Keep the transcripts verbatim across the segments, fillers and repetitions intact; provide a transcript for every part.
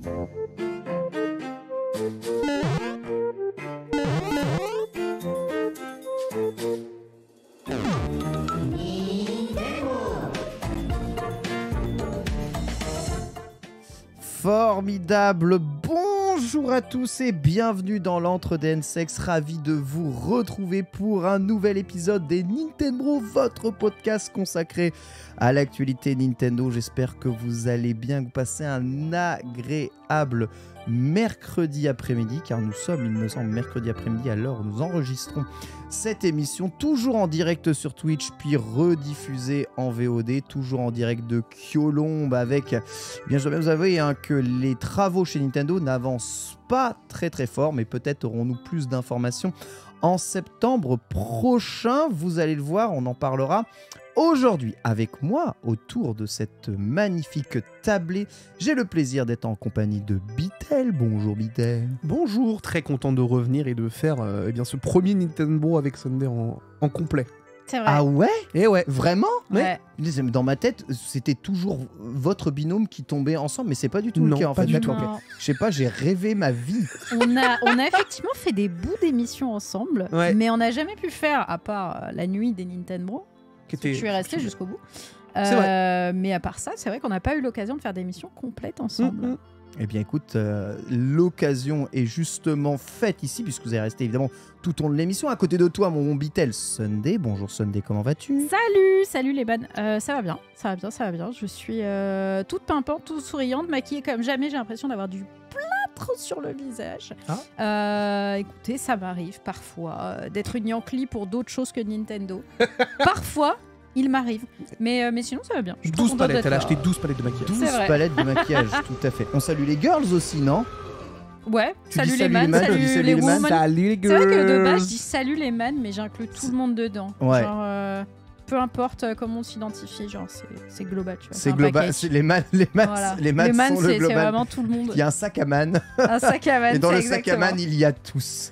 Formidable, bonjour à tous et bienvenue dans l'Entre des N-Sex, ravi de vous retrouver pour un nouvel épisode des Nintendo, votre podcast consacré à l'actualité Nintendo. J'espère que vous allez bien, que vous passez un agréable mercredi après-midi, car nous sommes, il me semble, mercredi après-midi à l'heure où nous enregistrons cette émission, toujours en direct sur Twitch, puis rediffusée en V O D, toujours en direct de Kyolombe, avec, eh bien je dois bien vous avouer hein, que les travaux chez Nintendo n'avancent pas très très fort, mais peut-être aurons-nous plus d'informations en septembre prochain, vous allez le voir, on en parlera aujourd'hui avec moi autour de cette magnifique tablée. J'ai le plaisir d'être en compagnie de Bitel. Bonjour Bitel. Bonjour, très content de revenir et de faire euh, eh bien, ce premier Nintendo avec Sunday en, en complet. C'est vrai. Ah ouais? Et ouais. Vraiment? Ouais. Dans ma tête, c'était toujours votre binôme qui tombait ensemble, mais c'est pas du tout non, le cas en pas fait. du tout. Okay. Je sais pas, j'ai rêvé ma vie. On a, on a effectivement fait des bouts d'émissions ensemble, ouais. mais on n'a jamais pu faire, à part euh, la nuit des Nintendo. Était... Je suis restée jusqu'au bout. Euh, c'est vrai. Mais à part ça, c'est vrai qu'on n'a pas eu l'occasion de faire des émissions complètes ensemble. Mm-hmm. Eh bien écoute, euh, l'occasion est justement faite ici, puisque vous allez rester évidemment tout au long de l'émission. À côté de toi, mon bon Bitel, Sunday. Bonjour Sunday, comment vas-tu? Salut, salut les bannes. Euh, ça va bien, ça va bien, ça va bien. Je suis euh, toute pimpante, toute souriante, maquillée comme jamais. J'ai l'impression d'avoir du plâtre sur le visage. Ah. Euh, écoutez, ça m'arrive parfois euh, d'être une Yankee pour d'autres choses que Nintendo. Parfois, il m'arrive. Mais, euh, mais sinon, ça va bien. douze palettes, elle a acheté douze palettes de maquillage. douze palettes de maquillage, tout à fait. On salue les girls aussi, non? Ouais, tu salut, dis les man, man, salut, salut les, les man. women. Salut les girls. C'est vrai que de base, je dis salut les man, mais j'inclus tout le monde dedans. Ouais. Genre, euh, peu importe comment on s'identifie, genre, c'est, c'est global, tu vois. C'est global, c'est les man, les man, voilà. les man, les man sont c'est, le global. C'est vraiment tout le monde. Il y a un sac à man. Un sac à man, et dans c'est le exactement. sac à man, il y a tous.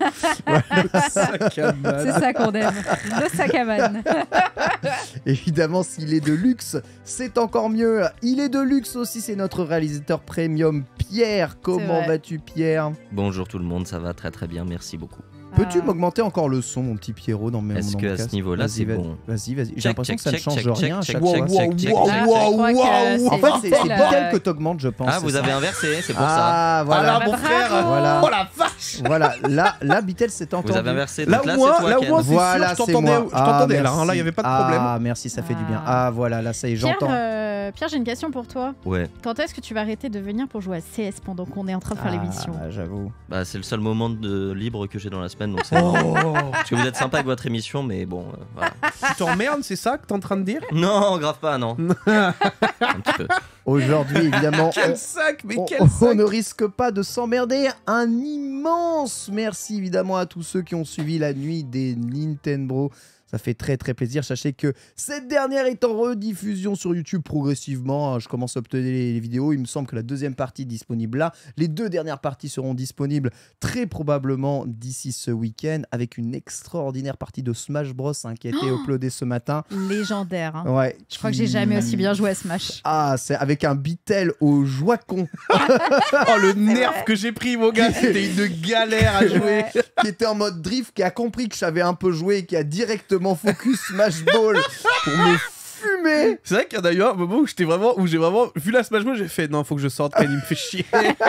Le sac à man. C'est ça qu'on aime, le sac à man. Évidemment, s'il est de luxe, c'est encore mieux. Il est de luxe aussi, c'est notre réalisateur premium, Pierre. Comment vas-tu, Pierre? Bonjour tout le monde, ça va très très bien, merci beaucoup. Peux-tu Ah. m'augmenter encore le son, mon petit Pierrot, dans mes Est-ce qu'à ce niveau-là, c'est bon? Vas-y, vas-y. J'ai Check, l'impression check, que ça ne check, change check, rien à check, chaque check, fois. check, check, check, Wow, check, wow, check. Je crois que wow. c'est En fait, c'est c'est la- Bitel que t'augmentes, je pense. Ah, c'est vous ça. avez inversé, c'est pour ça. Ah, voilà. Ah là, mon frère. Voilà. Oh la vache. Voilà, là, là Bitel s'est entendu. Vous avez inversé, Là donc où là, moi, c'est toi, là où Ken. moi, c'est Voilà, sûr, je c'est t'entendais, moi. je t'entendais Ah, là, hein, là, il n'y avait pas de problème. Ah, merci, ça fait du bien. Ah. Ah, voilà, là, ça y est, Pierre, j'entends. euh, Pierre, j'ai une question pour toi. Ouais, Quand est-ce que tu vas arrêter de venir pour jouer à C S pendant qu'on est en train de faire l'émission? Ah, j'avoue. bah c'est le seul moment de libre que j'ai dans la semaine, donc c'est Oh. Parce que vous êtes sympa avec votre émission, mais bon, euh, voilà. Tu t'emmerdes, c'est ça que t'es en train de dire? Non, grave pas, non. Un petit peu. Aujourd'hui, évidemment, Quel on- sac, mais on, quel on sac. ne risque pas de s'emmerder. Un immense merci évidemment à tous ceux qui ont suivi la nuit des Nintendo. Ça fait très très plaisir. Sachez que cette dernière est en rediffusion sur YouTube progressivement. Je commence à obtenir les, les vidéos. Il me semble que la deuxième partie est disponible là. Les deux dernières parties seront disponibles très probablement d'ici ce week-end, avec une extraordinaire partie de Smash Bros hein, qui a été Oh uploadée ce matin. Légendaire. Hein. Ouais, Je crois que qui- j'ai jamais aussi bien joué à Smash. Ah, c'est avec un Bitel au joie-con. Oh le nerf vrai. que j'ai pris, mon gars, c'était une galère à jouer. Ouais. Qui était en mode drift, qui a compris que je savais un peu jouer et qui a directement focus Smash Ball pour me fumer. C'est vrai qu'il y en a eu un moment où j'étais vraiment, où j'ai vraiment vu la Smash Bros, j'ai fait non, faut que je sorte, Ken, il me fait chier.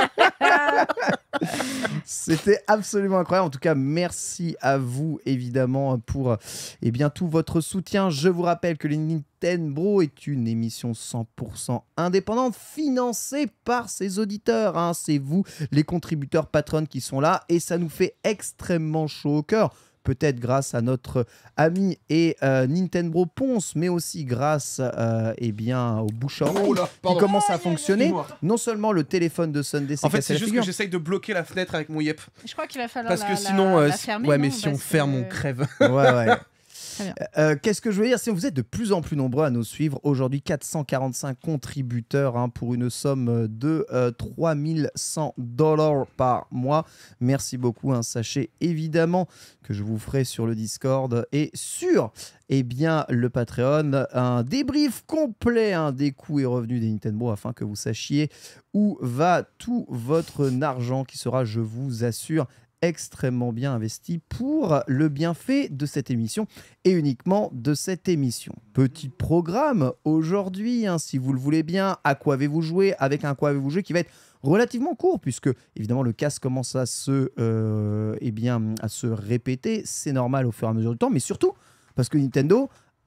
C'était absolument incroyable. En tout cas, merci à vous évidemment pour eh bien, tout votre soutien. Je vous rappelle que les Nintendo est une émission cent pour cent indépendante financée par ses auditeurs. Hein. C'est vous, les contributeurs patrons qui sont là et ça nous fait extrêmement chaud au cœur. Peut-être grâce à notre ami et euh, Nintendo Ponce, mais aussi grâce euh, eh bien, au bouche à oreille Oh là, qui pardon. commence à fonctionner. Excuse-moi. Non seulement le téléphone de Sunday s'est En fait, cassé c'est la juste figure. que j'essaye de bloquer la fenêtre avec mon yep. Je crois qu'il va falloir Parce la, que la- sinon, euh, la si- fermer. ouais, non, mais si on parce ferme, que- on crève. Ouais, ouais. Très bien. Euh, Qu'est-ce que je veux dire? Si vous êtes de plus en plus nombreux à nous suivre, aujourd'hui quatre cent quarante-cinq contributeurs hein, pour une somme de euh, trois mille cent dollars par mois. Merci beaucoup. Hein. Sachez évidemment que je vous ferai sur le Discord et sur eh bien, le Patreon un débrief complet hein, des coûts et revenus des Nintendo afin que vous sachiez où va tout votre argent qui sera, je vous assure, extrêmement bien investi pour le bienfait de cette émission et uniquement de cette émission. Petit programme aujourd'hui, hein, si vous le voulez bien, à quoi avez-vous joué, avec un quoi avez-vous joué qui va être relativement court puisque évidemment le cast commence à se, euh, eh bien, à se répéter, c'est normal au fur et à mesure du temps, mais surtout parce que Nintendo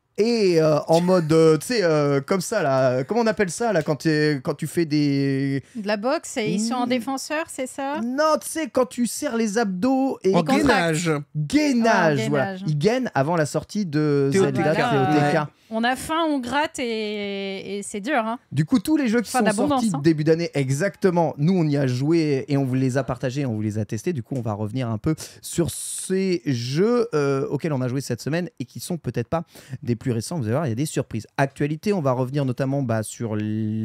et euh, en mode, euh, tu sais, euh, comme ça, là, comment on appelle ça, là, quand, t'es- quand tu fais des... De la boxe et ils sont en Mmh. défenseur, c'est ça? Non, tu sais, quand tu serres les abdos et... En contracts. gainage. Gainage, Ah, voilà. gainage. Ils gainent avant la sortie de T O T K. Zelda T O T K. Ouais. On a faim, on gratte et, et c'est dur. Hein. Du coup, tous les jeux qui Enfin, sont d'abondance, sortis hein. début d'année, exactement, nous on y a joué et on vous les a partagés, on vous les a testés. Du coup, on va revenir un peu sur ces jeux euh, auxquels on a joué cette semaine et qui sont peut-être pas des plus récents. Vous allez voir, il y a des surprises. Actualité, on va revenir notamment bah, sur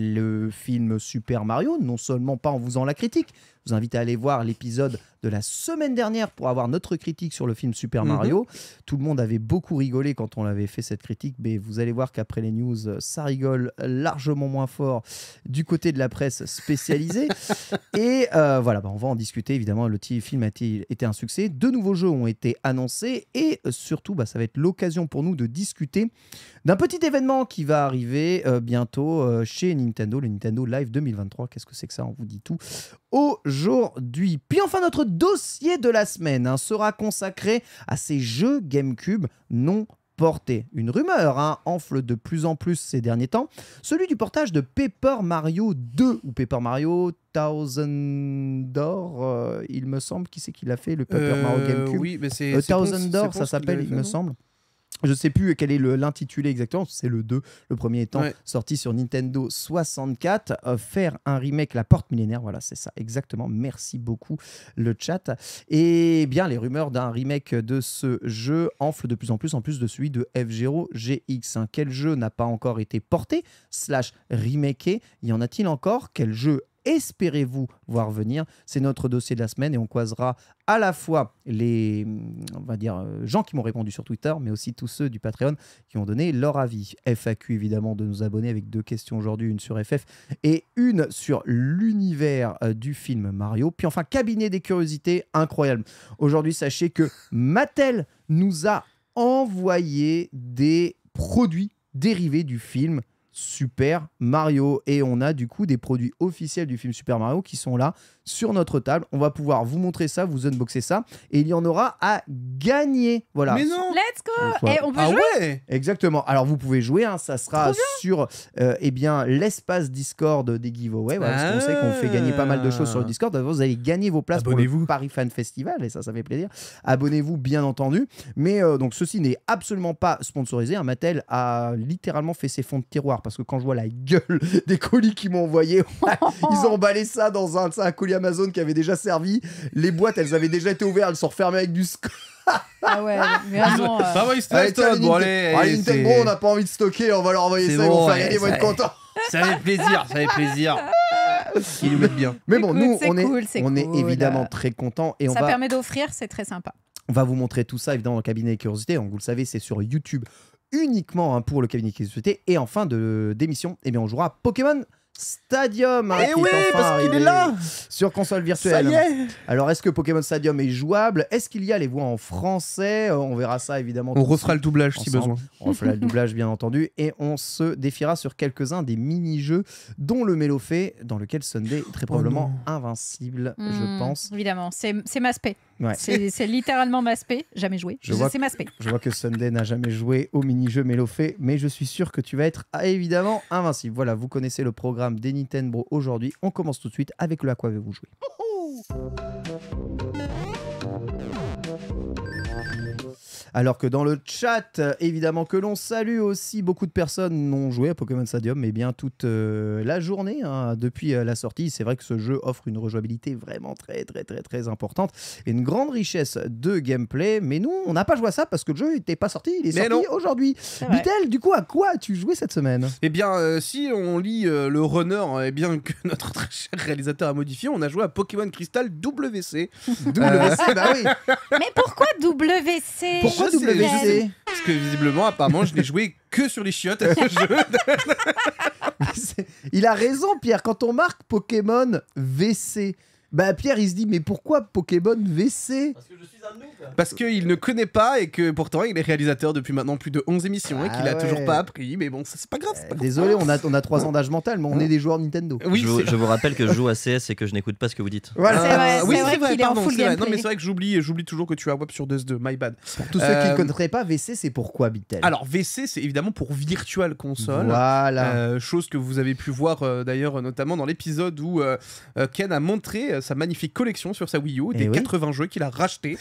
le film Super Mario, non seulement pas en vous faisant la critique. Je vous invite à aller voir l'épisode de la semaine dernière pour avoir notre critique sur le film Super Mhm. Mario. Tout le monde avait beaucoup rigolé quand on l'avait fait cette critique, mais vous allez voir qu'après les news, ça rigole largement moins fort du côté de la presse spécialisée. Et euh, voilà, bah, on va en discuter évidemment. Le petit film a été, été un succès. De nouveaux jeux ont été annoncés et euh, surtout, bah, ça va être l'occasion pour nous de discuter d'un petit événement qui va arriver euh, bientôt euh, chez Nintendo, le Nintendo Live deux mille vingt-trois. Qu'est-ce que c'est que ça? On vous dit tout aujourd'hui. Puis enfin, notre dossier de la semaine hein, sera consacré à ces jeux GameCube non portés. Une rumeur hein, enfle de plus en plus ces derniers temps, celui du portage de Paper Mario deux ou Paper Mario Thousand Door, euh, il me semble. Qui c'est qui l'a fait, le Paper Euh, Mario GameCube? Oui, mais c'est. Euh, c'est Ponce- Thousand c'est Door, Ponce ça qui s'appelle, l'avait il fait, me non semble. Je sais plus quel est le- l'intitulé exactement, c'est le deux, le premier étant Ouais. sorti sur Nintendo soixante-quatre. Euh, faire un remake, la porte millénaire, voilà, c'est ça, exactement. Merci beaucoup, le chat. Et bien, les rumeurs d'un remake de ce jeu enflent de plus en plus, en plus de celui de F-Zero G X. hein. Quel jeu n'a pas encore été porté, slash remaké? Y en a-t-il encore? Quel jeu espérez-vous voir venir? C'est notre dossier de la semaine et on croisera à la fois les on va dire, euh, gens qui m'ont répondu sur Twitter, mais aussi tous ceux du Patreon qui ont donné leur avis. F A Q évidemment de nos abonnés avec deux questions aujourd'hui, une sur F F et une sur l'univers euh, du film Mario. Puis enfin, cabinet des curiosités incroyable. Aujourd'hui, sachez que Mattel nous a envoyé des produits dérivés du film Super Mario et on a du coup des produits officiels du film Super Mario qui sont là sur notre table. On va pouvoir vous montrer ça, vous unboxer ça et il y en aura à gagner. Voilà. Mais non. Let's go. Voilà. Et on peut Ah jouer. ouais. Exactement. Alors vous pouvez jouer, hein, ça sera sur euh, eh bien l'espace Discord des giveaways. Voilà, parce qu'on sait qu'on fait gagner pas mal de choses sur le Discord. Vous allez gagner vos places pour le Abonnez-vous. Paris Fan Festival et ça, ça fait plaisir. Abonnez-vous bien entendu. Mais euh, donc ceci n'est absolument pas sponsorisé. Un Mattel a littéralement fait ses fonds de tiroir parce que quand je vois la gueule des colis qu'ils m'ont envoyés, ils ont emballé ça dans un, un colis Amazon qui avait déjà servi. Les boîtes, elles avaient déjà été ouvertes, elles sont refermées avec du scotch. Ah ouais, vraiment. euh, Ah ouais, il se Allez, teste, tiens, les bon, Ninte- allez, Ah, les allez, Nintendo, c'est- on n'a pas envie de stocker, on va leur envoyer C'est ça, ils vont bon, faire ouais, gagner, ils vont ça être y est. contents. Ça fait plaisir, ça fait plaisir. Ils nous mettent bien. Mais bon, Écoute, nous, c'est on, est, cool, c'est on est cool. évidemment très contents et on ça va, permet d'offrir, c'est très sympa. on va vous montrer tout ça évidemment dans le cabinet des curiosités. Donc, vous le savez, c'est sur YouTube uniquement hein, pour le cabinet des curiosités. Et en fin de d'émission, eh bien, on jouera à Pokémon Stadium. hein, Eh qui est oui, enfin parce qu'il est arrivé là. sur console Ça virtuelle. y est. Alors, est-ce que Pokémon Stadium est jouable? Est-ce qu'il y a les voix en français? Euh, On verra ça évidemment. On tout de refera le doublage si ensemble. besoin. On fera le doublage bien entendu et on se défiera sur quelques-uns des mini-jeux dont le Mélofée, dans lequel Sunday est très probablement invincible, je Hmm, pense. Évidemment, c'est c'est ma spé. Ouais. C'est c'est littéralement ma spé. Jamais joué. Je vois C'est ma spé. Je vois que Sunday n'a jamais joué au mini-jeu Mélofée, mais je suis sûr que tu vas être ah, évidemment invincible. Voilà, vous connaissez le programme des Nintendo aujourd'hui. On commence tout de suite avec le à quoi avez-vous joué. Alors que dans le chat, euh, évidemment que l'on salue aussi, beaucoup de personnes n'ont joué à Pokémon Stadium, mais bien toute euh, la journée hein, depuis euh, la sortie. C'est vrai que ce jeu offre une rejouabilité vraiment très très très très importante et une grande richesse de gameplay. Mais nous, on n'a pas joué à ça parce que le jeu n'était pas sorti. Il est Mais sorti non. aujourd'hui. Bitel, du coup, à quoi as-tu joué cette semaine? Eh bien, euh, si on lit euh, le runner, eh bien que notre très cher réalisateur a modifié, on a joué à Pokémon Crystal W C. W C, bah oui. Mais pourquoi W C? Pourquoi Je sais, W C? je sais. Parce que visiblement, apparemment, je n'ai joué que sur les chiottes à ce jeu. C'est- Il a raison, Pierre. Quand on marque Pokémon V C, bah Pierre, il se dit mais pourquoi Pokémon V C? Parce que je suis un noob. Parce qu'il ne connaît pas et que pourtant il est réalisateur depuis maintenant plus de onze émissions et Ah qu'il a ouais. toujours pas appris. Mais bon, ça, c'est pas grave. c'est pas grave. Désolé, on a, on a trois ans d'âge mental, mais on est des joueurs Nintendo. Oui, je, vous, c'est- je vous rappelle que je joue à C S et que je n'écoute pas ce que vous dites. Voilà. C'est vrai, Ah, oui, c'est vrai qu'il est en pardon, full c'est vrai. Non, gameplay. mais c'est vrai que j'oublie, j'oublie toujours que tu as Web sur deux deux, my bad. Pour tous ceux qui Euh, ne connaîtraient pas, V C, c'est pourquoi, Bitel? Alors, V C, c'est évidemment pour Virtual Console. Voilà. Euh, chose que vous avez pu voir euh, d'ailleurs notamment dans l'épisode où euh, euh, Ken a montré euh, sa magnifique collection sur sa Wii U, Eh des oui. quatre-vingts jeux qu'il a rachetés.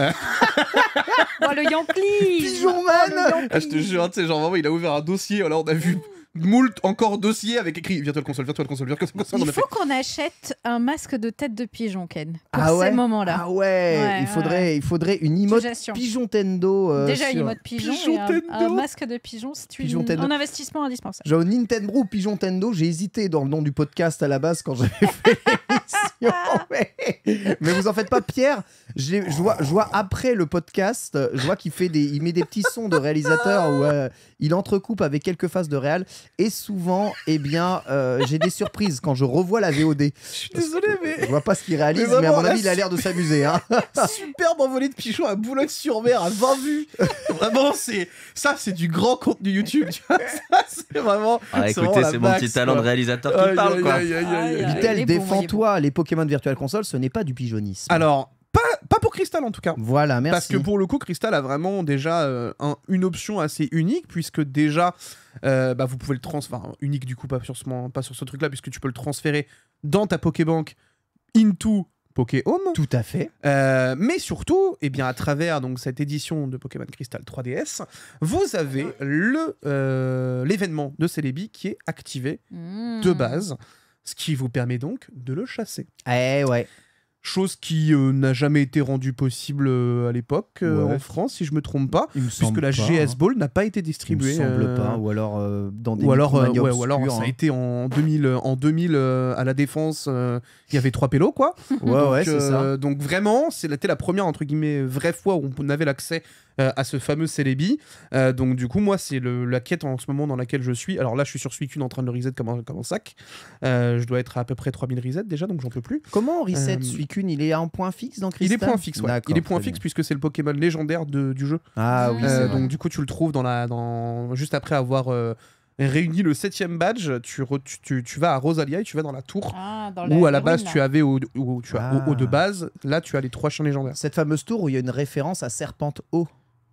Oh, le Yankee. Pigeon Man. Ah, je te jure, tu sais, genre vraiment, il a ouvert un dossier, alors on a vu moult encore dossier avec écrit Virtual Console, Virtual Console, Virtual Console. on Il a fait- faut qu'on achète un masque de tête de pigeon, Ken, pour Ah ouais ces moments-là. Ah ouais, Ouais, il, faudrait, ouais. il faudrait une emote Suggestion. Pigeon Tendo. euh, Déjà une sur- mode pigeon, Pigeon et un, Tendo. un masque de pigeon, c'est une- Pigeon Tendo. un investissement indispensable. Genre Nintendo ou Pigeon Tendo, j'ai hésité dans le nom du podcast à la base quand j'avais fait l'émission. Mais, mais vous en faites pas, Pierre. j'ai- Je vois, je vois après le podcast, je vois qu'il fait des, il met des petits sons de réalisateur où euh, il entrecoupe avec quelques phases de réal. Et souvent, eh bien, euh, j'ai des surprises quand je revois la V O D. Je suis désolé, mais. Je vois pas ce qu'il réalise, Mais mais, à vraiment, mon là, avis, il a l'air de s'amuser. Hein. Superbe envolée de pigeons à Boulogne-sur-Mer à vingt vues. Vraiment, c'est ça, c'est du grand contenu YouTube. Tu vois, ça, c'est vraiment. Ah, c'est écoutez, vraiment la c'est mon max, petit talent quoi. de réalisateur qui Aïe, parle, aïe, quoi. aïe, aïe, aïe, aïe. Aïe, aïe. Vitel, il est bon, il est défends-toi. Les Pokémon Virtual Console, ce n'est pas du pigeonnisme. Alors, pas, pas pour Crystal en tout cas. Voilà, merci. Parce que pour le coup, Crystal a vraiment déjà euh, un- une option assez unique, puisque déjà, euh, bah, vous pouvez le transférer. Enfin, unique du coup, pas sur ce, pas sur ce truc-là, puisque tu peux le transférer dans ta Pokébank into Pokéhome. Tout à fait. Euh, mais surtout, eh bien, à travers donc, cette édition de Pokémon Crystal trois D S, vous avez le, euh, l'événement de Celebi qui est activé Mmh. de base, ce qui vous permet donc de le chasser. Eh ouais. Chose qui euh, n'a jamais été rendue possible euh, à l'époque euh, Ouais. en France, si je me trompe pas, Il me puisque semble la pas, G S hein. Ball n'a pas été Il me distribuée. semble euh, pas, ou alors euh, dans des ou alors, euh, Micromania ouais, ou alors obscurs, ça a hein. été en deux mille, en deux mille euh, à la Défense, euh, il y avait trois pélos quoi. Ouais, donc, ouais, c'est ça. euh, donc vraiment, c'était la première entre guillemets vraie fois où on avait l'accès euh, à ce fameux Celebi. Euh, donc du coup, moi, c'est le- la quête en ce moment dans laquelle je suis. Alors là, je suis sur Suicune en train de le reset comme un, comme un sac. Euh, je dois être à, à peu près trois mille resets déjà, donc j'en peux plus. Comment on reset Euh, Suicune? Il est à un point fixe dans Crystal? Il est point fixe, ouais. D'accord, Il est point très fixe bien. puisque c'est le Pokémon légendaire de- du jeu. Ah oui, Euh, c'est Euh, vrai. donc du coup, tu le trouves dans la, dans... juste après avoir euh, réuni le septième badge. Tu, re- tu, tu- tu vas à Rosalia et tu vas dans la tour. Ah, dans Où à la ruine, base là. tu avais au, où tu as Ah. au haut de base, là tu as les trois chiens légendaires. Cette fameuse tour où il y a une référence à Serpente Eau.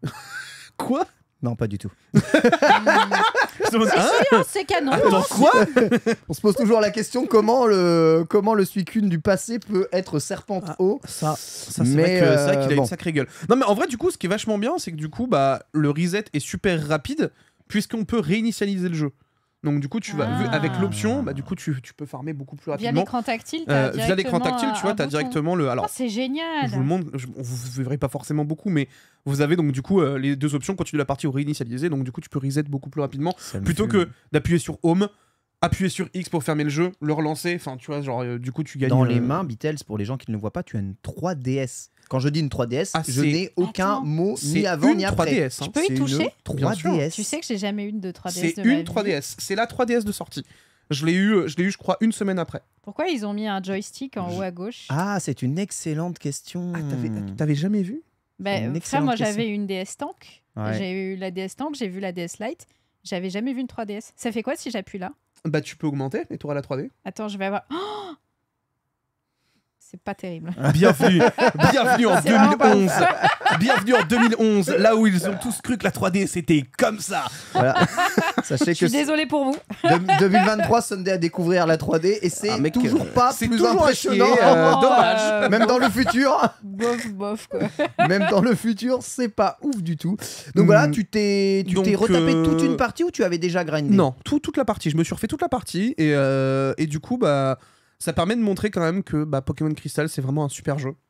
Quoi? Non, pas du tout. Mmh. Je demande, hein Ah, c'est canon. Attends, quoi? On se pose toujours la question comment le, comment le Suicune du passé peut être Serpente Ah. Eau. Ça, ça c'est Mais, vrai que- c'est vrai euh, qu'il a bon. une sacrée gueule. Non mais en vrai du coup, ce qui est vachement bien, c'est que du coup, bah le reset est super rapide puisqu'on peut réinitialiser le jeu. Donc du coup, tu vas Ah. vu- avec l'option, bah du coup, tu, tu peux farmer beaucoup plus Via rapidement. l'écran tactile, t'as Euh, via l'écran directement tactile, tu vois, un t'as bouton. directement le. Alors, Oh, c'est génial. je vous le montre, je- vous ne verrez pas forcément beaucoup, mais vous avez donc du coup euh, les deux options, continue la partie ou réinitialiser, donc du coup tu peux reset beaucoup plus rapidement, Ça me plutôt fume. que d'appuyer sur Home, appuyer sur X pour fermer le jeu, le relancer, enfin tu vois, genre euh, du coup tu gagnes. Dans euh, les mains, Beatles, pour les gens qui ne le voient pas, tu as une trois D S. Quand je dis une trois D S, Ah, je c'est- n'ai aucun Attends. mot c'est ni avant une ni trois après. D S. hein. Tu peux y C'est une toucher trois sûr. D S. Tu sais que j'ai jamais eu une de trois D S C'est de ma une vie. trois D S, c'est la trois D S de sortie. Je l'ai eu, je l'ai eu, je crois, une semaine après. Pourquoi ils ont mis un joystick en haut à gauche? Ah, c'est une excellente question. Ah, t'avais, t'avais jamais vu? Ben, une frère, excellente moi question. j'avais une D S Tank. Ouais. J'ai eu la D S Tank, j'ai vu la D S Lite. J'avais jamais vu une trois D S. Ça fait quoi si j'appuie là? Bah tu peux augmenter et tu auras la trois D. Attends, je vais avoir. Oh c'est pas terrible. Bienvenue, bienvenue en C'est vraiment pas deux mille onze. Bienvenue en deux mille onze, là où ils ont tous cru que la trois D c'était comme ça. Voilà. Sachez Je que suis désolée pour vous. de- deux mille vingt-trois, Sunday à découvrir la trois D et c'est Ah, mec, toujours euh, pas c'est plus toujours à impressionnant. chier, euh, Oh, dommage. euh, Même dans le futur, Bof, bof, quoi. même dans le futur, c'est pas ouf du tout. Donc voilà, Mm. tu t'es, tu Donc, t'es retapé euh, toute une partie ou tu avais déjà grindé? Non, tout- toute la partie. Je me suis refait toute la partie et, euh, et du coup, bah, ça permet de montrer quand même que bah, Pokémon Crystal, c'est vraiment un super jeu.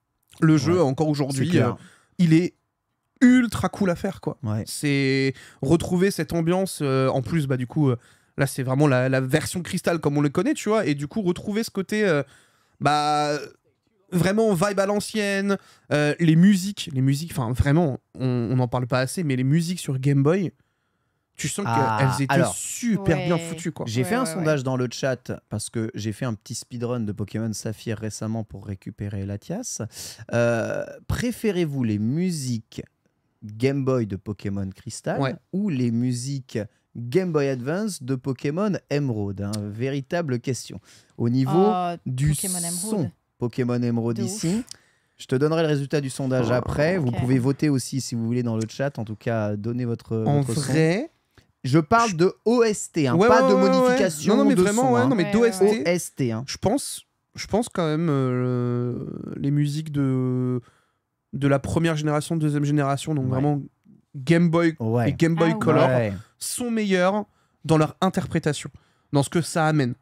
Le jeu, Ouais, encore c'est aujourd'hui, clair. euh, il est ultra cool à faire, quoi. Ouais. C'est retrouver cette ambiance. euh, en plus, bah, du coup, euh, là, c'est vraiment la, la version Crystal comme on le connaît, tu vois. Et du coup, retrouver ce côté, euh, bah, vraiment vibe à l'ancienne. euh, les musiques, les musiques, enfin, vraiment, on n'en parle pas assez, mais les musiques sur Game Boy, tu sens Ah, qu'elles étaient alors. super Ouais. bien foutues, quoi. J'ai Ouais, fait un ouais, sondage dans le chat parce que j'ai fait un petit speedrun de Pokémon Saphir récemment pour récupérer Latias. Euh, préférez-vous les musiques Game Boy de Pokémon Crystal Ouais. ou les musiques Game Boy Advance de Pokémon Emerald, hein, véritable question. Au niveau Oh, du Pokémon Emerald. son Pokémon Emerald De ici, je te donnerai le résultat du sondage Oh, après. Vous ok. pouvez voter aussi si vous voulez dans le chat. En tout cas, donnez votre, En votre son. vrai, Je parle de O S T, hein, Ouais, pas ouais, de ouais, ouais. modification Non, non, mais de vraiment, son. ouais, hein. non, mais Ouais, d'O S T, ouais, O S T, hein. je pense, je pense quand même euh, le- les musiques de de la première génération, deuxième génération, donc Ouais. vraiment Game Boy Ouais. et Game Boy Ah ouais. Color Ouais. sont meilleurs dans leur interprétation, dans ce que ça amène.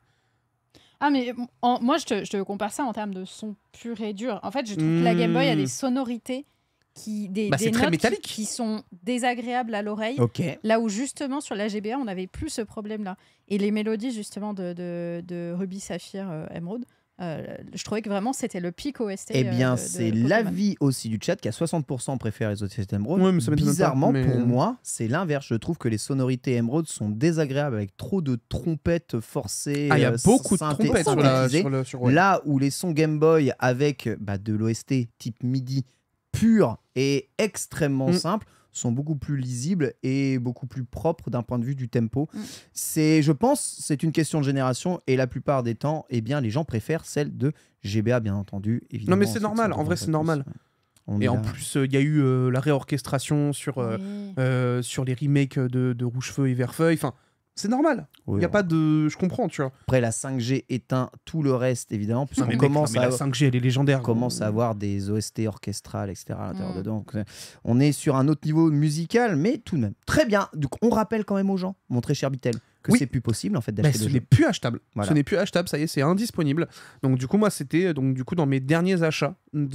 Ah, mais en- moi, je te, je te compare ça en termes de son pur et dur. En fait, je trouve que la Game Boy a Hmm. des sonorités, qui, des, Bah, des c'est très notes qui, métallique. qui sont désagréables à l'oreille. Ok. Là où justement sur la G B A, on n'avait plus ce problème-là. Et les mélodies justement de, de, de Ruby, Saphir, euh, Emerald, euh, je trouvais que vraiment c'était le pic O S T. Eh bien, euh, de- c'est de Pokémon. l'avis aussi du chat qui a soixante pour cent préfère les autres systèmes Emerald. Ouais, mais ça m'étonne pas, Bizarrement, mais- pour moi, c'est l'inverse. Je trouve que les sonorités Emerald sont désagréables avec trop de trompettes forcées. Ah, il y a euh, beaucoup de synthé- trompettes sur la synthétisées. sur le sur ouais. Là où les sons Game Boy avec bah, de l'O S T type MIDI pur et extrêmement Mm. simple sont beaucoup plus lisibles et beaucoup plus propres d'un point de vue du tempo. Mm. C'est, je pense, c'est une question de génération et la plupart des temps, eh bien, les gens préfèrent celle de G B A, bien entendu. Évidemment, Non, mais c'est que normal. ça En vrai, devrait c'est pas normal. plus. On Et est en là. plus, il y a eu euh, la réorchestration sur euh, Oui. euh, sur les remakes de, de Rouge-Feu et Vert-Feuille. Enfin, c'est normal. Il Oui, y a bon. pas de, je comprends, tu vois. Après, la cinq G éteint tout le reste, évidemment, Non, puisqu'on mais mec, commence, non, mais à, la cinq G, elle est légendaire. on commence à avoir des O S T orchestrales, et cetera à l'intérieur Mm. dedans. Donc, euh, on est sur un autre niveau musical, mais tout de même. Très bien. Donc, on rappelle quand même aux gens, mon très cher Bitel, que Oui. c'est plus possible en fait Mais d'acheter ce le n'est jeu. plus achetable. Voilà. Ce n'est plus achetable, ça y est, c'est indisponible. Donc du coup, moi, c'était donc du coup dans mes derniers achats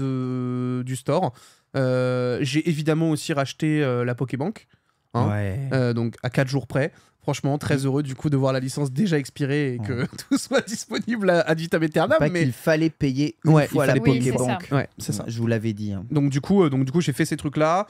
de du store. Euh, j'ai évidemment aussi racheté euh, la Pokébank, hein, Ouais. euh, donc à quatre jours près. Franchement, très heureux du coup de voir la licence déjà expirée et que tout soit disponible à, ad vitam aeternam. Pas Mais qu'il fallait payer une Ouais, il fois la fallait payer. Oui, c'est Pokébank. ouais, c'est ça. Je vous l'avais dit. hein. Donc du coup, euh, donc du coup, j'ai fait ces trucs là.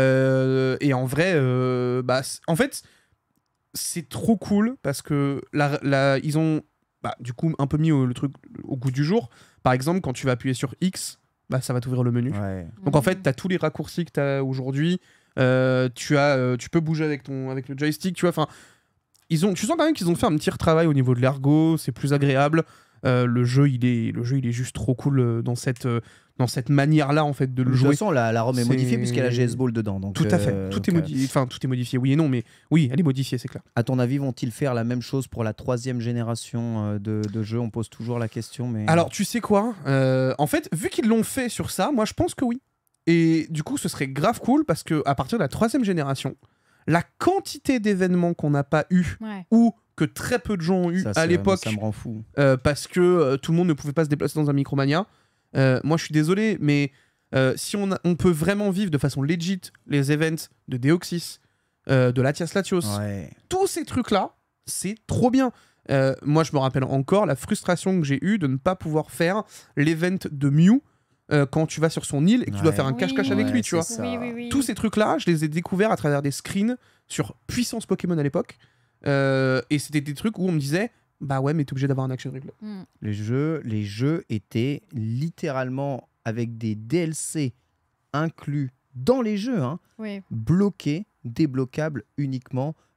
et en vrai, euh, bah, c- en fait, c'est trop cool parce que la, la- ils ont, bah, du coup, un peu mis au, le truc au goût du jour. Par exemple, quand tu vas appuyer sur X, bah, ça va t'ouvrir le menu. Ouais. Donc en fait, tu as tous les raccourcis que tu as aujourd'hui. Euh, tu as, euh, tu peux bouger avec ton, avec le joystick. Tu vois, enfin, ils ont, tu sens quand même qu'ils ont fait un petit retravail au niveau de l'ergo. C'est plus agréable. Euh, le jeu, il est, le jeu, il est juste trop cool euh, dans cette, euh, dans cette manière-là en fait de le De toute jouer. façon, la, la ROM est C'est- modifiée puisqu'il y a la G S Ball dedans. Donc, Tout à fait. euh, Tout donc, est euh, modifié. Enfin, tout est modifié. Oui et non, mais oui, elle est modifiée, c'est clair. À ton avis, vont-ils faire la même chose pour la troisième génération euh, de, de jeux? On pose toujours la question, mais Alors, tu sais quoi Euh, En fait, vu qu'ils l'ont fait sur ça, moi, je pense que oui. Et du coup, ce serait grave cool parce que à partir de la troisième génération, la quantité d'événements qu'on n'a pas eu Ouais. ou que très peu de gens ont eu ça, à ça- l'époque ça me rend fou. euh, parce que euh, tout le monde ne pouvait pas se déplacer dans un Micromania. Euh, moi, je suis désolé, mais euh, si on, a- on peut vraiment vivre de façon legit les events de Deoxys, euh, de Latias Latios, Ouais. tous ces trucs-là, c'est trop bien. Euh, moi, je me rappelle encore la frustration que j'ai eue de ne pas pouvoir faire l'event de Mew euh, quand tu vas sur son île et que tu dois Ouais. faire un Oui. cache-cache avec Ouais, lui, tu vois. c'est ça. Oui, oui, oui. Tous ces trucs-là, je les ai découverts à travers des screens sur Puissance Pokémon à l'époque. Euh, et c'était des trucs où on me disait, bah ouais, mais t'es obligé d'avoir un action replay. Mm. Les jeux, les jeux étaient littéralement avec des D L C inclus dans les jeux, hein, Oui. bloqués, débloquables uniquement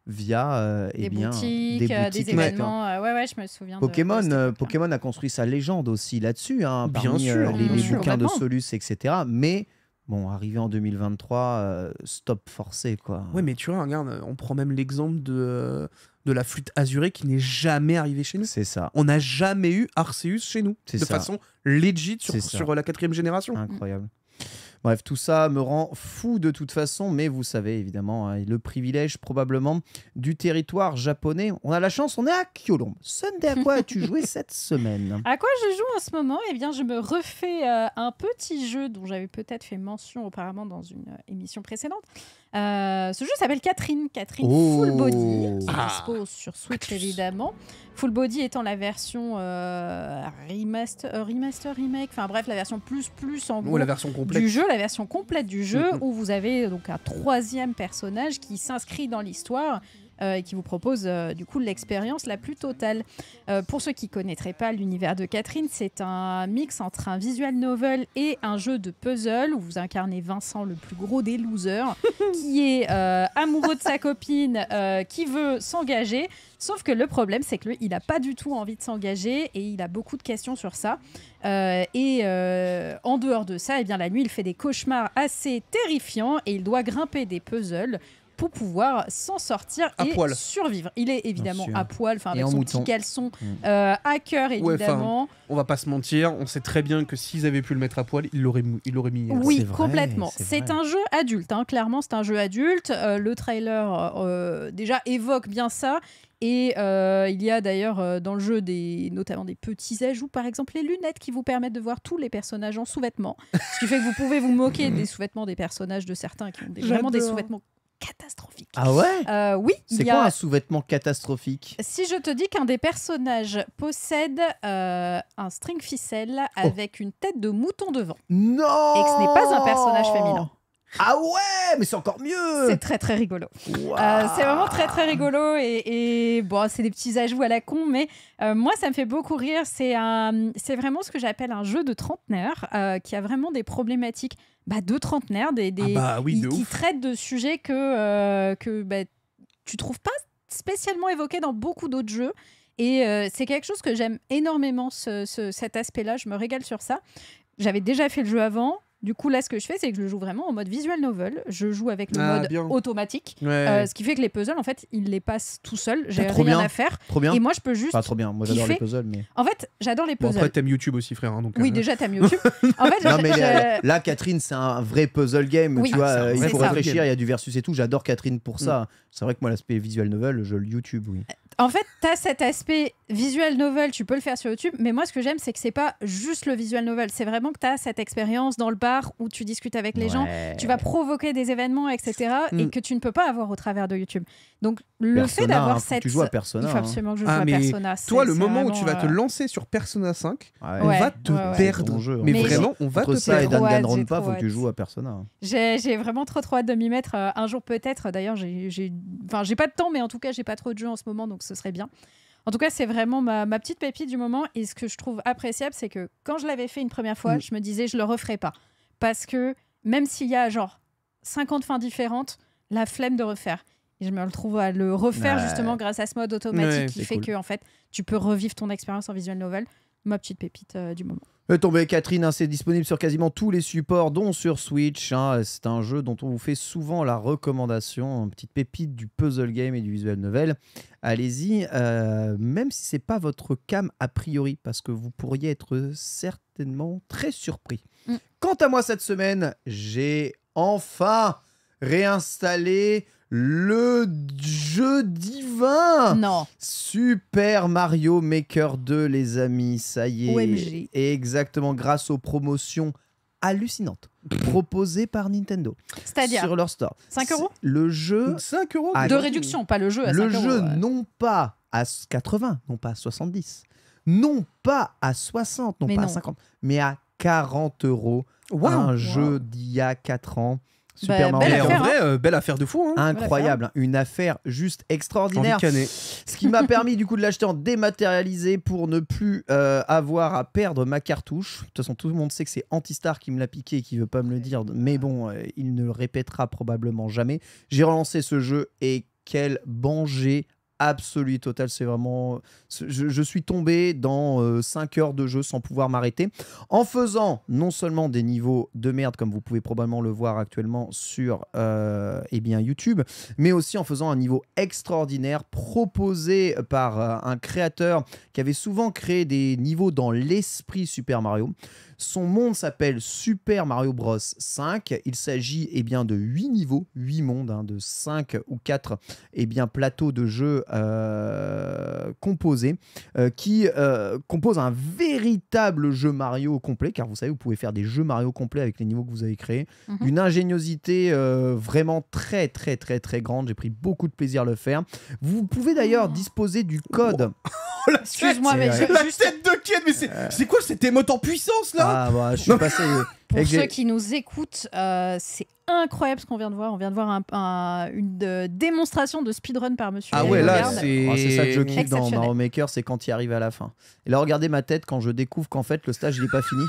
via euh, eh Des, bien, boutiques, des euh, boutiques des Mac, hein. événements. euh, ouais, ouais, je me souviens. de- Pokémon, de cette euh, époque-là. Pokémon a construit sa légende aussi là-dessus, hein, Bien parmi sûr, euh, les, bien les sûr. bouquins de Complètement. Solus, et cetera. Mais bon, arrivé en deux mille vingt-trois, euh, stop forcé, quoi. Ouais, mais tu vois, regarde, on prend même l'exemple de, euh, de la flûte azurée qui n'est jamais arrivée chez nous. C'est ça, On n'a jamais eu Arceus chez nous, C'est de ça. façon legit sur, C'est ça. sur la quatrième génération. incroyable. Bref, tout ça me rend fou de toute façon, mais vous savez évidemment, hein, le privilège probablement du territoire japonais. On a la chance, on est à Kyolombe. Sunday, à quoi as-tu joué cette semaine? À quoi je joue en ce moment? Eh bien, je me refais euh, un petit jeu dont j'avais peut-être fait mention auparavant dans une euh, émission précédente. Euh, ce jeu s'appelle Catherine. Catherine Oh. Full Body, qui Ah. dispose sur Switch évidemment. Full Body étant la version euh, remaster, euh, remaster, remake, enfin bref, la version plus plus en Ou gros la version complète. du jeu, la version complète du jeu, Mhm. où vous avez donc un troisième personnage qui s'inscrit dans l'histoire euh, et qui vous propose euh, du coup l'expérience la plus totale. Euh, pour ceux qui connaîtraient pas l'univers de Catherine, c'est un mix entre un visual novel et un jeu de puzzle où vous incarnez Vincent, le plus gros des losers, qui est euh, amoureux de sa copine, euh, qui veut s'engager. Sauf que le problème, c'est que lui, il n'a pas du tout envie de s'engager et il a beaucoup de questions sur ça. Euh, et euh, en dehors de ça, eh bien, la nuit, il fait des cauchemars assez terrifiants et il doit grimper des puzzles pour pouvoir s'en sortir À et poil. survivre. Il est évidemment Bien sûr. à poil, enfin Et avec en son mouton. petit caleçon, Mm. euh, hacker Ouais, évidemment. On va pas se mentir, on sait très bien que s'ils avaient pu le mettre à poil, ils l'auraient mou- ils l'auraient mis. euh, Oui, C'est vrai, complètement. c'est C'est vrai. un jeu adulte, hein. Clairement, c'est un jeu adulte. Euh, le trailer euh, déjà évoque bien ça. Et euh, il y a d'ailleurs euh, dans le jeu des, notamment des petits ajouts, par exemple les lunettes qui vous permettent de voir tous les personnages en sous-vêtements. Ce qui fait que vous pouvez vous moquer des sous-vêtements des personnages de certains qui ont des- vraiment des J'adore. sous-vêtements catastrophiques. Ah ouais? Euh, oui, C'est il y quoi a... un sous-vêtement catastrophique? Si je te dis qu'un des personnages possède euh, un string ficelle avec une tête de mouton devant, Non! et que ce n'est pas un personnage féminin. Ah ouais, mais c'est encore mieux! C'est très très rigolo. Waouh. Euh, c'est vraiment très très rigolo et, et bon, c'est des petits ajouts à la con, mais euh, moi ça me fait beaucoup rire. C'est un, c'est vraiment ce que j'appelle un jeu de trentenaire euh, qui a vraiment des problématiques bah, de trentenaire, des, des, Ah bah oui, de qui, qui ouf. traitent de sujets que euh, que bah, tu trouves pas spécialement évoqués dans beaucoup d'autres jeux. Et euh, c'est quelque chose que j'aime énormément, ce, ce- cet aspect-là. Je me régale sur ça. J'avais déjà fait le jeu avant. Du coup, là, ce que je fais, c'est que je le joue vraiment en mode visual novel. Je joue avec le Ah, mode bien. automatique. Ouais. Euh, ce qui fait que les puzzles, en fait, il les passe tout seul. J'ai Ah, trop rien bien. à faire. Trop bien. Et moi, je peux juste. Pas trop bien. Moi, j'adore les kiffer. puzzles, mais. En fait, j'adore les Bon, puzzles. après, t'aimes YouTube aussi, frère. hein, donc, Oui, euh, déjà, t'aimes YouTube. En fait, Non, je- mais je- là, là, Catherine, c'est un vrai puzzle game. Oui, tu vois, c'est un euh, il vrai faut puzzle réfléchir. game. Il y a du versus et tout. J'adore Catherine pour ça. C'est vrai que moi, l'aspect visual novel, je le YouTube, oui. En fait, t'as cet aspect visual novel, tu peux le faire sur YouTube, mais moi, ce que j'aime, c'est que c'est pas juste le visual novel, c'est vraiment que t'as cette expérience dans le bar où tu discutes avec les gens, Ouais. tu vas provoquer des événements, et cetera, et Mm. que tu ne peux pas avoir au travers de YouTube. Donc, le Persona, fait d'avoir hein, faut que cette... tu joues à Persona. Il faut hein. absolument que je joue Ah, à mais Persona. Toi, c'est- le c'est moment où vraiment, tu vas te euh, lancer sur Persona cinq, Ouais. on Ouais, va te ouais, ouais. C'est perdre. ton jeu, hein. Mais Mais vraiment, on va Entre te ça et perdre. Trop hâte, Danganronpa, j'ai faut trop que tu hâte. joues à Persona. J'ai j'ai vraiment trop trop hâte de m'y mettre euh, un jour peut-être. D'ailleurs, j'ai j'ai- enfin, j'ai pas de temps, mais en tout cas, j'ai pas trop de jeux en ce moment, donc ce serait bien. En tout cas, c'est vraiment ma, ma petite pépite du moment. Et ce que je trouve appréciable, c'est que quand je l'avais fait une première fois, Mm. je me disais, je le referai pas. Parce que même s'il y a genre cinquante fins différentes, la flemme de refaire. Et je me retrouve à le refaire Ouais. justement grâce à ce mode automatique Ouais, qui c'est fait cool. que en fait, tu peux revivre ton expérience en visual novel. Ma petite pépite euh, du moment. Euh, tombez Catherine, hein, c'est disponible sur quasiment tous les supports, dont sur Switch. hein. C'est un jeu dont on vous fait souvent la recommandation, une petite pépite du puzzle game et du visual novel. Allez-y, euh, même si c'est pas votre cam a priori, parce que vous pourriez être certainement très surpris. Mm. Quant à moi cette semaine, j'ai enfin réinstallé le jeu divin. Non. Super Mario Maker deux, les amis, ça y est. O M G. Exactement, grâce aux promotions hallucinantes proposées par Nintendo C'est-à-dire sur leur store. cinq euros C'est- Le jeu, cinq euros Ah, de oui. réduction, pas le jeu à le cinq jeu euros. ouais. non pas à quatre-vingts, non pas à soixante-dix, non pas à soixante, non Mais pas à non. cinquante, mais à quarante euros. Waouh. Un jeu d'il y a quatre ans. Bah, Super Mario belle Eh, Maker en affaire, vrai, euh, belle affaire de fou. Hein. incroyable, une affaire juste Envie extraordinaire. de canner. Ce qui m'a permis du coup de l'acheter en dématérialisé pour ne plus euh, avoir à perdre ma cartouche. De toute façon, tout le monde sait que c'est Antistar qui me l'a piqué et qui veut pas me le dire. Mais bon, euh, il ne le répétera probablement jamais. J'ai relancé ce jeu et quel banger absolu total, c'est vraiment... Je, je suis tombé dans euh, cinq heures de jeu sans pouvoir m'arrêter, en faisant non seulement des niveaux de merde, comme vous pouvez probablement le voir actuellement sur euh, eh bien YouTube, mais aussi en faisant un niveau extraordinaire proposé par euh, un créateur qui avait souvent créé des niveaux dans l'esprit Super Mario. Son monde s'appelle Super Mario Bros cinq. Il s'agit eh bien, de huit niveaux, huit mondes, hein, de cinq ou quatre eh bien, plateaux de jeu euh, composés, euh, qui euh, composent un véritable jeu Mario complet, car vous savez, vous pouvez faire des jeux Mario complets avec les niveaux que vous avez créés. Mhm. Une ingéniosité euh, vraiment très, très, très, très grande. J'ai pris beaucoup de plaisir à le faire. Vous pouvez d'ailleurs Oh. disposer du code. Oh, la Excuse-moi, C'est mais vrai. je- La juste tête de Ken, mais c'est c'est quoi cette émote en puissance là? Ah, bah, je suis Non. passé... pour Et que j'ai- ceux qui nous écoutent, euh, c'est incroyable ce qu'on vient de voir. On vient de voir un- un- une euh, démonstration de speedrun par Monsieur. Ah ouais, là, Regarde. c'est- Oh, c'est ça que je kiffe dans Exceptionnel. Mario Maker, c'est quand il arrive à la fin. Et là, regardez ma tête quand je découvre qu'en fait, le stage, il n'est pas fini.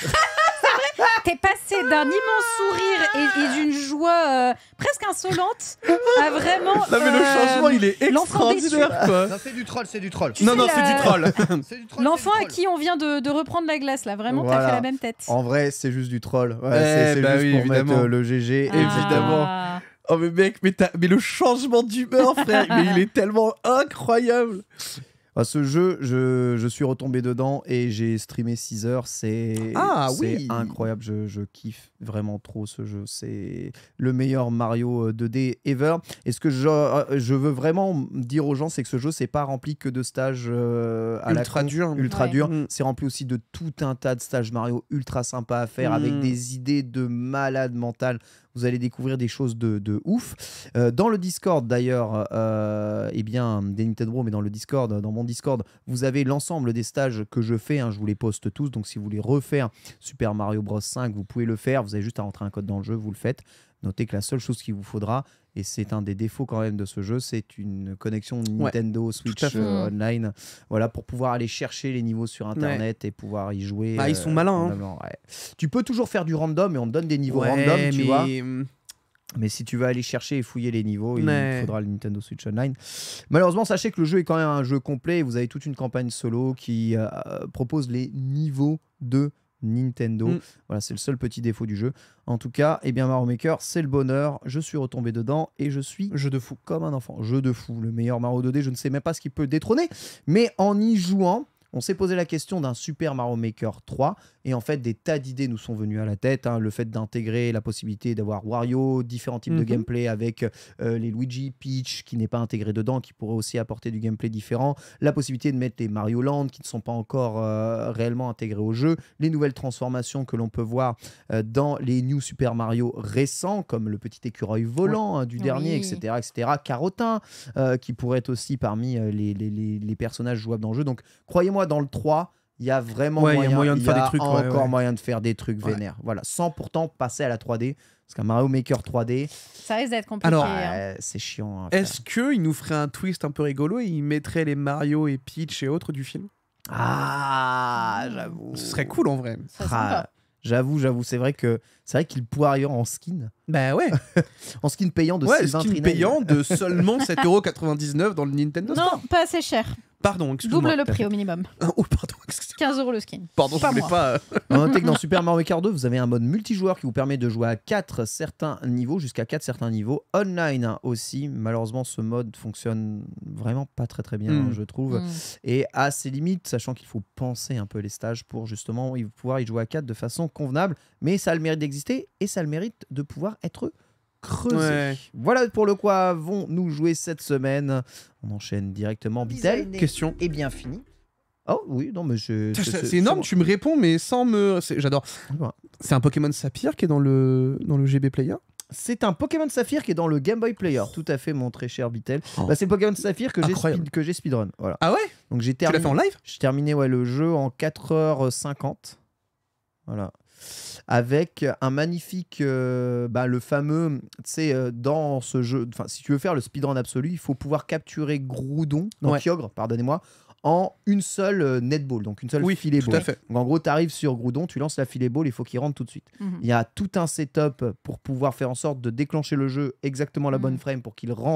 T'es passé d'un immense sourire et, et d'une joie euh, presque insolente à vraiment. Non mais le euh, changement il est l'enfant extraordinaire quoi. Non, c'est du troll, c'est du troll. Tu Non sais, non la- c'est du troll. C'est du troll. L'enfant à qui on vient de, de reprendre la glace, là, vraiment, t'as Voilà. fait la même tête. En vrai, c'est juste du troll. Ouais, Eh c'est c'est bah juste oui, pour évidemment. mettre euh, le G G. Ah. évidemment. Oh mais mec, mais, t'as- mais le changement d'humeur frère, mais il est tellement incroyable. Ah, ce jeu, je, je suis retombé dedans et j'ai streamé six heures. C'est Ah, c'est oui. incroyable. Je, je kiffe vraiment trop ce jeu. C'est le meilleur Mario deux D ever. Et ce que je, euh, je veux vraiment dire aux gens, c'est que ce jeu, c'est pas rempli que de stages euh, à Ultra la con, dur. ultra Ouais. dur. Mm. C'est rempli aussi de tout un tas de stages Mario ultra sympas à faire avec Mm. des idées de malade mental. Vous allez découvrir des choses de, de ouf. Euh, dans le Discord, d'ailleurs, euh, eh bien, des Nintendo, mais dans le Discord, dans mon Discord, vous avez l'ensemble des stages que je fais. Hein, je vous les poste tous. Donc, si vous voulez refaire Super Mario Bros cinq, vous pouvez le faire. Vous avez juste à rentrer un code dans le jeu, vous le faites. Notez que la seule chose qu'il vous faudra, et c'est un des défauts quand même de ce jeu, c'est une connexion Nintendo Switch à fait. euh, online, voilà, pour pouvoir aller chercher les niveaux sur Internet et pouvoir y jouer. Bah, ils sont malins, hein. convenablement, ouais. Tu peux toujours faire du random et on te donne des niveaux random, tu mais... vois. Mais si tu veux aller chercher et fouiller les niveaux, Ouais. il faudra le Nintendo Switch Online. Malheureusement, sachez que le jeu est quand même un jeu complet. Et vous avez toute une campagne solo qui euh, propose les niveaux de Nintendo. Mm. Voilà, c'est le seul petit défaut du jeu. En tout cas, eh bien, Mario Maker, c'est le bonheur. Je suis retombé dedans et je suis Jeu de fou. comme un enfant. Jeu de fou, le meilleur Mario deux D. Je ne sais même pas ce qu'il peut détrôner. Mais en y jouant, on s'est posé la question d'un Super Mario Maker trois. Et en fait, des tas d'idées nous sont venues à la tête. Hein. Le fait d'intégrer la possibilité d'avoir Wario, différents types de Mhm. gameplay avec euh, les Luigi, Peach qui n'est pas intégré dedans, qui pourrait aussi apporter du gameplay différent. La possibilité de mettre les Mario Land qui ne sont pas encore euh, réellement intégrés au jeu. Les nouvelles transformations que l'on peut voir euh, dans les New Super Mario récents, comme le petit écureuil volant hein, du Oui. dernier, et cetera, et cetera. Carotin, euh, qui pourrait être aussi parmi euh, les, les, les, les personnages jouables dans le jeu. Donc, croyez-moi, dans le trois, il y a vraiment Ouais, il y a moyen, moyen de il y faire a des trucs, ouais, encore ouais. moyen de faire des trucs Ouais. vénères. Voilà, sans pourtant passer à la trois D. Parce qu'un Mario Maker trois D, Ça risque d'être compliqué. Alors, hein. ouais, c'est chiant. à faire. Est-ce qu'il nous ferait un twist un peu rigolo et il mettrait les Mario et Peach et autres du film? Ah, j'avoue. Ce serait cool en vrai. Ça serait Ah, sympa. J'avoue, j'avoue, c'est vrai que c'est vrai qu'il pourrait arriver en skin, Bah ouais. en skin payant de Ouais, Sylvain skin Trinel. payant de seulement sept euros quatre-vingt-dix-neuf dans le Nintendo Store. Non, pas assez cher. Pardon, excuse-moi. Double le prix au minimum. Oh pardon, excuse- quinze euros le skin. pardon, je Pas voulais moi. pas. euh, Notez que dans Super Mario Maker deux, vous avez un mode multijoueur qui vous permet de jouer à quatre certains niveaux, jusqu'à quatre certains niveaux. Online hein, aussi. Malheureusement, ce mode fonctionne vraiment pas très très bien, Mm. hein, je trouve. Mm. Et à ses limites, sachant qu'il faut penser un peu les stages pour justement y- pouvoir y jouer à quatre de façon convenable. Mais ça a le mérite d'exister et ça a le mérite de pouvoir être creusé. Ouais. Voilà pour le quoi vont nous jouer cette semaine. On enchaîne directement. Bitel Question. est bien fini. Oh oui, non mais je... C'est c'est énorme, tu me réponds, mais sans me. c'est- J'adore. Ouais. C'est un Pokémon Saphir qui est dans le, dans le G B Player. C'est un Pokémon Saphir qui est dans le Game Boy Player. Tout à fait, mon très cher Bitel. Oh. Bah, c'est le Pokémon Saphir que j'ai Incroyable. speed- que j'ai speedrun. Voilà. Ah ouais? Donc j'ai Tu l'as terminé. fait en live? J'ai terminé ouais, le jeu en quatre heures cinquante. Voilà. Avec un magnifique. euh, bah, le fameux. Tu sais, euh, dans ce jeu. Enfin, si tu veux faire le speedrun absolu, il faut pouvoir capturer Groudon. Non, Ouais. Kyogre, pardonnez-moi. En une seule euh, netball. Donc une seule Oui, filet tout ball. à fait. Donc en gros, tu arrives sur Groudon, tu lances la filet ball, il faut qu'il rentre tout de suite. Mhm. Il y a tout un setup pour pouvoir faire en sorte de déclencher le jeu exactement à la bonne Mhm. frame pour qu'il rentre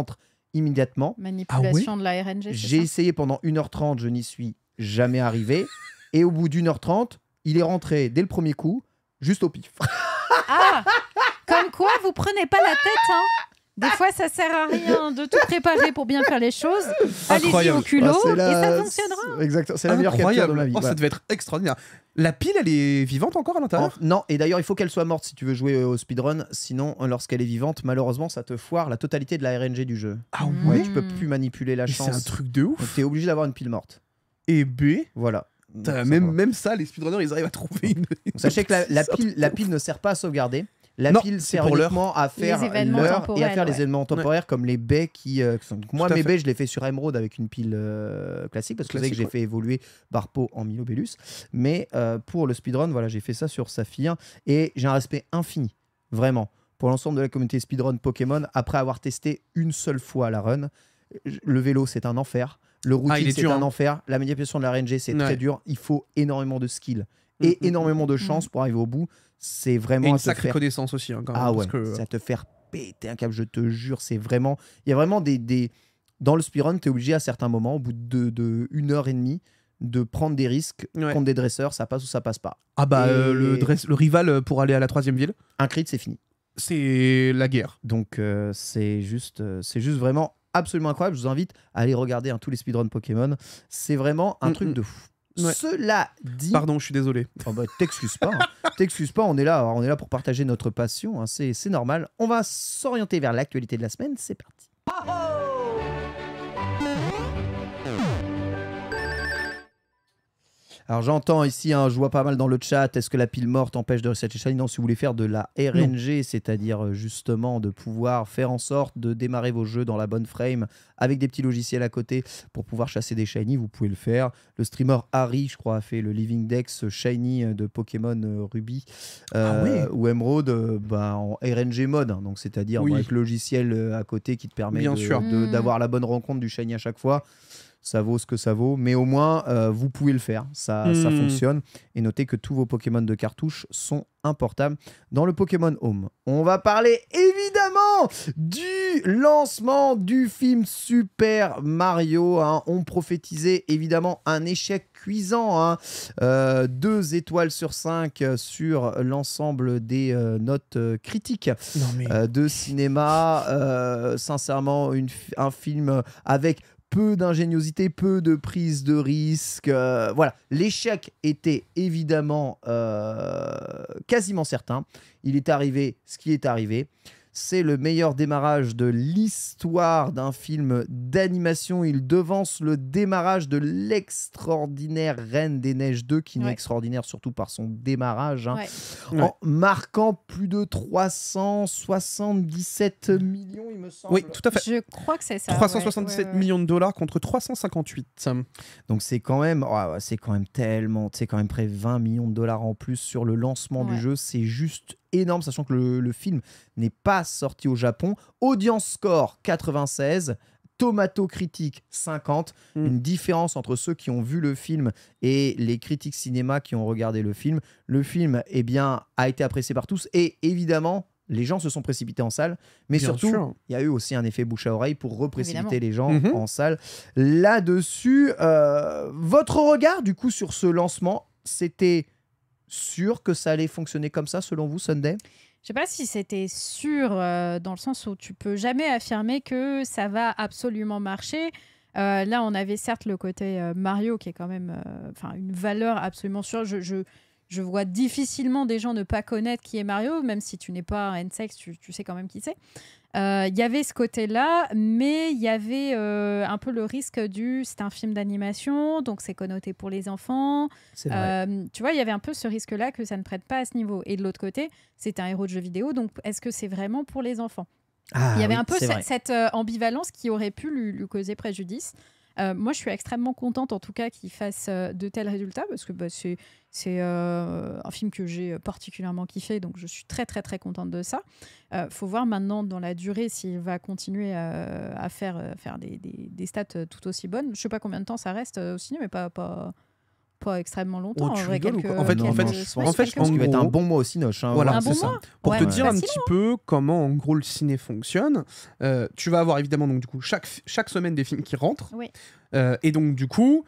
immédiatement. Manipulation de la R N G, c'est J'ai ça essayé pendant une heure trente, je n'y suis jamais arrivé. Et au bout d'une heure trente, il est rentré dès le premier coup, juste au pif. Ah, comme quoi, vous prenez pas la tête, hein. Des fois, ça sert à rien de tout préparer pour bien faire les choses. Allez-y Incroyable. au culot Ah, c'est la- et ça fonctionnera. Exactement, c'est la meilleure capture Incroyable. de ma vie. Oh, Voilà. ça devait être extraordinaire. La pile, elle est vivante encore à En- l'intérieur? non, et d'ailleurs, il faut qu'elle soit morte si tu veux jouer au speedrun. Sinon, lorsqu'elle est vivante, malheureusement, ça te foire la totalité de la R N G du jeu. Ah Mm. Ouais, ouais. tu peux plus manipuler la Mais C'est un chance. truc de Donc, ouf. t'es obligé d'avoir une pile morte. Et B, Voilà. t'as Donc, même, ça va. même ça, les speedrunners, ils arrivent à trouver une. une Sachez que la, la sorte pile, de la ouf. pile ne sert pas à sauvegarder. La Non, pile c'est sert pour l'heure. uniquement à faire événements l'heure et à temporels, faire les ouais. événements temporaires comme les baies qui. euh, qui sont- Donc, moi, Tout à mes fait. baies, je les fais sur Emerald avec une pile euh, classique parce que vous savez que Classique, j'ai fait évoluer Barpo en Milobellus. Mais euh, pour le speedrun, voilà, j'ai fait ça sur Saphir et j'ai un respect infini, vraiment, pour l'ensemble de la communauté speedrun Pokémon après avoir testé une seule fois la run. Le vélo, c'est un enfer. Le Ah, il routine, est c'est dur, un hein. enfer. La manipulation de la R N G, c'est Ouais. très dur. Il faut énormément de skill Mm, et mm, énormément de chance pour arriver au bout. C'est vraiment Et à une te sacrée faire connaissance aussi, hein, quand même. ah parce ouais, que... ça te faire péter un câble, je te jure, c'est vraiment... Il y a vraiment des... des... Dans le speedrun, tu es obligé à certains moments, au bout de, de une heure et demie, de prendre des risques Ouais. contre des dresseurs, ça passe ou ça passe pas. Ah bah, Et- euh, le, dress- le rival euh, pour aller à la troisième ville, Un crit, c'est fini. c'est la guerre. Donc euh, c'est juste, euh, c'est juste vraiment absolument incroyable. Je vous invite à aller regarder hein, tous les speedruns Pokémon. C'est vraiment un Mm, truc mm. de fou. Ouais. Cela dit... Pardon, je suis désolé. Oh bah, t'excuses pas, hein. T'excuses pas, on est là, on est là pour partager notre passion, hein, c'est c'est normal. On va s'orienter vers l'actualité de la semaine, c'est parti. Alors j'entends ici, hein, je vois pas mal dans le chat, est-ce que la pile morte empêche de resetter shiny? Non, si vous voulez faire de la R N G, c'est-à-dire euh, justement de pouvoir faire en sorte de démarrer vos jeux dans la bonne frame avec des petits logiciels à côté pour pouvoir chasser des shiny, vous pouvez le faire. Le streamer Harry, je crois, a fait le Living Dex shiny de Pokémon euh, Ruby euh, Ah ouais. ou Emerald euh, bah, en R N G mode, hein, donc c'est-à-dire Oui. bon, avec le logiciel euh, à côté qui te permet Bien de- sûr. de- Mm. d'avoir la bonne rencontre du shiny à chaque fois. Ça vaut ce que ça vaut, mais au moins euh, vous pouvez le faire, ça, ça Hmm. fonctionne. Et notez que tous vos Pokémon de cartouche sont importables dans le Pokémon Home. On va parler évidemment du lancement du film Super Mario, hein. On prophétisait évidemment un échec cuisant, hein. Euh, deux étoiles sur cinq sur l'ensemble des euh, notes euh, critiques Non mais... euh, de cinéma. Euh, sincèrement, une fi- un film avec peu d'ingéniosité, peu de prise de risque. Euh, voilà, l'échec était évidemment euh, quasiment certain. Il est arrivé ce qui est arrivé. C'est le meilleur démarrage de l'histoire d'un film d'animation. Il devance le démarrage de l'extraordinaire Reine des Neiges deux, qui n'est Ouais. extraordinaire surtout par son démarrage, hein, Ouais. en marquant plus de trois cent soixante-dix-sept millions, il me semble. Oui, tout à fait. Je crois que c'est ça. trois cent soixante-dix-sept ouais, ouais, ouais. millions de dollars contre trois cent cinquante-huit. Donc c'est quand même, oh, ouais, c'est quand même tellement, c'est quand même près de vingt millions de dollars en plus sur le lancement du Ouais. jeu. C'est juste énorme, sachant que le, le film n'est pas sorti au Japon. Audience score quatre-vingt-seize. Tomato critique cinquante, Mm. une différence entre ceux qui ont vu le film et les critiques cinéma qui ont regardé le film. Le film, eh bien, a été apprécié par tous et évidemment, les gens se sont précipités en salle, mais Bien surtout, sûr. il y a eu aussi un effet bouche à oreille pour reprécipiter les gens Mhm. en salle. Là-dessus, euh, votre regard du coup sur ce lancement, c'était sûr que ça allait fonctionner comme ça selon vous, Sunday? Je sais pas si c'était sûr euh, dans le sens où tu peux jamais affirmer que ça va absolument marcher. Euh, là, on avait certes le côté euh, Mario qui est quand même euh, enfin une valeur absolument sûre. Je, je, je vois difficilement des gens ne pas connaître qui est Mario, même si tu n'es pas un N S E X, tu, tu sais quand même qui c'est. Euh, Il y avait ce côté-là, mais il y avait euh, un peu le risque du c'est un film d'animation, donc c'est connoté pour les enfants. C'est vrai. Euh, tu vois, il y avait un peu ce risque-là que ça ne prête pas à ce niveau. Et de l'autre côté, c'est un héros de jeu vidéo, donc est-ce que c'est vraiment pour les enfants? Ah, Il y avait oui, un peu c'est ce- vrai. cette euh, ambivalence qui aurait pu lui, lui causer préjudice. Euh, moi, je suis extrêmement contente, en tout cas, qu'il fasse euh, de tels résultats, parce que bah, c'est c'est euh, un film que j'ai particulièrement kiffé, donc je suis très, très, très contente de ça. Il euh, faut voir maintenant, dans la durée, s'il va continuer euh, à faire, euh, faire des, des, des stats tout aussi bonnes. Je ne sais pas combien de temps ça reste euh, au ciné, mais pas... pas pas extrêmement longtemps. Oh, tu en vrai, rigoles ou quelques, quoi En fait- quelques en fait, semaines, je en fait, pense quelques qu'il va être gros- un bon mois aussi, Noche. hein, Voilà, Un c'est bon ça. mois Pour Ouais, te ouais. dire Pas un si petit peu comment en gros le ciné fonctionne, euh, tu vas avoir évidemment donc du coup chaque chaque semaine des films qui rentrent, Oui. Euh, et donc du coup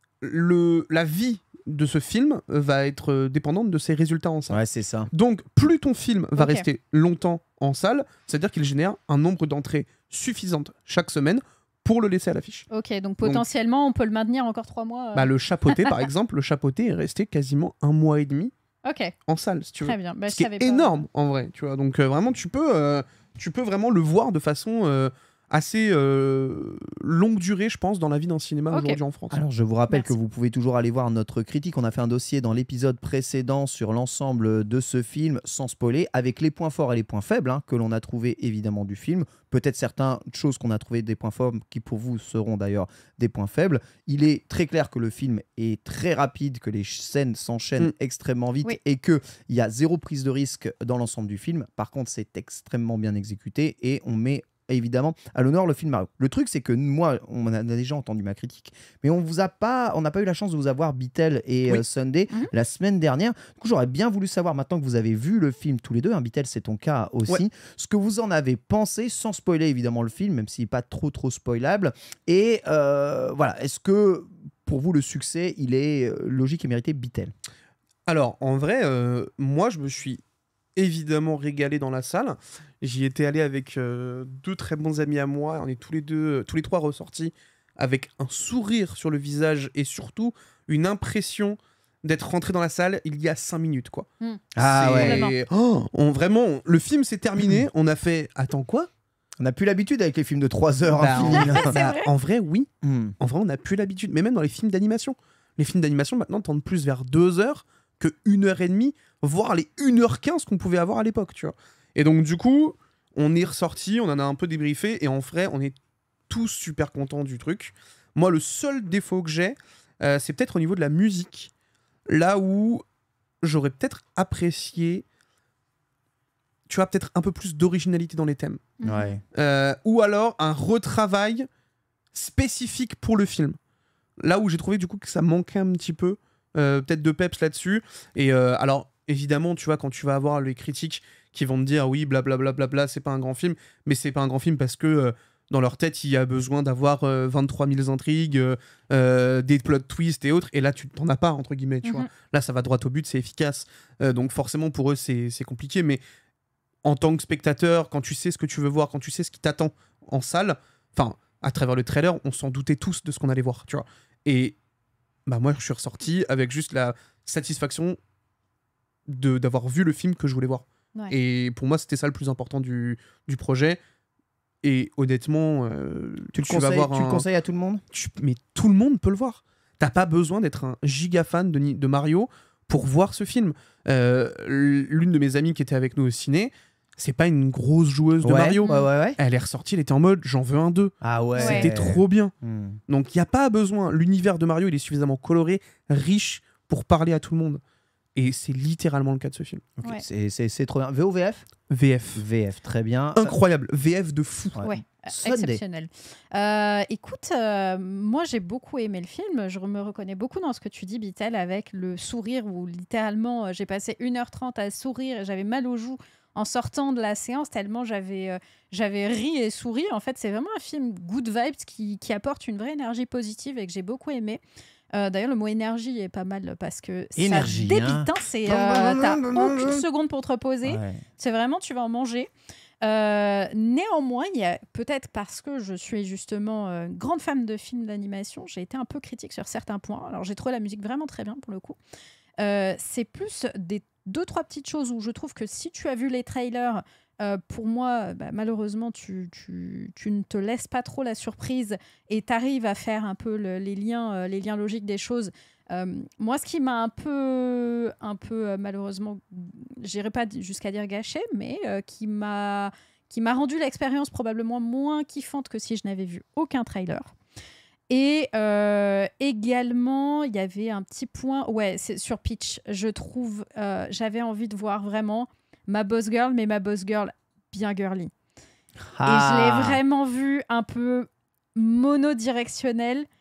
le la vie de ce film va être euh, dépendante de ses résultats en salle. Ouais, c'est ça. Donc plus ton film va Ok. rester longtemps en salle, c'est-à-dire qu'il génère un nombre d'entrées suffisantes chaque semaine pour le laisser à l'affiche. Ok, donc potentiellement, on peut le maintenir encore trois mois. euh. Bah, le chapeauté par exemple, le chapeauté est resté quasiment un mois et demi Ok, en salle si tu veux. très bien. Bah, Ce je qui savais est pas. énorme en vrai, tu vois. Donc euh, vraiment, tu peux, euh, tu peux vraiment le voir de façon euh, assez euh, longue durée, je pense, dans la vie d'un cinéma Ok. aujourd'hui en France. Alors, je vous rappelle Merci. que vous pouvez toujours aller voir notre critique. On a fait un dossier dans l'épisode précédent sur l'ensemble de ce film, sans spoiler, avec les points forts et les points faibles hein, que l'on a trouvé évidemment du film. Peut-être certaines choses qu'on a trouvé des points forts qui pour vous seront d'ailleurs des points faibles. Il est très clair que le film est très rapide, que les scènes s'enchaînent Mm. extrêmement vite Oui. et qu'il y a zéro prise de risque dans l'ensemble du film. Par contre, c'est extrêmement bien exécuté et on met évidemment à l'honneur le film Mario. Le truc, c'est que moi, on a déjà entendu ma critique, mais on vous a pas, on n'a pas eu la chance de vous avoir Beatle et Oui. euh, Sunday Mhm. la semaine dernière. Du coup, j'aurais bien voulu savoir, maintenant que vous avez vu le film tous les deux, hein, Beatle, c'est ton cas aussi, Ouais. ce que vous en avez pensé, sans spoiler évidemment le film, même s'il n'est pas trop trop spoilable. Et euh, voilà, est-ce que pour vous le succès, il est euh, logique et mérité Beatle? Alors, en vrai, euh, moi, je me suis évidemment régalé dans la salle. J'y étais allé avec euh, deux très bons amis à moi. On est tous les deux, tous les trois ressortis avec un sourire sur le visage et surtout une impression d'être rentré dans la salle il y a cinq minutes, quoi. Mm. Ah C'est- ouais. Oh, on, vraiment, le film s'est terminé. On a fait. Attends, quoi On n'a plus l'habitude avec les films de trois heures Bah, infinis, en, là. bah, vrai en vrai, oui. Hmm. En vrai, on n'a plus l'habitude. Mais même dans les films d'animation. Les films d'animation, maintenant, tendent plus vers deux heures que une heure et demie, voire les une heure quinze qu'on pouvait avoir à l'époque, tu vois. Et donc, du coup, on est ressorti, on en a un peu débriefé, et en vrai, on est tous super contents du truc. Moi, le seul défaut que j'ai, euh, c'est peut-être au niveau de la musique. Là où j'aurais peut-être apprécié, tu vois, peut-être un peu plus d'originalité dans les thèmes. Mhm. Ouais. Euh, ou alors un retravail spécifique pour le film. Là où j'ai trouvé du coup que ça manquait un petit peu, euh, peut-être de peps là-dessus. Et euh, alors, évidemment, tu vois, quand tu vas avoir les critiques qui vont te dire oui, blablabla, bla, bla, bla, c'est pas un grand film, mais c'est pas un grand film parce que euh, dans leur tête, il y a besoin d'avoir euh, vingt-trois mille intrigues, euh, euh, des plot twists et autres. Et là, tu t'en as pas, entre guillemets, tu Mhm. vois. Là, ça va droit au but, c'est efficace. Euh, donc, forcément, pour eux, c'est c'est compliqué. Mais en tant que spectateur, quand tu sais ce que tu veux voir, quand tu sais ce qui t'attend en salle, enfin, à travers le trailer, on s'en doutait tous de ce qu'on allait voir, tu vois. Et bah moi, je suis ressorti avec juste la satisfaction de d'avoir vu le film que je voulais voir. Ouais. Et pour moi, c'était ça le plus important du, du projet. Et honnêtement, euh, Tu, le vas conseilles, voir tu le un- conseilles à tout le monde? tu- mais tout le monde peut le voir. T'as pas besoin d'être un giga fan de, Ni- de Mario pour voir ce film. Euh, L'une de mes amies qui était avec nous au ciné, c'est pas une grosse joueuse de Ouais, Mario. Ouais, ouais, ouais. Elle est ressortie, elle était en mode j'en veux un deux. Ah ouais. Ouais. C'était trop bien. Hmm. Donc il n'y a pas besoin. L'univers de Mario, il est suffisamment coloré, riche pour parler à tout le monde. Et c'est littéralement le cas de ce film. Ok, Ouais. c'est- C'est c'est trop bien. V O V F? V F. V F, très bien. Incroyable. V F de fou. Ouais. Ouais, Sunday. exceptionnel. Euh, écoute, euh, moi j'ai beaucoup aimé le film. Je me reconnais beaucoup dans ce que tu dis, Bitel, avec le sourire où littéralement euh, j'ai passé une heure trente à sourire et j'avais mal aux joues en sortant de la séance tellement j'avais euh, j'avais ri et souri. En fait, c'est vraiment un film good vibes qui, qui apporte une vraie énergie positive et que j'ai beaucoup aimé. Euh, D'ailleurs, le mot énergie est pas mal parce que Énergie, ça débite. hein. Hein, c'est, euh, t'as aucune seconde pour te reposer. Ouais. C'est vraiment, tu vas en manger. Euh, néanmoins, il y a peut-être parce que je suis justement euh, grande fan de films d'animation, j'ai été un peu critique sur certains points. Alors, j'ai trouvé la musique vraiment très bien pour le coup. Euh, c'est plus des deux, trois petites choses où je trouve que si tu as vu les trailers, euh, pour moi, bah, malheureusement, tu, tu, tu ne te laisses pas trop la surprise et tu arrives à faire un peu le- les, liens, euh, les liens logiques des choses. Euh, moi, ce qui m'a un peu, un peu euh, malheureusement, j'irai pas jusqu'à dire gâché, mais euh, qui m'a qui m'a rendu l'expérience probablement moins kiffante que si je n'avais vu aucun trailer. Et euh, également, il y avait un petit point, ouais, c'est sur Peach. Je trouve, euh, j'avais envie de voir vraiment ma boss girl, mais ma boss girl bien girly. Ah. Et je l'ai vraiment vue un peu monodirectionnelle.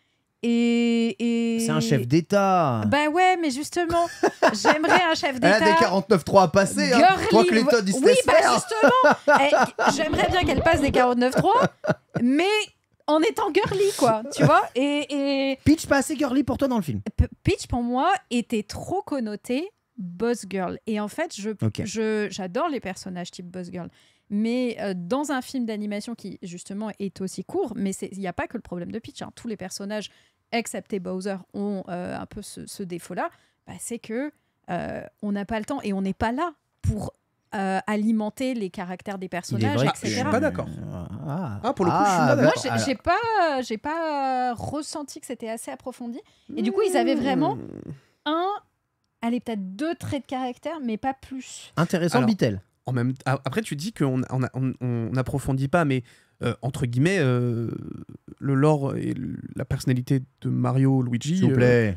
Et, et... C'est un chef d'État. Bah ouais, mais justement, j'aimerais un chef Elle d'État. a des quarante-neuf trois à passer. Hein. girly. Toi que l'État il se Oui, laisse bah faire. justement. Eh, j'aimerais bien qu'elle passe des quarante-neuf trois, mais en étant girly, quoi. Tu vois. Et, et Peach pas assez girly pour toi dans le film. P- Peach, pour moi, était trop connotée boss girl. Et en fait, je, Ok. je, j'adore les personnages type boss girl. Mais euh, dans un film d'animation qui, justement, est aussi court, mais il n'y a pas que le problème de Peach. Hein. Tous les personnages, excepté Bowser, ont euh, un peu ce, ce défaut-là. Bah, c'est que euh, on n'a pas le temps et on n'est pas là pour euh, alimenter les caractères des Il est personnages, vrai Ah, que je suis et cetera. pas d'accord. Ah, Ah, pour le coup, je suis pas bah, d'accord. Moi, j'ai- alors- j'ai pas, j'ai pas ressenti que c'était assez approfondi. Et du coup, ils avaient vraiment Hmm. un, allez, peut-être deux traits de caractère, mais pas plus. Intéressant, Alors, Bitel. En même a- après, tu dis qu'on on, on, on n'approfondit pas, mais euh, entre guillemets, euh, le lore et le- la personnalité de Mario, Luigi, S'il vous euh, plaît.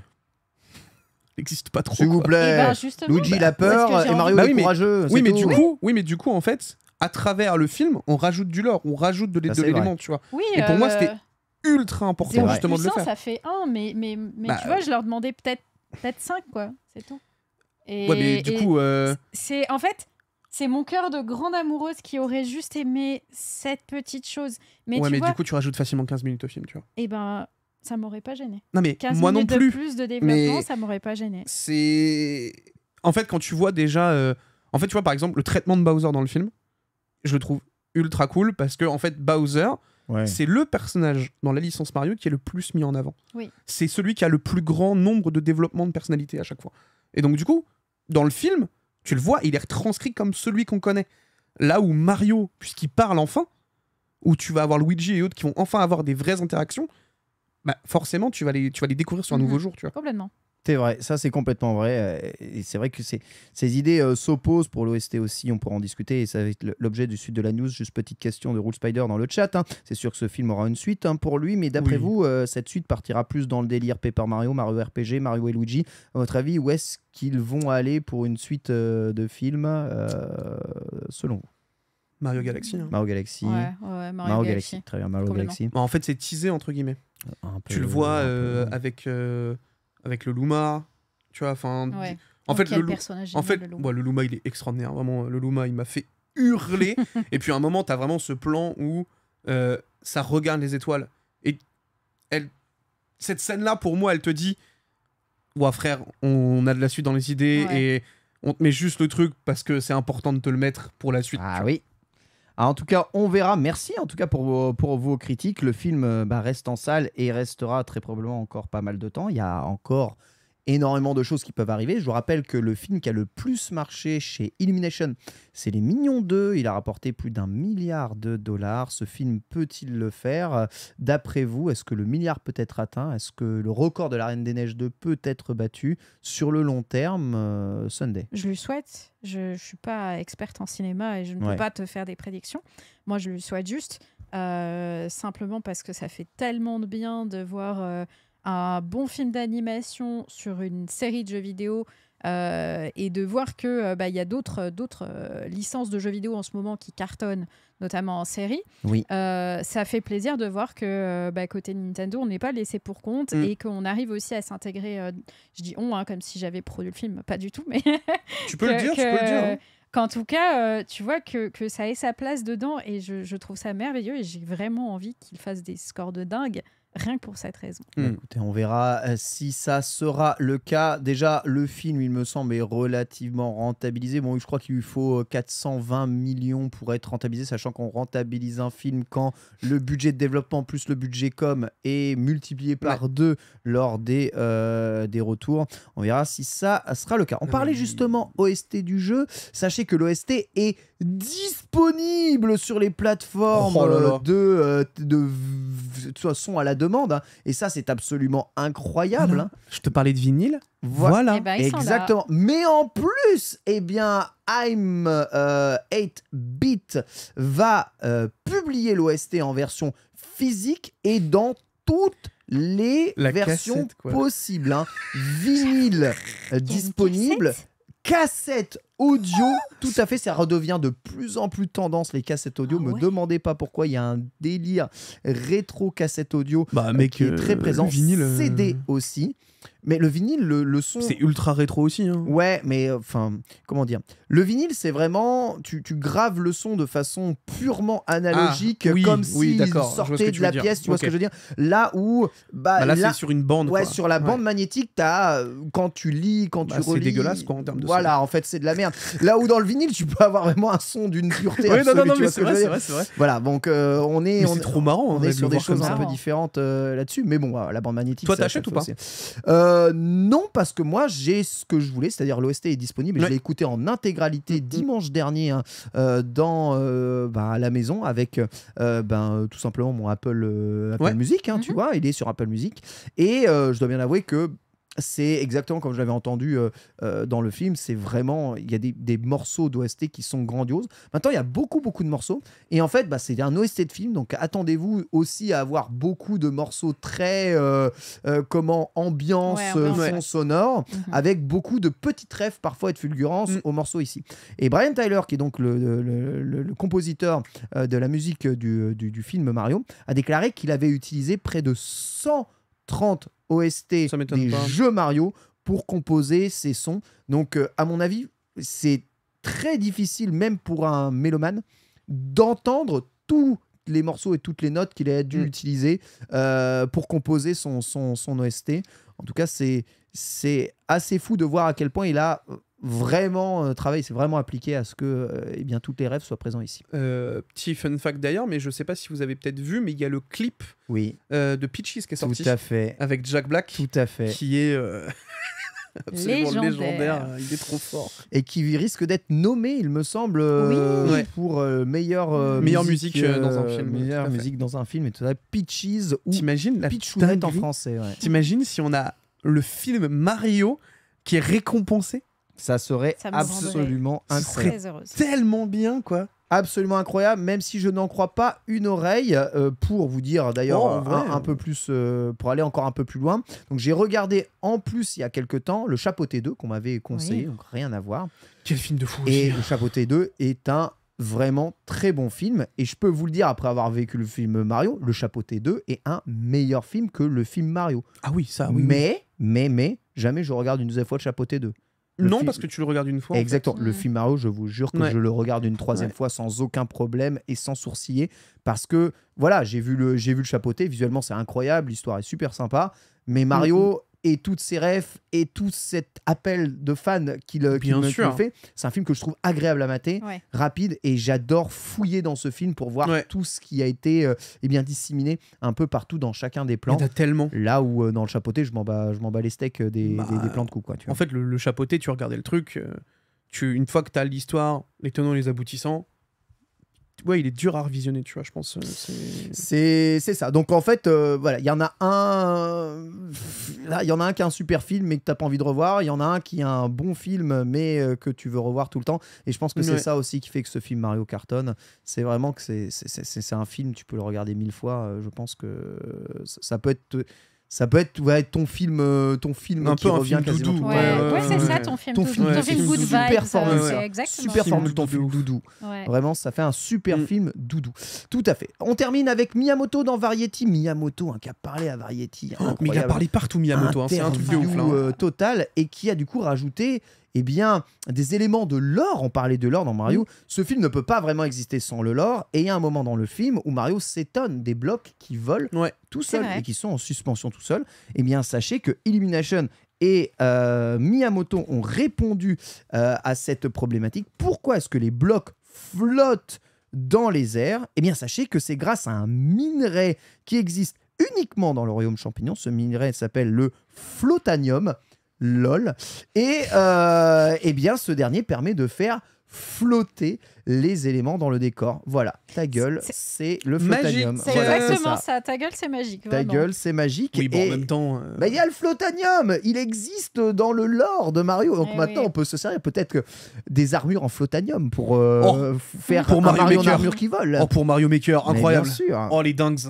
n'existe pas trop. S'il vous quoi. plaît. Et ben, justement, Luigi bah, il a parce que peur j'ai et envie- Mario Bah est oui, mais- courageux. Oui, c'est mais tout. du coup, oui, mais du coup, en fait, à travers le film, on rajoute du lore, on rajoute de, l'é- Ça, de c'est l'élément, vrai. tu vois. Oui, Et pour moi, euh, c'était ultra important zéro justement de le puissance, faire. ça fait un, mais, mais, mais Bah, tu vois, je leur demandais peut-être peut-être cinq, quoi. C'est tout. Et, Ouais, mais du et coup, euh, c'est en fait, c'est mon cœur de grande amoureuse qui aurait juste aimé cette petite chose. Mais ouais, tu mais vois, du coup, tu rajoutes facilement quinze minutes au film, tu vois. eh ben, ça m'aurait pas gêné. Non, mais quinze moi non minutes plus. de plus de développement, mais- ça m'aurait pas gêné. C'est. En fait, quand tu vois déjà. euh, En fait, tu vois, par exemple, le traitement de Bowser dans le film, je le trouve ultra cool parce que, en fait, Bowser, Ouais. c'est le personnage dans la licence Mario qui est le plus mis en avant. Oui. C'est celui qui a le plus grand nombre de développements de personnalité à chaque fois. Et donc, du coup, dans le film, tu le vois, il est retranscrit comme celui qu'on connaît. Là où Mario, puisqu'il parle enfin, où tu vas avoir Luigi et autres qui vont enfin avoir des vraies interactions, bah forcément, tu vas les, tu vas les découvrir sur un Mhm. nouveau jour, tu vois. Complètement. C'est vrai, ça c'est complètement vrai. euh, Et c'est vrai que c'est- ces idées euh, s'opposent pour l'O S T aussi, on pourra en discuter. Et ça va être le- l'objet du suite de la news. Juste petite question de Rule Spider dans le chat. hein. C'est sûr que ce film aura une suite hein, pour lui, mais d'après Oui. vous, euh, cette suite partira plus dans le délire Paper Mario, Mario R P G, Mario et Luigi. À votre avis, où est-ce qu'ils vont aller pour une suite euh, de films euh, selon vous Mario Galaxy. hein. Mario Galaxy. Ouais, ouais, Mario, Mario Galaxy. Galaxy. Très bien, Mario Complètement. Galaxy. Bah, en fait, c'est teasé, entre guillemets. Un peu- Tu le vois un peu- euh, avec, euh, avec le Luma, tu vois, enfin... Ouais. En Oh, fait, quel le, Lu- personnage en génial, fait le loup. ouais, le Luma, il est extraordinaire, vraiment. Le Luma, il m'a fait hurler. Et puis à un moment, t'as vraiment ce plan où euh, ça regarde les étoiles. Et elle... cette scène-là, pour moi, elle te dit « Ouah, frère, on a de la suite dans les idées Ouais. et on te met juste le truc parce que c'est important de te le mettre pour la suite. Ah oui. Ah, en tout cas, on verra. Merci en tout cas pour vos, pour vos critiques. Le film euh, bah, reste en salle et restera très probablement encore pas mal de temps. Il y a encore énormément de choses qui peuvent arriver. Je vous rappelle que le film qui a le plus marché chez Illumination, c'est Les Mignons deux. Il a rapporté plus d'un milliard de dollars. Ce film peut-il le faire? D'après vous, est-ce que le milliard peut être atteint? Est-ce que le record de La Reine des Neiges deux peut être battu sur le long terme? euh, Sunday. Je lui souhaite. Je ne suis pas experte en cinéma et je ne Ouais. peux pas te faire des prédictions. Moi, je lui souhaite juste, euh, simplement parce que ça fait tellement de bien de voir euh, un bon film d'animation sur une série de jeux vidéo euh, et de voir que euh, bah, y a d'autres d'autres euh, licences de jeux vidéo en ce moment qui cartonnent, notamment en série. Oui. Euh, ça fait plaisir de voir que euh, bah, côté Nintendo, on n'est pas laissé pour compte Mm. et qu'on arrive aussi à s'intégrer. euh, je dis on, hein, comme si j'avais produit le film, pas du tout, mais Tu peux le que- dire, tu que- peux le dire. hein. qu'en tout cas, euh, tu vois que, que ça ait sa place dedans et je, je trouve ça merveilleux et j'ai vraiment envie qu'il fasse des scores de dingue, rien que pour cette raison. Bah, Hmm. écoutez, on verra euh, si ça sera le cas. Déjà, le film, il me semble, est relativement rentabilisé. Bon, je crois qu'il lui faut euh, quatre cent vingt millions pour être rentabilisé, sachant qu'on rentabilise un film quand le budget de développement plus le budget com est multiplié par deux lors des, euh, des retours. On verra si ça sera le cas. On Non, parlait mais- justement O S T du jeu. Sachez que l'O S T est disponible sur les plateformes Oh là là. euh, de, euh, de, de toute façon à la demande. hein. Et ça, c'est absolument incroyable. Voilà. hein. Je te parlais de vinyle. Voi- Voilà. Eh ben, ils sont là. Exactement. Mais en plus, eh bien, I'm euh, eight bit va euh, publier l'O S T en version physique et dans toutes les La versions cassette, quoi. possibles. hein. Vinyle euh, Il y a une disponible. cassette. Cassette audio, tout à fait, ça redevient de plus en plus tendance les cassettes audio. Ah Me ouais. demandez pas pourquoi, il y a un délire rétro cassette audio Bah, euh, mec, qui est euh, très présent. le vinyle, euh, C D aussi, mais le vinyle, le, le son. C'est ultra rétro aussi. Hein. Ouais, mais enfin, comment dire, le vinyle, c'est vraiment, tu, tu graves le son de façon purement analogique, Ah, oui, comme oui, s'il d'accord, je vois ce sortait que de tu la veux dire. pièce, tu vois Ok. ce que je veux dire. Là où, bah, Bah, là, là- c'est sur une bande. ouais, quoi. sur la bande Ouais. magnétique, t'as, euh, quand tu lis, quand Bah, tu c'est relis, dégueulasse, quoi, en termes de voilà, en fait, c'est de la merde. Là où dans le vinyle, tu peux avoir vraiment un son d'une pureté Ouais, non, absolue. non, non, tu mais vois ce c'est que je vrai, veux c'est dire. vrai, c'est vrai. Voilà, donc euh, on est, Mais on c'est trop marrant. on en est vrai, de sur le des voir comme choses ça. un peu marrant. différentes euh, là-dessus, mais bon, voilà, la bande magnétique. Toi, ça- t'achètes ça ou fait pas aussi. Euh, Non, parce que moi, j'ai ce que je voulais, c'est-à-dire l'O S T est disponible. Et Ouais. je l'ai écouté en intégralité Mhm. dimanche dernier hein, euh, dans euh, bah, à la maison avec euh, ben, tout simplement mon Apple, euh, Apple Ouais. Music, hein, tu Mhm. vois, il est sur Apple Music. Et euh, je dois bien avouer que c'est exactement comme je l'avais entendu euh, euh, dans le film. C'est vraiment, il y a des, des morceaux d'O S T qui sont grandioses. Maintenant, il y a beaucoup, beaucoup de morceaux. Et en fait, bah, c'est un O S T de film. Donc, attendez-vous aussi à avoir beaucoup de morceaux très, euh, euh, comment, ambiance, Ouais, euh, ambiance, fond ouais. sonore, Mhm. avec beaucoup de petites rêves parfois et de fulgurances Mm. aux morceaux ici. Et Brian Tyler, qui est donc le, le- le- le- le compositeur euh, de la musique du, du- du film Mario, a déclaré qu'il avait utilisé près de cent trente O S T Ça m'étonne des pas. jeux Mario pour composer ces sons. Donc, euh, à mon avis, c'est très difficile, même pour un mélomane, d'entendre tous les morceaux et toutes les notes qu'il a dû Mm. utiliser euh, pour composer son, son, son O S T. En tout cas, c'est c'est assez fou de voir à quel point il a vraiment euh, travaillé, c'est vraiment appliqué à ce que euh, eh bien, toutes les rêves soient présents ici. Euh, petit fun fact d'ailleurs, mais je sais pas si vous avez peut-être vu, mais il y a le clip Oui, euh, de Peaches qui est sorti tout à fait. avec Jack Black, Tout à fait. qui est euh, absolument Légendaire. légendaire. Il est trop fort. Et qui risque d'être nommé, il me semble, euh, Oui. Ouais. pour euh, meilleure, euh, Meilleure musique, euh, dans un film, Meilleure tout à fait. musique dans un film. Et tout ça. Peaches ou T'imagines la Pitchounette en dinguerie français. Ouais. T'imagines si on a le film Mario qui est récompensé? Ça serait Ça me absolument rendrait incroyable. Très heureuse. Tellement bien, quoi. Absolument incroyable, même si je n'en crois pas une oreille, euh, pour vous dire d'ailleurs Oh, en un, vrai. un peu plus, euh, pour aller encore un peu plus loin. Donc j'ai regardé en plus il y a quelques temps le Chapeauté deux qu'on m'avait conseillé, Oui. donc rien à voir. Quel film de fou Et aussi. le Chapeauté deux est un vraiment très bon film. Et je peux vous le dire après avoir vécu le film Mario, le Chapeauté deux est un meilleur film que le film Mario. Ah oui, ça, oui. oui. mais, mais, mais, jamais je regarde une deuxième fois le Chapeauté deux. le Non, film- parce que tu le regardes une fois. en Exactement. fait. Le Mm. film Mario, je vous jure que Ouais. je le regarde une troisième Ouais. fois sans aucun problème et sans sourciller. Parce que, voilà, j'ai vu le, j'ai vu le Chapeauté. Visuellement, c'est incroyable. L'histoire est super sympa. Mais Mario et toutes ses refs et tout cet appel de fans qu'il qu'il Bien me, qu'il sûr. me fait, c'est un film que je trouve agréable à mater, Ouais. rapide. Et j'adore fouiller dans ce film pour voir Ouais. tout ce qui a été euh, eh bien, disséminé un peu partout dans chacun des Il y plans. en a tellement. Là où, euh, dans le Chapeauté, je m'en bats, je m'en bats les steaks euh, des, Bah, des, des plans de coups. Quoi, tu vois. En fait, le, le chapeauté, tu regardais le truc. euh, tu, une fois que tu as l'histoire, les tenants et les aboutissants, ouais, il est dur à revisionner, tu vois, je pense. euh, c'est- C'est c'est ça. Donc en fait, euh, voilà, il y en a un, là, il y en a un qui a un super film mais que t'as pas envie de revoir. Il y en a un qui a un bon film mais euh, que tu veux revoir tout le temps. Et je pense que c'est Ouais. ça aussi qui fait que ce film Mario cartonne. C'est vraiment que c'est c'est- c'est- c'est- c'est un film, tu peux le regarder mille fois. euh, Je pense que ça, ça peut être ça peut être ouais, ton film, euh, ton film Un qui peu un revient film quasiment doudou. tout Ouais, le temps. Ouais, ouais, ouais, c'est ouais. ça ton film Ton doudou. film- Ton ouais, film film good doudou. vibes. Super ça, formule, c'est ouais. exactement Super ça. formule ton doudou. film doudou. Ouais. Vraiment, ça fait un super Mm. film doudou. Tout à fait. On termine avec Miyamoto dans Variety. Miyamoto, hein, qui a parlé à Variety. Oh, mais il a incroyable. parlé partout, Miyamoto. hein, C'est un truc de ouf, là. Interview, hein. euh, total, et qui a du coup rajouté eh bien, des éléments de lore. On parlait de lore dans Mario. Mm. Ce film ne peut pas vraiment exister sans le lore. Et il y a un moment dans le film où Mario s'étonne des blocs qui volent Ouais. tout C'est seuls vrai. et qui sont en suspension tout seuls. Eh bien, sachez que Illumination et euh, Miyamoto ont répondu euh, à cette problématique. Pourquoi est-ce que les blocs flottent dans les airs? Eh bien, sachez que c'est grâce à un minerai qui existe uniquement dans le royaume champignon. Ce minerai s'appelle le flottanium. Lol. Et euh, eh bien, ce dernier permet de faire flotter les éléments dans le décor. Voilà, ta gueule, C'est- c'est le Magique. flottanium. C'est Voilà, exactement ça. ça. Ta gueule, c'est magique. Ta vraiment. gueule, c'est magique. Oui, bon, Et- en même temps. euh, bah, il y a le flottanium, il existe dans le lore de Mario. Donc Eh maintenant, oui. on peut se servir peut-être que des armures en flottanium pour euh, Oh, faire pour un Mario Mario en Maker. armure qui vole. Oh, pour Mario Maker, Mais incroyable. Bien sûr. Oh, les dingues.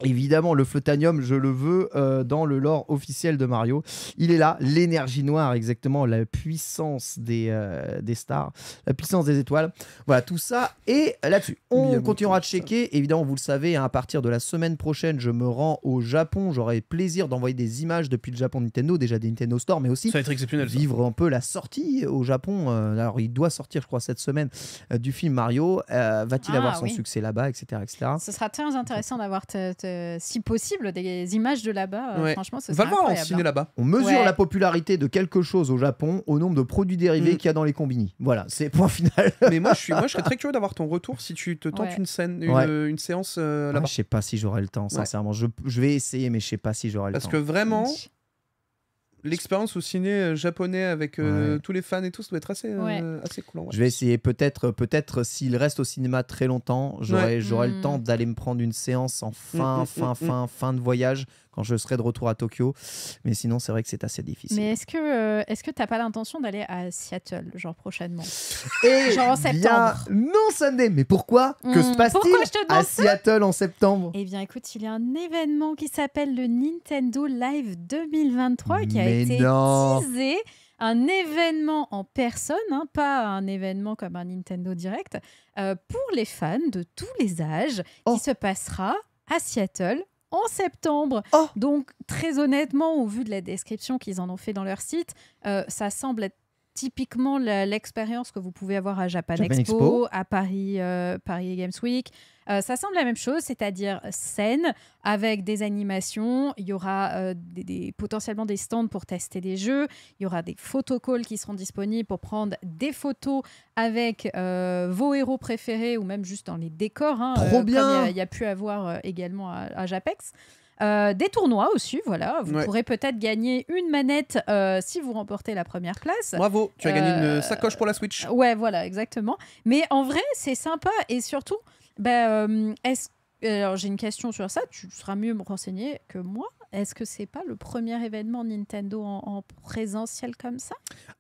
Évidemment, le Flotanium, je le veux euh, dans le lore officiel de Mario. Il est là, l'énergie noire, exactement, la puissance des, euh, des stars, la puissance des étoiles. Voilà, tout ça. Et là-dessus, on Miyamoto, continuera de ça. checker. Évidemment, vous le savez, hein, à partir de la semaine prochaine, je me rends au Japon. J'aurai plaisir d'envoyer des images depuis le Japon Nintendo, déjà des Nintendo Store, mais aussi Ça va être exceptionnel. ça. vivre un peu la sortie au Japon. Euh, alors, il doit sortir, je crois, cette semaine euh, du film Mario. Euh, Va-t-il Ah, avoir son oui. succès là-bas, et cetera, et cetera. Ce sera très intéressant d'avoir, te- te- si possible, des images de là-bas. Euh, Ouais. Franchement, ce On va serait le voir en incroyable. ciné là-bas. On mesure Ouais. la popularité de quelque chose au Japon au nombre de produits dérivés Mm. qu'il y a dans les combini. Voilà, c'est point final. Mais moi, je suis, moi, je serais très curieux d'avoir ton retour si tu te tentes Ouais. une scène, une, Ouais. euh, une séance euh, Ah, là-bas. je sais pas si j'aurai le temps, sincèrement. Je, je vais essayer, mais je sais pas si j'aurai le Parce temps. que vraiment, l'expérience au ciné euh, japonais avec euh, Ouais. tous les fans et tout, ça doit être assez, euh, Ouais. assez cool. en vrai. Je vais essayer. Peut-être, peut-être s'il reste au cinéma très longtemps, j'aurai, Ouais. j'aurai le Mm. temps d'aller me prendre une séance en fin, Mm, mm, fin, mm, fin, fin de voyage quand je serai de retour à Tokyo. Mais sinon, c'est vrai que c'est assez difficile. Mais est-ce que euh, est-ce que t'as pas l'intention d'aller à Seattle, genre prochainement? Et Genre en bien, septembre. non, Sunday. Mais pourquoi? Que se Hmm, passe-t-il pourquoi je te demande à Seattle en septembre? Eh bien, écoute, il y a un événement qui s'appelle le Nintendo Live deux mille vingt-trois qui a Mais été non. teasé. Un événement en personne, hein, pas un événement comme un Nintendo Direct, euh, pour les fans de tous les âges, Oh. qui se passera à Seattle en septembre. Oh. Donc, très honnêtement, au vu de la description qu'ils en ont fait dans leur site, euh, ça semble être typiquement la- l'expérience que vous pouvez avoir à Japan, Japan Expo, Expo. à Paris, euh, Paris Games Week. Euh, ça semble la même chose, c'est-à-dire scène avec des animations. Il y aura euh, des, des- potentiellement des stands pour tester des jeux. Il y aura des photocalls qui seront disponibles pour prendre des photos avec euh, vos héros préférés ou même juste dans les décors. hein, Trop euh, bien. Comme il y a- il y, a pu avoir euh, également à, à Japex. Euh, des tournois aussi, voilà. Vous Ouais. pourrez peut-être gagner une manette euh, si vous remportez la première place. Bravo, tu as gagné Euh, une sacoche pour la Switch. Ouais, voilà, exactement. Mais en vrai, c'est sympa et surtout, ben, euh, est-ce alors j'ai une question sur ça. Tu seras mieux me renseigner que moi. Est-ce que c'est pas le premier événement Nintendo en, en présentiel comme ça?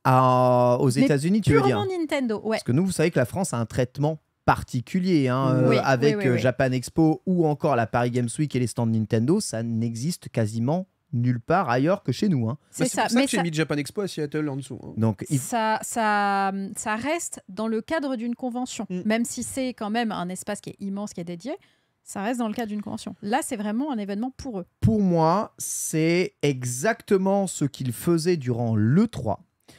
Ah, aux Mais États-Unis, tu veux dire? Purement Nintendo, ouais. Parce que nous, vous savez que la France a un traitement particulier hein, Mm. euh, Oui, avec oui, oui, euh, oui. Japan Expo ou encore la Paris Games Week et les stands Nintendo, ça n'existe quasiment nulle part ailleurs que chez nous. hein. C'est Bah, ça. pour ça Mais que j'ai ça, mis Japan Expo à Seattle en dessous. hein. Donc, il- ça, ça, ça reste dans le cadre d'une convention, Mm. même si c'est quand même un espace qui est immense, qui est dédié. Ça reste dans le cadre d'une convention. Là, c'est vraiment un événement pour eux. pour moi, c'est exactement ce qu'ils faisaient durant l'E trois.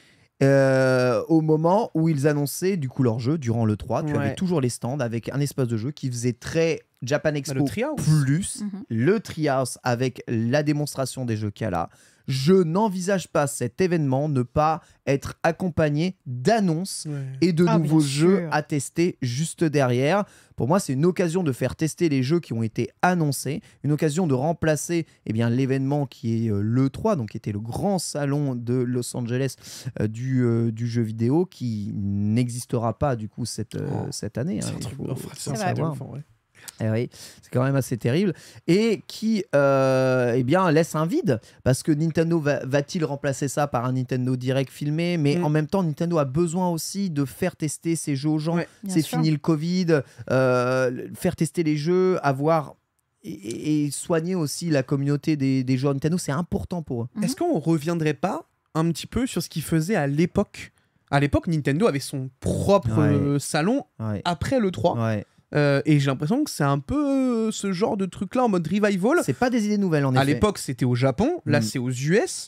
Euh, au moment où ils annonçaient du coup leur jeu durant l'E trois, tu Ouais. avais toujours les stands avec un espace de jeu qui faisait très Japan Expo le Treehouse. plus Mhm. le Treehouse avec la démonstration des jeux qu'il y a là. Je n'envisage pas cet événement ne pas être accompagné d'annonces et de Ah, nouveaux bien jeux sûr. à tester juste derrière. Pour moi, c'est une occasion de faire tester les jeux qui ont été annoncés, une occasion de remplacer eh bien, l'événement qui est euh, l'E trois, donc qui était le grand salon de Los Angeles euh, du, euh, du jeu vidéo, qui n'existera pas du coup cette, euh, Oh. cette année. C'est hein, un il truc, faut- enfin, faut c'est un le vrai. truc de savoir. ouf, en vrai. Eh oui, c'est quand même assez terrible. Et qui euh, eh bien, laisse un vide. Parce que Nintendo va, va-t-il remplacer ça par un Nintendo Direct filmé? Mais Mm. en même temps, Nintendo a besoin aussi de faire tester ses jeux aux gens. Ouais. Bien C'est sûr. fini le Covid. euh, faire tester les jeux, avoir... Et, et soigner aussi la communauté des, des joueurs Nintendo, c'est important pour eux. Mhm. Est-ce qu'on reviendrait pas un petit peu sur ce qu'il faisait à l'époque? À l'époque, Nintendo avait son propre Ouais. euh, salon Ouais. après le trois. Ouais. Euh, et j'ai l'impression que c'est un peu euh, ce genre de truc-là en mode revival. C'est pas des idées nouvelles en À effet. l'époque, c'était au Japon. Là, Mm. c'est aux U S.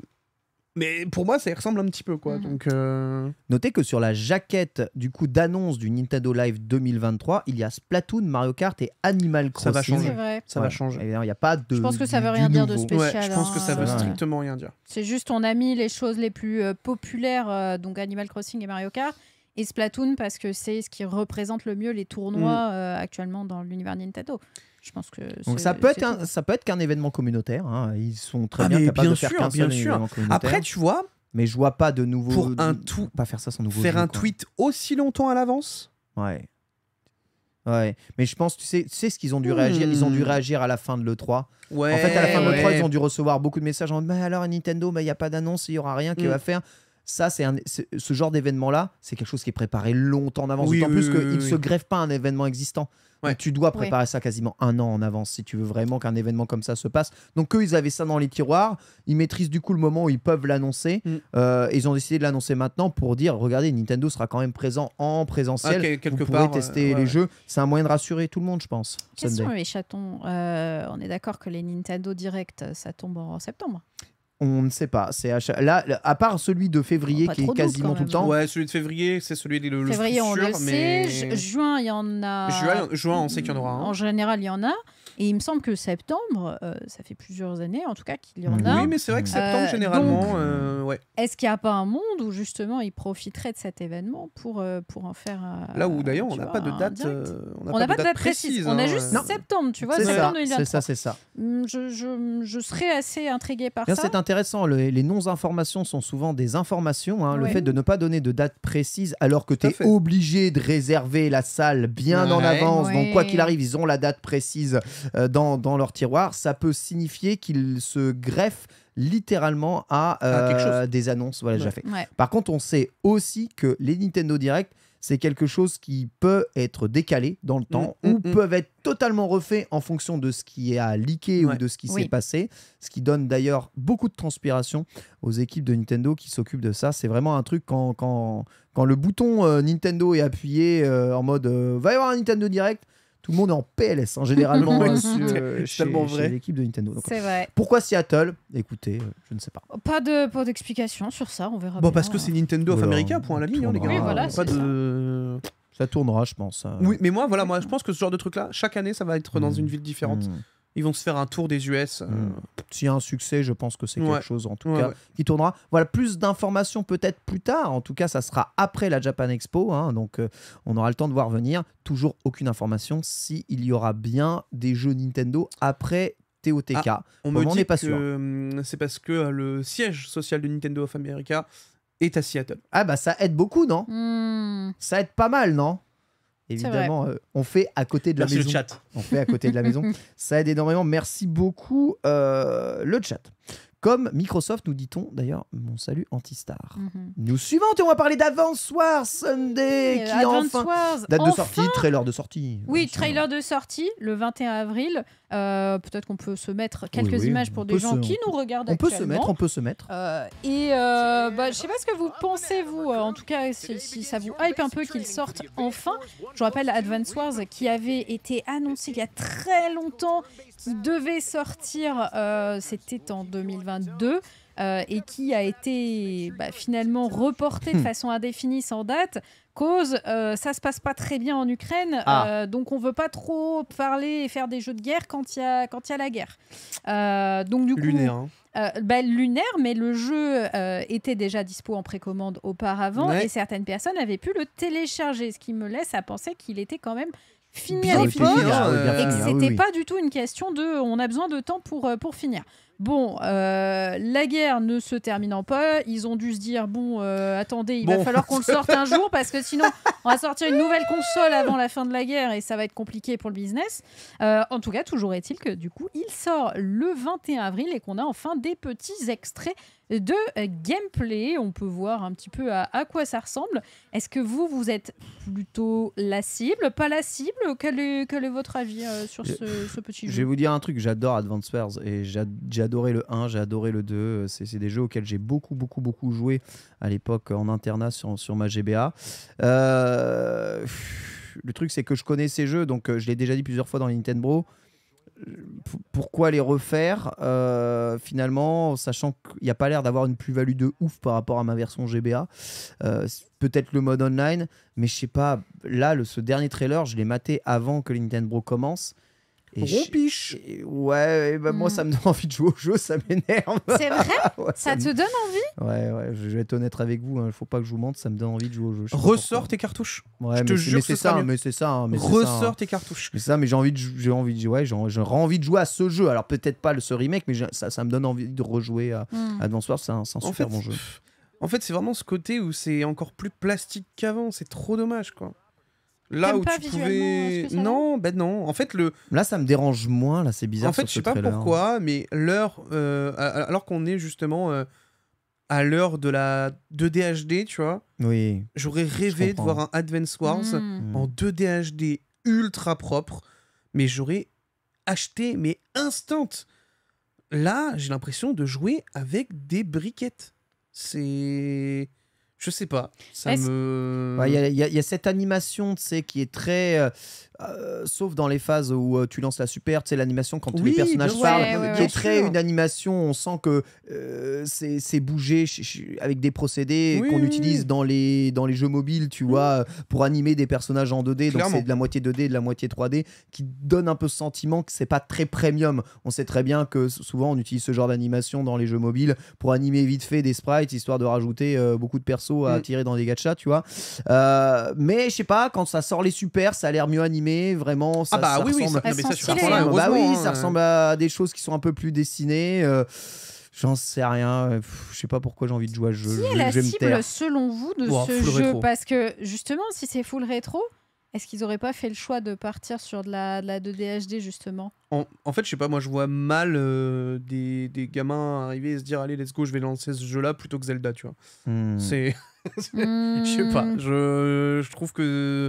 Mais pour moi, ça y ressemble un petit peu, quoi. Mhm. Donc, euh, Notez que sur la jaquette du coup d'annonce du Nintendo Live deux mille vingt-trois, il y a Splatoon, Mario Kart et Animal Ça va Crossing. changer. C'est vrai. ça Ouais. va changer. Évidemment, il n'y a pas de. Je pense que ça du- veut du rien dire de nouveau. spécial. Ouais, je pense que ça hein, veut euh, strictement rien dire. C'est juste on a mis les choses les plus euh, populaires, euh, donc Animal Crossing et Mario Kart, et Splatoon parce que c'est ce qui représente le mieux les tournois euh, actuellement dans l'univers Nintendo. Je pense que Donc c'est- ça peut c'est être un- tout. ça peut être qu'un événement communautaire. hein. Ils sont très Ah, bien mais capables bien de faire sûr, qu'un bien seul sûr. événement communautaire. Après, tu vois, mais je vois pas de nouveau pour un tout, pas faire ça sans nouveau faire jeu, un quoi. tweet aussi longtemps à l'avance, Ouais. Ouais, mais je pense, tu sais, tu sais ce qu'ils ont dû réagir. Ils ont dû Hmm. réagir à la fin de l'E trois. ouais, En fait, à la fin de l'E trois, ouais. ils ont dû recevoir beaucoup de messages en mode, mais alors Nintendo, il n'y a pas d'annonce, il y aura rien qui Mm. va faire. Ça, c'est un, c'est- ce genre d'événement-là, c'est quelque chose qui est préparé longtemps en avance. Oui, D'autant oui, plus oui, qu'il ne oui, se oui. greffe pas un événement existant. Ouais. Donc, tu dois préparer ça quasiment un an en avance si tu veux vraiment qu'un événement comme ça se passe. Donc eux, ils avaient ça dans les tiroirs. Ils maîtrisent du coup le moment où ils peuvent l'annoncer. Mm. Euh, ils ont décidé de l'annoncer maintenant pour dire, regardez, Nintendo sera quand même présent en présentiel. Ah, quel- quelque Vous pourrez part, tester euh, ouais, les ouais. jeux. C'est un moyen de rassurer tout le monde, je pense. Question, Sunday. les chatons. Euh, on est d'accord que les Nintendo Direct, ça tombe en septembre. On ne sait pas. C'est à chaque- là, à part celui de février Oh, pas qui est trop d'août, quasiment quand tout le même. temps. Ouais, celui de février, c'est celui le, le Février, plus on sûr, le mais... sait. Ju- Juin, il y en a. Juin, juin, on sait qu'il y en aura un. En général, il y en a. Et il me semble que septembre, euh, ça fait plusieurs années en tout cas qu'il y en a. Oui, mais c'est vrai que septembre, Euh, généralement, donc- euh, ouais. Est-ce qu'il n'y a pas un monde où justement ils profiteraient de cet événement pour, euh, pour en faire. euh, Là où d'ailleurs, on tu n'a vois, pas de un date, direct. euh, On n'a pas de date précise. On a hein, juste euh. septembre, tu vois, C'est ça, septembre c'est ça, deux mille vingt-trois. c'est ça. Hum, Je, je, je serais assez intriguée par Bien, ça. c'est intéressant. Le- les non-informations sont souvent des informations. hein. Le Ouais. fait de ne pas donner de date précise alors que tu Tout à es fait. obligé de réserver la salle bien en Ouais. avance. Donc, quoi Ouais. qu'il arrive, ils ont la date précise euh, dans, dans leur tiroir. Ça peut signifier qu'ils se greffent littéralement à À quelque euh, chose. des annonces. Voilà, déjà Ouais. fait. Ouais. Par contre, on sait aussi que les Nintendo Direct, c'est quelque chose qui peut être décalé dans le temps Mm, ou mm, mm. peuvent être totalement refaits en fonction de ce qui est à leaker Ouais. ou de ce qui Oui. s'est passé. Ce qui donne d'ailleurs beaucoup de transpiration aux équipes de Nintendo qui s'occupent de ça. C'est vraiment un truc quand, quand, quand le bouton euh, Nintendo est appuyé euh, en mode euh, va y avoir un Nintendo Direct, tout le monde est en P L S hein, généralement Oui, euh, c'est sur, euh, chez, tellement chez vrai. l'équipe de Nintendo. Donc, C'est vrai. pourquoi Seattle? Écoutez, euh, je ne sais pas. Pas de pas d'explication sur ça, on verra Bon, bien. parce que c'est Nintendo of Voilà, America, point à la ligne, hein, les gars. tournera. Oui, voilà, Pas c'est de... Ça tournera, je pense. euh. Oui, mais moi, voilà, moi, je pense que ce genre de truc-là, chaque année, ça va être dans Mm. une ville différente. Mm. Ils vont se faire un tour des U S. euh, Mm. S'il y a un succès, je pense que c'est Ouais. quelque chose en tout Ouais, cas ouais. qui tournera. Voilà, plus d'informations peut-être plus tard. En tout cas, ça sera après la Japan Expo, hein, donc euh, on aura le temps de voir venir. Toujours aucune information s'il y aura bien des jeux Nintendo après T O T K. On Bon, me on dit n'est pas que sûr. hum, c'est parce que euh, le siège social de Nintendo of America est à Seattle. Ah bah ça aide beaucoup, non? Hmm. Ça aide pas mal, non? vrai. Évidemment, euh, on fait à côté de la Merci le maison. chat. On fait à côté de la maison. Ça aide énormément. Merci beaucoup, euh, le chat. Comme Microsoft, nous dit-on d'ailleurs, mon salut Antistar. Mhm. News suivante, et on va parler d'Advance Wars Sunday, Et qui Advance enfin... Wars, Date de enfin. sortie, trailer de sortie. Oui, bien sûr. trailer de sortie le vingt et un avril. Euh, Peut-être qu'on peut se mettre quelques Oui, oui, images on pour peut des gens se- qui nous regardent On peut se actuellement. mettre, on peut se mettre. Euh, et euh, bah, je sais pas ce que vous pensez, vous, euh, en tout cas, si, si ça vous hype un peu qu'ils sortent enfin. Je vous rappelle Advance Wars qui avait été annoncé il y a très longtemps, qui devait sortir, euh, c'était en deux mille vingt-deux. Euh, et qui a été bah, finalement reporté de Hmm. façon indéfinie sans date, cause euh, ça se passe pas très bien en Ukraine, Ah. euh, donc on veut pas trop parler et faire des jeux de guerre quand il y a quand il y a la guerre. Euh, donc du coup, Lunaire. hein. euh, bah, lunaire, mais le jeu euh, était déjà dispo en précommande auparavant Ouais. et certaines personnes avaient pu le télécharger, ce qui me laisse à penser qu'il était quand même fini Bien à Oui, l'époque fini, hein, oui, bien euh, et fini, que ah, c'était oui, oui. pas du tout une question de on a besoin de temps pour, euh, pour finir. Bon, euh, la guerre ne se terminant pas, ils ont dû se dire bon, euh, attendez, il va Bon. falloir qu'on le sorte un jour parce que sinon on va sortir une nouvelle console avant la fin de la guerre et ça va être compliqué pour le business. Euh, en tout cas, toujours est-il que du coup, il sort le vingt et un avril et qu'on a enfin des petits extraits de euh, gameplay. On peut voir un petit peu à, à quoi ça ressemble. Est-ce que vous, vous êtes plutôt la cible, pas la cible? Quel est, quel est votre avis euh, sur ce, ce petit Je vais jeu? vous dire un truc, j'adore Advance Wars et j'ai j'ai adoré le un, j'ai adoré le deux. C'est c'est des jeux auxquels j'ai beaucoup, beaucoup, beaucoup joué à l'époque en internat sur, sur ma G B A. Euh, Le truc, c'est que je connais ces jeux, donc euh, je l'ai déjà dit plusieurs fois dans les Nintendo. P- Pourquoi les refaire euh, finalement, sachant qu'il n'y a pas l'air d'avoir une plus-value de ouf par rapport à ma version G B A. Euh, c- Peut-être le mode online, mais je sais pas. Là, le, ce dernier trailer, je l'ai maté avant que les Nintendo commence. Et je- Rompiche. et ouais, bah, moi Mm. ça me donne envie de jouer au jeu, ça m'énerve. C'est vrai? Ouais, Ça me- te donne envie? Ouais, ouais, je vais être honnête avec vous, il faut pas que je vous mente, ça me donne envie de jouer au jeu. je sais pas Ressors pourquoi. tes cartouches. Ouais, je te mais c'est- jure mais que c'est ce sera ça, mieux. mais c'est ça, hein, mais c'est ça, hein. Ressors tes cartouches. Mais c'est ça, mais j'ai envie de, j'ai envie de, ouais, j'ai j'aurais envie de jouer à ce jeu. Alors peut-être pas le ce remake, mais j'ai- ça, ça me donne envie de rejouer à Hmm. Advance Wars. C'est un, c'est un En super fait, bon jeu. pff, en fait, c'est vraiment ce côté où c'est encore plus plastique qu'avant. C'est trop dommage, quoi. Là T'aimes où pas tu visuellement, pouvais. est-ce que ça non, ben non. En fait, le. Là, ça me dérange moins. Là, c'est bizarre. En fait, sur je ce sais pas trailer. pourquoi, mais l'heure, euh, alors qu'on est justement euh, à l'heure de la deux D H D, tu vois, Oui. j'aurais rêvé de comprends. voir un Advance Wars Mm. en deux D H D ultra propre, mais j'aurais acheté, mais instant. Là, j'ai l'impression de jouer avec des briquettes. C'est... Je sais pas. Ça Est-ce- me... Il y, a- y a- y a cette animation, tu sais, qui est très... euh, euh, sauf dans les phases où euh, tu lances la super, tu sais, l'animation quand Oui, les personnages bien parlent, sûr. Ouais, ouais, qui ouais. est très Bien sûr. une animation, on sent que euh, c'est c'est bougé ch- ch- avec des procédés Oui, qu'on oui, utilise oui. dans les, dans les jeux mobiles, tu vois, pour animer des personnages en deux D, donc Clairement. c'est de la moitié deux D, de la moitié trois D, qui donne un peu ce sentiment que c'est pas très premium. On sait très bien que s- souvent on utilise ce genre d'animation dans les jeux mobiles pour animer vite fait des sprites, histoire de rajouter euh, beaucoup de persos à Mm. tirer dans des gachas, tu vois. Euh, mais je sais pas, quand ça sort les super, ça a l'air mieux animé, vraiment. Ça, Ah bah ça oui, oui, ressemble, ça, non, Elles mais sont ça, sur ce stylées, point-là, hein. bah oui, heureusement, ça hein. ressemble à des choses qui sont un peu plus dessinées. euh, J'en sais rien. euh, pff, Je sais pas pourquoi j'ai envie de jouer à ce jeu. Qui Je, est la je vais me taire. cible selon vous de Oh, ce full jeu rétro. Parce que justement, si c'est full rétro, est-ce qu'ils auraient pas fait le choix de partir sur de la, de la deux D H D justement En, en fait, je sais pas, moi je vois mal euh, des, des gamins arriver et se dire allez, let's go, je vais lancer ce jeu-là plutôt que Zelda, tu vois. Hmm. C'est. Hmm. Je sais pas, je, je trouve que.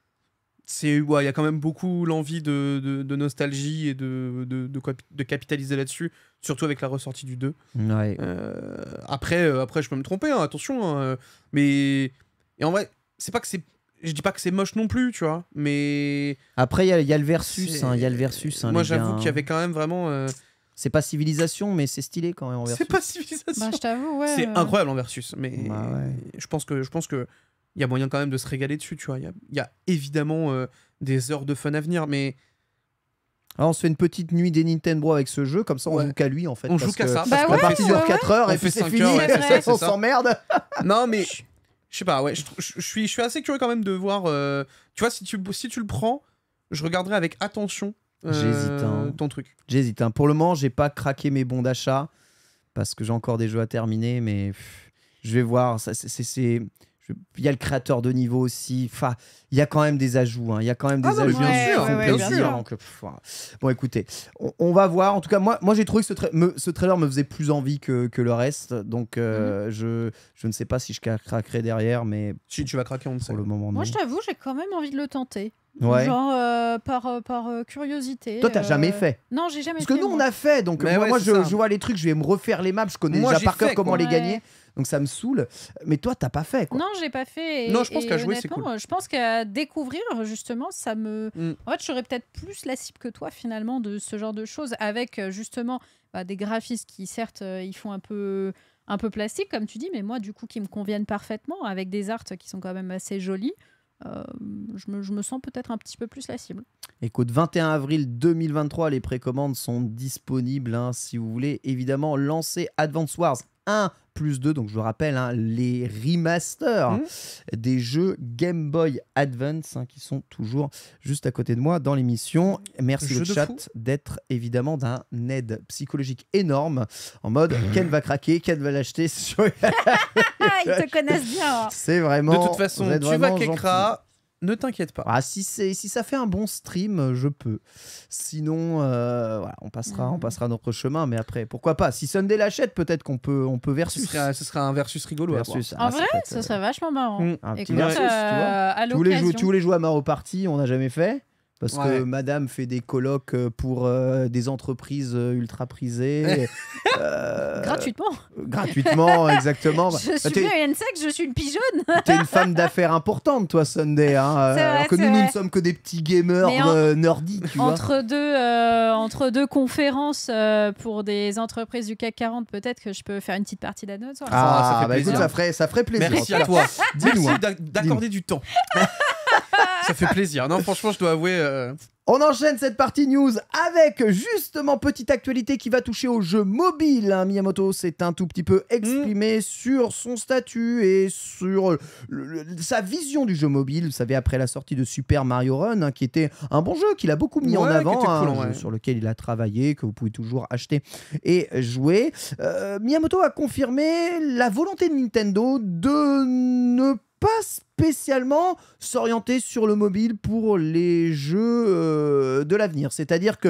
C'est, ouais, il y a quand même beaucoup l'envie de, de, de nostalgie et de, de, de, cap- de capitaliser là-dessus, surtout avec la ressortie du deux. Ouais. Euh, après, euh, après, je peux me tromper, hein, attention. hein, euh, mais. Et en vrai, c'est pas que c'est. Je dis pas que c'est moche non plus, tu vois, mais. Après, il y, a- il y a le versus. c'est- hein, Il y a le versus. hein, Moi, les gars, j'avoue hein. qu'il y avait quand même vraiment. euh, C'est pas civilisation, mais c'est stylé quand même en versus. C'est pas civilisation. Bah, je t'avoue, ouais. C'est euh, incroyable en versus, mais Bah ouais. je pense que je pense que il y a moyen quand même de se régaler dessus, tu vois. Il y a, il y a évidemment euh, des heures de fun à venir, mais Alors, on se fait une petite nuit des Nintendo avec ce jeu, comme ça on Ouais. joue qu'à lui en fait. on parce joue qu'à que ça. Bah parce La qu'on ouais, fait partie ça. dure ouais, quatre heures On et puis fait c'est cinq fini. heures, ouais, c'est ça, c'est on ça. s'emmerde. Non, mais je sais pas, ouais, je, je- je suis je suis assez curieux quand même de voir. euh, tu vois, si tu si tu le prends, je regarderai avec attention. euh, J'hésite, hein. Ton truc. J'hésite. hein. Pour le moment, j'ai pas craqué mes bons d'achat parce que j'ai encore des jeux à terminer, mais pff, je vais voir. Ça, c'est, c'est- c'est- je- Il y a le créateur de niveau aussi. Enfin, il y a quand même des ajouts. hein. Il y a quand même des Ah non, mais ajouts bien qui sûr, font ouais, ouais, plaisir. bien sûr. donc, pff, voilà. Bon, écoutez, on, on va voir. En tout cas, moi, moi j'ai trouvé que ce, tra- me- ce trailer me faisait plus envie que, que le reste. Donc, euh, je, je ne sais pas si je craquerai derrière, mais Si tu vas craquer, on le sait. pour le moment, non. Moi, je t'avoue, j'ai quand même envie de le tenter. Ouais. Genre euh, par, euh, par euh, curiosité. Toi, t'as euh, jamais fait. Non, j'ai jamais Parce fait. que nous, on moi. a fait. Donc, Mais moi, ouais, moi, c'est je, ça. je vois les trucs, je vais me refaire les maps. Je connais Moi, déjà j'ai par cœur fait, comment quoi. les Ouais. gagner. Donc, ça me saoule. Mais toi, t'as pas fait, quoi. Non, j'ai pas fait. Et, Non, je pense et qu'à jouer, c'est honnêtement, cool. Je pense qu'à découvrir, justement, ça me. Mm. En fait, je serais peut-être plus la cible que toi, finalement, de ce genre de choses, avec euh, justement bah, des graphismes qui, certes, euh, ils font un peu, un peu plastique, comme tu dis, mais moi, du coup, qui me conviennent parfaitement, avec des arts qui sont quand même assez jolis. Euh, je, me, je me sens peut-être un petit peu plus la cible. Écoute, vingt et un avril deux mille vingt-trois, les précommandes sont disponibles. hein, si vous voulez évidemment lancer Advance Wars un plus deux, donc je vous rappelle, hein, les remasters Mhm. des jeux Game Boy Advance hein, qui sont toujours juste à côté de moi dans l'émission. Merci Jeu le de chat fou. d'être évidemment d'un aide psychologique énorme en mode Ken va craquer, Ken va l'acheter. sur- Ah, ils te connaissent bien. C'est vraiment. De toute façon, vous êtes tu vas vraiment gentil. Kekra, ne t'inquiète pas. Ah, si, c'est, si ça fait un bon stream, je peux. Sinon, euh, voilà, on, passera, Mhm. on passera notre chemin. Mais après, pourquoi pas? Si Sunday l'achète, peut-être qu'on peut, on peut Ce versus. serait, ce serait un versus rigolo. à versus. En Ah, ça vrai, peut être, ça euh, serait vachement marrant. Mm. un petit Écoute, versus, tu vois. euh, à Tu voulais, jouer, l'occasion. tu voulais jouer à Mario Party, on n'a jamais fait. Parce que Ouais. madame fait des colloques euh, pour euh, des entreprises euh, ultra prisées. euh, Gratuitement. Gratuitement, exactement. Je Bah, suis t'es- bien N S E C, je suis une pigeonne. T'es une femme d'affaires importante, toi, Sunday. Hein, euh, C'est vrai, alors que c'est nous, nous vrai. ne sommes que des petits gamers Mais en- euh, nerdy, tu vois. Entre deux, euh, entre deux conférences euh, pour des entreprises du C A C quarante, peut-être que je peux faire une petite partie d'Advance Wars. Ah, ça Ah, fait bah écoute, plaisir. ça ferait, ça ferait plaisir. Merci en à tout toi. cas. Dis-nous. Merci hein. d'ac- d'accorder du temps. Ça fait plaisir. Non, franchement, je dois avouer. euh, On enchaîne cette partie news avec justement petite actualité qui va toucher au jeu mobile. hein. Miyamoto s'est un tout petit peu exprimé sur son statut et sur le- le- sa vision du jeu mobile. Vous savez, après la sortie de Super Mario Run, hein, qui était un bon jeu qu'il a beaucoup mis en Ouais, qui avant, était hein, cool, un jeu ouais. sur lequel il a travaillé, que vous pouvez toujours acheter et jouer. Euh, Miyamoto a confirmé la volonté de Nintendo de ne pas spécialement s'orienter sur le mobile pour les jeux euh, de l'avenir. C'est-à-dire que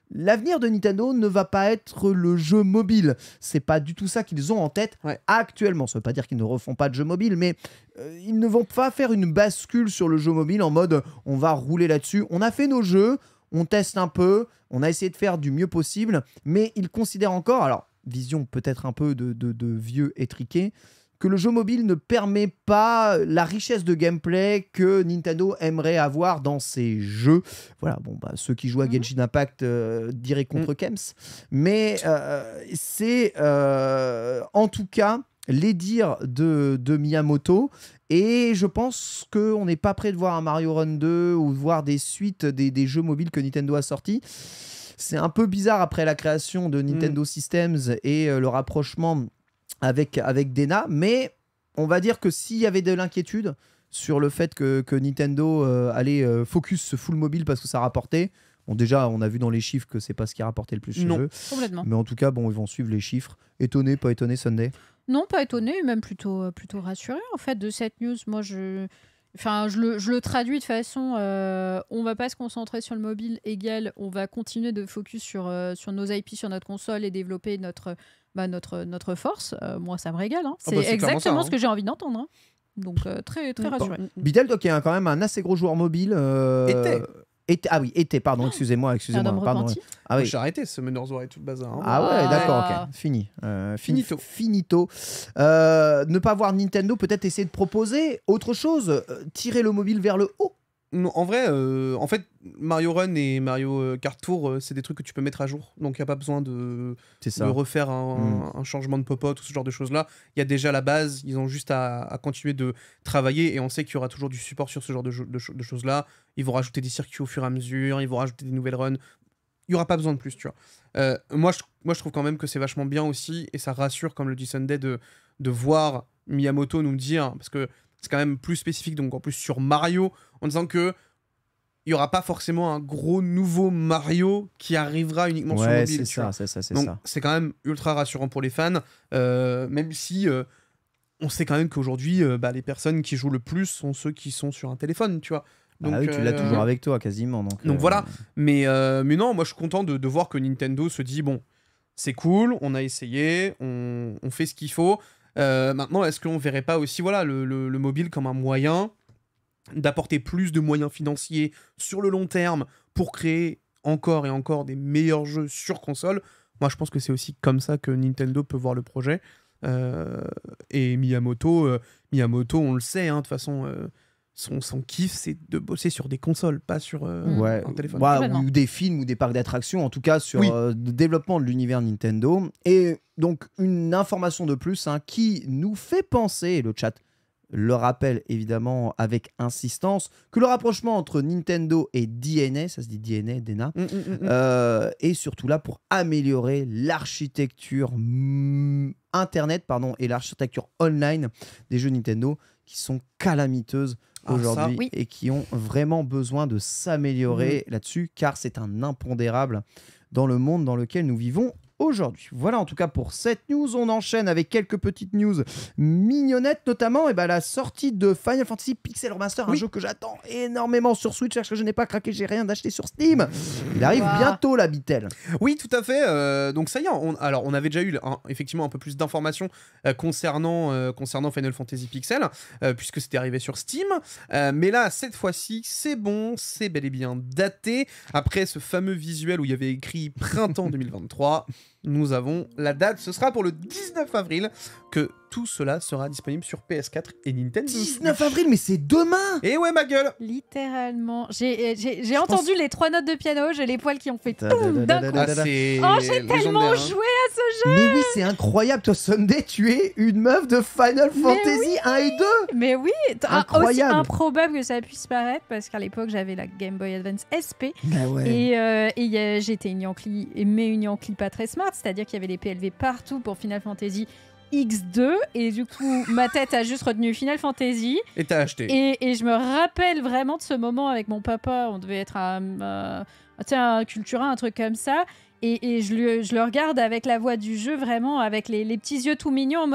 l'avenir de Nintendo ne va pas être le jeu mobile. C'est pas du tout ça qu'ils ont en tête Ouais. actuellement. Ça veut pas dire qu'ils ne refont pas de jeu mobile, mais euh, ils ne vont pas faire une bascule sur le jeu mobile en mode on va rouler là-dessus. On a fait nos jeux, on teste un peu, on a essayé de faire du mieux possible, mais ils considèrent encore, alors vision peut-être un peu de, de, de vieux étriqué, que le jeu mobile ne permet pas la richesse de gameplay que Nintendo aimerait avoir dans ses jeux. Voilà, bon, bah, ceux qui jouent à Genshin Impact euh, diraient contre Kems. Mais euh, c'est euh, en tout cas les dires de, de Miyamoto. Et je pense qu'on n'est pas prêt de voir un Mario Run deux ou de voir des suites des, des jeux mobiles que Nintendo a sortis. C'est un peu bizarre après la création de Nintendo mm. Systems et euh, le rapprochement avec, avec Dena, mais on va dire que s'il y avait de l'inquiétude sur le fait que, que Nintendo euh, allait euh, focus ce full mobile parce que ça rapportait, bon, déjà on a vu dans les chiffres que c'est pas ce qui a rapporté le plus chez non. eux, Complètement. Mais en tout cas bon, ils vont suivre les chiffres. Étonné, pas étonné, Sunday? Non, pas étonné, même plutôt, plutôt rassuré en fait de cette news. Moi je... Enfin, je le, je le traduis de façon, euh, on va pas se concentrer sur le mobile égal, on va continuer de focus sur, euh, sur nos I P, sur notre console et développer notre, bah, notre, notre force. Euh, moi, ça me régale. Hein. C'est, ah bah, c'est exactement ça, hein. ce que j'ai envie d'entendre. Hein. Donc, euh, très, très rassuré. Bidel, donc, qui est quand même un assez gros joueur mobile. Euh... Était. Était. Ah oui, était, pardon, excusez-moi. excusez-moi un homme pardon. repenti. Ah oui. J'ai arrêté ce Meneurs et tout le bazar. Hein. Ah ouais, Ah. d'accord, ok. Fini. Euh, fin- Finito. Finito. Euh, ne pas voir Nintendo, peut-être essayer de proposer autre chose, euh, tirer le mobile vers le haut. Non, en vrai, euh, en fait, Mario Run et Mario Kart Tour, euh, c'est des trucs que tu peux mettre à jour. Donc, il n'y a pas besoin de, C'est ça. de refaire un, Mm. un changement de popote, tout ce genre de choses-là. Il y a déjà la base, ils ont juste à, à continuer de travailler et on sait qu'il y aura toujours du support sur ce genre de, jo- de, cho- de choses-là. Ils vont rajouter des circuits au fur et à mesure, ils vont rajouter des nouvelles runs. Il n'y aura pas besoin de plus, tu vois. Euh, moi, je, moi, je trouve quand même que c'est vachement bien aussi et ça rassure, comme le dit Sunday, de, de voir Miyamoto nous dire, parce que c'est quand même plus spécifique, donc en plus sur Mario, en disant que il n'y aura pas forcément un gros nouveau Mario qui arrivera uniquement sur Ouais, mobile. c'est tu ça, vois. c'est ça, c'est Donc ça. c'est quand même ultra rassurant pour les fans, euh, même si euh, on sait quand même qu'aujourd'hui, euh, bah, les personnes qui jouent le plus sont ceux qui sont sur un téléphone, tu vois. Donc, ah oui, tu l'as euh, toujours avec toi, quasiment. Donc, donc euh, voilà. Mais, euh, mais non, moi je suis content de, de voir que Nintendo se dit, bon, c'est cool, on a essayé, on, on fait ce qu'il faut. Euh, maintenant, est-ce qu'on verrait pas aussi voilà, le, le, le mobile comme un moyen d'apporter plus de moyens financiers sur le long terme pour créer encore et encore des meilleurs jeux sur console? Moi, je pense que c'est aussi comme ça que Nintendo peut voir le projet. Euh, et Miyamoto, euh, Miyamoto, on le sait, hein, de toute façon, euh, son, son kiff, c'est de bosser sur des consoles, pas sur euh, Ouais. un téléphone. Bah, Complètement. ou des films ou des parcs d'attractions, en tout cas sur Oui. euh, le développement de l'univers Nintendo. Et donc, une information de plus hein, qui nous fait penser, et le chat le rappelle évidemment avec insistance, que le rapprochement entre Nintendo et D N A, ça se dit D N A, D N A, Mm, mm, mm, mm. euh, est surtout là pour améliorer l'architecture mm, Internet pardon, et l'architecture online des jeux Nintendo qui sont calamiteuses Ah, aujourd'hui ça, oui. et qui ont vraiment besoin de s'améliorer là-dessus car c'est un impondérable dans le monde dans lequel nous vivons aujourd'hui. Voilà en tout cas pour cette news. On enchaîne avec quelques petites news mignonnettes, notamment et ben, la sortie de Final Fantasy Pixel Remaster, un Oui. jeu que j'attends énormément sur Switch parce que je n'ai pas craqué, j'ai rien d'acheté sur Steam. Il arrive Wow. bientôt la Bitel. Oui, tout à fait. euh, donc ça y est, on, alors on avait déjà eu un- effectivement un peu plus d'informations euh, concernant, euh, concernant Final Fantasy Pixel, euh, puisque c'était arrivé sur Steam. Euh, mais là, cette fois-ci, c'est bon, c'est bel et bien daté. Après ce fameux visuel où il y avait écrit printemps deux mille vingt-trois, nous avons la date. Ce sera pour le dix-neuf avril que tout cela sera disponible sur P S quatre et Nintendo dix-neuf Switch. avril, mais c'est demain. Et ouais, ma gueule. Littéralement. J'ai, j'ai, j'ai entendu les trois notes de piano, j'ai les poils qui ont fait toum d'un coup. Ah, c'est Oh, j'ai légendaire, tellement hein. joué à ce jeu. Mais oui, c'est incroyable. Toi, Sunday, tu es une meuf de Final Mais Fantasy un et deux. Mais oui, t- ah, aussi Incroyable. improbable que ça puisse paraître, parce qu'à l'époque, j'avais la Game Boy Advance S P. Bah ouais. Et, euh, et y a- j'étais une Yankee, mais une Yankee pas très smart, c'est-à-dire qu'il y avait des P L V partout pour Final Fantasy X deux, et du coup, ma tête a juste retenu Final Fantasy. Et t'as acheté. Et, et je me rappelle vraiment de ce moment avec mon papa, on devait être à, euh, tu sais, un Cultura, un truc comme ça, et, et je, le, je le regarde avec la voix du jeu, vraiment, avec les, les petits yeux tout mignons, en mode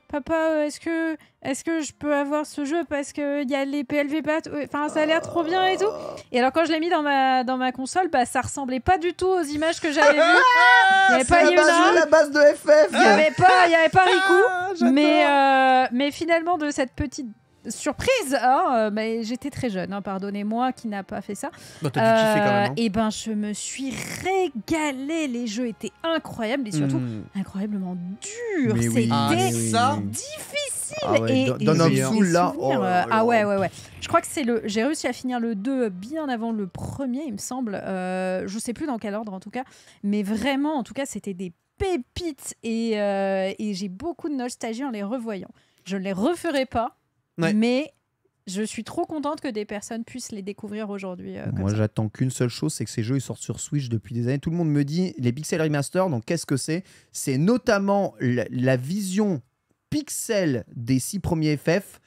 papa, euh, est-ce que, est-ce que je peux avoir ce jeu parce qu'il y a les P L V P A T, enfin ça a l'air trop bien et tout. Et alors quand je l'ai mis dans ma, dans ma console, bah ça ressemblait pas du tout aux images que j'avais vues. Il n'y avait pas la base, Yuna, la base de F F. il n'y avait pas, il y avait pas Riku. Ah, j'adore. mais, euh, mais finalement de cette petite surprise, hein, euh, mais j'étais très jeune, hein, pardonnez-moi qui n'a pas fait ça. Bah, t'as dû kiffer quand même. hein. Et ben je me suis régalée, les jeux étaient incroyables et surtout Hmm. incroyablement durs. Mais oui, C'était Ah, mais oui, ça oui. difficile. Ah ouais, et, Don- et Dawn of j'ai des Soul, là, souvenirs, oh euh, là ah là. ouais, ouais, ouais. Je crois que c'est le. J'ai réussi à finir le deux bien avant le premier, il me semble. Euh, je sais plus dans quel ordre en tout cas, mais vraiment, en tout cas, c'était des pépites et, euh, et j'ai beaucoup de nostalgie en les revoyant. Je ne les referai pas, Ouais. mais je suis trop contente que des personnes puissent les découvrir aujourd'hui. euh, comme Moi, ça. j'attends qu'une seule chose, c'est que ces jeux ils sortent sur Switch depuis des années. Tout le monde me dit les Pixel Remaster. Donc, qu'est-ce que c'est? C'est notamment la, la vision pixel des six premiers F F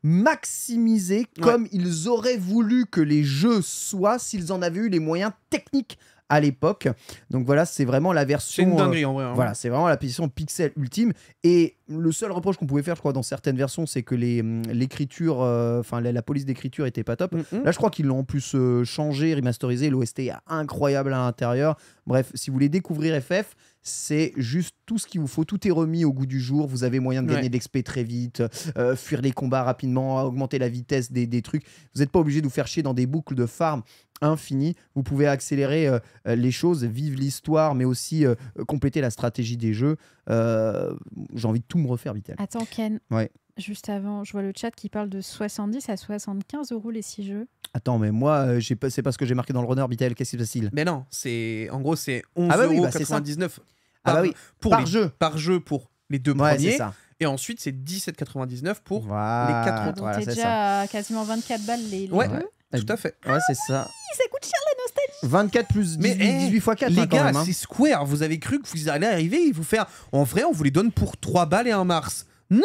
maximisée comme ils auraient voulu que les jeux soient s'ils en avaient eu les moyens techniques à l'époque. Donc voilà, c'est vraiment la C'est version. une euh, dinguerie en vrai. hein. Voilà, c'est vraiment la position pixel ultime. Et le seul reproche qu'on pouvait faire, je crois, dans certaines versions, c'est que les, hum, l'écriture, euh, enfin la, la police d'écriture était pas top. Mhm. Là, je crois qu'ils l'ont en plus euh, changé, remasterisé. L'O S T est incroyable à l'intérieur. Bref, si vous voulez découvrir F F, c'est juste tout ce qu'il vous faut. Tout est remis au goût du jour. Vous avez moyen de gagner Ouais. de l'X P très vite, euh, fuir les combats rapidement, augmenter la vitesse des, des trucs. Vous n'êtes pas obligé de vous faire chier dans des boucles de farm infinies. Vous pouvez accélérer euh, euh, les choses, vivre l'histoire, mais aussi euh, compléter la stratégie des jeux. Euh, J'ai envie de tout me refaire, Vitel. Attends, Ken. Ouais. Juste avant, je vois le chat qui parle de soixante-dix à soixante-quinze euros les six jeux. Attends, mais moi, euh, j'ai pas- c'est pas ce que j'ai marqué dans le runner, Vitel. Qu'est-ce qui se passe? Mais non, c'est en gros c'est onze Ah bah oui, euros bah c'est ça. quatre-vingt-dix-neuf Ah bah oui, pour par les- jeu. par jeu pour les deux Ouais, c'est premiers ça. et ensuite c'est dix-sept quatre-vingt-dix-neuf pour Voilà, les quatre Ah, autres. donc voilà, t'es c'est ça. déjà à quasiment vingt-quatre balles les, les Ouais. deux. Tout à fait. Ouais, c'est ça. Ça coûte cher la nostalgie. vingt-quatre plus Mais, dix-huit, eh, dix-huit fois quatre, Les hein, quand gars, même, hein. c'est Square, vous avez cru que vous allez arriver et vous faire en vrai on vous les donne pour trois balles et un Mars. Non.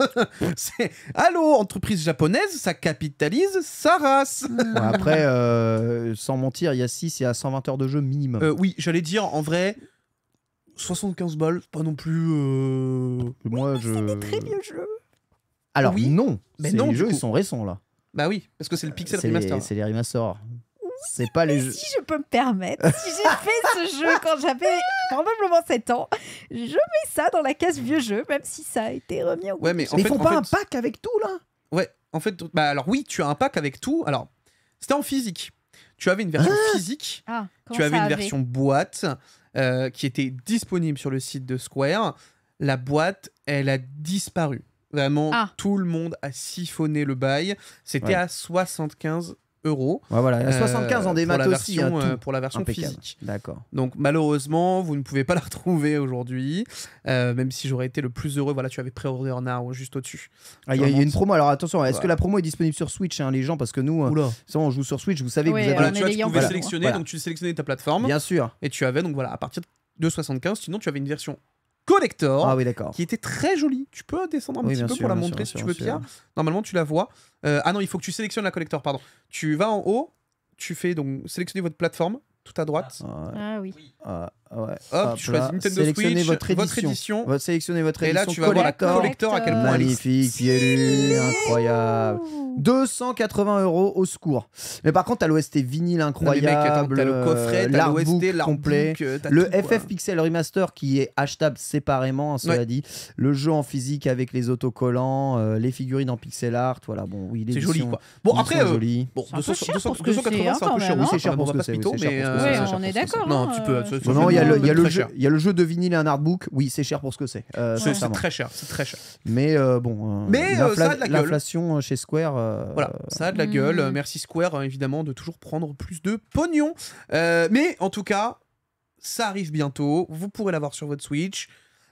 C'est allô, entreprise japonaise, ça capitalise sa race. Ouais, après, euh, sans mentir, il y a six et à cent vingt heures de jeu minimum. Euh, oui, j'allais dire en vrai soixante-quinze balles, pas non plus euh, Moi, je... C'est des très vieux jeux. Alors, Oui, non. mais C'est non, les du jeux, coup. ils sont récents, là. Bah oui, parce que c'est le Pixel C'est Remaster. les, c'est les remasters. C'est pas les jeux... Si je peux me permettre, si j'ai fait ce jeu quand j'avais probablement sept ans, je mets ça dans la case vieux jeu, même si ça a été remis au goût Ouais, mais du en Mais fait, ils font en pas fait- un pack avec tout, là? Ouais, en fait, bah alors oui, tu as un pack avec tout. Alors, c'était en physique. Tu avais une version physique, Ah, comment tu avais ça une avait version boîte euh, qui était disponible sur le site de Square. La boîte, elle a disparu. Vraiment, Ah. tout le monde a siphonné le bail. C'était Ouais. à soixante-quinze euros. Ouais, voilà. Il y a euh, soixante-quinze en démat pour la aussi. version, hein, euh, tout. pour la version Impeccable. physique. D'accord. Donc malheureusement, vous ne pouvez pas la retrouver aujourd'hui. Euh, même si j'aurais été le plus heureux. Voilà, tu avais Pre-Order Now juste au-dessus. Ah, Il y, a- il y a une Vraiment. promo. Alors, attention, est-ce Voilà. que la promo est disponible sur Switch, hein, les gens? Parce que nous, euh, Oula. ça, on joue sur Switch. Vous savez Ouais, que vous on avez... Voilà, est tu vois, tu ayant pouvais pas. sélectionner, Voilà. donc tu sélectionnais ta plateforme. Bien sûr. Et tu avais donc voilà à partir de soixante-quinze, sinon tu avais une version collector Ah oui, d'accord. qui était très jolie. Tu peux descendre un Oui, petit bien peu sûr, pour la bien montrer sûr, si tu bien veux, sûr. Pierre. Normalement tu la vois. Euh, ah non, il faut que tu sélectionnes la collector, pardon. Tu vas en haut, tu fais donc sélectionner votre plateforme tout à droite. Ouais. Ah oui. Ah, ouais. Hop, Hop tu là. choisis Nintendo Sélectionnez Switch, votre édition. votre édition. Va sélectionner votre Et édition. là, tu vas voir la collector. collector à quel point elle est Magnifique, Pierlu, incroyable. deux cent quatre-vingts euros au secours. Mais par contre, t'as l'O S T vinyle Non, mais mec, incroyable. attends, t'as le coffret, euh, t'as l'O S T, l'artbook complet. l'artbook, euh, t'as Le tout, quoi. F F Pixel Remaster qui est achetable séparément, hein, cela Ouais. dit. Le jeu en physique avec les autocollants, euh, les figurines en pixel art. Voilà, bon, oui, C'est l'édition- joli quoi. Bon l'édition après, est euh, jolie. bon, C'est un peu deux cents, cher deux cents, pour ce que deux cent quatre-vingts, c'est, c'est un hein, peu cher. quand Oui, même, c'est hein. cher pour ce que c'est. c'est Oui, cher c'est pour cher ce pour que ce c'est, que c'est c'est. on est cher pour ce que d'accord. Non, hein, tu peux. euh, c'est- Non, non, il y a le, il y a le très jeu, cher. il y a le jeu de vinyle et un artbook. Oui, c'est cher pour ce que c'est. Euh, C'est c'est sincèrement. très cher, c'est très cher. Mais euh, bon, euh, Mais, euh, l'infla- ça a de la gueule. l'inflation euh, chez Square. euh, Voilà, ça a de la Mm. gueule. Euh, Merci Square, euh, évidemment, de toujours prendre plus de pognon. Euh, mais en tout cas, ça arrive bientôt. Vous pourrez l'avoir sur votre Switch.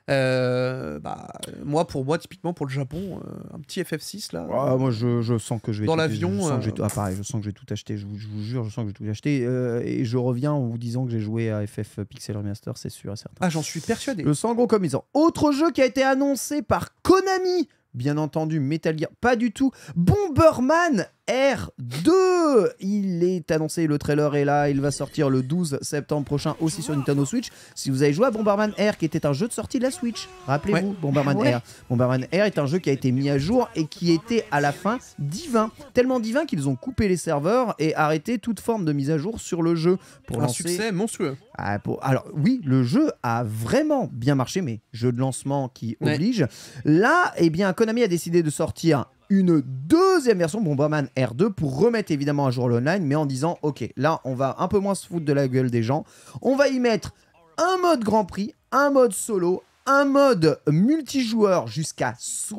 Euh, bah, moi, pour moi, typiquement pour le Japon, euh, un petit F F six là. Ah, moi, je, je sens que je vais Dans tout- l'avion, je sens que je vais euh, tout- ah, pareil, je sens que je vais tout acheter. Je vous, je vous jure, je sens que je vais tout acheter. Euh, et je reviens en vous disant que j'ai joué à F F Pixel Remaster, c'est sûr et certain. Ah, j'en suis persuadé. Le sang gros comme ils ont. Autre jeu qui a été annoncé par Konami. Bien entendu, Metal Gear, pas du tout. Bomberman R deux. Il est annoncé, le trailer est là, il va sortir le douze septembre prochain aussi sur Nintendo Switch. Si vous avez joué à Bomberman R, qui était un jeu de sortie de la Switch, rappelez-vous, Ouais. Bomberman Ah ouais. R. Bomberman R est un jeu qui a été mis à jour et qui était à la fin divin. Tellement divin qu'ils ont coupé les serveurs et arrêté toute forme de mise à jour sur le jeu. Pour Un lancer... succès monstrueux. Ah, pour- Alors oui, le jeu a vraiment bien marché, mais jeu de lancement qui Ouais. oblige. Là, eh bien, Konami a décidé de sortir une deuxième version Bomberman R deux pour remettre évidemment à jour l'online, mais en disant ok, là on va un peu moins se foutre de la gueule des gens. On va y mettre un mode Grand Prix, un mode solo, un mode multijoueur jusqu'à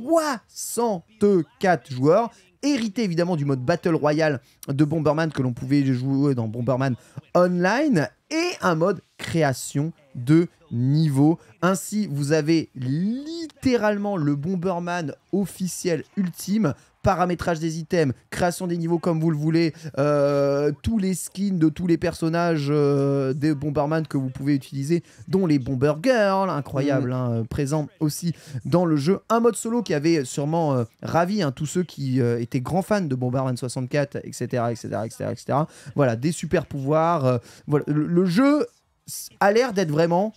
soixante-quatre joueurs, hérité évidemment du mode Battle Royale de Bomberman que l'on pouvait jouer dans Bomberman Online, et un mode création de niveau. Ainsi, vous avez littéralement le Bomberman officiel ultime. Paramétrage des items, création des niveaux comme vous le voulez, euh, tous les skins de tous les personnages euh, des Bomberman que vous pouvez utiliser, dont les Bomber Girls, incroyable, Mmh. hein, euh, présents aussi dans le jeu. Un mode solo qui avait sûrement euh, ravi hein, tous ceux qui euh, étaient grands fans de Bomberman soixante-quatre, et cetera, et cetera, et cetera, et cetera. Voilà, des super pouvoirs. euh, voilà. le, le jeu a l'air d'être vraiment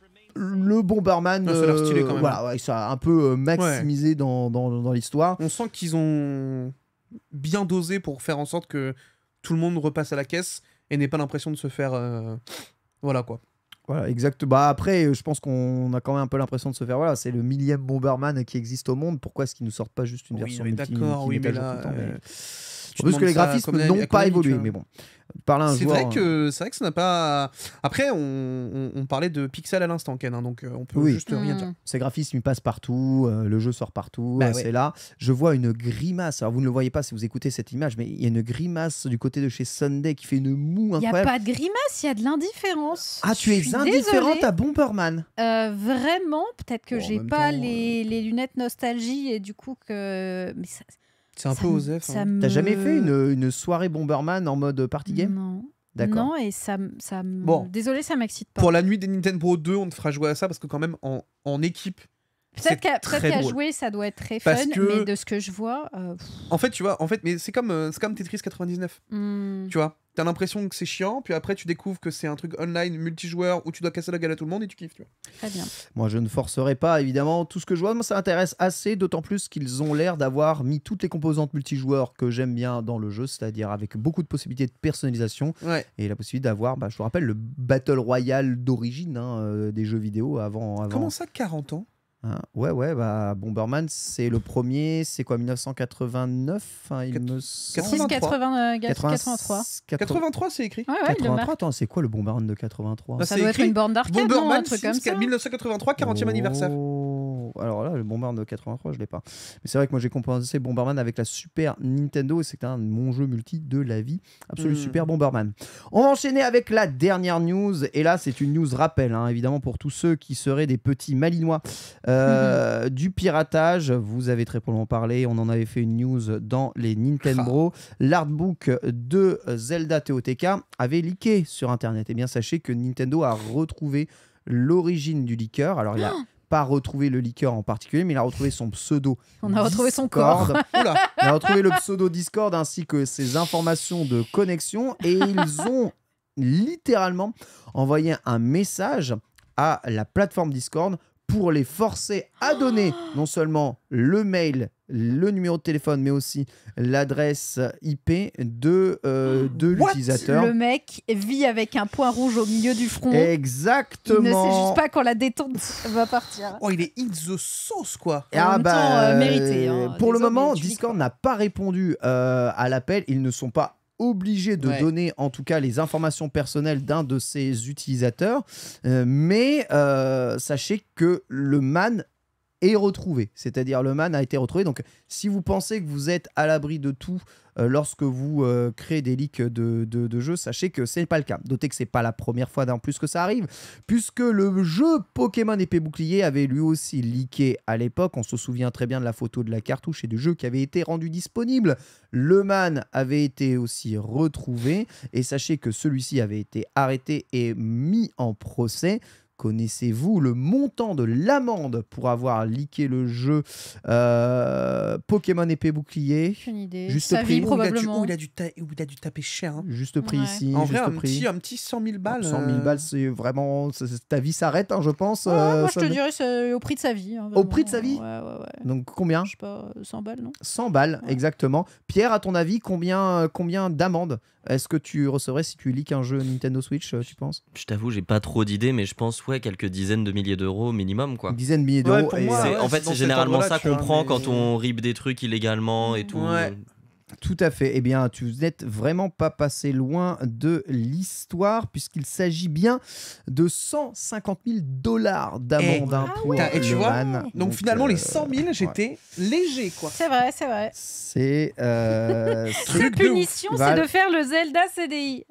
le Bomberman, Ouais, ça a l'air stylé quand même. voilà, ouais, ça a un peu euh, maximisé dans, dans, dans l'histoire. On sent qu'ils ont bien dosé pour faire en sorte que tout le monde repasse à la caisse et n'ait pas l'impression de se faire... euh, Voilà quoi. Voilà, exact. Bah après, je pense qu'on a quand même un peu l'impression de se faire. Voilà, c'est le millième Bomberman qui existe au monde. Pourquoi est-ce qu'ils nous sortent pas juste une Oui, version mais multi d'accord, qui oui, met à mais jour là... tout le temps, mais- euh, tu Parce que demandes les ça à graphismes Konami- n'ont à pas Konami, tu évolué, vois. mais bon. Par là, un C'est joueur, vrai que c'est vrai que ça n'a pas. Après, on, on, on parlait de pixels à l'instant, Ken, hein, donc euh, on peut Oui. juste rien Mm. dire. ces graphismes ils passent partout, euh, le jeu sort partout, Bah euh, ouais. c'est là. Je vois une grimace. Alors vous ne le voyez pas si vous écoutez cette image, mais il y a une grimace du côté de chez Sunday qui fait une moue Il n'y a incroyable. pas de grimace, il y a de l'indifférence. Ah, tu Je es suis indifférente désolée. à Bomberman. Euh, vraiment, peut-être que Bon, en j'ai même pas temps, les, les lunettes nostalgie et du coup que. Mais ça, C'est un ça peu me- osef. ça hein. me- T'as jamais fait une, une soirée Bomberman en mode party game? Non. D'accord. Non, et ça, m- ça me. Bon. Désolé, ça m'excite pas. Pour la nuit des Nintendo deux, on te fera jouer à ça parce que quand même en, en équipe. c'est Peut-être qu'à très peut-être qu'à drôle. jouer, ça doit être très Parce fun, que- mais de ce que je vois. euh, pff, En fait, tu vois, en fait, mais c'est comme euh, c'est comme Tetris quatre-vingt-dix-neuf. hmm. Tu vois, t'as l'impression que c'est chiant, puis après tu découvres que c'est un truc online multijoueur où tu dois casser la gueule à tout le monde et tu kiffes. Tu vois. Très bien. Moi, je ne forcerai pas, évidemment. Tout ce que je vois, moi, ça m'intéresse assez, d'autant plus qu'ils ont l'air d'avoir mis toutes les composantes multijoueurs que j'aime bien dans le jeu, c'est-à-dire avec beaucoup de possibilités de personnalisation Ouais. et la possibilité d'avoir, bah, je vous rappelle, le Battle Royale d'origine hein, euh, des jeux vidéo avant. avant Comment ça, quarante ans hein. Ouais, ouais, bah, Bomberman, c'est le premier, c'est quoi, mille neuf cent quatre-vingt-neuf hein, il Quatre- me six semble. quatre-vingts, euh, quatre-vingts- quatre-vingt-trois. quatre- quatre-vingt-trois, c'est écrit. Ouais, ouais, il le quatre-vingt-trois, marque. attends, c'est quoi le Bomberman de quatre-vingt-trois Bah, Ça c'est doit être écrit une borne d'arcade, non, un Bomberman truc six, comme ça. mille neuf cent quatre-vingt-trois, quarantième anniversaire. Oh. Alors là, le Bomberman de quatre-vingt-trois, je l'ai pas. Mais c'est vrai que moi j'ai compensé Bomberman avec la Super Nintendo et c'était un mon jeu multi de la vie. Absolu Mm. Super Bomberman. On va enchaîner avec la dernière news. Et là, c'est une news rappel, hein, évidemment, pour tous ceux qui seraient des petits malinois euh, du piratage. Vous avez très probablement parlé. On en avait fait une news dans les Nintendo. L'artbook de Zelda T O T K avait leaké sur Internet. Et bien, sachez que Nintendo a retrouvé l'origine du leaker. Alors, il a pas retrouvé le leaker en particulier, mais il a retrouvé son pseudo. On a retrouvé son Discord. corps. Oula. Il a retrouvé le pseudo Discord ainsi que ses informations de connexion et ils ont littéralement envoyé un message à la plateforme Discord pour les forcer à donner non seulement le mail, le numéro de téléphone, mais aussi l'adresse I P de, euh, de What l'utilisateur. Le mec vit avec un point rouge au milieu du front. Il Exactement. ne sait juste pas quand la détente va partir. Oh, il est in the sauce, quoi. En même temps, euh, mérité, hein. Pour le Désolé, moment, tu lis Discord quoi. n'a pas répondu euh, à l'appel. Ils ne sont pas obligés de Ouais. donner en tout cas les informations personnelles d'un de ses utilisateurs. Euh, mais euh, sachez que le man est retrouvé. C'est-à-dire le man a été retrouvé. Donc si vous pensez que vous êtes à l'abri de tout euh, lorsque vous euh, créez des leaks de, de, de jeux, sachez que ce n'est pas le cas. Notez que c'est pas la première fois d'un plus que ça arrive, puisque le jeu Pokémon Épée Bouclier avait lui aussi leaké à l'époque. On se souvient très bien de la photo de la cartouche et du jeu qui avait été rendu disponible. Le man avait été aussi retrouvé et sachez que celui-ci avait été arrêté et mis en procès. Connaissez-vous le montant de l'amende pour avoir leaké le jeu euh, Pokémon épée bouclier? Aucune idée. Juste Sa prix. vie, Ou il a dû- probablement. ou il a dû ta- ou il a dû taper cher. hein. Juste prix Ouais. ici, En juste vrai, un prix. petit, un petit cent mille balles. cent mille euh, balles, c'est vraiment... c'est- c'est- ta vie s'arrête, hein, je pense. Ouais, euh, moi, je ça te me- dirais c'est au prix de sa vie. hein, Au vraiment. prix de sa vie Ouais, ouais, ouais. Donc combien? Je sais pas, euh, cent balles, non? cent balles, Ouais. exactement. Pierre, à ton avis, combien, euh, combien d'amendes est-ce que tu recevrais si tu leaks un jeu Nintendo Switch, euh, tu penses? Je t'avoue, j'ai pas trop d'idées, mais je pense, ouais, quelques dizaines de milliers d'euros minimum, quoi. Une dizaine de milliers Ouais, d'euros. pour et, moi, euh, C'est- ouais, en fait, c'est dans c'est cet généralement ordre-là, ça tu qu'on vois, prend mais- quand on rip des trucs illégalement et tout. Ouais. Tout à fait. Eh bien, tu n'êtes vraiment pas passé loin de l'histoire, puisqu'il s'agit bien de cent cinquante mille dollars d'amende Eh, hein, ah pour ouais. Et tu le vois, man. Donc, finalement, euh, les cent mille, ouais. j'étais léger, quoi. C'est vrai, c'est vrai. C'est. euh, Sa Truc de punition, ouf. c'est Val- de faire le Zelda C D I.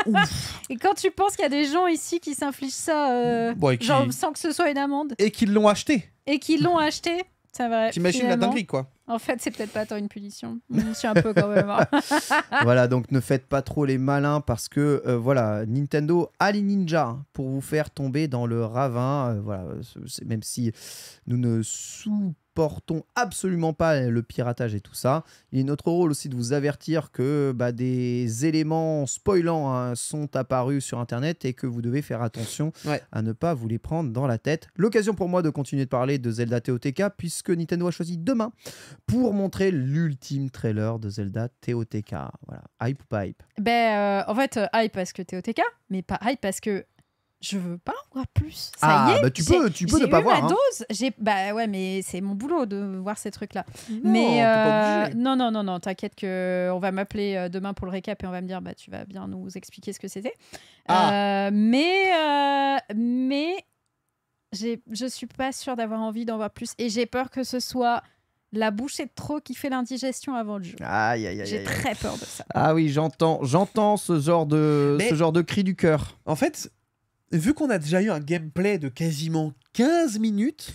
Et quand tu penses qu'il y a des gens ici qui s'infligent ça, euh, Bon, et qui- genre sans que ce soit une amende, Et qu'ils l'ont acheté. et qui l'ont acheté, c'est vrai. T'imagines la finalement. dinguerie, quoi. En fait, c'est peut-être pas tant une punition. Je suis un peu quand même. hein. Voilà, donc ne faites pas trop les malins parce que euh, voilà, Nintendo a les ninjas pour vous faire tomber dans le ravin. Euh, voilà, c'est- c'est- même si nous ne supportons absolument pas le piratage et tout ça, il est notre rôle aussi de vous avertir que bah, des éléments spoilants hein, sont apparus sur Internet et que vous devez faire attention Ouais. à ne pas vous les prendre dans la tête. L'occasion pour moi de continuer de parler de Zelda T O T K puisque Nintendo a choisi demain pour montrer l'ultime trailer de Zelda T O T K. Voilà, hype ou pas hype? Ben, euh, en fait, euh, hype parce que T O T K, mais pas hype parce que je veux pas en voir plus. Ça Ah, y est, bah tu j'ai- peux, tu peux j'ai ne pas eu voir. ma hein. dose. J'ai, bah ouais, mais c'est mon boulot de voir ces trucs-là. Non, mais t'es pas euh, obligé. non, non, non, non, t'inquiète que on va m'appeler euh, demain pour le récap et on va me dire, bah tu vas bien nous expliquer ce que c'était. Ah. Euh, mais, euh, mais, j'ai, je suis pas sûre d'avoir envie d'en voir plus et j'ai peur que ce soit la bouchée de trop qui fait l'indigestion avant le jeu. Aïe, aïe, aïe, J'ai aïe. très peur de ça. Ah oui, j'entends, j'entends ce genre de, Mais- ce genre de cri du cœur. En fait, vu qu'on a déjà eu un gameplay de quasiment quinze minutes.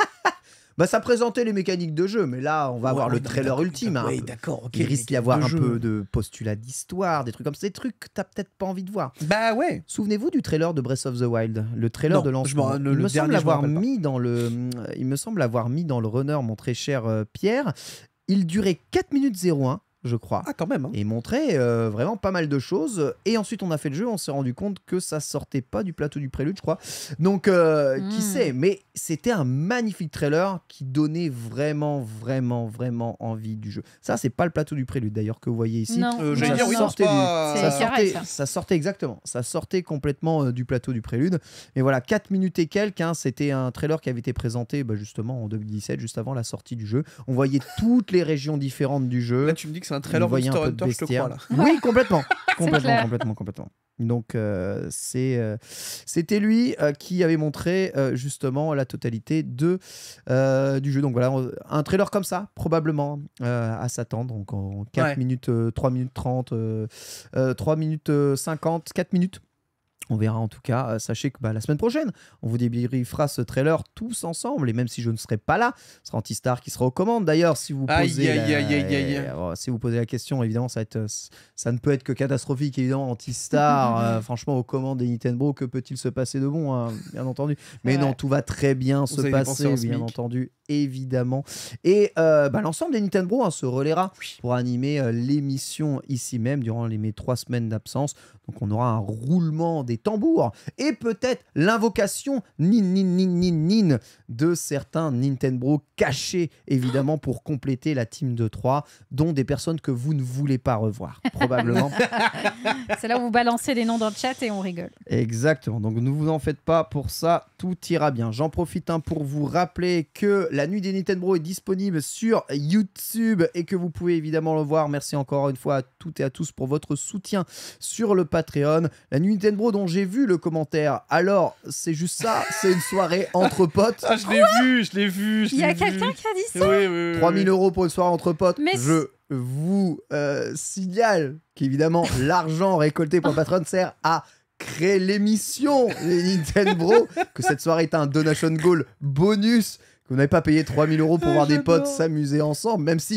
Bah ça présentait les mécaniques de jeu, mais là on va avoir Ouais, le non, trailer d'accord, ultime. hein, Oui, un peu. d'accord, ok. Il risque d'y avoir un jeu. peu de postulat d'histoire, des trucs comme ça, des trucs que t'as peut-être pas envie de voir. Bah ouais. Souvenez-vous du trailer de Breath of the Wild, le trailer Non, de je lancement. m'en- le- il le me dernier, semble je m'en avoir rappelle pas. mis dans le, il me semble avoir mis dans le runner mon très cher euh, Pierre. Il durait quatre minutes zéro un, je crois. Ah, quand même. hein. Et montrait euh, vraiment pas mal de choses. Et ensuite, on a fait le jeu, on s'est rendu compte que ça sortait pas du plateau du Prélude, je crois. Donc, euh, Mm. qui sait. Mais c'était un magnifique trailer qui donnait vraiment, vraiment, vraiment envie du jeu. Ça, c'est pas le plateau du Prélude, d'ailleurs, que vous voyez ici. Non, Euh, non, J'allais ça dire, oui, non, non, sortait c'est du- pas... C'est ça carré, sortait, ça. ça sortait exactement, ça sortait complètement euh, du plateau du Prélude. Et voilà, quatre minutes et quelques, hein, c'était un trailer qui avait été présenté bah, justement en deux mille dix-sept, juste avant la sortie du jeu. On voyait toutes les régions différentes du jeu. Là, tu me dis que c'est un On trailer voyait un Monster peu de Hunter, je te bestiaire. crois, là. Oui, complètement. complètement, clair. complètement, complètement. Donc, euh, c'est, euh, c'était lui euh, qui avait montré euh, justement la totalité de, euh, du jeu. Donc voilà, on- un trailer comme ça, probablement euh, à s'attendre. Donc en quatre Ouais. minutes, euh, trois minutes trente, euh, euh, trois minutes euh, cinquante, quatre minutes. On verra en tout cas. Euh, sachez que bah, la semaine prochaine, on vous débriefera ce trailer tous ensemble. Et même si je ne serai pas là, ce sera Antistar qui sera aux commandes. D'ailleurs, si vous Aïe, posez, aïe, la... aïe, aïe, aïe. Euh, si vous posez la question, évidemment, ça, va être, euh, ça ne peut être que catastrophique. Évidemment, Antistar, euh, franchement, aux commandes des Nintendo, que peut-il se passer de bon, hein, bien entendu. Mais Ouais. non, tout va très bien se avez dépensé passer, un bien SMIC. entendu, évidemment. Et euh, bah, l'ensemble des Nintendo hein, se relaiera pour animer euh, l'émission ici même durant les, mes trois semaines d'absence. Donc on aura un roulement des tambours et peut-être l'invocation nin nin nin nin nin de certains Nintendo cachés évidemment pour compléter la team de trois, dont des personnes que vous ne voulez pas revoir probablement. C'est là où vous balancez les noms dans le chat et on rigole. Exactement, donc ne vous en faites pas pour ça, tout ira bien. J'en profite hein, pour vous rappeler que la nuit des Nintendo est disponible sur YouTube et que vous pouvez évidemment le voir. Merci encore une fois à toutes et à tous pour votre soutien sur le Patreon. La nuit Nintendo dont j'ai vu le commentaire, alors c'est juste ça, c'est une soirée entre potes. Ah, je l'ai vu, je l'ai vu, je Il y a l'ai vu. quelqu'un qui a dit ça. Oui, oui, oui, trois mille oui. euros pour une soirée entre potes. Mais je vous euh, signale qu'évidemment l'argent récolté pour le Patreon sert à créer l'émission les Nintendo, que cette soirée est un donation goal bonus, que vous n'avez pas payé trois mille euros pour Ah, voir des j'adore. potes s'amuser ensemble, même si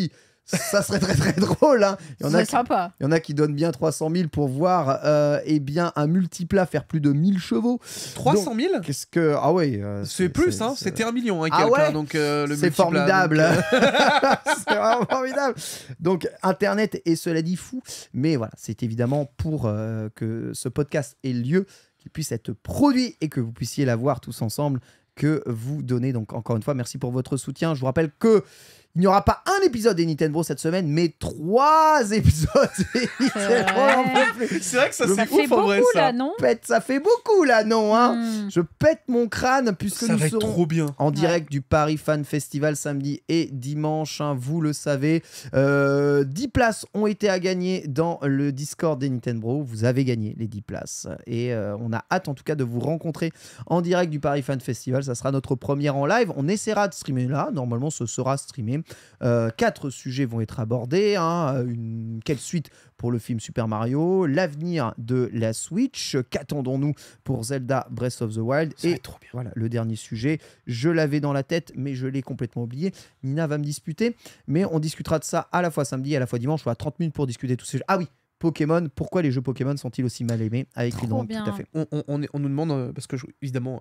Ça serait très très drôle. Hein. Il y en a C'est qui, sympa. il y en a qui donnent bien trois cent mille pour voir euh, eh bien, un multiplat faire plus de mille chevaux. trois cent mille. Qu'est-ce que... Ah ouais. euh, C'est plus, hein. C'était un million, hein, Ah quelqu'un, ouais donc euh, le C'est multiplat, formidable. donc, euh, C'est vraiment formidable. Donc, Internet est cela dit fou. Mais voilà, c'est évidemment pour euh, que ce podcast ait lieu, qu'il puisse être produit et que vous puissiez la voir tous ensemble, que vous donnez. Donc, encore une fois, merci pour votre soutien. Je vous rappelle que il n'y aura pas un épisode des Nintendo cette semaine, mais trois épisodes des Nintendo. On en peut plus. C'est vrai que ça, Ça c'est fait ouf en vrai, beaucoup ça. là, non? Pète, ça fait beaucoup là, non hein Hmm. Je pète mon crâne puisque Ça nous va être serons trop bien. en direct du Paris Fan Festival samedi et dimanche, hein, vous le savez. Euh, dix places ont été à gagner dans le Discord des Nintendo. Vous avez gagné les dix places. Et euh, on a hâte en tout cas de vous rencontrer en direct du Paris Fan Festival. Ça sera notre première en live. On essaiera de streamer là. Normalement, ce sera streamé. Euh, quatre sujets vont être abordés. Hein. Une... Quelle suite pour le film Super Mario, l'avenir de la Switch, qu'attendons-nous pour Zelda Breath of the Wild, Ça va et être trop bien. voilà le dernier sujet, je l'avais dans la tête mais je l'ai complètement oublié, Nina va me disputer, mais on discutera de ça à la fois samedi et à la fois dimanche, on a trente minutes pour discuter de tous ces jeux. Ah oui, Pokémon, pourquoi les jeux Pokémon sont-ils aussi mal aimés avec Trop les noms, bien. tout à fait. On, on- on est- on nous demande, euh, parce que je- évidemment,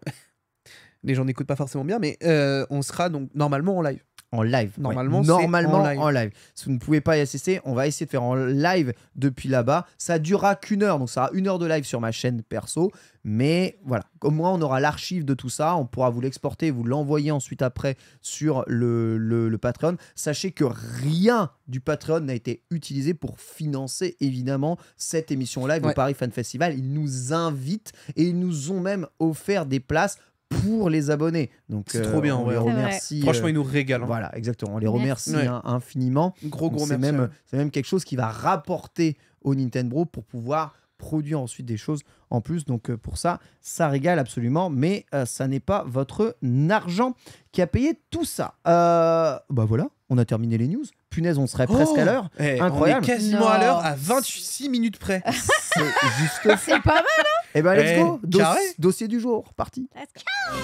les gens n'écoutent pas forcément bien, mais euh, on sera donc normalement en live. En live. ouais. Normalement, c'est Normalement en live. en live. Si vous ne pouvez pas y assister, on va essayer de faire en live depuis là-bas. Ça durera qu'une heure, donc ça sera une heure de live sur ma chaîne perso. Mais voilà, au moins on aura l'archive de tout ça. On pourra vous l'exporter, vous l'envoyer ensuite après sur le, le, le Patreon. Sachez que rien du Patreon n'a été utilisé pour financer évidemment cette émission live au Ouais. Paris Fan Festival. Ils nous invitent et ils nous ont même offert des places pour les abonnés. Donc C'est trop bien, on ouais. les C'est vrai. remercie. Franchement, euh, ils nous régalent. hein. voilà, exactement. On les Merci. remercie Ouais. hein, infiniment. Gros, Donc, gros c'est merci. même, ouais. c'est même quelque chose qui va rapporter au Nintendo pour pouvoir produire ensuite des choses en plus. Donc euh, pour ça, ça régale absolument. Mais euh, ça n'est pas votre argent qui a payé tout ça. Euh, bah voilà, on a terminé les news. Punaise, on serait presque Oh à l'heure. Eh, Incroyable. On est quasiment Non. à l'heure, à vingt-six minutes près. C'est juste... C'est pas mal. Eh ben let's Eh, go. Dos- carré. dossier du jour, parti. Let's go.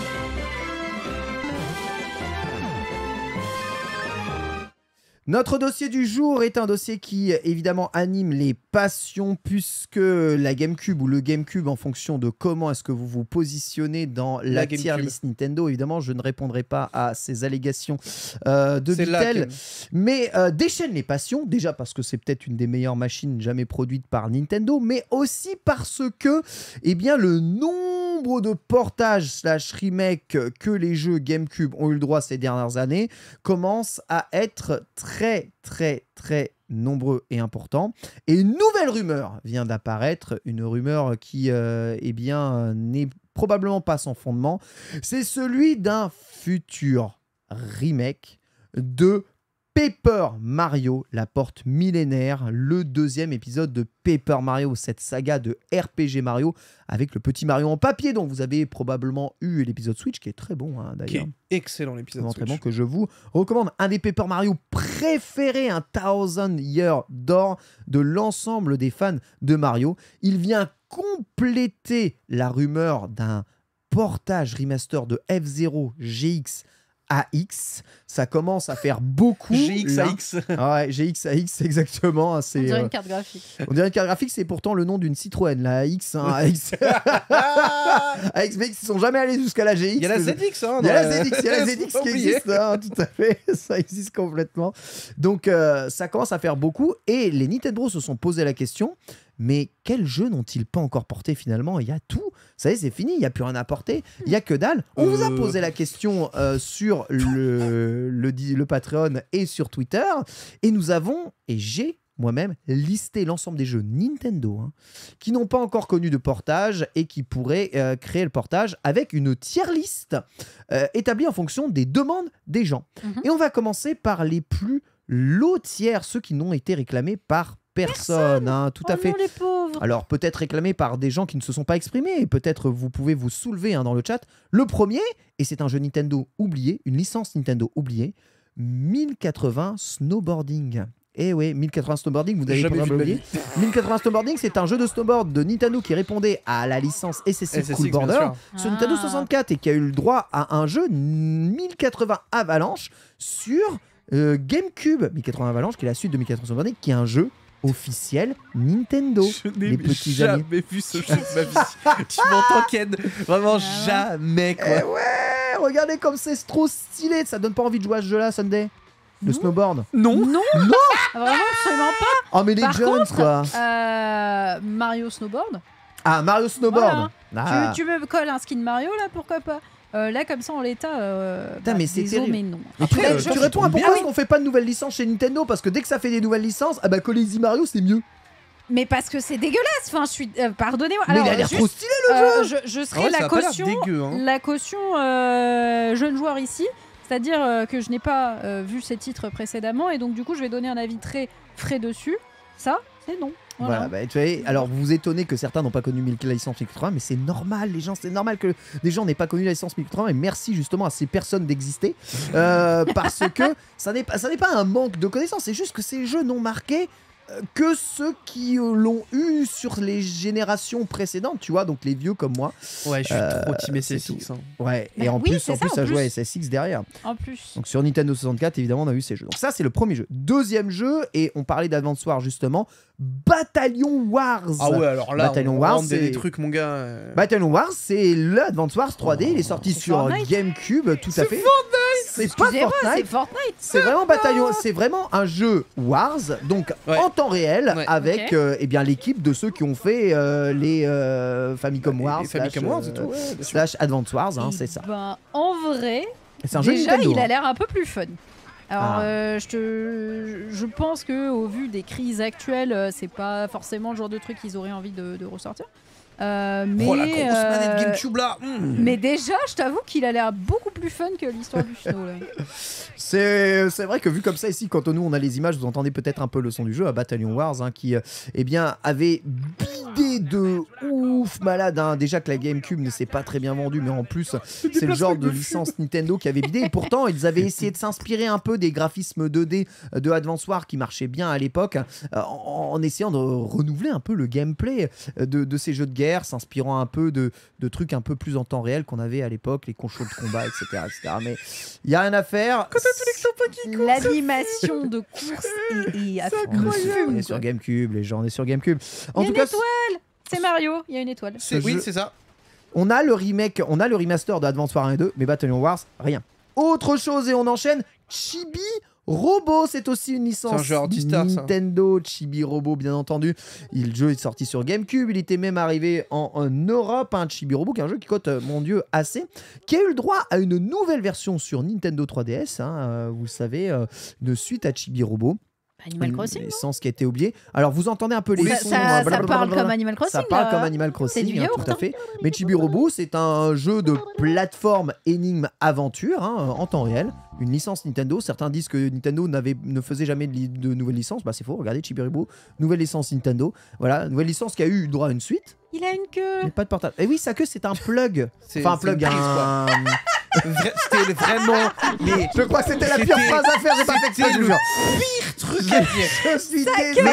Notre dossier du jour est un dossier qui évidemment anime les passions puisque la GameCube ou le GameCube en fonction de comment est-ce que vous vous positionnez dans la, La tier GameCube. list Nintendo, évidemment je ne répondrai pas à ces allégations euh, de C'est là Bitel, que- mais euh, déchaîne les passions, déjà parce que c'est peut-être une des meilleures machines jamais produites par Nintendo, mais aussi parce que eh bien, le nombre de portages slash remake que les jeux GameCube ont eu le droit ces dernières années commence à être très très très nombreux et importants. Et une nouvelle rumeur vient d'apparaître, une rumeur qui euh, eh bien, euh, n'est probablement pas sans fondement. C'est celui d'un futur remake de Paper Mario, la porte millénaire, le deuxième épisode de Paper Mario, cette saga de R P G Mario avec le petit Mario en papier dont vous avez probablement eu l'épisode Switch qui est très bon hein, Qui d'ailleurs. est excellent l'épisode. Vraiment très Switch. bon, que je vous recommande. Un des Paper Mario préférés, un Thousand Year d'or de l'ensemble des fans de Mario. Il vient compléter la rumeur d'un portage remaster de F-Zero G X A X. Ça commence à faire beaucoup. G X A là. X. Ah ouais, G X A X, exactement. hein, On C'est, dirait euh, une carte graphique. on dirait une carte graphique, c'est pourtant le nom d'une Citroën, la A X. Hein, A X. A X B X, ils sont jamais allés jusqu'à la G X. Il y a la mais- Z X. Hein, il y a dans la Z X, il y a la Z Faut X pas qui oublier. existe, hein, tout à fait, ça existe complètement. Donc euh, ça commence à faire beaucoup et les Nintendo se sont posé la question, mais quels jeux n'ont-ils pas encore porté finalement? Il y a tout, ça y est, c'est fini, il n'y a plus rien à porter, il n'y a que dalle. On vous a Euh. posé la question euh, sur le, le, di- le Patreon et sur Twitter et nous avons, et j'ai moi-même listé l'ensemble des jeux Nintendo hein, qui n'ont pas encore connu de portage et qui pourraient euh, créer le portage avec une tier list euh, établie en fonction des demandes des gens. Mhm. Et on va commencer par les plus lotières, ceux qui n'ont été réclamés par personne. hein, tout à Oh fait. non, les pauvres. Alors peut-être réclamés par des gens qui ne se sont pas exprimés, et peut-être vous pouvez vous soulever hein, dans le chat. Le premier, et c'est un jeu Nintendo oublié, une licence Nintendo oubliée, mille quatre-vingts Snowboarding. Eh oui, mille quatre-vingts Snowboarding, vous avez Jamais vu de probablement ma oublié. mille quatre-vingts Snowboarding, c'est un jeu de snowboard de Nintendo qui répondait à la licence S S X S S Cool X, bien Border sûr. sur Nintendo Ah. soixante-quatre et qui a eu le droit à un jeu mille quatre-vingts Avalanche sur euh, GameCube mille quatre-vingts Avalanche, qui est la suite de mille quatre-vingts Super Nintendo, qui est un jeu officiel Nintendo. Je n'ai les petits jamais amis. vu ce jeu de ma vie. Tu m'entends, Ken? Vraiment Ah jamais, quoi. Eh ouais, regardez comme c'est trop stylé. Ça donne pas envie de jouer à ce jeu-là, Sunday? Le Non. snowboard. Non. Non, Non. vraiment absolument pas. Oh mais les Par jeunes contre, quoi. euh, Mario Snowboard. Ah Mario Snowboard. Ah. Tu, tu me colles un skin Mario là, pourquoi pas? Euh, là comme ça en l'état. Euh, Putain, bah, mais c'est désolé, terrible. mais non. Mais tu, Après, tu euh, réponds à je- pourquoi bien, on fait pas de nouvelles licences chez Nintendo? Parce que dès que ça fait des nouvelles licences, ah bah coller Easy Mario c'est mieux. Mais parce que c'est dégueulasse. Enfin, je suis. euh, Pardonnez-moi. Mais Alors, il a l'air juste, trop stylé. euh, je, je Ah serai ouais, ça la a pas l'air caution. dégueu, hein. La caution euh, jeune joueur ici. C'est-à-dire euh, que je n'ai pas euh, vu ces titres précédemment et donc du coup je vais donner un avis très frais dessus. Ça, c'est non. Voilà. Voilà, bah, tu vois, alors vous vous étonnez que certains n'ont pas connu mille- la licence mille quatre-vingts, mais c'est normal, les gens, c'est normal que des gens n'aient pas connu la licence mille quatre-vingts, et merci justement à ces personnes d'exister, euh, parce que ça n'est pas, ça n'est pas un manque de connaissances, c'est juste que ces jeux n'ont marqué euh, que ceux qui euh, l'ont eu sur les générations précédentes, tu vois, donc les vieux comme moi. Ouais, je suis Euh, trop team c'est S S X. hein. Ouais, et Bah en oui, plus, c'est en ça, plus, en ça joue à plus. S S X derrière. En plus. Donc sur Nintendo soixante-quatre, évidemment, on a eu ces jeux. Donc ça, c'est le premier jeu. Deuxième jeu, et on parlait d'Advance Wars justement, Battalion Wars. Ah ouais, alors là, Battalion on Wars, rentre des, c'est- des trucs, mon gars. euh. Battalion Wars, c'est le Advance Wars trois D. Il est sorti C'est sur Fortnite. GameCube, tout à fait. C'est pas Excusez-moi, c'est Fortnite. Fortnite. C'est vraiment Battalion. C'est vraiment un jeu Wars, donc Ouais. en temps réel, Ouais. avec Ok. euh, eh bien l'équipe de ceux qui ont fait euh, les euh, Famicom Les- Wars, les Famicom slash, Wars et euh, tout, ouais, bien sûr. slash Advance Wars, hein, Eh c'est ça. Ben, en vrai, Et c'est un jeu déjà, Nintendo. il a hein. l'air un peu plus fun. Alors, Ah. euh, je, te... je pense que au vu des crises actuelles, euh, c'est pas forcément le genre de truc qu'ils auraient envie de, de ressortir. Euh, mais, Oh la grosse manette euh, GameCube là. mmh. mais déjà, je t'avoue qu'il a l'air beaucoup plus fun que l'histoire du snow. Là. C'est c'est vrai que vu comme ça ici, quand nous on a les images, vous entendez peut-être un peu le son du jeu à Battalion Wars, hein, qui euh, eh bien avait bidé de ouf malade. Hein. Déjà que la GameCube ne s'est pas très bien vendue, mais en plus c'est le genre de licence Nintendo qui avait bidé. Et pourtant ils avaient essayé de s'inspirer un peu des graphismes deux D de Advance Wars qui marchaient bien à l'époque, euh, en, en essayant de renouveler un peu le gameplay de, de ces jeux de guerre, s'inspirant un peu de, de trucs un peu plus en temps réel qu'on avait à l'époque, les consoles de combat, et cetera, et cetera. Mais il y a rien à faire. L'animation de course est, est à fond. On est, sur, on est Fume, sur quoi. GameCube, les gens, on est sur GameCube. Il En y a tout une cas, étoile. C'est Mario, il y a une étoile. C'est- ce Oui, jeu- c'est ça. on a le remake, on a le remaster de Advance Wars un et deux, mais Battalion Wars, rien. Autre chose et on enchaîne. Chibi Robo, c'est aussi une licence C'est un jeu Antistar, ça. Nintendo. Chibi Robo, bien entendu. Il, le jeu est sorti sur GameCube. Il était même arrivé en, en Europe. Un Chibi Robo, qui est un jeu qui cote, euh, mon dieu, assez. Qui a eu le droit à une nouvelle version sur Nintendo trois D S. hein, euh, vous le savez, euh, une suite à Chibi Robo. Animal Une Crossing. non licence qui a été oubliée. Alors vous entendez un peu les Ça, sons. ça- euh, ça blablabla. parle comme Animal Crossing. Ça parle là. comme Animal C'est Crossing, du hein, yaourt, tout à hein. fait. Mais Chibi Robo, c'est un jeu de plateforme énigme aventure hein, en temps réel. Une licence Nintendo. Certains disent que Nintendo n'avait, ne faisait jamais de, li- de nouvelles licences. Bah c'est faux. Regardez Chibi Robo, nouvelle licence Nintendo. Voilà, nouvelle licence qui a eu droit à une suite, Il a une queue. mais pas de portable. Et oui, sa queue c'est un plug. C'est- Enfin un c'est une plug, prise, un. Vra- C'était vraiment les Je crois que c'était la pire C'était- phrase à faire. J'ai pas fait exprès, je vous jure. trucs à dire. Je suis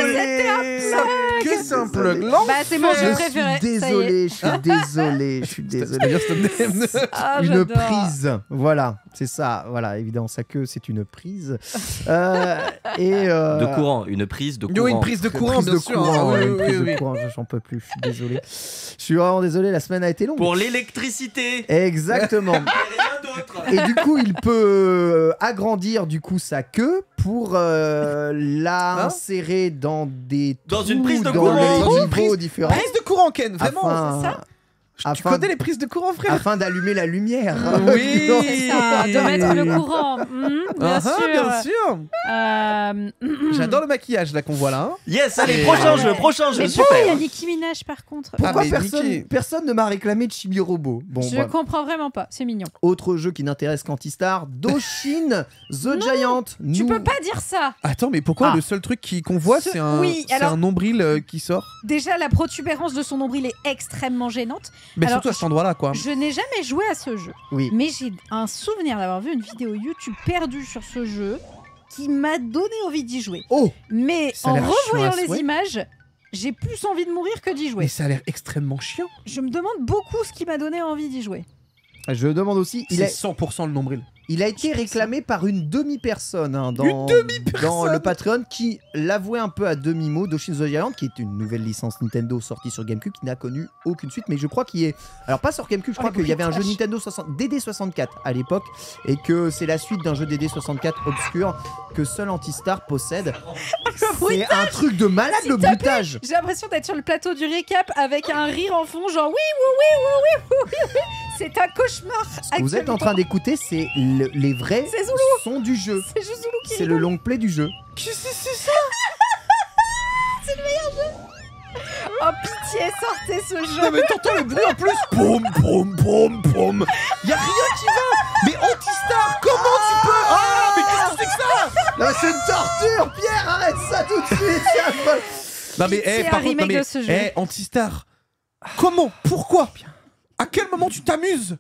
désolé. Que c'est un plug Bah, c'est mon jeu Je préféré. suis ça y est. désolé, je suis désolé, je suis désolé. Ah, Une j'adore. prise, voilà, c'est ça, voilà, évidemment, sa queue, c'est une prise. Euh, et euh, De courant, une prise de Yo, courant. une prise de une courant, prise bien de sûr. courant, Ah, ouais, oui, une oui, prise oui, de oui. courant, j'en peux plus, je suis désolé. Je suis vraiment désolé, la semaine a été longue. Pour l'électricité. Exactement. Et rien d'autre. Et du coup, il peut euh, agrandir du coup sa queue pour euh, la Hein insérer dans des Dans une trous prise de dans courant. les Dans une niveaux prise- différents. Prise de courant, Ken, vraiment. afin, c'est ça Tu afin- connais les prises de courant, frère? afin d'allumer la lumière. Oui. Non. C'est ça, de mettre le courant. Mhm, bien Ah, sûr. ah, bien sûr. Euh, J'adore le maquillage là qu'on voit là. hein. Yes, allez, Et- prochain Ouais. jeu, prochain jeu, Mais pourquoi il y a super. Nicki Minaj par contre Pourquoi Ah, mais personne, Mickey. personne ne m'a réclamé de Chibi Robo? Bon, Je voilà. comprends vraiment pas, c'est mignon. Autre jeu qui n'intéresse qu'Antistar, Doshin The Giant. Tu Nous- peux pas dire ça. Attends, mais pourquoi Ah. le seul truc qui- qu'on voit, Ce- c'est un, oui, c'est alors- un nombril euh, qui sort? Déjà, la protubérance de son nombril est extrêmement gênante. Mais Alors, surtout à cet endroit-là, quoi. Je n'ai jamais joué à ce jeu, Oui. mais j'ai un souvenir d'avoir vu une vidéo YouTube perdue sur ce jeu qui m'a donné envie d'y jouer. Oh, Mais Ça a en l'air chiant revoyant à les souhait. images, j'ai plus envie de mourir que d'y Mais jouer. ça a l'air extrêmement chiant. Je me demande beaucoup ce qui m'a donné envie d'y jouer. je demande aussi, il C'est est, cent pour cent le nombril. Il a été réclamé par une demi-personne hein, dans, Une demi-personne dans le Patreon qui l'avouait un peu à demi-mot. Yoshi's Woolly Island, qui est une nouvelle licence Nintendo sortie sur GameCube, qui n'a connu aucune suite, mais je crois qu'il est. Alors, pas sur GameCube, je crois Oh, qu'il y avait un jeu bruitage. Nintendo soixante... D D soixante-quatre à l'époque, et que c'est la suite d'un jeu D D soixante-quatre obscur que seul Antistar possède. C'est un truc de malade S'il le te plaît. bruitage. J'ai l'impression d'être sur le plateau du récap avec un rire en fond, genre oui, oui, oui, oui, oui, oui, oui, oui. C'est un cauchemar. Ce que vous êtes en train d'écouter, c'est le- les vrais C'est Zoulou. sons du jeu. C'est juste Zoulou qui C'est le rigole. long play du jeu. Qu'est-ce que c'est ça? Oh pitié, sortez ce jeu. Non mais t'entends le bruit en plus. Poum poum poum poum. Y'a rien qui va. Mais Antistar, comment tu peux Ah, mais qu'est-ce que c'est que ça Non, c'est une torture, Pierre, arrête ça tout de suite. Non mais C'est eh, un par contre, non, remake mais de ce jeu. eh, Antistar. Comment? Pourquoi? À quel moment tu t'amuses?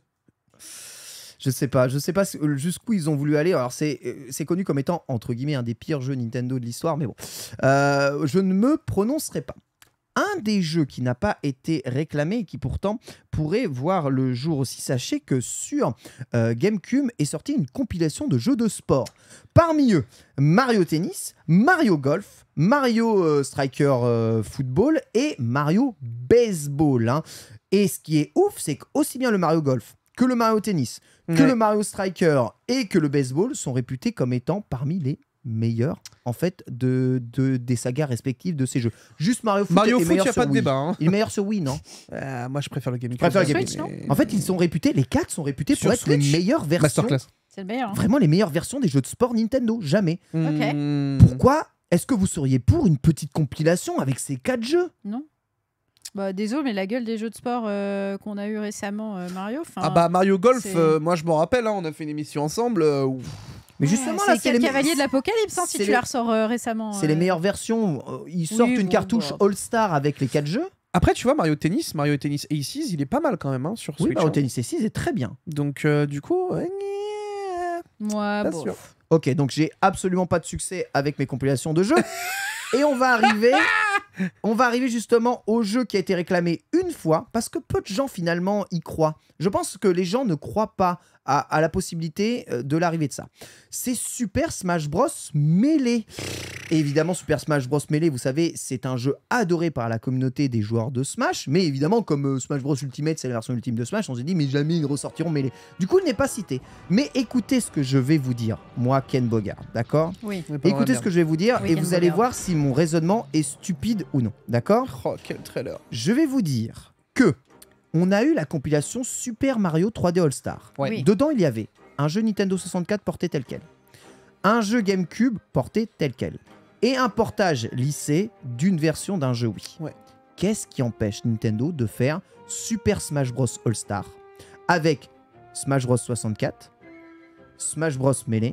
Je sais pas, je sais pas jusqu'où ils ont voulu aller. Alors c'est euh, c'est connu comme étant entre guillemets un des pires jeux Nintendo de l'histoire, mais bon, euh, je ne me prononcerai pas. Un des jeux qui n'a pas été réclamé et qui pourtant pourrait voir le jour aussi, sachez que sur euh, GameCube est sortie une compilation de jeux de sport. Parmi eux, Mario Tennis, Mario Golf, Mario euh, Striker euh, Football et Mario Baseball. Hein. Et ce qui est ouf, c'est qu'aussi bien le Mario Golf que le Mario Tennis, que Ouais. le Mario Striker et que le Baseball sont réputés comme étant parmi les meilleurs en fait de, de des sagas respectives de ces jeux. Juste Mario Foot Mario est Foot, meilleur y a sur pas de Wii. débat. Hein. Il est meilleur sur Wii, non? Euh, moi je préfère le GameCube. préfère le Switch, mais- En fait, ils sont réputés, les quatre sont réputés pour Sur être les Switch meilleures versions, Masterclass. C'est le meilleur. hein. vraiment les meilleures versions des jeux de sport Nintendo, jamais. Hmm. Pourquoi est-ce que vous seriez pour une petite compilation avec ces quatre jeux? Non. Bah désolé, mais la gueule des jeux de sport euh, qu'on a eu récemment, euh, Mario. enfin, Ah bah Mario Golf, c'est- euh, moi je m'en rappelle, hein, on a fait une émission ensemble. euh, où- Mais ouais, justement c'est là, c'est le les, cavalier de l'apocalypse hein, si c'est tu les- la ressors euh, récemment. c'est euh. les meilleures versions. Euh, Ils sortent une bon, cartouche bah. All-Star avec les quatre jeux. Après tu vois Mario Tennis, Mario Tennis Aces, il est pas mal quand même hein, sur Oui, Switch. Mario hein. Tennis six est très bien. Donc euh, du coup, euh, Moi, pas bon. sûr. Ok, donc j'ai absolument pas de succès avec mes compilations de jeux. Et on va arriver, on va arriver justement au jeu qui a été réclamé une fois, parce que peu de gens finalement y croient. Je pense que les gens ne croient pas à, à la possibilité euh, de l'arrivée de ça. C'est Super Smash Bros Melee. Et évidemment, Super Smash Bros Melee, vous savez, c'est un jeu adoré par la communauté des joueurs de Smash. Mais évidemment, comme euh, Smash Bros Ultimate, c'est la version ultime de Smash, on s'est dit, mais jamais ils ressortiront Melee. Du coup, il n'est pas cité. Mais écoutez ce que je vais vous dire, moi, Ken Bogard, d'accord? Oui. On est pas dans la Écoutez ce merde. que je vais vous dire Oui, et Ken vous allez Bogard. voir si mon raisonnement est stupide ou non, d'accord? Oh quel trailer. Je vais vous dire que on a eu la compilation Super Mario trois D All-Star. Ouais. Oui. Dedans, il y avait un jeu Nintendo soixante-quatre porté tel quel, un jeu GameCube porté tel quel, et un portage lissé d'une version d'un jeu Wii. Ouais. Qu'est-ce qui empêche Nintendo de faire Super Smash Bros All-Star avec Smash Bros soixante-quatre, Smash Bros Melee,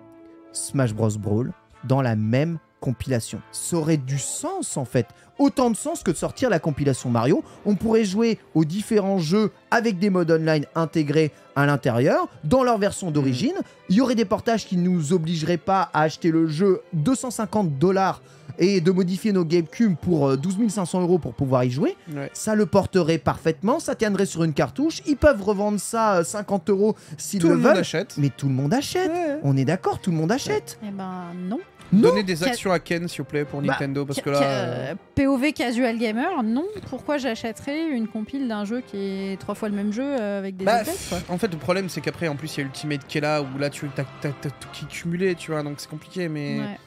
Smash Bros Brawl dans la même compilation? Ça aurait du sens en fait. Autant de sens que de sortir la compilation Mario. On pourrait jouer aux différents jeux avec des modes online intégrés à l'intérieur, dans leur version d'origine. Il y aurait des portages qui ne nous obligeraient pas à acheter le jeu deux cent cinquante dollars et de modifier nos GameCube pour euh, douze mille cinq cents euros pour pouvoir y jouer. Ouais. Ça le porterait parfaitement, ça tiendrait sur une cartouche. Ils peuvent revendre ça euh, cinquante euros s'ils Tout le le monde veulent. achète. Mais tout le monde achète. Ouais. On est d'accord, tout le monde achète. Eh ben non. Non. Donnez des actions à Ken s'il vous plaît pour Bah, Nintendo parce que Ca- là. ca- euh, P O V Casual Gamer, non. Pourquoi j'achèterais une compile d'un jeu qui est trois fois le même jeu euh, avec des Bah, updates quoi. en fait, le problème, c'est qu'après, en plus, il y a Ultimate qui est là, où là, tu as, tout qui est cumulé, tu vois, donc c'est compliqué, mais... Ouais.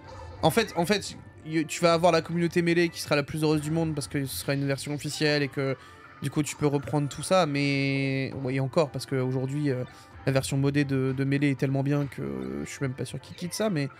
En fait, en fait, y- tu vas avoir la communauté mêlée qui sera la plus heureuse du monde, parce que ce sera une version officielle, et que, du coup, tu peux reprendre tout ça, mais... Ouais, et encore, parce qu'aujourd'hui, euh, la version modée de, de mêlée est tellement bien que je suis même pas sûr qu'ils quittent ça, mais...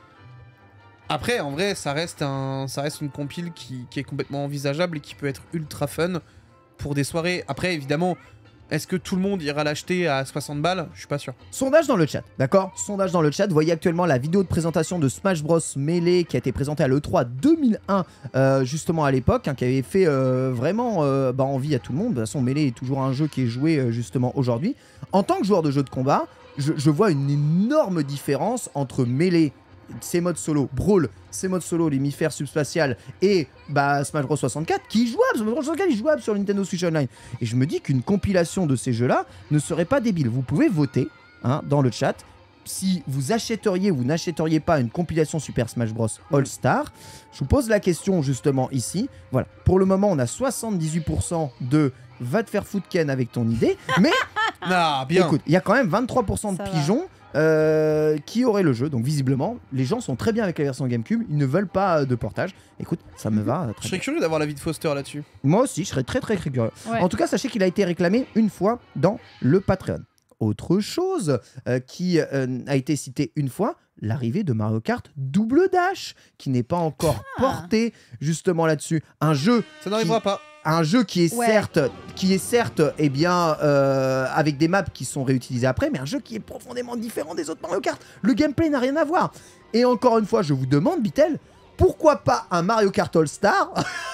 Après, en vrai, ça reste, un, ça reste une compile qui, qui est complètement envisageable et qui peut être ultra fun pour des soirées. Après, évidemment, est-ce que tout le monde ira l'acheter à soixante balles? Je suis pas sûr. Sondage dans le chat, d'accord? Sondage dans le chat. Vous voyez actuellement la vidéo de présentation de Smash Bros Melee qui a été présentée à l'E trois deux mille un, euh, justement à l'époque, hein, qui avait fait euh, vraiment euh, bah, envie à tout le monde. De toute façon, Melee est toujours un jeu qui est joué euh, justement aujourd'hui. En tant que joueur de jeu de combat, je, je vois une énorme différence entre Melee, ses modes solo, Brawl, ses modes solo, l'hémisphère subspatial et bah, Smash Bros soixante-quatre qui est jouable. Smash Bros soixante-quatre est jouable sur Nintendo Switch Online. Et je me dis qu'une compilation de ces jeux-là ne serait pas débile. Vous pouvez voter hein, dans le chat si vous achèteriez ou n'achèteriez pas une compilation Super Smash Bros All Star. Je vous pose la question justement ici. Voilà, pour le moment on a soixante-dix-huit pour cent de va te faire foutre Ken avec ton idée, mais Ah, bien. écoute, il y a quand même vingt-trois pour cent de Ça va. pigeons euh, qui auraient le jeu, donc visiblement les gens sont très bien avec la version GameCube, ils ne veulent pas euh, de portage. Écoute, ça me va euh, Je très serais bien. curieux d'avoir l'avis de Foster là-dessus. Moi aussi, je serais très très curieux. Ouais. En tout cas, sachez qu'il a été réclamé une fois dans le Patreon. Autre chose euh, qui euh, a été citée une fois, l'arrivée de Mario Kart Double Dash, qui n'est pas encore Ah. porté justement là-dessus. Un jeu, Ça n'arrivera pas. un jeu qui est Ouais. certes, qui est certes, eh bien, euh, avec des maps qui sont réutilisées après, mais un jeu qui est profondément différent des autres Mario Kart. Le gameplay n'a rien à voir. Et encore une fois, je vous demande, Bitel, pourquoi pas un Mario Kart All Star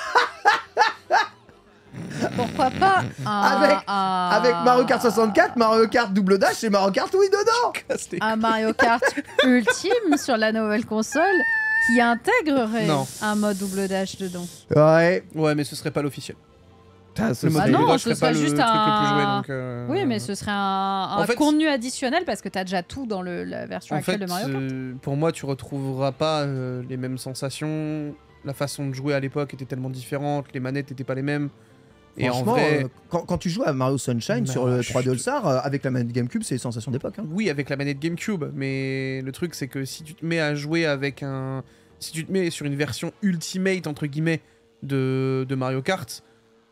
Pourquoi pas un, Avec- un- avec Mario Kart soixante-quatre, Mario Kart Double Dash et Mario Kart Wii dedans? Casse les- un Mario Kart ultime sur la nouvelle console qui intégrerait Non. un mode double dash dedans. Ouais. Ouais, mais ce serait pas l'officiel. Putain, ce Le mode Ah serait- non, double dash ce serait pas serait le juste truc le plus joué. un- Donc, euh, Oui, mais ce serait un, un En fait, contenu additionnel parce que tu as déjà tout dans le, la version En actuelle fait, de Mario Kart. euh, pour moi, tu retrouveras pas euh, les mêmes sensations. La façon de jouer à l'époque était tellement différente, les manettes n'étaient pas les mêmes. Et en Franchement, vrai, euh, quand, quand tu joues à Mario Sunshine Bah, sur le je trois D suis- All Star, euh, avec la manette GameCube, c'est les sensations d'époque. hein. oui, avec la manette GameCube, mais le truc c'est que si tu te mets à jouer avec un, si tu te mets sur une version ultimate entre guillemets de, de Mario Kart,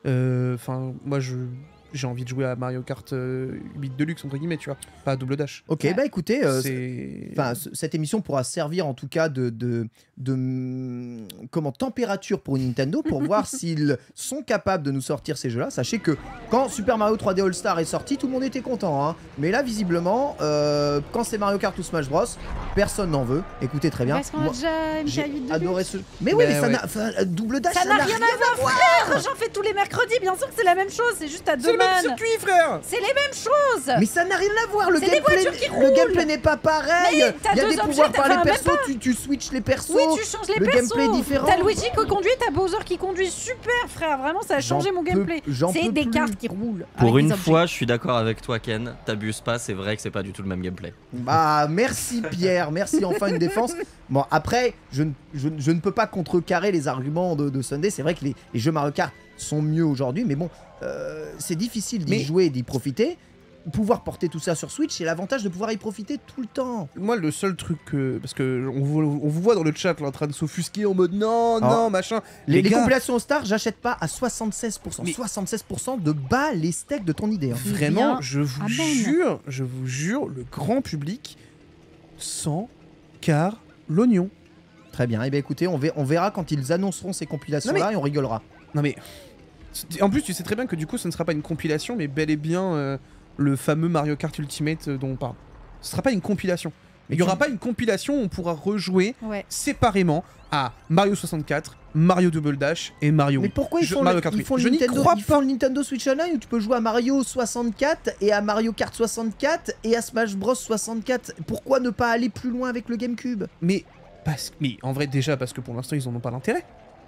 enfin, moi je j'ai envie de jouer à Mario Kart euh, huit Deluxe entre guillemets, tu vois, pas à double dash. Ok, Ouais. bah écoutez, euh, c'est enfin, c- cette émission pourra servir en tout cas de, de, de, hum, comment, température pour Nintendo pour voir s'ils sont capables de nous sortir ces jeux-là. Sachez que quand Super Mario trois D All Star est sorti, tout le monde était content. Hein. Mais là, visiblement, euh, quand c'est Mario Kart ou Smash Bros, personne n'en veut. Écoutez très bien. Parce qu'on a Moi, déjà une j'ai huit de adoré luxe. ce. Mais oui, Mais mais ça ouais. n'a. enfin, euh, double dash, Ça n'a rien à voir, frère. J'en fais tous les mercredis, bien sûr que c'est la même chose, c'est juste à C'est deux le même mains. circuit, frère. C'est les mêmes choses. Mais ça n'a rien à voir, le C'est des gameplay, voitures qui le roulent. gameplay n'est pas pareil. Mais t'as Il y a deux des objets, pouvoirs t'as- par les enfin, même persos, tu, tu switches les persos. Oui, tu changes les le persos. gameplay est différent. T'as Luigi qui conduit, t'as Bowser qui conduit. Super, frère. Vraiment, ça a J'en changé mon peux- gameplay. j'en C'est peux des plus. cartes qui roulent. Pour avec une des objets. fois, je suis d'accord avec toi, Ken. T'abuses pas, c'est vrai que c'est pas du tout le même gameplay. Bah merci Pierre, merci, enfin une défense. Bon après, je, ne- je, ne- je ne peux pas contrecarrer les arguments de, de Sunday. C'est vrai que les, les jeux Mario Kart sont mieux aujourd'hui, mais bon, euh, c'est difficile d'y Mais- jouer et d'y profiter. Pouvoir porter tout ça sur Switch, c'est l'avantage de pouvoir y profiter tout le temps. Moi, le seul truc que. Parce que on vous, on vous voit dans le chat là, en train de s'offusquer en mode non, Ah. non, machin. Les, Les les gars, compilations Star, j'achète pas à soixante-seize pour cent. Mais- soixante-seize pour cent de bas les steaks de ton idée. hein. Vraiment, Bien. je vous Amen. jure, je vous jure, le grand public sans car l'oignon. Très bien, et bien écoutez, on, ver- on verra quand ils annonceront ces compilations-là Non, et on rigolera. Non mais. c'est- En plus, tu sais très bien que du coup, ce ne sera pas une compilation, mais bel et bien euh, le fameux Mario Kart Ultimate euh, dont on parle. Ce sera pas une compilation. Mais Il y aura tu- pas une compilation où on pourra rejouer Ouais. séparément à Mario soixante-quatre, Mario Double Dash et Mario Mais Wii. pourquoi ils Je- font, Mario le, Kart ils Wii. font le Je n'y Nintendo, crois ils pas. font le Nintendo Switch Online où tu peux jouer à Mario soixante-quatre et à Mario Kart soixante-quatre et à Smash Bros soixante-quatre. Pourquoi ne pas aller plus loin avec le GameCube? Mais, parce... mais en vrai, déjà, parce que pour l'instant, ils en ont pas l'intérêt.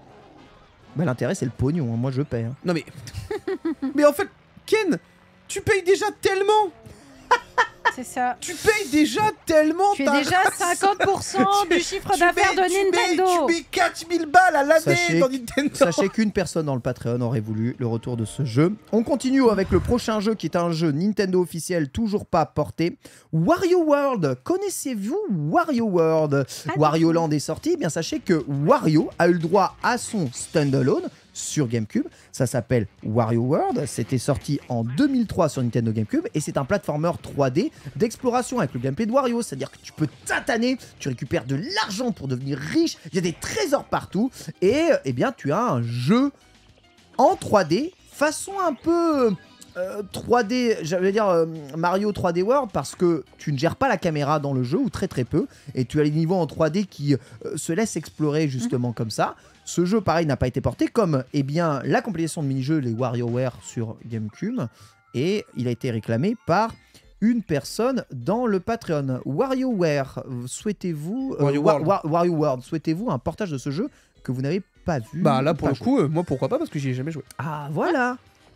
Bah l'intérêt c'est le pognon, hein. Moi je paie. hein. Non mais. mais en fait, Ken, tu payes déjà tellement. C'est ça. Tu payes déjà tellement. Tu es ta déjà race. cinquante pour cent Tu- du chiffre Tu d'affaires mets- de tu mets- Nintendo. Tu mets quatre mille balles à l'année Sachez- dans Nintendo. Sachez qu'une personne dans le Patreon aurait voulu le retour de ce jeu. On continue avec le prochain jeu qui est un jeu Nintendo officiel, toujours pas porté. Wario World. Connaissez-vous Wario World? Pas du Wario tout. Land est sorti. Eh bien sachez que Wario a eu le droit à son standalone sur GameCube. Ça s'appelle Wario World. C'était sorti en deux mille trois sur Nintendo GameCube et c'est un platformer trois D d'exploration avec le gameplay de Wario. C'est-à-dire que tu peux tataner, tu récupères de l'argent pour devenir riche, il y a des trésors partout et eh bien tu as un jeu en trois D façon un peu euh, trois D, j'allais dire euh, Mario trois D World, parce que tu ne gères pas la caméra dans le jeu ou très très peu et tu as les niveaux en trois D qui euh, se laissent explorer justement comme ça. Ce jeu, pareil, n'a pas été porté, comme eh bien, la compilation de mini-jeux, les WarioWare sur GameCube, et il a été réclamé par une personne dans le Patreon. WarioWare, souhaitez-vous... euh, Wario Wa- World. Wa- Wario World, souhaitez-vous un portage de ce jeu que vous n'avez pas vu Bah là, ou pour pas le joué? coup, euh, moi pourquoi pas, parce que j'y ai jamais joué. Ah, voilà.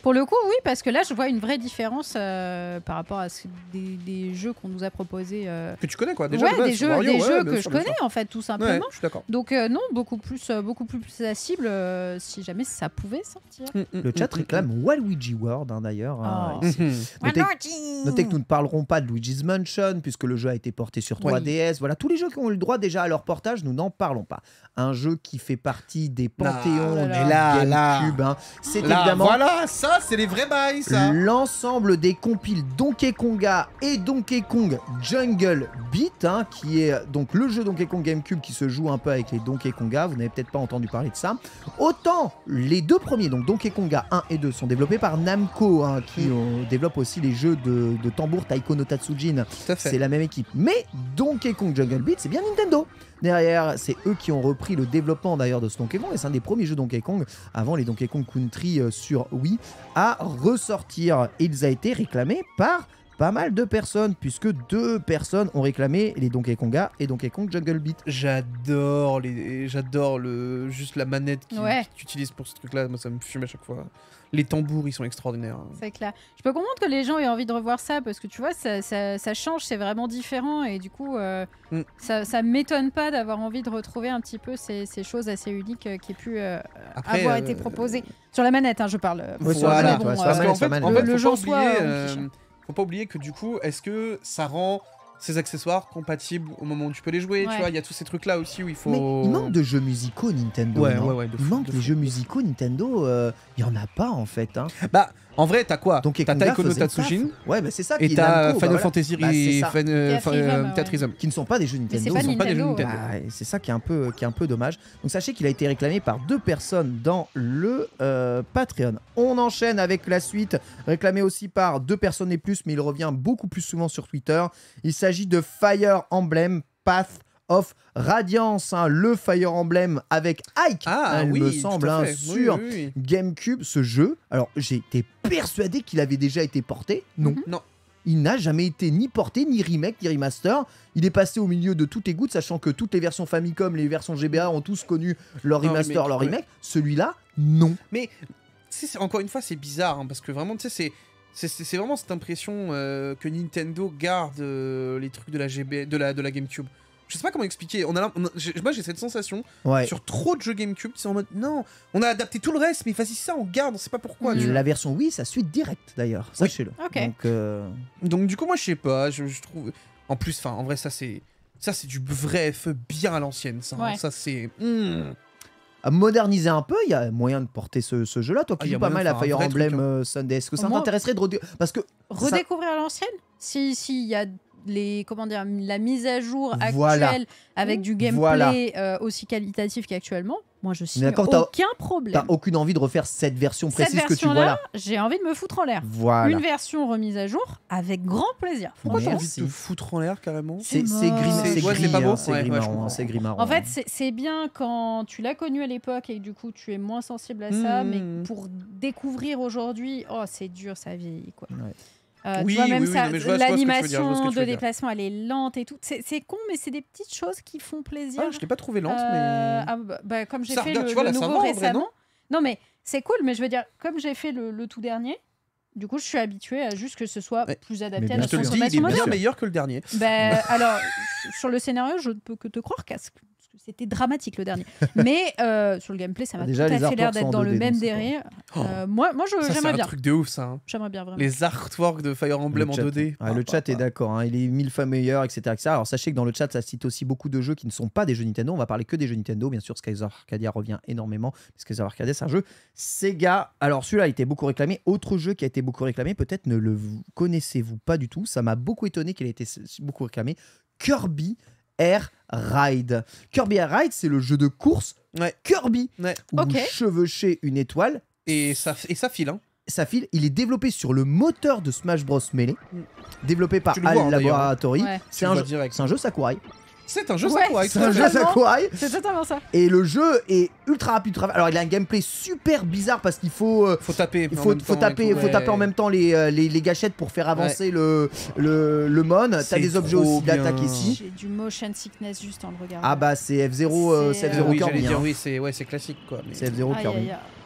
Pour le coup, oui, parce que là, je vois une vraie différence euh, par rapport à ce, des, des jeux qu'on nous a proposés. Euh... Que tu connais, quoi. Déjà, ouais, de base, des jeux, Wario, des ouais, jeux bien que sûr, je bien connais, sûr. en fait, tout Ouais, simplement. je suis d'accord. Donc, euh, non, beaucoup plus, euh, beaucoup plus accessible euh, si jamais ça pouvait sortir. Mm, mm, Le chat mm, réclame Waluigi World, hein, d'ailleurs. hein, Oh. ici. mm. Notez, notez que nous ne parlerons pas de Luigi's Mansion, puisque le jeu a été porté sur trois D S. Voilà, tous les jeux qui ont eu le droit déjà à leur portage, nous n'en parlons pas. Un jeu qui fait partie des panthéons Ah, du là, là. GameCube. Hein. C'est Là, évidemment voilà, ça, c'est les vrais bails, ça. l'ensemble des compiles Donkey Konga et Donkey Kong Jungle Beat, hein, qui est donc le jeu Donkey Kong GameCube qui se joue un peu avec les Donkey Konga. Vous n'avez peut-être pas entendu parler de ça. Autant les deux premiers, donc Donkey Konga un et deux, sont développés par Namco, hein, qui euh, développe aussi les jeux de, de tambour Taiko no Tatsujin. Tout à fait. C'est la même équipe. Mais Donkey Kong Jungle Beat, c'est bien Nintendo. Derrière, c'est eux qui ont repris le développement d'ailleurs de ce Donkey Kong, et c'est un des premiers jeux Donkey Kong, avant les Donkey Kong Country euh, sur Wii, à ressortir. Et il a été réclamé par pas mal de personnes, puisque deux personnes ont réclamé les Donkey Konga et Donkey Kong Jungle Beat. J'adore les, j'adore le juste la manette qui- Ouais. que tu utilises pour ce truc-là. Moi, ça me fume à chaque fois. Les tambours, ils sont extraordinaires. C'est clair. Je peux comprendre que les gens aient envie de revoir ça parce que tu vois, ça, ça, ça change, c'est vraiment différent et du coup, euh, Mm. ça, ça m'étonne pas d'avoir envie de retrouver un petit peu ces, ces choses assez uniques euh, qui aient pu euh, Après, avoir euh, été proposées. Sur la manette, hein, je parle. Ouais, sur la manette, ouais, sur la Parce manette, qu'en sur la fait, manette. en Le- fait, le faut jeu pas en soi, oublier, on euh, kiffe. faut pas oublier que du coup, est-ce que ça rend ces accessoires compatibles au moment où tu peux les jouer, Ouais. tu vois, il y a tous ces trucs là aussi où il faut. Mais il manque de jeux musicaux Nintendo. Ouais, non ouais, ouais, de il fou, manque de des fou, jeux de fou. musicaux Nintendo. euh, Il y en a pas en fait. Hein. Bah, en vrai, t'as quoi Donkey T'as Konga Taiko no faisait le Tatsujin taf. Ouais, bah c'est ça. et qui est t'as Namco, bah Final voilà. Fantasy Bah, c'est ça. Fan- euh, Theatrhythm, euh, ouais. Theatrhythm. Qui ne sont pas des jeux Mais Nintendo. c'est pas Ce sont pas des jeux Nintendo. Nintendo. Bah, et c'est ça qui est, un peu, qui est un peu dommage. Donc sachez qu'il a été réclamé par deux personnes dans le euh, Patreon. On enchaîne avec la suite, réclamé aussi par deux personnes et plus, mais il revient beaucoup plus souvent sur Twitter. Il s'agit de Fire Emblem Path of Radiance, hein, le Fire Emblem avec Ike, Ah hein, il oui, me tout semble, à hein, fait. Oui, sur oui, oui. GameCube, ce jeu. Alors j'ai été persuadé qu'il avait déjà été porté. Non. Mhm. Non. Il n'a jamais été ni porté, ni remake, ni remaster. Il est passé au milieu de toutes les gouttes, sachant que toutes les versions Famicom, les versions G B A ont tous connu leur Un remaster, remake, leur ouais. remake. Celui-là, non. Mais tu sais, c'est- encore une fois, c'est bizarre hein, parce que vraiment, tu sais, c'est c'est- c'est c'est vraiment cette impression euh, que Nintendo garde euh, les trucs de la G B, de la de la GameCube. Je sais pas comment expliquer. On a, l'im- on a- j'ai- moi, j'ai cette sensation Ouais. sur trop de jeux GameCube qui sont en mode non, on a adapté tout le reste, mais vas-y ça, on garde, on sait pas pourquoi. Mm. tu vois. La version Wii, ça suite direct d'ailleurs, Oui. sachez-le. Ok. Donc, euh, Donc du coup, moi, je sais pas. Je, je trouve. En plus, enfin, en vrai, ça c'est ça c'est du vrai F E bien à l'ancienne. Ça, hein. Ouais. ça c'est. hmm. à moderniser un peu, il y a moyen de porter ce, ce jeu-là. Toi Ah, qui y a joues pas moyen mal de à faire un Fire vrai Emblem truc, hein. euh, Sunday, est-ce que ça Moi- t'intéresserait de redé- Parce que Redécouvrir à l'ancienne si s'il y a les comment dire la mise à jour actuelle Voilà. avec du gameplay Voilà. euh, aussi qualitatif qu'actuellement, moi je suis d'accord, t'as- aucun problème. t'as aucune envie de refaire cette version Cette précise que tu vois version-là, là. j'ai envie de me foutre en l'air. Voilà. Une version remise à jour avec grand plaisir. Pourquoi t'as envie Merci. de te foutre en l'air carrément C'est C'est c'est moche. gris, c'est Ouais, gris, c'est pas beau. hein, c'est Ouais, gris ouais, je marron, comprends. hein, c'est gris marron. En fait, hein. c'est- c'est bien quand tu l'as connu à l'époque et que du coup tu es moins sensible à ça, Mmh. mais pour découvrir aujourd'hui, oh c'est dur, ça vieillit quoi. Ouais. Euh, Oui, tu vois, oui, même oui, ça, non, mais je vois- je vois ce que tu veux dire, je vois ce que l'animation tu de veux dire. déplacement, elle est lente et tout. C'est c'est con, mais c'est des petites choses qui font plaisir. Ah, je l'ai pas trouvé lente, Euh, mais. ah, bah, bah, comme j'ai Ça fait regarde, le, tu vois, le là, ça nouveau va, en vrai, récemment. non non mais c'est cool, mais je veux dire, comme j'ai fait le, le tout dernier, du coup je suis habituée à juste que ce soit Ouais. plus adapté Mais à bien la Je te le dis, il consommation est moderne. bien meilleur que le dernier. Ben, alors, sur le scénario, je ne peux que te croire qu'à ce que c'était dramatique le dernier. Mais euh, sur le gameplay, ça m'a tout Déjà, à les fait l'air artworks sont d'être en dans le deux D, même donc c'est délire. Oh. Euh, moi, moi je- Ça, c'est j'aimerais un bien. truc de ouf, ça. hein. J'aimerais bien vraiment. Les artworks de Fire Emblem en Le chat- deux D. Ouais, le chat est d'accord, hein, il est mille fois meilleur, et cetera, et cetera. Alors sachez que dans le chat, ça cite aussi beaucoup de jeux qui ne sont pas des jeux Nintendo. On va parler que des jeux Nintendo. Bien sûr, Skies of Arcadia revient énormément. Skies of Arcadia, c'est un jeu Sega. Alors celui-là a été beaucoup réclamé. Autre jeu qui a été beaucoup réclamé, peut-être ne le vous- connaissez-vous pas du tout. Ça m'a beaucoup étonné qu'il ait été s- beaucoup réclamé. Kirby Air Ride. Kirby Air Ride, c'est le jeu de course Ouais. Kirby. Ouais. Où Ok. vous chevauchez une étoile. Et ça, et ça file, hein. Ça file, il est développé sur le moteur de Smash Bros Melee, développé par Tu le vois, hein, Al d'ailleurs. Laboratory. Ouais. C'est Tu le un, vois jeu- direct. c'est un jeu Sakurai. C'est un jeu Ouais, Sakurai. C'est un jeu Totalement. Sakurai. C'est totalement ça. Et le jeu est ultra rapide. Alors il a un gameplay super bizarre parce qu'il faut, euh, Faut taper. il en faut, même faut temps et taper, tout, faut ouais. taper en même temps les, euh, les, les gâchettes pour faire avancer le, le, le mon. T'as C'est des objets trop aussi d'attaque bien. ici. J'ai du motion sickness juste en le regardant. Ah bah c'est F zéro, euh, C'est, c'est euh, F zéro Oui, j'allais Kirby. dire, hein. oui, c'est ouais, c'est classique, quoi. mais- C'est F zéro Aïe, Kirby. aïe, aïe.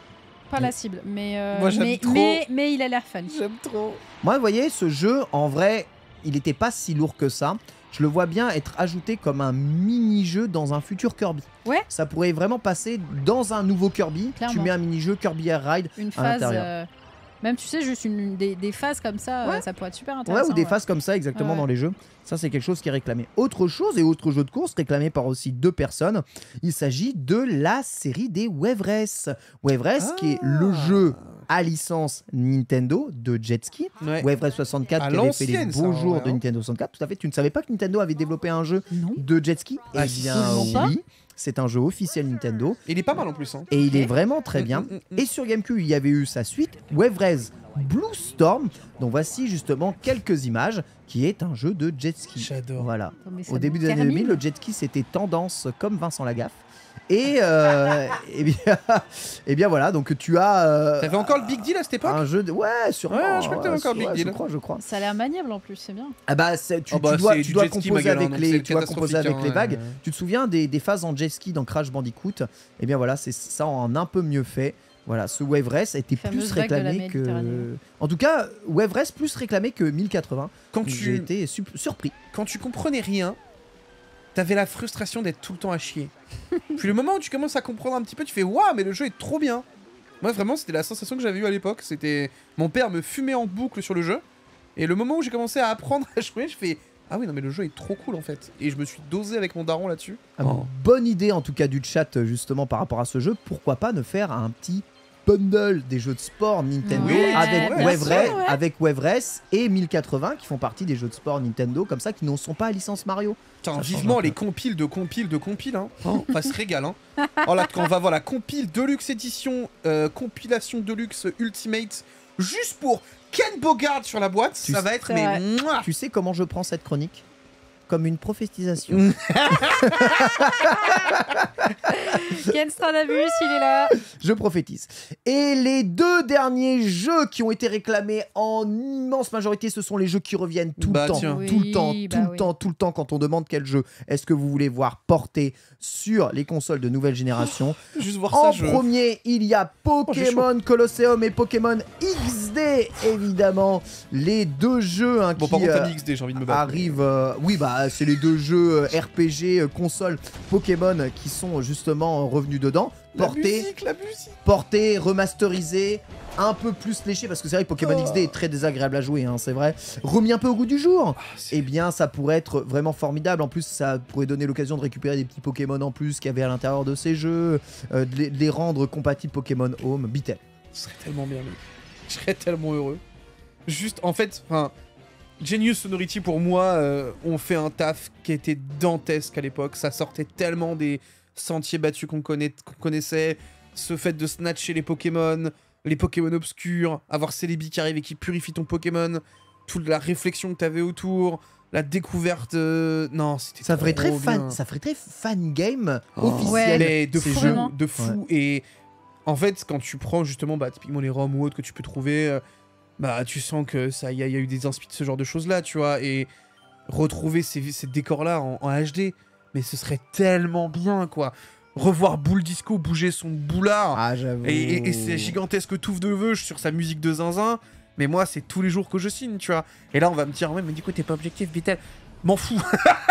pas la cible, mais, euh, Moi, j'aime mais, trop. mais, mais il a l'air fun. J'aime trop. Moi, vous voyez, ce jeu, en vrai, il n'était pas si lourd que ça. Je le vois bien être ajouté comme un mini-jeu dans un futur Kirby. Ouais. Ça pourrait vraiment passer dans un nouveau Kirby. Clairement. Tu mets un mini-jeu Kirby Air Ride. Une à phase. l'intérieur. euh, Même, tu sais, juste une, des, des phases comme ça, Ouais. euh, ça pourrait être super Ouais, intéressant. ou des ouais. phases comme ça exactement Ouais. dans les jeux. Ça, c'est quelque chose qui est réclamé. Autre chose et autre jeu de course réclamé par aussi deux personnes. Il s'agit de la série des Wave Race. Wave Race, qui est le jeu à licence Nintendo de jet ski. Ouais. Wave Race soixante-quatre À qui avait fait les l'ancienne, ça, beaux en jours vrai, de hein. Nintendo soixante-quatre. Tout à fait. Tu ne savais pas que Nintendo avait développé un jeu Non. de jet ski? Ah, Eh si, bien, absolument pas. oui. C'est un jeu officiel Nintendo. Il est pas mal en plus. Hein. Et il est Ok. vraiment très bien. Mm, mm, mm. Et sur GameCube, il y avait eu sa suite, Wave Race Blue Storm. Donc voici justement quelques images, qui est un jeu de jet ski. J'adore. Voilà. Attends, mais ça Au me début des années termine. deux mille, le jet ski c'était tendance comme Vincent Lagaffe. Et, euh, et, bien, et bien voilà, donc tu as euh, T'avais encore le Big Deal à cette époque? un jeu de... Ouais, sûrement. Ouais, je crois que t'avais encore le Big ouais, Deal. Je crois, je crois. Ça a l'air maniable en plus, c'est bien. Ah bah, c'est- tu, Oh bah, tu dois, c'est tu du dois jet ski, composer ma gueule, hein, avec donc les, c'est tu dois composer catastrophique, avec les hein, vagues. euh. Tu te souviens des, des phases en jet ski dans Crash Bandicoot? Et bien voilà, c'est ça en un peu mieux fait. Voilà, ce Wave Race était Fameuse plus vague de la réclamé que... Méditerranée. En tout cas, Wave Race plus réclamé que mille quatre-vingts. Quand Donc J'ai tu, été su- surpris. quand tu comprenais rien, t'avais la frustration d'être tout le temps à chier. Puis le moment où tu commences à comprendre un petit peu, tu fais waouh, mais le jeu est trop bien. Moi vraiment, c'était la sensation que j'avais eue à l'époque. C'était mon père me fumait en boucle sur le jeu. Et le moment où j'ai commencé à apprendre à jouer, je fais ah oui non mais le jeu est trop cool en fait. Et je me suis dosé avec mon daron là-dessus. Ah, Oh. Bonne idée en tout cas du chat justement par rapport à ce jeu. Pourquoi pas ne faire un petit bundle des jeux de sport Nintendo Ouais, avec, bien Wave sûr, Race, ouais. avec Wave Race et mille quatre-vingts qui font partie des jeux de sport Nintendo comme ça qui ne sont pas à licence Mario. Putain, Ça change vivement un peu. les compiles de compiles de compiles, hein. Oh, on se régale, hein. Oh là, quand on va voir la compile Deluxe Edition, euh, compilation Deluxe Ultimate, juste pour Ken Bogard sur la boîte, Tu ça sais- va être C'est mais vrai. mouah. Tu sais comment je prends cette chronique? Comme une prophétisation. Ken Stradamus, il est là. Je prophétise. Et les deux derniers jeux qui ont été réclamés en immense majorité, ce sont les jeux qui reviennent tout Bah, le temps, tiens. tout le Oui, temps, bah tout le oui. temps, tout le temps. Quand on demande quel jeu est-ce que vous voulez voir porté sur les consoles de nouvelle génération. Juste voir En ça, je... premier, il y a Pokémon Colosseum et Pokémon X D, évidemment, les deux jeux hein, Bon, qui par contre, euh, t'as mis X D, j'ai envie de me battre. arrivent. euh, oui, bah c'est les deux jeux euh, R P G euh, console Pokémon qui sont justement revenus dedans, La portés, musique, la musique. portés, remasterisés, un peu plus léchés parce que c'est vrai que Pokémon Oh. X D est très désagréable à jouer, hein, c'est vrai. Remis un peu au goût du jour. Ah, c'est- Eh bien, ça pourrait être vraiment formidable. En plus, ça pourrait donner l'occasion de récupérer des petits Pokémon en plus qu'il y avait à l'intérieur de ces jeux, euh, de, les, de les rendre compatibles Pokémon Home. Bitel. Ce serait tellement bien, mec. Je serais tellement heureux. Juste, en fait, enfin, Genius Sonority, pour moi, euh, ont fait un taf qui était dantesque à l'époque. Ça sortait tellement des sentiers battus qu'on connaît, qu'on connaissait. Ce fait de snatcher les Pokémon, les Pokémon obscurs, avoir Celebi qui arrive et qui purifie ton Pokémon, toute la réflexion que t'avais autour, la découverte... euh, Non, c'était Ça ferait très trop fan, bien. ça ferait très fan game Oh. officiel. Mais de ces fou, jeux. de fou. Et en fait, quand tu prends justement bah, typiquement les ROM ou autres que tu peux trouver, euh, bah tu sens que ça, il y, a- y a eu des inspi de ce genre de choses là, tu vois. Et retrouver ces, ces décors là en, en H D, mais ce serait tellement bien quoi. Revoir Boule Disco bouger son boulard Ah, j'avoue. et, et, et ces gigantesques touffes de veuche sur sa musique de zinzin. Mais moi, c'est tous les jours que je signe, tu vois. Et là, on va me dire, ouais, mais du coup, t'es pas objectif, Vitel. M'en fous.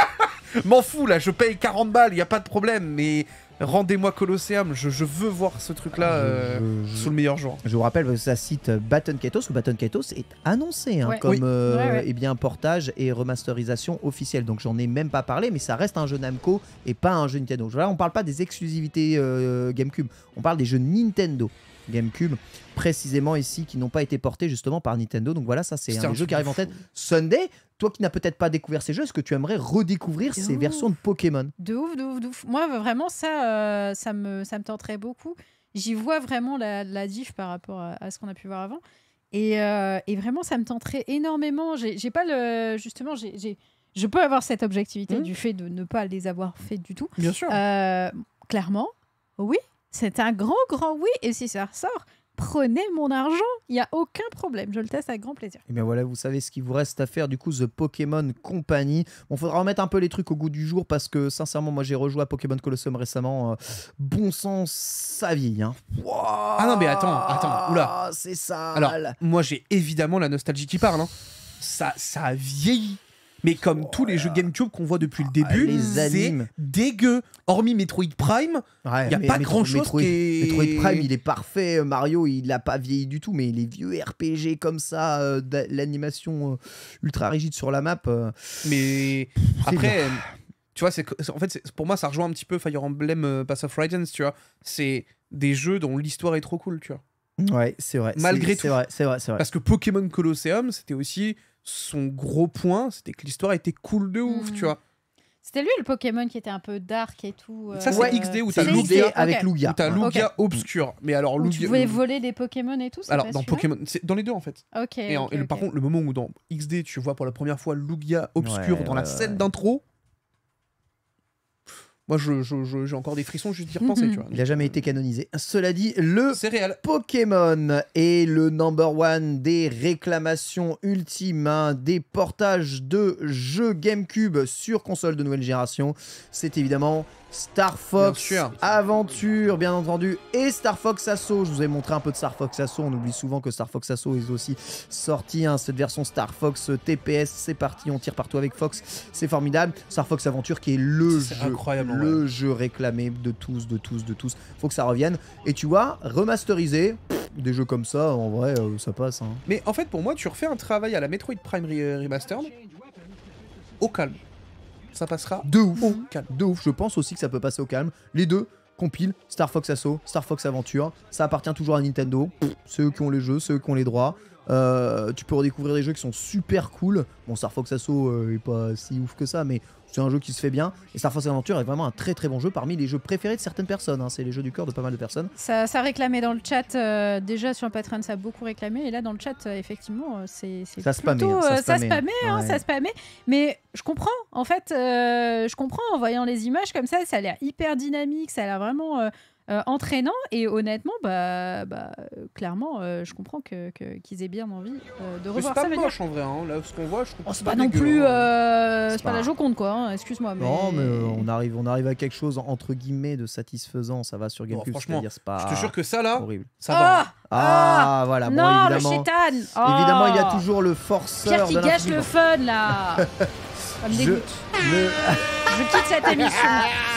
M'en fous, là, je paye quarante balles, y a pas de problème. Mais rendez-moi Colosseum, je, je veux voir ce truc-là euh, Je- je- sous le meilleur jour. Je vous rappelle que ça cite Baton Kaitos, ou Baton Kaitos est annoncé hein, Ouais. comme Oui. euh, Ouais, ouais. eh bien, portage et remasterisation officielle. Donc j'en ai même pas parlé, mais ça reste un jeu Namco et pas un jeu Nintendo. Là, on parle pas des exclusivités euh, GameCube, on parle des jeux Nintendo GameCube, précisément ici, qui n'ont pas été portés justement par Nintendo. Donc voilà, ça c'est C'est un un des jeux truc qui arrive de en tête. fou. Sunday, toi qui n'as peut-être pas découvert ces jeux, est-ce que tu aimerais redécouvrir ces Ouh. versions de Pokémon? De ouf, de ouf, de ouf. Moi, vraiment, ça, euh, ça, me, ça me tenterait beaucoup. J'y vois vraiment la, la diff par rapport à, à ce qu'on a pu voir avant. Et, euh, et vraiment, ça me tenterait énormément. J'ai j'ai pas le. Justement, j'ai j'ai- je peux avoir cette objectivité Mhm. du fait de ne pas les avoir fait du tout. Bien sûr. Euh, clairement, oui, c'est un grand, grand oui. Et si ça ressort, prenez mon argent, il n'y a aucun problème, je le teste avec grand plaisir. Et bien voilà, vous savez ce qu'il vous reste à faire, du coup, The Pokémon Company. Bon, faudra remettre un peu les trucs au goût du jour parce que, sincèrement, moi j'ai rejoué à Pokémon Colosseum récemment. Euh, bon sang, ça vieillit. Hein. Wow, Ah non, mais attends, attends, oula. C'est ça. Alors, moi j'ai évidemment la nostalgie qui parle. Hein. Ça, ça a vieilli. Mais comme Oh tous les là. jeux GameCube qu'on voit depuis le début, les c'est animes. dégueu. Hormis Metroid Prime, Ouais, il n'y a mais pas Metro- grand-chose Metroid, qui est... Metroid Prime, il est parfait. Mario, il n'a pas vieilli du tout, mais les vieux R P G comme ça, euh, de- l'animation euh, ultra rigide sur la map. euh, Mais c'est après, euh, tu vois, c'est que- en fait, c'est- pour moi, ça rejoint un petit peu Fire Emblem euh, Path of Radiance, tu vois. C'est des jeux dont l'histoire est trop cool, tu vois. Ouais, c'est vrai. Malgré c'est- tout. C'est vrai, c'est vrai, c'est vrai. Parce que Pokémon Colosseum, c'était aussi son gros point, c'était que l'histoire était cool de ouf, Mhm. tu vois. C'était lui le Pokémon qui était un peu dark et tout. Ça, c'est euh, X D où C'est t'as c'est Lugia, Lugia X D, avec ok. Lugia. Où t'as Ouais. Lugia obscur. Mais alors, Où tu Lugia. pouvais voler des Pokémon et tout, c'est Alors, pas dans celui-là Pokémon, c'est dans les deux en fait. Ok. Et, en- ok, et le- ok. par contre, le moment où dans X D, tu vois pour la première fois Lugia obscur Ouais, dans la ouais, scène ouais. d'intro, moi, je, je- je- j'ai encore des frissons juste d'y repenser, Mhm. tu vois. Il n'a jamais été canonisé. Cela dit, le C'est réel. Pokémon est le number one des réclamations ultimes, hein, des portages de jeux GameCube sur console de nouvelle génération. C'est évidemment Star Fox Bien sûr. Aventure, bien entendu, et Star Fox Assault. Je vous ai montré un peu de Star Fox Assault. On oublie souvent que Star Fox Assault est aussi sorti, hein, cette version Star Fox T P S. C'est parti, on tire partout avec Fox. C'est formidable. Star Fox Aventure qui est le C'est jeu, incroyable, en le jeu réclamé de tous, de tous, de tous. Faut que ça revienne. Et tu vois, remasterisé, pff, des jeux comme ça, en vrai, euh, ça passe. Hein. Mais en fait, pour moi, tu refais un travail à la Metroid Prime Re- Remastered au calme. Ça passera De ouf. au calme. De ouf. Je pense aussi que ça peut passer au calme. Les deux compilent Star Fox Assault, Star Fox Aventure. Ça appartient toujours à Nintendo. Pff, c'est eux qui ont les jeux, c'est eux qui ont les droits. Euh, tu peux redécouvrir des jeux qui sont super cool. Bon, Star Fox Assault euh, est pas si ouf que ça, mais c'est un jeu qui se fait bien. Et Star Fox Adventure est vraiment un très très bon jeu parmi les jeux préférés de certaines personnes. Hein. C'est les jeux du cœur de pas mal de personnes. Ça, ça réclamait dans le chat, euh, déjà sur Patreon, ça a beaucoup réclamé. Et là, dans le chat, euh, effectivement, euh, c'est c'est Ça spammait, plutôt, hein, ça euh, ça spammait. spammait, hein, Ouais. ça spammait. Mais je comprends, en fait, euh, je comprends en voyant les images comme ça, ça a l'air hyper dynamique, ça a l'air vraiment euh, euh, entraînant. Et honnêtement, bah, bah, euh, clairement, euh, je comprends que- que- qu'ils aient bien envie euh, de Mais c'est revoir pas ça. venir. moche en vrai, hein. Là, ce qu'on voit, je trouve Oh, que c'est pas non dégueu, plus, hein. euh, C'est c'est pas pas- la Joconde, quoi. hein, Excuse-moi, mais Non, mais euh, on arrive, on arrive à quelque chose entre guillemets de satisfaisant. Ça va sur Bon, GameCube, franchement, c'est-à-dire c'est pas Je te jure que ça là, horrible. ça va. hein. Ah, Ah, voilà. Bon, non, le évidemment, chétan. Oh. évidemment, il y a toujours le forceur Pierre qui de gâche l'infini. le fun là. Ça me Je, dégoûte. ne, Je quitte cette émission.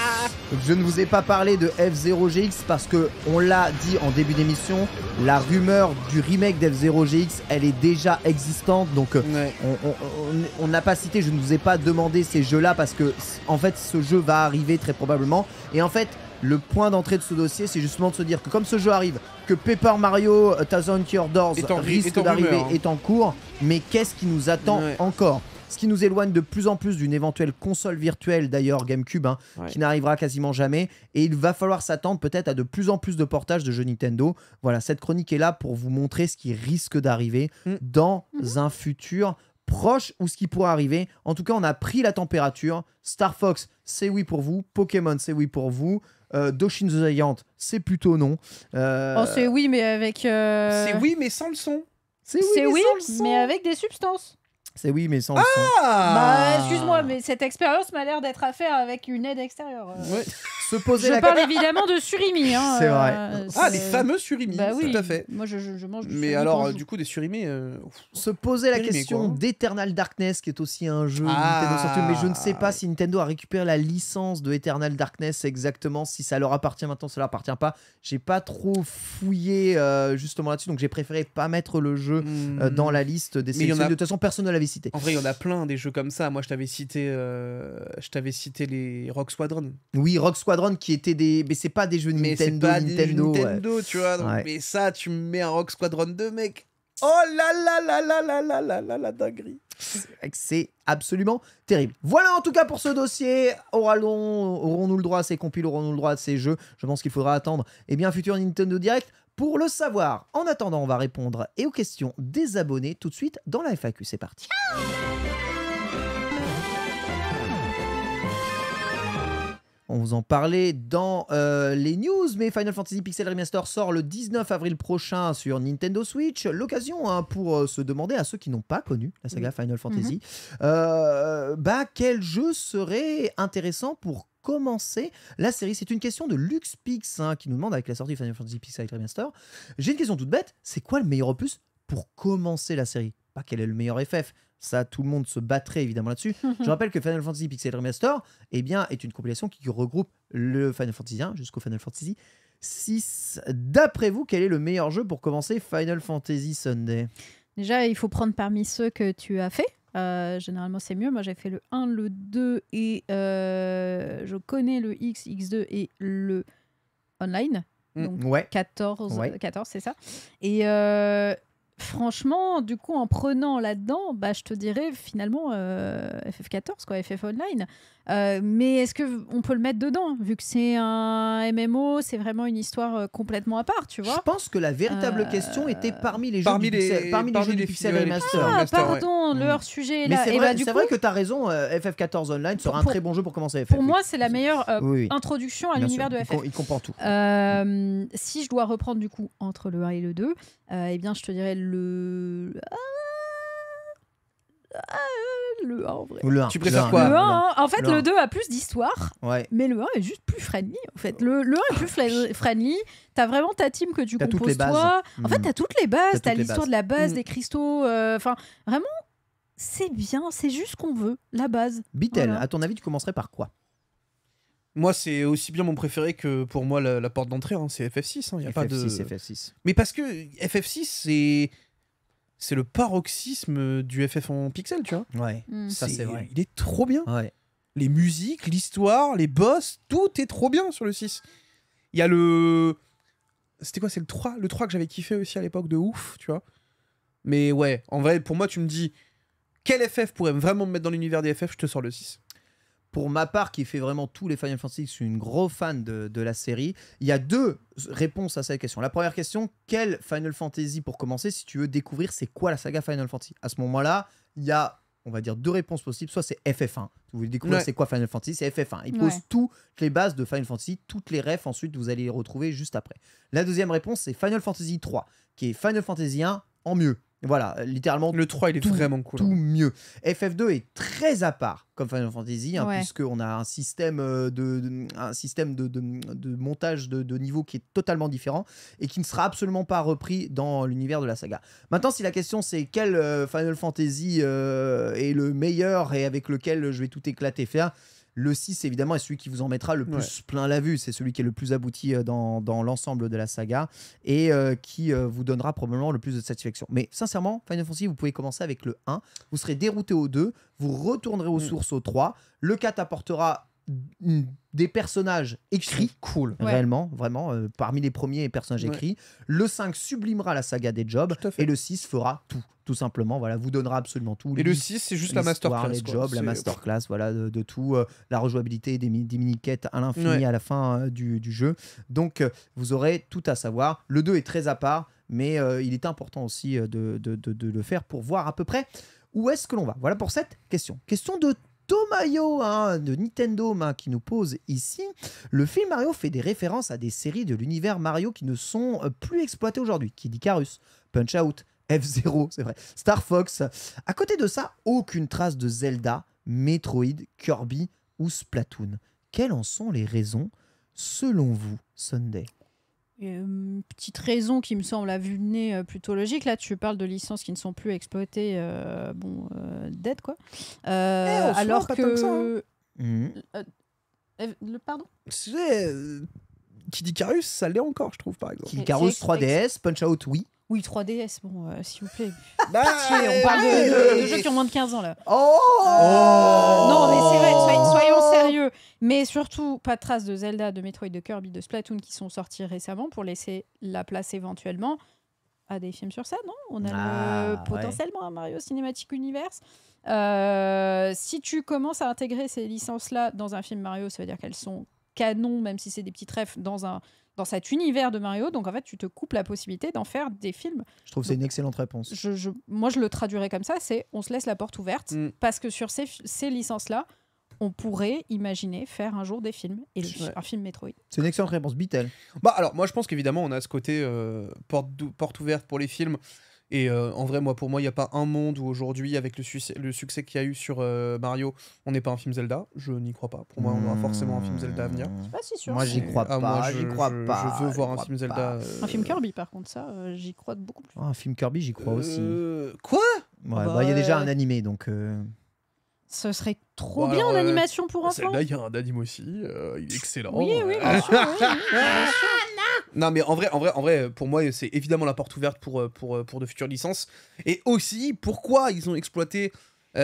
je ne vous ai pas parlé de F zéro G X parce que on l'a dit en début d'émission, la rumeur du remake d'F zéro G X, elle est déjà existante. Donc, euh, Ouais. on- on- on on n'a pas cité, je ne vous ai pas demandé ces jeux-là parce que, en fait, ce jeu va arriver très probablement. Et en fait, le point d'entrée de ce dossier, c'est justement de se dire que comme ce jeu arrive, que Paper Mario uh, Thousand Year Doors Est en- risque est en d'arriver, rumeur, hein. est en cours, mais qu'est-ce qui nous attend Ouais. encore? Ce qui nous éloigne de plus en plus d'une éventuelle console virtuelle, d'ailleurs GameCube, hein, Ouais. qui n'arrivera quasiment jamais. Et il va falloir s'attendre peut-être à de plus en plus de portages de jeux Nintendo. Voilà, cette chronique est là pour vous montrer ce qui risque d'arriver Mm. dans un futur proche ou ce qui pourrait arriver. En tout cas, on a pris la température. Star Fox, c'est oui pour vous. Pokémon, c'est oui pour vous. Euh, Doshin the Giant, c'est plutôt non. Euh, Oh, c'est oui, mais avec. euh, C'est oui, mais sans le son. c'est oui, C'est mais oui, sans le son. mais avec des substances. C'est oui, mais sans le son. Ah Bah, excuse-moi, mais cette expérience m'a l'air d'être à faire avec une aide extérieure. euh. Ouais. Se poser Je la parle évidemment de surimi. Hein, C'est vrai. euh, Ah, c'est- les fameux surimi, Bah oui. tout à fait. Moi, je, je, je mange du Mais surimi alors, quand euh, je joue. du coup, des surimés. euh, ouf. se poser la Périmé, question quoi, hein. d'Eternal Darkness, qui est aussi un jeu Ah, Nintendo sorti, mais je ne sais pas ouais. si Nintendo a récupéré la licence de Eternal Darkness exactement, si ça leur appartient maintenant, ça leur appartient pas. J'ai pas trop fouillé euh, justement là-dessus, donc j'ai préféré pas mettre le jeu euh, Hmm. dans la liste des Mais il y en sélectionnés. a- De toute façon, personne ne l'avait cité. En vrai, il y en a plein des jeux comme ça. Moi, je t'avais cité, euh, je t'avais cité les Rock Squadron. Oui, Rock Squadron qui étaient des, mais c'est pas des jeux Mais c'est Nintendo, pas des jeux Nintendo. ouais. Nintendo, tu vois. donc- Ouais. Mais ça, tu me mets un Rock Squadron deux, mec. Oh là là là là là là là là la dinguerie. C'est absolument terrible. Voilà en tout cas pour ce dossier. Aurons- Aurons-nous le droit à ces compiles, aurons-nous le droit à ces jeux? Je pense qu'il faudra attendre eh bien, un futur Nintendo Direct pour le savoir. En attendant, on va répondre et aux questions des abonnés tout de suite dans la F A Q. C'est parti. On vous en parlait dans euh, les news, mais Final Fantasy Pixel Remaster sort le dix-neuf avril prochain sur Nintendo Switch. L'occasion hein, pour euh, se demander à ceux qui n'ont pas connu la saga Final Fantasy, mm-hmm. euh, bah, quel jeu serait intéressant pour commencer la série. C'est une question de LuxPix hein, qui nous demande avec la sortie Final Fantasy Pixel Remaster. J'ai une question toute bête, c'est quoi le meilleur opus pour commencer la série? Pas quel est le meilleur F F, ça tout le monde se battrait évidemment là-dessus. Je rappelle que Final Fantasy Pixel Remaster eh bien, est une compilation qui regroupe le Final Fantasy un jusqu'au Final Fantasy six. D'après vous, quel est le meilleur jeu pour commencer Final Fantasy Sunday? Déjà, il faut prendre parmi ceux que tu as fait. Euh, généralement, c'est mieux. Moi, j'ai fait le un, le deux et euh, je connais le X, X deux et le online. Donc ouais. quatorze, ouais. quatorze, c'est ça. Et euh, franchement, du coup, en prenant là-dedans, bah, je te dirais finalement euh, F F quatorze, quoi, F F Online. Euh, mais est-ce qu'on peut le mettre dedans? Vu que c'est un M M O, c'est vraiment une histoire euh, complètement à part, tu vois. Je pense que la véritable euh... question était parmi les jeux parmi du les, Pixel, parmi parmi les jeux les du Pixel les Remaster. Ah, pardon, ouais. le hors-sujet est Mais là. c'est Et vrai, bah, du c'est coup, vrai que tu as raison, euh, F F quatorze Online sera un pour, très bon jeu pour commencer F F. Pour oui. moi, c'est la meilleure euh, oui, oui. introduction à Bien l'univers sûr. de F F. Il, com- il comprend tout. Euh, si je dois reprendre du coup entre le un et le deux, euh, eh bien je te dirais le... Ah, ah, le un en vrai. Le un. Tu préfères quoi? Le un, en fait, le le deux a plus d'histoire, ouais. mais le un est juste plus friendly. En fait, le, le un est plus fla- friendly. T'as vraiment ta team que tu t'as composes toi. En fait, t'as toutes les bases. T'as, t'as l'histoire de la base, mmh. des cristaux. Enfin, euh, vraiment, c'est bien. C'est juste ce qu'on veut, la base. Bitel, Voilà. à ton avis, tu commencerais par quoi? Moi, c'est aussi bien mon préféré que pour moi la, la porte d'entrée. Hein, c'est F F six. Hein, y a F F six, pas de... F F six. Mais parce que F F six, c'est c'est le paroxysme du F F en pixel, tu vois. Ouais, Mm. ça c'est vrai. Il est trop bien. Ouais. Les musiques, l'histoire, les boss, tout est trop bien sur le six. Il y a le... C'était quoi? C'est le trois? Le trois que j'avais kiffé aussi à l'époque de ouf, tu vois. Mais ouais, en vrai, pour moi, tu me dis... Quel F F pourrait vraiment me mettre dans l'univers des F F? Je te sors le six. Pour ma part, qui fait vraiment tous les Final Fantasy, je suis une grosse fan de, de la série. Il y a deux réponses à cette question. La première question, quel Final Fantasy pour commencer, si tu veux découvrir c'est quoi la saga Final Fantasy? À ce moment-là, il y a, on va dire, deux réponses possibles. Soit c'est F F un. Vous voulez découvrir Ouais. c'est quoi Final Fantasy, c'est F F un. Il pose Ouais. toutes les bases de Final Fantasy, toutes les refs, ensuite vous allez les retrouver juste après. La deuxième réponse, c'est Final Fantasy trois, qui est Final Fantasy un en mieux. Voilà, littéralement Le trois, il est tout, vraiment cool. tout hein. mieux. F F deux est très à part comme Final Fantasy, hein, Ouais. puisqu'on a un système de, de- un système de, de, de montage de, de niveau qui est totalement différent et qui ne sera absolument pas repris dans l'univers de la saga. Maintenant, si la question c'est quel euh, Final Fantasy euh, est le meilleur et avec lequel je vais tout éclater faire, le six évidemment est celui qui vous en mettra le plus Ouais. plein la vue, c'est celui qui est le plus abouti euh, dans, dans l'ensemble de la saga et euh, qui euh, vous donnera probablement le plus de satisfaction. Mais sincèrement, Final Fantasy, vous pouvez commencer avec le un, vous serez dérouté au deux, vous retournerez aux Mm. sources au trois, le quatre apportera mm, des personnages écrits, Cool. Ouais. réellement, vraiment, euh, parmi les premiers personnages Ouais. écrits. Le cinq sublimera la saga des jobs Tout à fait. et le six fera tout, tout simplement, voilà, vous donnera absolument tout. Et le L'histoire, six, c'est juste la masterclass. les quoi. jobs, la C'est- masterclass, voilà, de, de tout, euh, la rejouabilité, des, mi- des mini-quêtes à l'infini Ouais. à la fin euh, du, du jeu. Donc, euh, vous aurez tout à savoir. Le deux est très à part, mais euh, il est important aussi euh, de, de, de, de le faire pour voir à peu près où est-ce que l'on va. Voilà pour cette question. Question de Tomayo, hein, de Nintendo, hein, qui nous pose ici. Le film Mario fait des références à des séries de l'univers Mario qui ne sont euh, plus exploitées aujourd'hui. Kid Icarus, Punch-Out, F zéro, c'est vrai, Star Fox. À côté de ça, aucune trace de Zelda, Metroid, Kirby ou Splatoon. Quelles en sont les raisons, selon vous, Sunday? Une petite raison qui me semble à vue de nez euh, plutôt logique. Là, tu parles de licences qui ne sont plus exploitées, euh, bon, euh, dead quoi. Euh, Eh, en soi, alors pas que. tant que ça, hein. Mhm. Euh, le, pardon C'est... euh, Kid Icarus, ça l'est encore, je trouve, par exemple. Kid Et Icarus c'est- trois D S, Punch-Out, oui. Oui, trois D S, bon, euh, s'il vous plaît. Bah, Pitié, on parle de, de- de jeux qui ont moins de quinze ans là. Oh, Euh, Non, mais c'est vrai, soyons, soyons sérieux. Mais surtout, pas de traces de Zelda, de Metroid, de Kirby, de Splatoon qui sont sortis récemment pour laisser la place éventuellement à des films sur ça, non? On a Ah, le- ouais. potentiellement un Mario Cinematic Universe. Euh, si tu commences à intégrer ces licences-là dans un film Mario, ça veut dire qu'elles sont canon, même si c'est des petits refs, dans, un, dans cet univers de Mario. Donc en fait, tu te coupes la possibilité d'en faire des films. je trouve que c'est une excellente réponse. Je, je- moi, je le traduirais comme ça, c'est on se laisse la porte ouverte Mm. parce que sur ces, ces licences-là, on pourrait imaginer faire un jour des films. Et le, Ouais. un film Metroid. C'est une excellente réponse. Beatle. Bah alors moi je pense qu'évidemment on a ce côté euh, porte, dou- porte ouverte pour les films et euh, en vrai moi pour moi il n'y a pas un monde où aujourd'hui avec le, succès- le succès qu'il y a eu sur euh, Mario on n'est pas un film Zelda, je n'y crois pas, pour moi on aura forcément un film Zelda à venir. Je suis pas si sûr. Moi, j'y Et- crois ah, pas. moi, je, J'y crois je- pas. je veux voir j'y un crois film pas. Zelda. euh, Un film Kirby, par contre, ça, euh, j'y crois beaucoup plus. Oh, un film Kirby, j'y crois aussi. euh, Quoi Ouais, bah bah, il y a déjà ouais. un animé, donc. euh, Ce serait trop Bon, bien alors, en euh, animation pour enfants. Zelda il y a un anime aussi, euh, il est excellent. Oui, oui, Euh, bien sûr. oui, oui, bien sûr. Non mais en vrai, en vrai, en vrai, pour moi c'est évidemment la porte ouverte pour, euh, pour, euh, pour de futures licences. Et aussi, pourquoi ils ont exploité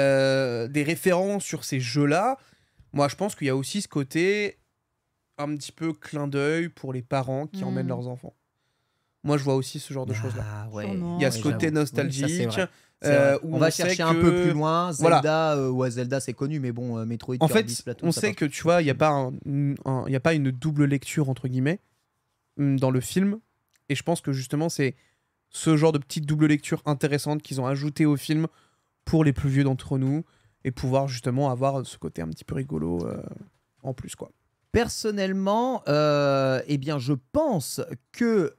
euh, des références sur ces jeux-là. Moi je pense qu'il y a aussi ce côté un petit peu clin d'œil pour les parents qui Mm. emmènent leurs enfants. Moi je vois aussi ce genre de choses-là. Ah, ouais. Sûrement. Il y a ce Ouais, côté j'avoue. nostalgique. Oui, ça, c'est vrai. C'est euh, vrai. où on va sait chercher un que- peu plus loin. Voilà. Zelda, euh, ouais, Zelda c'est connu, mais bon, euh, Metroid, En Kirby, fait, Splatoon, on ça sait passe que tout. tu vois, il n'y a, pas un- un- il y a pas une double lecture, entre guillemets, hum, dans le film. Et je pense que justement, c'est ce genre de petite double lecture intéressante qu'ils ont ajouté au film pour les plus vieux d'entre nous et pouvoir justement avoir ce côté un petit peu rigolo euh, en plus, quoi. Personnellement, euh, eh bien, je pense que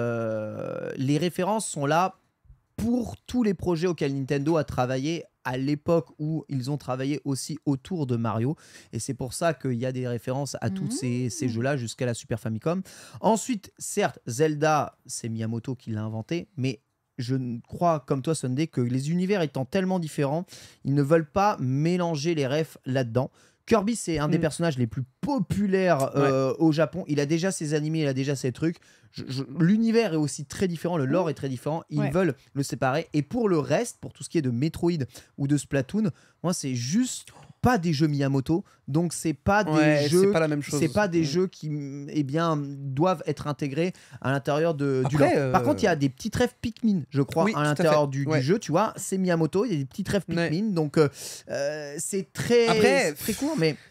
euh, les références sont là pour tous les projets auxquels Nintendo a travaillé à l'époque où ils ont travaillé aussi autour de Mario. Et c'est pour ça qu'il y a des références à tous ces, ces jeux-là jusqu'à la Super Famicom. Ensuite, certes, Zelda, c'est Miyamoto qui l'a inventé, mais je ne crois, comme toi, Sunday, que les univers étant tellement différents, ils ne veulent pas mélanger les refs là-dedans. Kirby, c'est un des Mm. personnages les plus populaires euh, au Japon. Il a déjà ses animés, il a déjà ses trucs. Je- je- L'univers est aussi très différent, le lore est très différent. Ils Ouais. veulent le séparer. Et pour le reste, pour tout ce qui est de Metroid ou de Splatoon, moi, c'est juste pas des jeux Miyamoto. Donc, c'est pas des Ouais, jeux. c'est pas la même chose. C'est pas des Mm. jeux qui, mm, eh bien, doivent être intégrés à l'intérieur de, du Après, lore. Par euh, contre, il y a des petits rêves Pikmin, je crois, Oui, à tout à l'intérieur fait. du, du Ouais. jeu. Tu vois, c'est Miyamoto. Il y a des petits rêves Ouais. Pikmin. Donc, euh, euh, c'est très, Après, c'est très court, mais.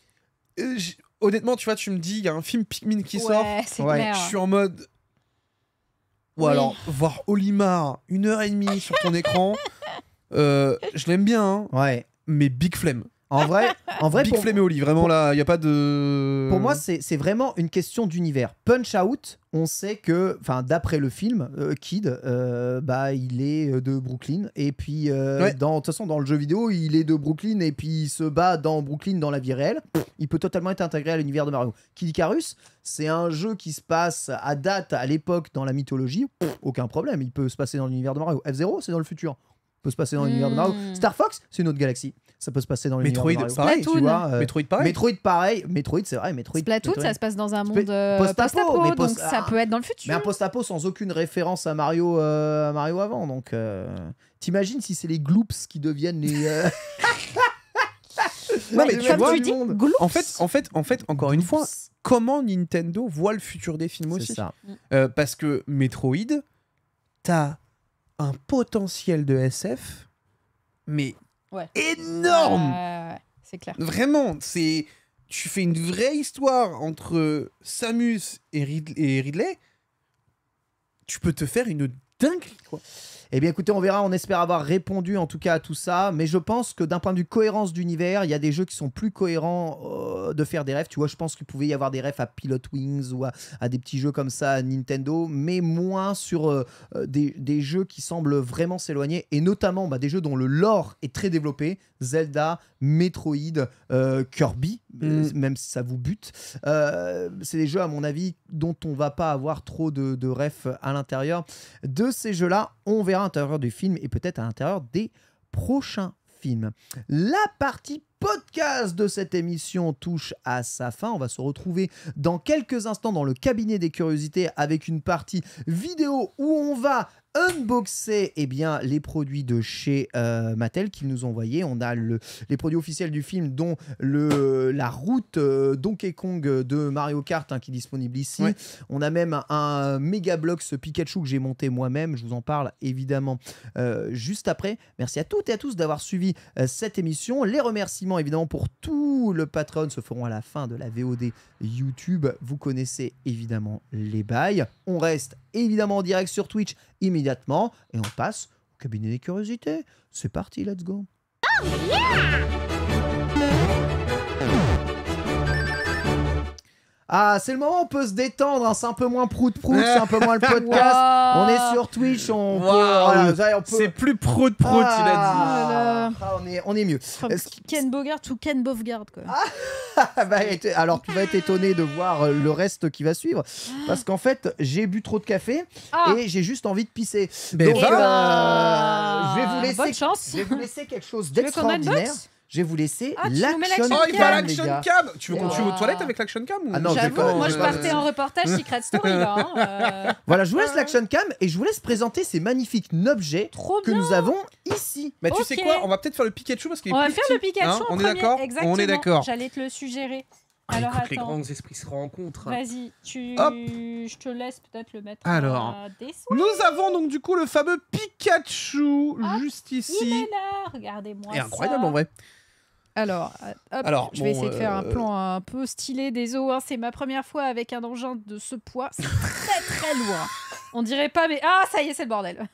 Euh, j- honnêtement, tu vois, tu me dis, il y a un film Pikmin qui sort. Ouais, c'est Ouais. clair. Je suis en mode. Ou Oui. alors, voir Olimar une heure et demie sur ton écran, euh, je l'aime bien, hein, Ouais. mais Big Flemme. En vrai, en vrai Big pour, Flemme et Oli, vraiment pour- là, il n'y a pas de. pour moi, c'est c'est vraiment une question d'univers. Punch Out, on sait que, enfin, d'après le film, euh, Kid, euh, bah, il est euh, de Brooklyn. Et puis, euh, Ouais. dans- de toute façon, dans le jeu vidéo, il est de Brooklyn et puis il se bat dans Brooklyn dans la vie réelle. Pff, il peut totalement être intégré à l'univers de Mario. Kid Icarus, c'est un jeu qui se passe à date, à l'époque, dans la mythologie. Pff, aucun problème, il peut se passer dans l'univers de Mario. F-Zero, c'est dans le futur. Il peut se passer dans l'univers de Mario. Hmm. Star Fox, c'est une autre galaxie. Ça peut se passer dans l'univers de Metroid, Mario. pareil, Splatoon. Tu vois, euh, Metroid, pareil. Metroid, pareil. Metroid, c'est vrai. Metroid, Splatoon, Metroid. ça se passe dans un Spé- monde euh, post-apo, post-apo, mais donc post- ça ah. peut être dans le Mais futur. un post-apo sans aucune référence à Mario, euh, à Mario avant. Donc, euh, t'imagines si c'est les Gloops qui deviennent les. euh, Non, mais les tu mecs vois, du tu dis, monde. Gloops. En fait, en fait, en fait, encore une fois, comment Nintendo voit le futur des films C'est aussi. ça. Euh, parce que Metroid, t'as un potentiel de S F, mais Ouais. énorme. Ouais, ouais, c'est clair. Vraiment, c'est tu fais une vraie histoire entre Samus et, Rid- et Ridley, tu peux te faire une dinguerie, quoi. Eh bien, écoutez, on verra. On espère avoir répondu en tout cas à tout ça. Mais je pense que d'un point de vue cohérence d'univers, il y a des jeux qui sont plus cohérents euh, de faire des refs. Tu vois, je pense qu'il pouvait y avoir des refs à Pilot Wings ou à, à des petits jeux comme ça à Nintendo, mais moins sur euh, euh, des, des jeux qui semblent vraiment s'éloigner. Et notamment bah, des jeux dont le lore est très développé. Zelda, Metroid, euh, Kirby, Mm. euh, même si ça vous bute. Euh, c'est des jeux, à mon avis, dont on va pas avoir trop de, de refs à l'intérieur de ces jeux-là. On verra à l'intérieur du film et peut-être à l'intérieur des prochains films. La partie podcast de cette émission touche à sa fin. On va se retrouver dans quelques instants dans le cabinet des curiosités avec une partie vidéo où on va unboxer eh bien, les produits de chez euh, Mattel qu'ils nous ont envoyés. On a le, les produits officiels du film, dont le, la route euh, Donkey Kong de Mario Kart hein, qui est disponible ici. Ouais. On a même un, un Megablox Pikachu que j'ai monté moi-même. Je vous en parle évidemment euh, juste après. Merci à toutes et à tous d'avoir suivi euh, cette émission. Les remerciements évidemment pour tout le Patreon se feront à la fin de la V O D YouTube. Vous connaissez évidemment les bails. On reste évidemment en direct sur Twitch immédiatement et on passe au cabinet des curiosités. C'est parti, let's go. Yeah! Ah, c'est le moment où on peut se détendre, hein, c'est un peu moins prout-prout, c'est un peu moins le podcast. Wow. On est sur Twitch, on peut... Wow. voilà, ça, on peut- C'est plus prout prout, il a dit. Ah, ah, on, est, on est mieux. From Est-ce- Ken Bogart ou Ken Bovgard, quoi. Ah, bah, et- alors, tu vas être étonné de voir euh, le reste qui va suivre. Parce qu'en fait, j'ai bu trop de café Ah. et j'ai juste envie de pisser. Ben Donc, va. euh, je vais vous laisser, Bonne chance. je vais vous laisser quelque chose Tu veux qu'on d'extraordinaire. unbox? Je vais vous laisser Ah, tu nous mets l'action l'action Oh, il va à cam, les l'action gars. cam. Tu veux qu'on Wow. tu vas aux toilettes avec l'action cam ou... Ah non, je vais J'avoue, pas- moi je je vais pas- partais en reportage Secret Story là. hein, euh, Voilà, je vous laisse l'action cam et je vous laisse présenter ces magnifiques objets Trop que bien. nous avons ici. Bah, tu sais Ok. quoi, on va peut-être faire le Pikachu parce qu'il est On va plus faire petit, le Pikachu hein, en on est premier. d'accord. Exactement. On est d'accord. J'allais te le suggérer. Ah, Alors écoute, les attends. grands esprits se rencontrent. Vas-y, tu... Hop. je te laisse peut-être le mettre Alors. à des soins. Nous avons donc du coup le fameux Pikachu Ah, juste Il est ici. là, regardez-moi Et ça. incroyable en vrai. Alors, euh, hop, Alors, je vais bon, essayer de faire un euh, plan un peu stylé des os. hein. C'est ma première fois avec un engin de ce poids. C'est très très lourd. On dirait pas, mais ah, ça y est, c'est le bordel.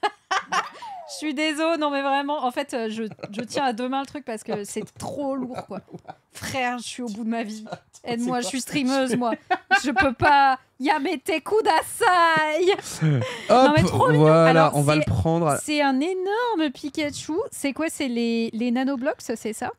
Je suis désolé, non mais vraiment, en fait, euh, je, je tiens à deux mains le truc parce que c'est trop lourd, quoi. Frère, je suis au bout de ma vie. Aide-moi, je suis streameuse, moi. Je peux pas. Ya mais tes coups d'assaille. Hop, mais trop mignon. voilà, Alors, on va c'est- le prendre. C'est un énorme Pikachu. C'est quoi? C'est les, les nanoblocs, c'est ça?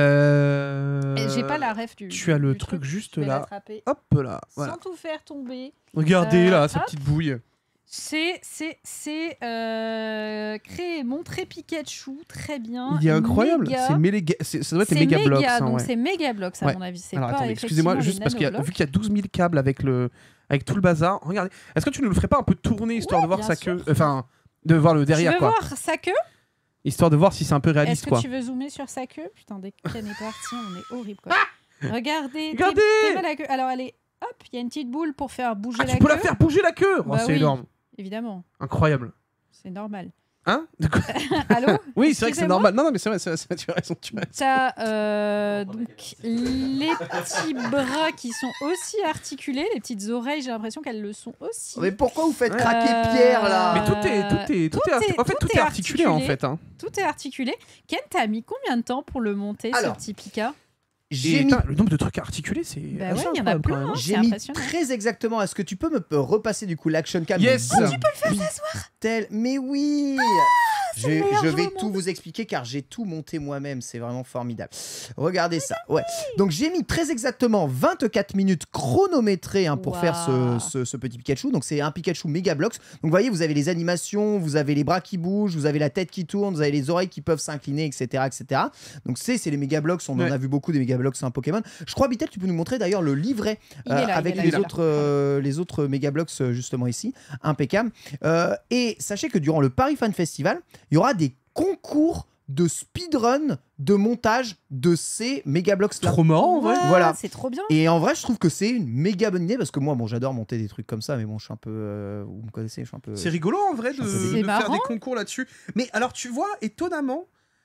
Euh... Et J'ai pas la ref du. Tu as le du truc juste Je vais là. l'attraper Hop là, voilà. sans tout faire tomber. Regardez Euh, là, sa hop. petite bouille. C'est c'est c'est euh, créer montrer Pikachu très bien. Il est incroyable. Méga. C'est méga... c'est- Ça doit être C'est des méga blocs. méga, ça, donc ouais. c'est méga blocs à Ouais. mon avis. C'est Alors pas attendez, excusez-moi, effectivement juste les parce qu'il y a, nanoblocs. vu qu'il y a douze mille câbles avec, le... avec tout le bazar, regardez. Est-ce que tu ne le ferais pas un peu tourner histoire Ouais, de voir bien sa sûr. queue Enfin, de voir le derrière Tu veux quoi. voir sa queue? Histoire de voir si c'est un peu Est-ce réaliste que quoi. tu veux zoomer sur sa queue? Putain, dès qu'elle est partie, on est horrible quoi. Regardez, t'es- Regardez t'es mal la queue. Alors elle est, hop, il y a une petite boule pour faire bouger Ah, la tu peux queue. la faire bouger la queue Oh, Bah c'est oui. énorme. Évidemment, Incroyable. c'est normal. Hein De quoi Allô? Oui, c'est vrai que c'est Excusez-moi. normal. Non, non, mais c'est vrai, c'est vrai, c'est vrai, tu as raison. Tu as raison. T'as euh, donc les petits bras qui sont aussi articulés, les petites oreilles, j'ai l'impression qu'elles le sont aussi. Mais pourquoi vous faites Euh, craquer Pierre là Mais tout est, tout est, tout tout est, arti- est- en fait, tout tout est est articulé, en articulé. fait. Hein. Tout est articulé. Ken, t'as mis combien de temps pour le monter, Alors, ce petit Pika? J'ai Et, mis, putain, le nombre de trucs articulés, c'est. Bah assez ouais, il y en a incroyable, plein, quand même, hein. hein. j'ai c'est mis impressionnant. très exactement. Est-ce que tu peux me p- repasser du coup l'action cam? Yes. Boum, Tu peux le faire s'asseoir. tel... Mais oui. Je, le meilleur je jeu vais au tout monde. vous expliquer car j'ai tout monté moi-même, c'est vraiment formidable. Regardez ça. Ouais. Donc j'ai mis très exactement vingt-quatre minutes chronométrées hein, pour Waouh. faire ce, ce- ce petit Pikachu. Donc c'est un Pikachu Mega Bloks. Donc vous voyez, vous avez les animations, vous avez les bras qui bougent, vous avez la tête qui tourne, vous avez les oreilles qui peuvent s'incliner, et cetera, et cetera. Donc c'est c'est les Mega Bloks. On en Ouais. a vu beaucoup des Mega Bloks, c'est un Pokémon. Je crois Bitel, tu peux nous montrer d'ailleurs le livret Il euh, est là, il avec est là, les il est là. autres euh, les autres Mega Bloks euh, justement ici, impeccable. Euh, et sachez que durant le Paris Fan Festival, il y aura des concours de speedrun de montage de ces méga blocs là. Trop marrant, en vrai. Ouais, Voilà. C'est trop bien. Et en vrai, je trouve que c'est une méga bonne idée parce que moi, bon, j'adore monter des trucs comme ça, mais bon, je suis un peu, euh, vous me connaissez, je suis un peu. C'est rigolo en vrai de, C'est de faire marrant. des concours là-dessus. Mais alors tu vois, étonnamment,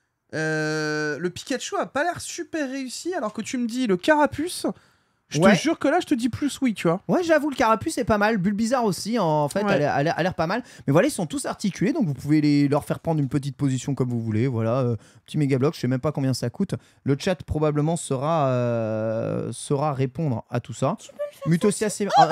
euh, le Pikachu a pas l'air super réussi alors que tu me dis le Carapuce. Je Ouais. te jure que là je te dis plus oui, tu vois. Ouais, j'avoue, le Carapuce est pas mal. Bulbizarre aussi, en fait, Ouais. a l'air- a l'air a l'air pas mal. Mais voilà, ils sont tous articulés, donc vous pouvez les, leur faire prendre une petite position comme vous voulez. Voilà, euh, petit méga bloc, je sais même pas combien ça coûte. Le chat probablement sera, euh, sera répondre à tout ça. Mutosia, c'est. Oh,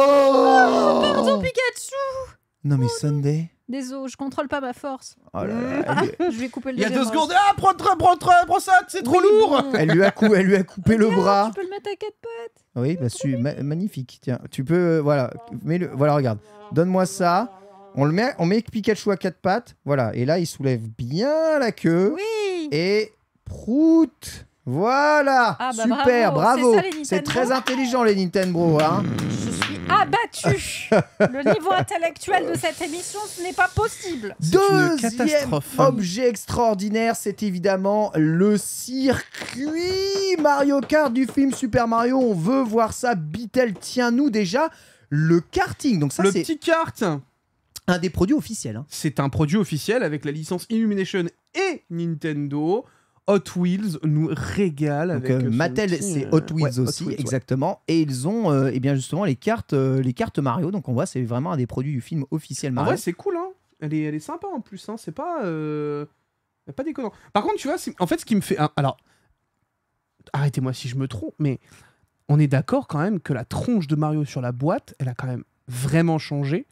oh Pardon, Pikachu. Non, mais Sunday. Désolé, je contrôle pas ma force. Oh là là, elle, lui- Je vais couper le Il y a deux deuxième secondes, ah prends, prends, prends, prends, prends ça, c'est trop Oui, lourd. bon. elle lui a, cou- elle lui a coupé le Regarde, bras. Tu peux le mettre à quatre pattes. Oui, bah, su- ma- magnifique. Tiens, tu peux, euh, voilà, mets-le, voilà, regarde. Donne-moi ça. On le met, on met Pikachu à quatre pattes. Voilà, et là, il soulève bien la queue. Oui. Et prout. Voilà. Ah bah Super, bravo. bravo. C'est ça, les C'est Nintendo. très intelligent les Nintendo, hein. Je suis abattu. Le niveau intellectuel de cette émission, ce n'est pas possible. C'est une Deuxième catastrophe. objet extraordinaire, c'est évidemment le circuit Mario Kart du film Super Mario. On veut voir ça. Bitel, tiens-nous déjà le karting. Donc ça, Le c'est petit kart, un des produits officiels. hein. c'est un produit officiel avec la licence Illumination et Nintendo. Hot Wheels nous régale Donc avec euh, son Mattel, petit, c'est euh, Hot Wheels ouais, Hot aussi, Wheels, ouais. exactement. Et ils ont, euh, eh bien justement, les cartes, euh, les cartes Mario. Donc on voit, c'est vraiment un des produits du film officiel En Mario. vrai, c'est cool, hein. Elle est, elle est sympa en plus, hein. C'est pas, euh... pas déconnant. Par contre, tu vois, c'est- en fait, ce qui me fait, ah, alors, arrêtez-moi si je me trompe, mais on est d'accord quand même que la tronche de Mario sur la boîte, elle a quand même vraiment changé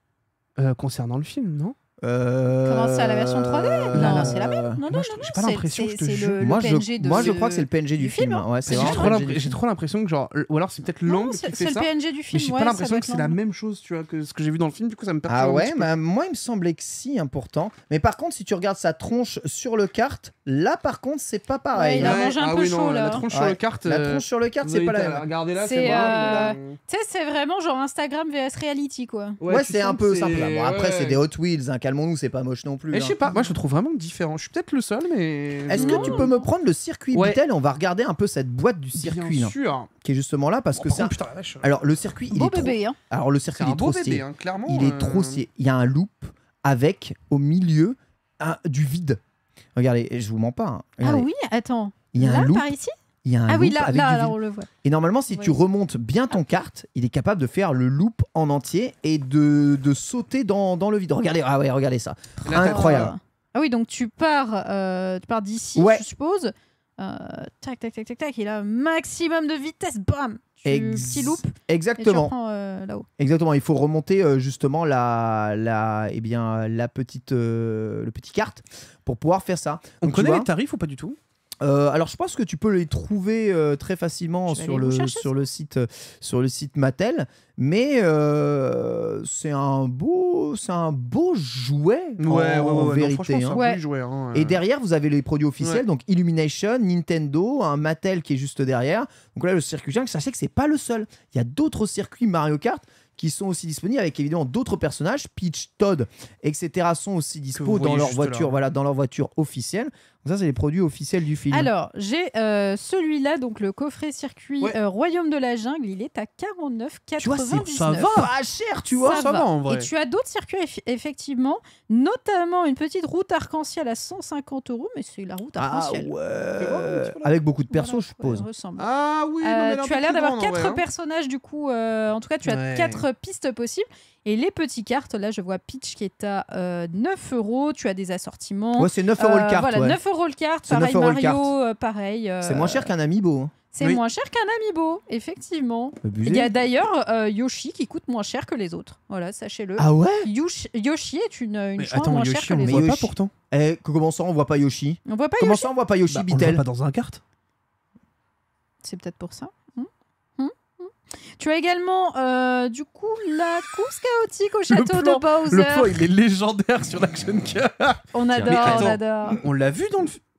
euh, concernant le film, non? Euh... Comment ça, la version trois D? Non, euh, c'est la même. Non, non, moi, non, je- non, j'ai pas c'est- l'impression, c'est- je te c'est jure. le- le Moi, P N je, G de moi, je ce- crois que c'est le P N G du, du film, film. hein. Ouais, c'est J'ai vraiment trop, le P N G l'impr- du j'ai film. trop l'impression que genre, ou alors c'est peut-être Non, l'angle c'est qui c'est fait le ça. P N G du film. Mais j'ai ouais, pas ça l'impression doit que c'est être la l'angle. même chose, tu vois, que ce que j'ai vu dans le film. Du coup, ça me perturbe Ah un ouais, petit peu. bah, moi il me semblait que si, important. Mais par contre, si tu regardes sa tronche sur le kart, là par contre, c'est pas pareil. Ouais, il a hein. mangé un ah peu oui, chaud, non, là. La tronche sur Ouais. le carte. La euh, tronche sur le kart, vous c'est avez pas la été même. Regardez là, C'est, c'est euh, bon. Tu sais, c'est vraiment genre Instagram vs reality, quoi. Ouais, tu c'est sens un que peu c'est- simple. Bon, après, ouais. c'est des Hot Wheels, hein, calmons-nous, c'est pas moche non plus. Et je hein. sais pas, moi je le trouve vraiment différent. Je suis peut-être le seul, mais. Est-ce que Non. tu peux me prendre le circuit Ouais. Bitel? On va regarder un peu cette boîte du circuit, Bien hein, sûr. qui est justement là parce Oh, que par c'est. un- contre, putain, la vache. Alors le circuit, il Beau est trop. bébé, hein. Alors le C'est circuit, il un est beau trop bébé, stylé. hein, clairement. Il est euh, trop stylé. Il y a un loop avec au milieu un- du vide. Regardez, je vous mens pas. hein. Ah Regardez. oui, attends. Il y a Là, un loop. par ici? Il y a un Ah oui, loop là, avec là, du là, vide. on le voit. Et normalement, si Oui. tu remontes bien ton kart, il est capable de faire le loop en entier et de, de sauter dans, dans le vide. Regardez, ah ouais, regardez ça. Là, t'as- Incroyable. Euh, Ah oui, donc tu pars, euh, tu pars d'ici, Ouais. je suppose. Euh, tac, tac, tac, tac, tac. Il a un maximum de vitesse. Bam. Tu Ex- petit loop et tu Exactement. reprends euh, là-haut. Exactement. Il faut remonter euh, justement la, la, eh bien, la petite, euh, le petit kart pour pouvoir faire ça. On Donc, tu connaît vois, les tarifs ou pas du tout? Euh, alors je pense que tu peux les trouver euh, très facilement Je vais sur aller le, vous chercher sur, le site, euh, sur le site Mattel, mais euh, c'est un beau c'est un beau jouet en, en vérité. Non, hein. Ouais. ouais. Jouer, hein, Et euh. derrière vous avez les produits officiels, Ouais. donc Illumination, Nintendo, un Mattel qui est juste derrière. Donc là le circuit Jungle, sachez que c'est pas le seul. Il y a d'autres circuits Mario Kart qui sont aussi disponibles avec évidemment d'autres personnages, Peach, Todd, et cetera sont aussi vous dispo voyez dans leur juste voiture, là. voilà, dans leur voiture officielle. Donc ça c'est les produits officiels du film. Alors, j'ai euh, celui-là, donc le coffret circuit Ouais. euh, Royaume de la Jungle. Il est à quarante-neuf tu vois, quatre-vingt-dix-neuf. c'est ça va pas cher, tu vois. Ça ça va, en vrai. Et tu as d'autres circuits, eff- effectivement, notamment une petite route arc-en-ciel à cent cinquante euros, mais c'est la route Ah arc-en-ciel. ouais, un petit peu là. avec beaucoup de persos, Voilà, je suppose. ouais, ressemble. Ah oui, non, Euh, mais elle est un tu peu as l'air plus d'avoir grande, en quatre vrai, hein. personnages, du coup. euh, en tout cas, tu as Ouais. quatre pistes possibles. Et les petits cartes, là, je vois Peach qui est à euh, neuf euros. Tu as des assortiments. Ouais, c'est neuf euros le Euh, carte. Voilà, ouais. neuf euros le carte. C'est Pareil, neuf euros le Mario, carte. euh, pareil. euh, C'est moins cher qu'un Amiibo. hein. C'est Oui. moins cher qu'un Amiibo, effectivement. Abusé. Il y a d'ailleurs euh, Yoshi qui coûte moins cher que les autres. Voilà, sachez-le. Ah ouais. Yoshi, Yoshi est une, une Mais chouin attends, moins Yoshi, chère que on les le Mais voit pas Yoshi- pourtant. Eh, comment ça, on voit pas Yoshi? autres. On voit pas Comment Yoshi ça, on voit pas Yoshi, Bah, on le voit Bitel? pas dans un kart. C'est peut-être pour ça. Hmm Hmm Hmm Tu as également, euh, du coup, la course chaotique au château plan- de Bowser. Le plan, il est légendaire sur l'Action Car. On adore, Mais on attends. adore. On l'a vu dans le fi-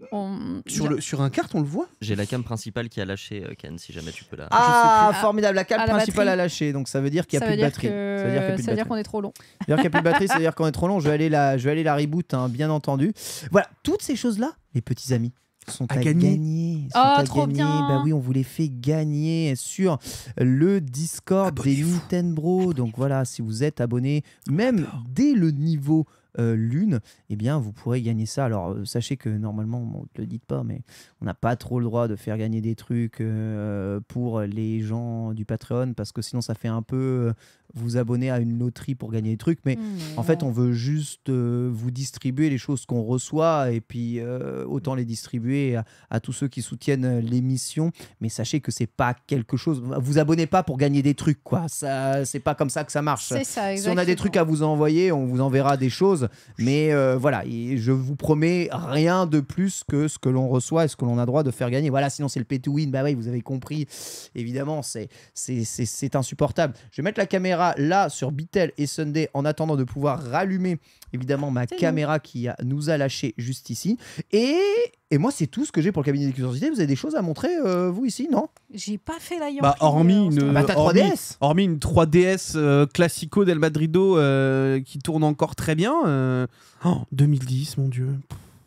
On- sur le sur un kart, on le voit. J'ai la cam principale qui a lâché, euh, Ken, si jamais tu peux la. Ah, plus. formidable. La cale Ah, la principale batterie. a lâché, donc ça veut dire qu'il n'y a ça plus veut de dire batterie. que- Ça veut dire qu'il y a plus de ça veut dire batterie. qu'on est trop long. Ça veut dire qu'il n'y a plus de batterie, ça veut dire qu'on est trop long. Je vais aller la, je vais aller la reboot, hein, bien entendu. Voilà, toutes ces choses-là, les petits amis, sont à, À gagner. gagner. sont Oh, à trop gagner. bien. Bah oui, on vous les fait gagner sur le Discord des Abonnez-vous. Nintendo. Donc voilà, si vous êtes abonné, même J'adore. dès le niveau euh, lune, eh bien vous pourrez gagner ça. Alors euh, sachez que normalement, on ne le dit pas, mais on n'a pas trop le droit de faire gagner des trucs euh, pour les gens du Patreon parce que sinon ça fait un peu euh, vous abonner à une loterie pour gagner des trucs. Mais en fait, on veut juste euh, vous distribuer les choses qu'on reçoit et puis euh, autant les distribuer à, à tous ceux qui soutiennent euh, l'émission. Mais sachez que c'est pas quelque chose. Vous abonnez pas pour gagner des trucs, quoi. Ça, c'est pas comme ça que ça marche. C'est ça, Si on a des trucs à vous envoyer, on vous enverra des choses. Mais euh, voilà, et je vous promets rien de plus que ce que l'on reçoit et ce que l'on a droit de faire gagner. Voilà, sinon c'est le pay to win. Bah oui, vous avez compris. Évidemment, c'est c'est c'est c'est insupportable. Je vais mettre la caméra là sur Bitel et Sunday en attendant de pouvoir rallumer évidemment ma C'est caméra qui a- nous a lâché juste ici. Et, et moi, c'est tout ce que j'ai pour le cabinet des curiosités. Vous avez des choses à montrer, euh, vous ici, non? J'ai pas fait la Bah, hormis Yankee, une- euh, Bah, t'as hormis- trois D S. Hormis une trois D S euh, classico del Madrido euh, qui tourne encore très bien. euh, oh, deux mille dix, mon dieu.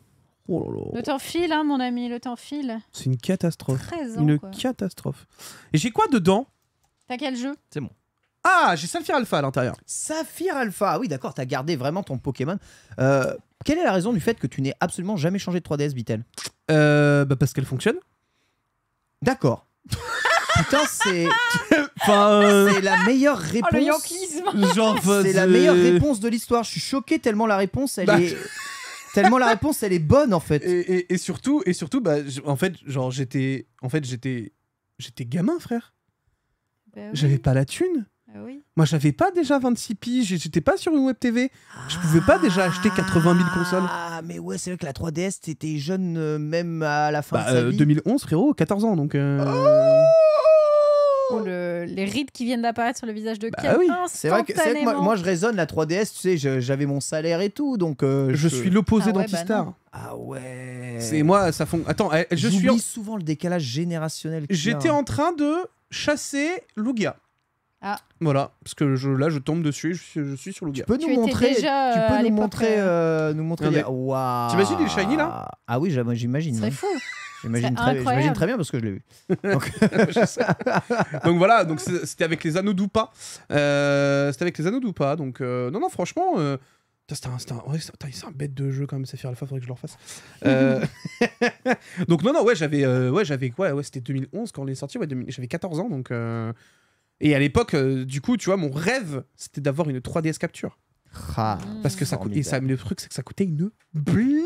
Oh là Le là. temps file, hein, mon ami, le temps file. C'est une catastrophe. treize ans, Une quoi. catastrophe. Et j'ai quoi dedans? T'as quel jeu? C'est bon. Ah, j'ai Saphir Alpha à l'intérieur. Saphir Alpha. Ah oui, d'accord, t'as gardé vraiment ton Pokémon. Euh, quelle est la raison du fait que tu n'aies absolument jamais changé de trois D S, Bitel? Euh, bah parce qu'elle fonctionne. D'accord. Putain, c'est Enfin, euh, c'est la meilleure Oh, le réponse. yankisme. genre, enfin, C'est la meilleure réponse de l'histoire. Je suis choqué tellement la réponse, elle Bah, est tellement la réponse, elle est bonne en fait. Et, et- et surtout, et surtout, bah, j- en fait, genre, j'étais, en fait, j'étais, j'étais gamin, frère. Bah oui. J'avais pas la thune. Ah oui. Moi, j'avais pas déjà vingt-six piges, j'étais pas sur une web T V. Je pouvais pas déjà acheter quatre-vingt mille consoles. Ah, mais ouais, c'est vrai que la trois D S, t'étais jeune euh, même à la fin Bah, de sa euh, vie. deux mille onze, frérot, quatorze ans, donc... euh, Oh, le... Les rides qui viennent d'apparaître sur le visage de Bah Ken. oui. C'est vrai que, c'est vrai que moi, instantanément. moi, je raisonne, la trois D S, tu sais, je- j'avais mon salaire et tout, donc... euh, Je suis l'opposé Ah ouais, d'Antistar. bah Ah ouais... C'est moi, ça fond... Attends, eh, je suis... J'oublie en- souvent le décalage générationnel qu'il y a. J'étais en train de chasser Lugia. Ah. Voilà, parce que je, là, je tombe dessus, je suis, je suis sur Lugia. Tu peux Tu nous étais montrer... déjà, tu euh, peux à nous l'époque, montrer... euh, euh, nous montrer... Non, mais- les- Waouh. T'imagines les shiny, là? Ah oui, j'im- j'imagine. C'est hein. fou. J'imagine C'est très, incroyable. j'imagine très bien parce que je l'ai vu. Donc, Je sais. Donc voilà, donc c'est- c'était avec les anneaux d'Upa. Euh, c'était avec les anneaux d'Upa. Donc euh, non, non, franchement, euh, putain, c'était un, c'était un- ouais, c'est putain, c'est un bête de jeu quand même. Saphir Alpha, faudrait que je le refasse. Euh, donc non, non, ouais, j'avais, euh, ouais, j'avais quoi, ouais, c'était deux mille onze quand on est sorti. Ouais, deux mille j'avais quatorze ans, donc. euh, Et à l'époque, euh, du coup, tu vois, mon rêve, c'était d'avoir une trois D S capture. ah, Parce que ça coûte, et ça, formidable. le truc, c'est que ça coûtait une blinde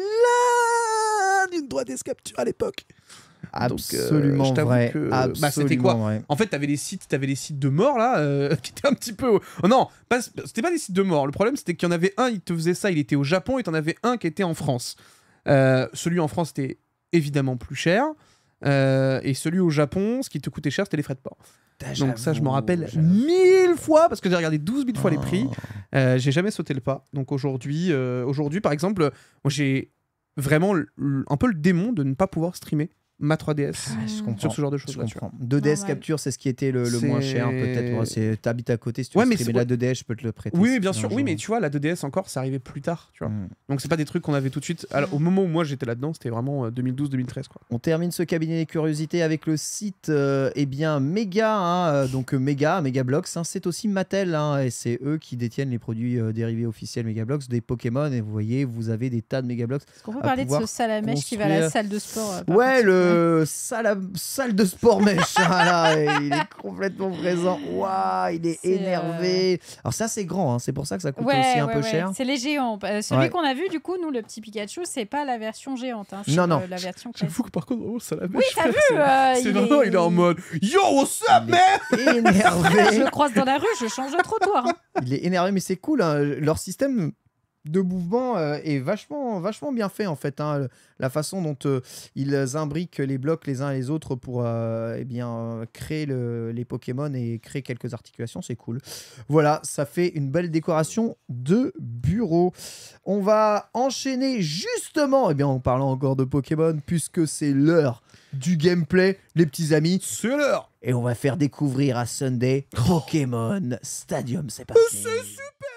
une trois D S capture à l'époque. Donc, euh, Absolument je t'avoue vrai. que- Absolument bah, c'était quoi vrai. En fait, t'avais les sites, t'avais les sites de mort là, euh, qui étaient un petit peu. Oh, non, pas- c'était pas des sites de mort. Le problème, c'était qu'il y en avait un, il te faisait ça, il était au Japon, et t'en avais un qui était en France. Euh, celui en France était évidemment plus cher, euh, et celui au Japon, ce qui te coûtait cher, c'était les frais de port. Donc ça, je m'en rappelle j'avoue. mille fois parce que j'ai regardé douze mille fois les Oh. prix. Euh, j'ai jamais sauté le pas. Donc aujourd'hui, euh, aujourd'hui, par exemple, moi j'ai vraiment l- l- un peu le démon de ne pas pouvoir streamer ma trois D S Ouais, je comprends. sur ce genre de choses. Je là, tu vois. comprends. deux D S Normal. capture, c'est ce qui était le, le moins C'est- cher, peut-être. Ouais, c'est- T'habites à côté, si tu Ouais, veux mais streamer c'est- la deux D S, je peux te le prêter. Oui, si bien tu veux sûr. un Oui, jour. mais tu vois, la deux D S encore, ça arrivait plus tard. Tu vois. Mm. Donc c'est pas des trucs qu'on avait tout de suite. Alors, au moment où moi j'étais là-dedans, c'était vraiment euh, deux mille douze deux mille treize. Quoi. On termine ce cabinet des curiosités avec le site euh, eh bien Mega, hein, euh, donc euh, Mega, Megablox, hein, c'est aussi Mattel, hein, et c'est eux qui détiennent les produits euh, dérivés officiels Megablox, des Pokémon, et vous voyez, vous avez des tas de Megablox. Est-ce qu'on peut à parler de pouvoir ce salamèche qui va à la construire- salle de sport euh, par Ouais, contre, le salle, à- salle de sport mèche, hein, là, et il est complètement présent. Waouh, il est, C'est, énervé. Alors ça, c'est grand, hein, c'est pour ça que ça coûte Ouais, aussi un ouais, peu ouais. cher. C'est les géants. Euh, Celui Ouais. qu'on a vu, du coup, nous, le petit Pikachu, c'est pas la version géante. Hein, Non, c'est, non. euh, La version J'avoue classique. que par contre, oh, ça la Oui, t'as vu euh, C'est il vraiment, est- il est en mode Yo, what's up, Il man? est énervé. Je le croise dans la rue, je change de trottoir. hein. Il est énervé, mais c'est cool. hein. Leur système de mouvement euh, est vachement, vachement bien fait, en fait. hein. La façon dont euh, ils imbriquent les blocs les uns et les autres pour euh, eh bien, euh, créer le- les Pokémon et créer quelques articulations, c'est cool. Voilà, ça fait une belle décoration de bureau. On va enchaîner justement, eh bien, en parlant encore de Pokémon, puisque c'est l'heure du gameplay, les petits amis. C'est l'heure. Et on va faire découvrir à Sunday Pokémon Stadium. C'est parti. C'est super.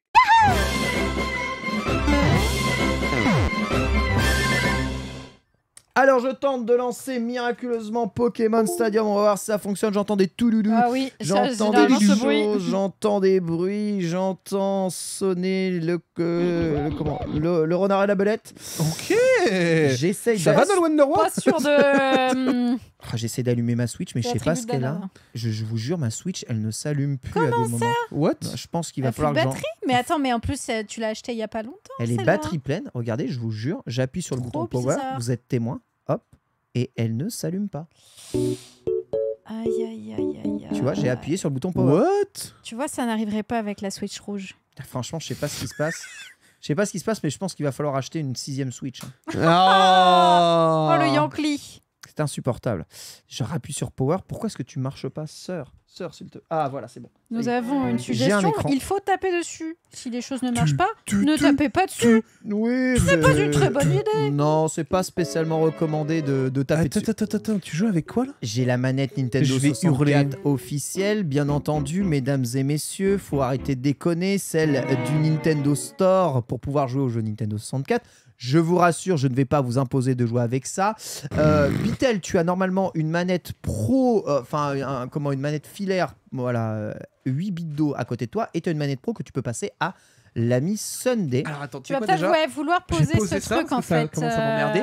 Alors je tente de lancer miraculeusement Pokémon Stadium. On va voir si ça fonctionne. J'entends des touloulous. Ah oui, ça, J'entends des généralement, ce bruit. choses, j'entends des bruits, j'entends sonner le, euh, le, comment, le, le renard et la belette. Ok. J'essaye Ça d'a- va dans le Wonder Pas sûr de. hum, Ah, j'essaie d'allumer ma Switch, mais je la sais pas tribu ce de qu'elle a. Dada. Je, je vous jure, ma Switch, elle ne s'allume plus à des moments. What? Je pense qu'il va Elle fait falloir que j'en... batterie Mais attends, mais en plus, euh, tu l'as acheté il y a pas longtemps. Elle est celle-là. batterie pleine. Regardez, je vous jure, j'appuie sur le Trop bouton power. bizarre. Vous êtes témoin. Hop. Et elle ne s'allume pas. Aïe, aïe, aïe, aïe. Tu vois, j'ai aïe. appuyé sur le bouton power. What? Tu vois, ça n'arriverait pas avec la Switch rouge. Franchement, je sais pas ce qui se passe. Je sais pas ce qui se passe, mais je pense qu'il va falloir acheter une sixième Switch. hein. Ah. Oh, le Yankee. C'est insupportable. Je rappuie sur power. Pourquoi est-ce que tu marches pas, sœur? Sœur, s'il te... Ah, voilà, c'est bon. Nous Ça y est. avons une J'ai un suggestion. écran. Il faut taper dessus. Si les choses ne marchent pas, tu, ne tu, tapez pas dessus. Oui, C'est pas une très bonne idée. Non, c'est pas spécialement recommandé de, de taper Attends, dessus. attends, attends, attends, tu joues avec quoi là? J'ai la manette Nintendo Je vais soixante-quatre officielle, bien entendu, mesdames et messieurs. Faut arrêter de déconner, celle du Nintendo Store pour pouvoir jouer au jeu Nintendo soixante-quatre. Je vous rassure, je ne vais pas vous imposer de jouer avec ça. Euh, Bitel, tu as normalement une manette pro, euh, enfin, un- comment, une manette filaire, voilà, euh, huit bits d'eau à côté de toi, et tu as une manette pro que tu peux passer à l'ami Sunday. Alors attends, Tu vas peut-être ouais, vouloir J'ai poser posé ce ça truc parce en que ça fait. commence à m'emmerder. euh,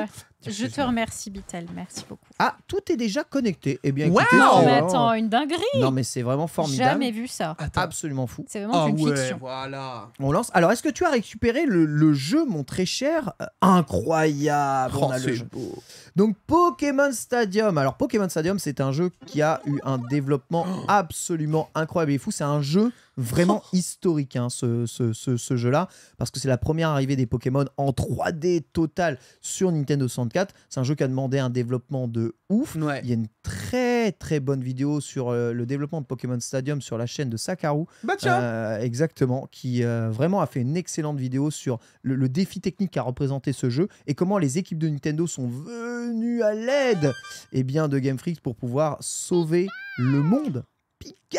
Je te remercie, Bitel. Merci beaucoup. Ah, tout est déjà connecté. Eh bien, Wow écoutez, Non, c'est mais vraiment- attends, une dinguerie. Non, mais c'est vraiment formidable. Jamais vu ça. Attends. Absolument fou. C'est vraiment Ah une ouais, fiction. voilà. On lance. Alors, est-ce que tu as récupéré le, le jeu, mon très cher? Euh, Incroyable. Oh, On a le c'est jeu. beau. Donc Pokémon Stadium. Alors Pokémon Stadium, c'est un jeu qui a eu un développement absolument incroyable et fou. C'est un jeu vraiment historique, hein, ce, ce, ce, ce jeu-là, parce que c'est la première arrivée des Pokémon en trois D total sur Nintendo soixante-quatre. C'est un jeu qui a demandé un développement de ouf. Ouais. Il y a une très très bonne vidéo sur euh, le développement de Pokémon Stadium sur la chaîne de Sakaru. Bah tiens. Euh, exactement, qui euh, vraiment a fait une excellente vidéo sur le, le défi technique qu'a représenté ce jeu et comment les équipes de Nintendo sont venues à l'aide eh bien, de Game Freak pour pouvoir sauver le monde. Pika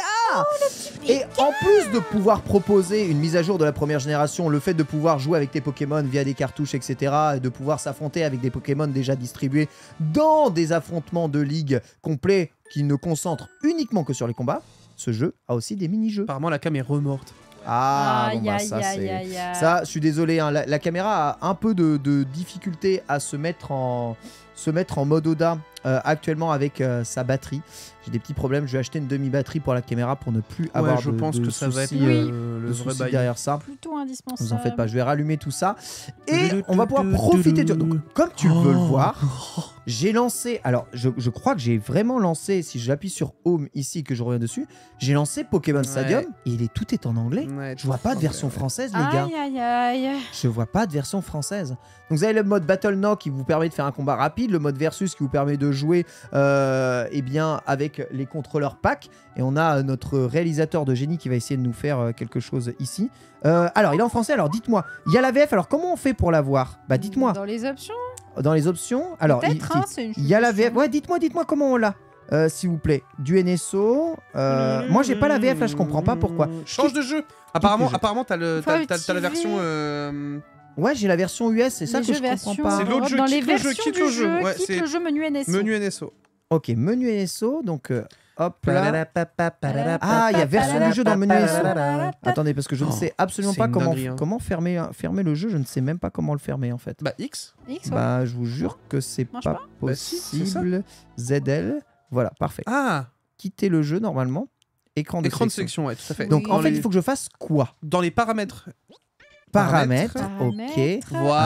Et en plus de pouvoir proposer une mise à jour de la première génération, le fait de pouvoir jouer avec tes Pokémon via des cartouches, et cetera, et de pouvoir s'affronter avec des Pokémon déjà distribués dans des affrontements de ligue complets qui ne concentrent uniquement que sur les combats, ce jeu a aussi des mini-jeux. Apparemment, la cam est remorte. Ah, bon, Aïe, bah, aïe, ça, aïe, c'est... aïe, aïe. Ça, je suis désolé, hein, la, la caméra a un peu de, de difficulté à se mettre en, se mettre en mode Oda euh, actuellement avec euh, sa batterie. J'ai des petits problèmes, je vais acheter une demi-batterie pour la caméra pour ne plus avoir Ouais, je de, pense de que ça va être soucis, euh, euh, le de vrai soucis bail. derrière ça. Plutôt indispensable. Vous en faites pas, je vais rallumer tout ça. Et on va pouvoir profiter de... Donc, comme tu veux le voir, j'ai lancé... Alors, je, je crois que j'ai vraiment lancé, si j'appuie sur Home ici, que je reviens dessus, j'ai lancé Pokémon Stadium et il est, tout est en anglais. Ouais, Je vois pas de version française, les gars. Aïe, aïe, aïe. Je vois pas de version française. Donc vous avez le mode Battle Knock qui vous permet de faire un combat rapide, le mode Versus qui vous permet de jouer euh, eh bien, avec les contrôleurs pack. Et on a notre réalisateur de génie qui va essayer de nous faire euh, quelque chose ici. Euh, alors il est en français, alors dites-moi. Il y a la V F, alors comment on fait pour la voir? Bah dites-moi. Dans les options. Dans les options, alors il, Peut-être, hein, c'est une il y a la V F. suggestion. Ouais, dites-moi, dites-moi comment on l'a. Euh, S'il vous plaît, du N S O. Euh, moi, j'ai pas la V F là, je comprends pas pourquoi. Change de jeu. Apparemment, jeu. apparemment, t'as le, Faut t'as, t'as- t'as la activer. version. euh, Ouais, j'ai la version U S, c'est ça Les que jeux je comprends version pas. C'est l'autre Europe. jeu, Dans quitte les le jeu, versions quitte du le jeu. jeu, Ouais, quitte c'est le jeu menu N S O. Menu N S O. Ok, menu N S O, donc euh, hop là. Ah, il y a version du jeu dans le menu N S O. Attendez, parce que je ne sais absolument c'est pas une comment, dinguerie, hein. comment fermer, fermer le jeu, je ne sais même pas comment le fermer en fait. Bah, X. X, ouais. Bah, je vous jure que c'est Marche pas, pas Bah, si, c'est ça. possible. Z L, voilà, parfait. Ah, Quitter le jeu normalement. Écran de écran de sélection. sélection, ouais, tout à fait. Donc Oui. en Dans fait, les- il faut que je fasse quoi? Dans les paramètres. Paramètres, Paramètres. ok.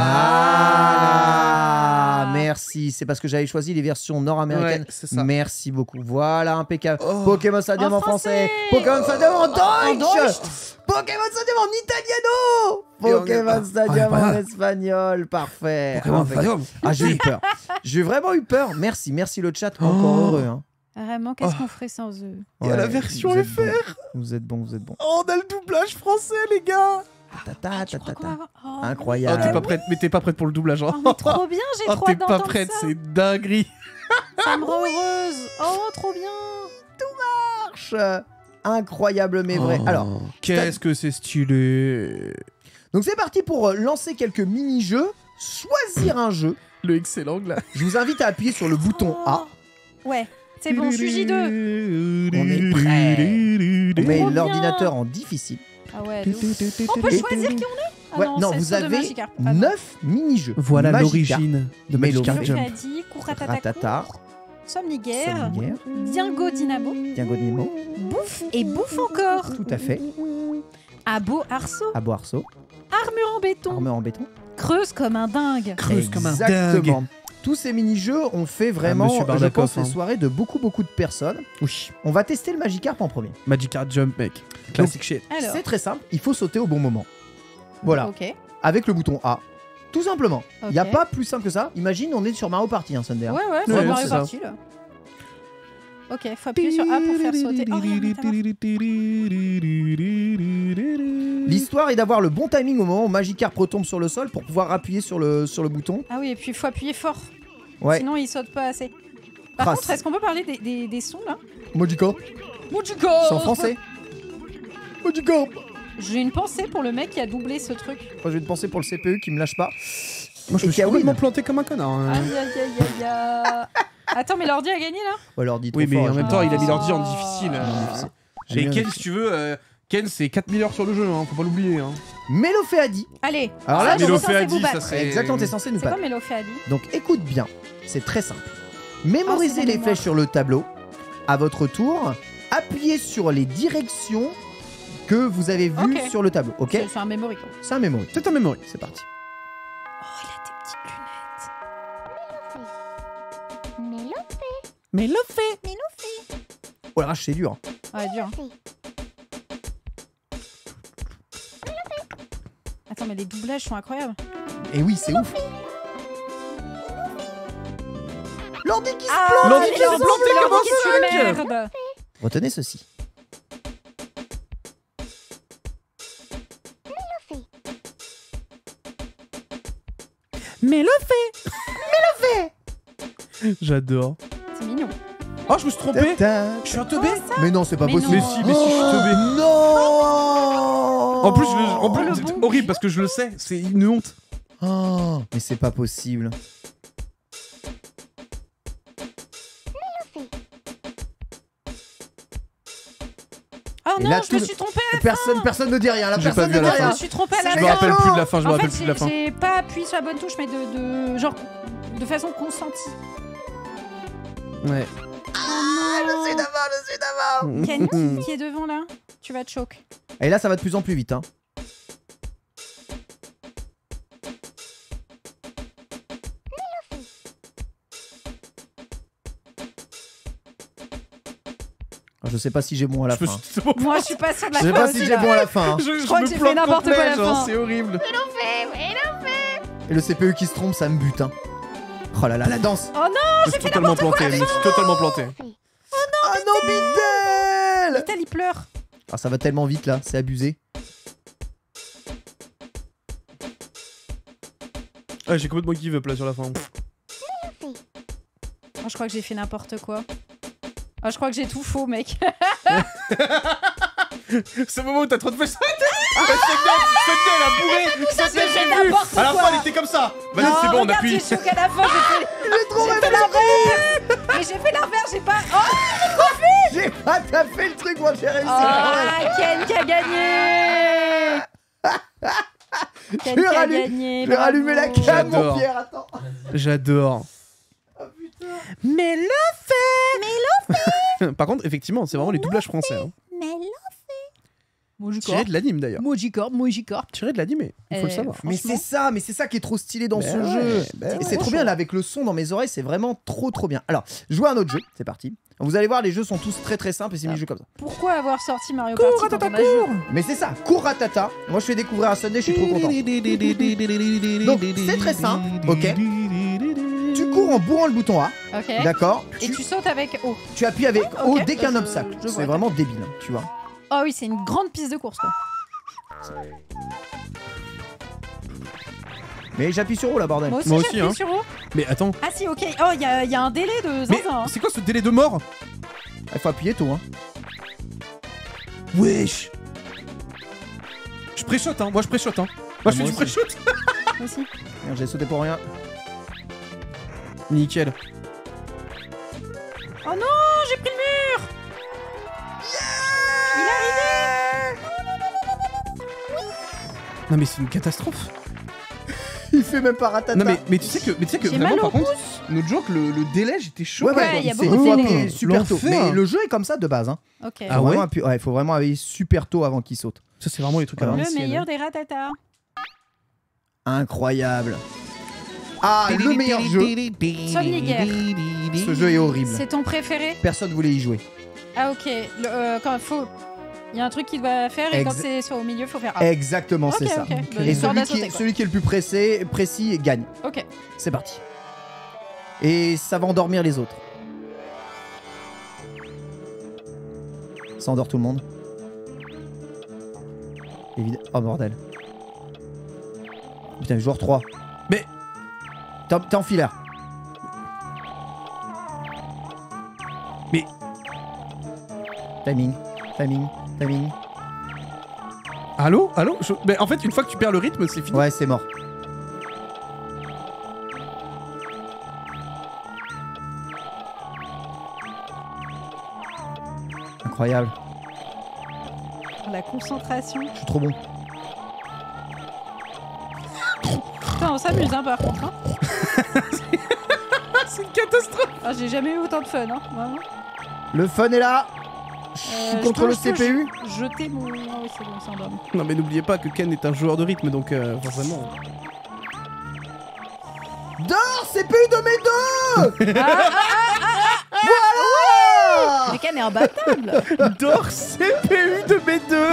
Voilà. Ah, merci. C'est parce que j'avais choisi les versions nord-américaines. Ouais, c'est ça. Merci beaucoup. Voilà, impeccable. Oh. Pokémon Stadium en, En français. français. Pokémon Stadium en En Deutsch. Deutsch. Pokémon Stadium en italiano. Et on est- Pokémon Ah, Stadium ouais, en voilà. espagnol. Parfait. Pokémon Impeccable. Stadium. Ah, j'ai eu peur. J'ai vraiment eu peur. Merci, merci le chat. Encore Oh. heureux. Hein. Vraiment, qu'est-ce Oh. qu'on ferait sans eux? Il y a Ouais, la version vous êtes F bons. R. Vous êtes bon, vous êtes bon. Oh, on a le doublage français, les gars. Ta, ta, ta, Tu ta, crois ta. qu'on va- Oh, Oh, Incroyable. t'es pas prête, mais t'es pas prête pour le doublage, hein. oh, mais trop bien, j'ai Oh, trop t'es hâte pas d'entendre prête, ça. c'est dinguerie. Ça me rend heureuse. Oh, trop bien. Marche. Incroyable mais vrai. Oh, Alors, qu'est-ce que c'est stylé. donc c'est parti pour euh, lancer quelques mini-jeux, choisir un jeu. Le excellent là. Je vous invite à appuyer sur le bouton A. Oh. Ouais, c'est bon, je suis J deux. On est prêt. On met Trop bien. l'ordinateur en difficile. Ah ouais, de ouf. On peut Et- choisir qui on est. Ah Ouais, non, non, c'est vous ceux de avez Magikarp. Ah non. neuf mini-jeux. Voilà Magikarp, l'origine de Mais Magikarp l'origine. Jump. Freddy, Kuratata, Ratata, Somniguerre, Somniguerre, Dingo Dynamo, Dingo Nemo, Bouffe et Bouffe encore, tout à fait, Abo Arceau, Abo Arceau, Armure en béton, Armure en béton. Creuse comme un dingue. Creuse comme un Exactement. dingue. Tous ces mini-jeux ont fait vraiment, Monsieur je Bardakov, pense, les hein. soirées de beaucoup beaucoup de personnes. Oui. On va tester le Magikarp en premier. Magikarp Jump, mec. Classic shit. Alors, C'est très simple, il faut sauter au bon moment. Voilà, ok. avec le bouton A. Tout simplement. Il n'y a Ok. pas plus simple que ça. Imagine, on est sur Mario Party, hein, Thunder. Ouais, ouais, c'est Ouais, Mario c'est ça. Party là. Ok, faut appuyer sur A pour faire sauter. Oh, regarde, mais t'as marre. L'histoire est d'avoir le bon timing au moment où Magikarp retombe sur le sol pour pouvoir appuyer sur le, sur le bouton. Ah oui, et puis il faut appuyer fort. Ouais. Sinon, il saute pas assez. Par Trace. contre, est-ce qu'on peut parler des, des, des sons là Magikarp, Magikarp c'est en français. Magikarp. J'ai une pensée pour le mec qui a doublé ce truc. Moi, je vais te penser pour le C P U qui me lâche pas. Moi, je Et me suis Kaoin. complètement planté comme un connard. hein. Aïe aïe aïe aïe aïe. Attends, mais l'ordi a gagné là Ou alors, dis Oui, trop mais fort, en je- même temps, il a mis Oh. l'ordi en difficile. Non, difficile. Et J'ai mis Ken, un- si tu veux, euh, Ken, c'est quatre mille heures sur le jeu, hein, faut pas l'oublier. Hein. Mélophéadie. Allez. Alors là, ça, je sens Mélophéadie, c'est vous ça battre. serait- Exactement, t'es censé nous C'est quoi battre. Mélophéadie? Donc écoute bien, c'est très simple. Oh, Mémorisez c'est la les mémoire. flèches sur le tableau. À votre tour, appuyez sur les directions que vous avez vues Ok. sur le tableau. Ok? C'est c'est un memory quoi. C'est un memory. C'est un memory. C'est parti. Oh, il a des petites lunettes. Mais le fait. Oh la vache, c'est dur. Ouais, dur. hein. Attends, mais les doublages sont incroyables. Et oui, c'est ouf. L'ordi qui se Ah, plante. L'ordi mais qui s'est l'ordi, planté l'ordi comme un qui est une sac. merde. Retenez ceci. Mais le fait. Mais le fait. J'adore. C'est mignon. Oh, je me suis trompé. Ta-ta. Je suis un teubé. Mais non, c'est pas Mais possible. Mais si, mais si, je suis teubé. Non. En plus, je le- en plus Oh, le c'est bon horrible parce que je le sais. C'est une honte. Oh, mais c'est pas possible. Oh Et non, là, je tout me le- suis trompée. Personne, personne ne dit rien. Là, J'ai personne pas vu ne à dit la Je rien. me suis trompée à la Je Mais me fin. rappelle non. plus de la fin. Je me En rappelle fait, plus de la j'ai- fin. j'ai pas appuyé sur la bonne touche, mais de, de genre de façon consentie. Ouais. Ah, Je sais d'avant, je sais d'avant. Ken qui, qui est devant là, tu vas te choquer. Et là, ça va de plus en plus vite. Hein. Je sais pas si j'ai bon à la Je me fin. suis- c'est bon. Moi, je suis pas sûre de la Je sais fin pas aussi, si j'ai là. bon à la fin. hein. Je, je crois me que j'ai fait plante n'importe complet, quoi à la genre, fin. c'est horrible. Et le C P U qui se trompe, ça me bute. Hein. Oh là là, la danse. Je me suis totalement planté. Je me suis totalement planté. Ah non, Bidel. Vital, il pleure. Ah, ça va tellement vite là, c'est abusé. Ah, j'ai complètement give up là sur la fin. Oh, je crois que j'ai fait n'importe quoi. Oh, je crois que j'ai tout faux, mec. C'est le moment où t'as trop de flèches. Cette elle a bourré. Cette j'ai fait j'ai vu. n'importe À la quoi. fin, elle était comme ça. Vas-y, Non, c'est bon, on regarde, appuie. j'ai choqué à la fin, j'ai fait, J'ai trop j'ai fait l'inverse. Mais j'ai fait l'inverse, j'ai pas... Oh, J'ai pas tapé le truc, moi j'ai réussi. oh Ken qui a gagné. Ken vais qui a rallumer- gagné. Je vais rallumer la bravo. cam, mon J'adore. Pierre, attends. J'adore. Oh putain. Mais le fait. Mais le fait. Par contre, effectivement, c'est vraiment les doublages français. Hein. Tiré de l'anime d'ailleurs. Mojicorp, Mojicorp. Tiré de l'anime, il faut le Euh, savoir. Mais Franchement. c'est ça, mais c'est ça qui est trop stylé dans Bah ce ouais, jeu. bah Et ouais. c'est trop bien là avec le son dans mes oreilles, c'est vraiment trop trop bien. Alors, jouer à un autre jeu, c'est parti. Vous allez voir, les jeux sont tous très très simples et c'est mis jeu comme ça. Pourquoi avoir sorti Mario Party Cours, quand ratata, on a joué cours. Mais c'est ça, cours ratata. Moi je fais découvrir à Sunday, je suis trop content. Donc, c'est très simple, ok. Tu cours en bourrant le bouton A, Ok. d'accord. Et tu, tu sautes avec O. tu appuies avec Ok, O dès bah, qu'un je- obstacle. je C'est vois. vraiment débile, hein, tu vois. Oh oui, c'est une grande piste de course quoi. Mais j'appuie sur O là, bordel. Moi aussi, Moi j'ai aussi, appuyé hein. sur O. Mais attends. Ah si, ok. Oh, il y, a- il y a un délai de Mais zinzin. hein. c'est quoi ce délai de mort? Il faut appuyer tout, hein. Wesh. Je pré-shot, hein. Moi, je pré-shot, hein. Moi, je fais Moi du aussi. pré-shot. Moi aussi. Merde, j'ai sauté pour rien. Nickel. Oh non, j'ai pris le mur. Il est arrivé. Non, mais c'est une catastrophe. Il fait même pas ratata. Non, mais, mais tu sais que, mais tu sais que J'ai vraiment, mal au par contre, notre joke, le, le délai, j'étais chaud. Ouais, ouais, Ouais, il y a c'est- beaucoup de faut délai. appuyer super tôt. L'enfer. Mais le jeu est comme ça de base, hein. Ok. Ah Faut ouais vraiment appuyer- ouais, il faut vraiment appuyer super tôt avant qu'il saute. Ça, c'est vraiment les trucs à Le Le l'ancienne, meilleur hein. des ratatas. Incroyable. Ah, le meilleur jeu. Solniger. Ce jeu est horrible. C'est ton préféré? Personne voulait y jouer. Ah ok. Le, euh, quand il faut, il y a un truc qu'il doit faire et quand Ex- c'est soit au milieu, il faut faire. Ah. Exactement, Ok, c'est ça. ok. Bah, Et histoire celui de qui, sauter, est, quoi. celui qui est le plus pressé, précis gagne. Ok. C'est parti. Et ça va endormir les autres. Ça endort tout le monde. Évidemment. Oh bordel. Putain, joueur trois. Mais- T'es t'es en filaire. Mais- Timing, timing, timing. Allô? Allô? Je- Mais en fait, une fois que tu perds le rythme, c'est fini. Ouais, c'est mort. Incroyable. La concentration. Je suis trop bon. s'amuse, hein, par contre. Hein. C'est une catastrophe. Ah, j'ai jamais eu autant de fun, hein. Vraiment. Le fun est là. Je suis Euh, contre je le peux- je peux C P U. Jeter mon. Ah oui, c'est bon, c'est endormi. Non mais n'oubliez pas que Ken est un joueur de rythme, donc euh, forcément... Dors, C P U de mes deux. Ah, ah, Voilà. mais Ken est imbattable. Dors C P U de mes deux.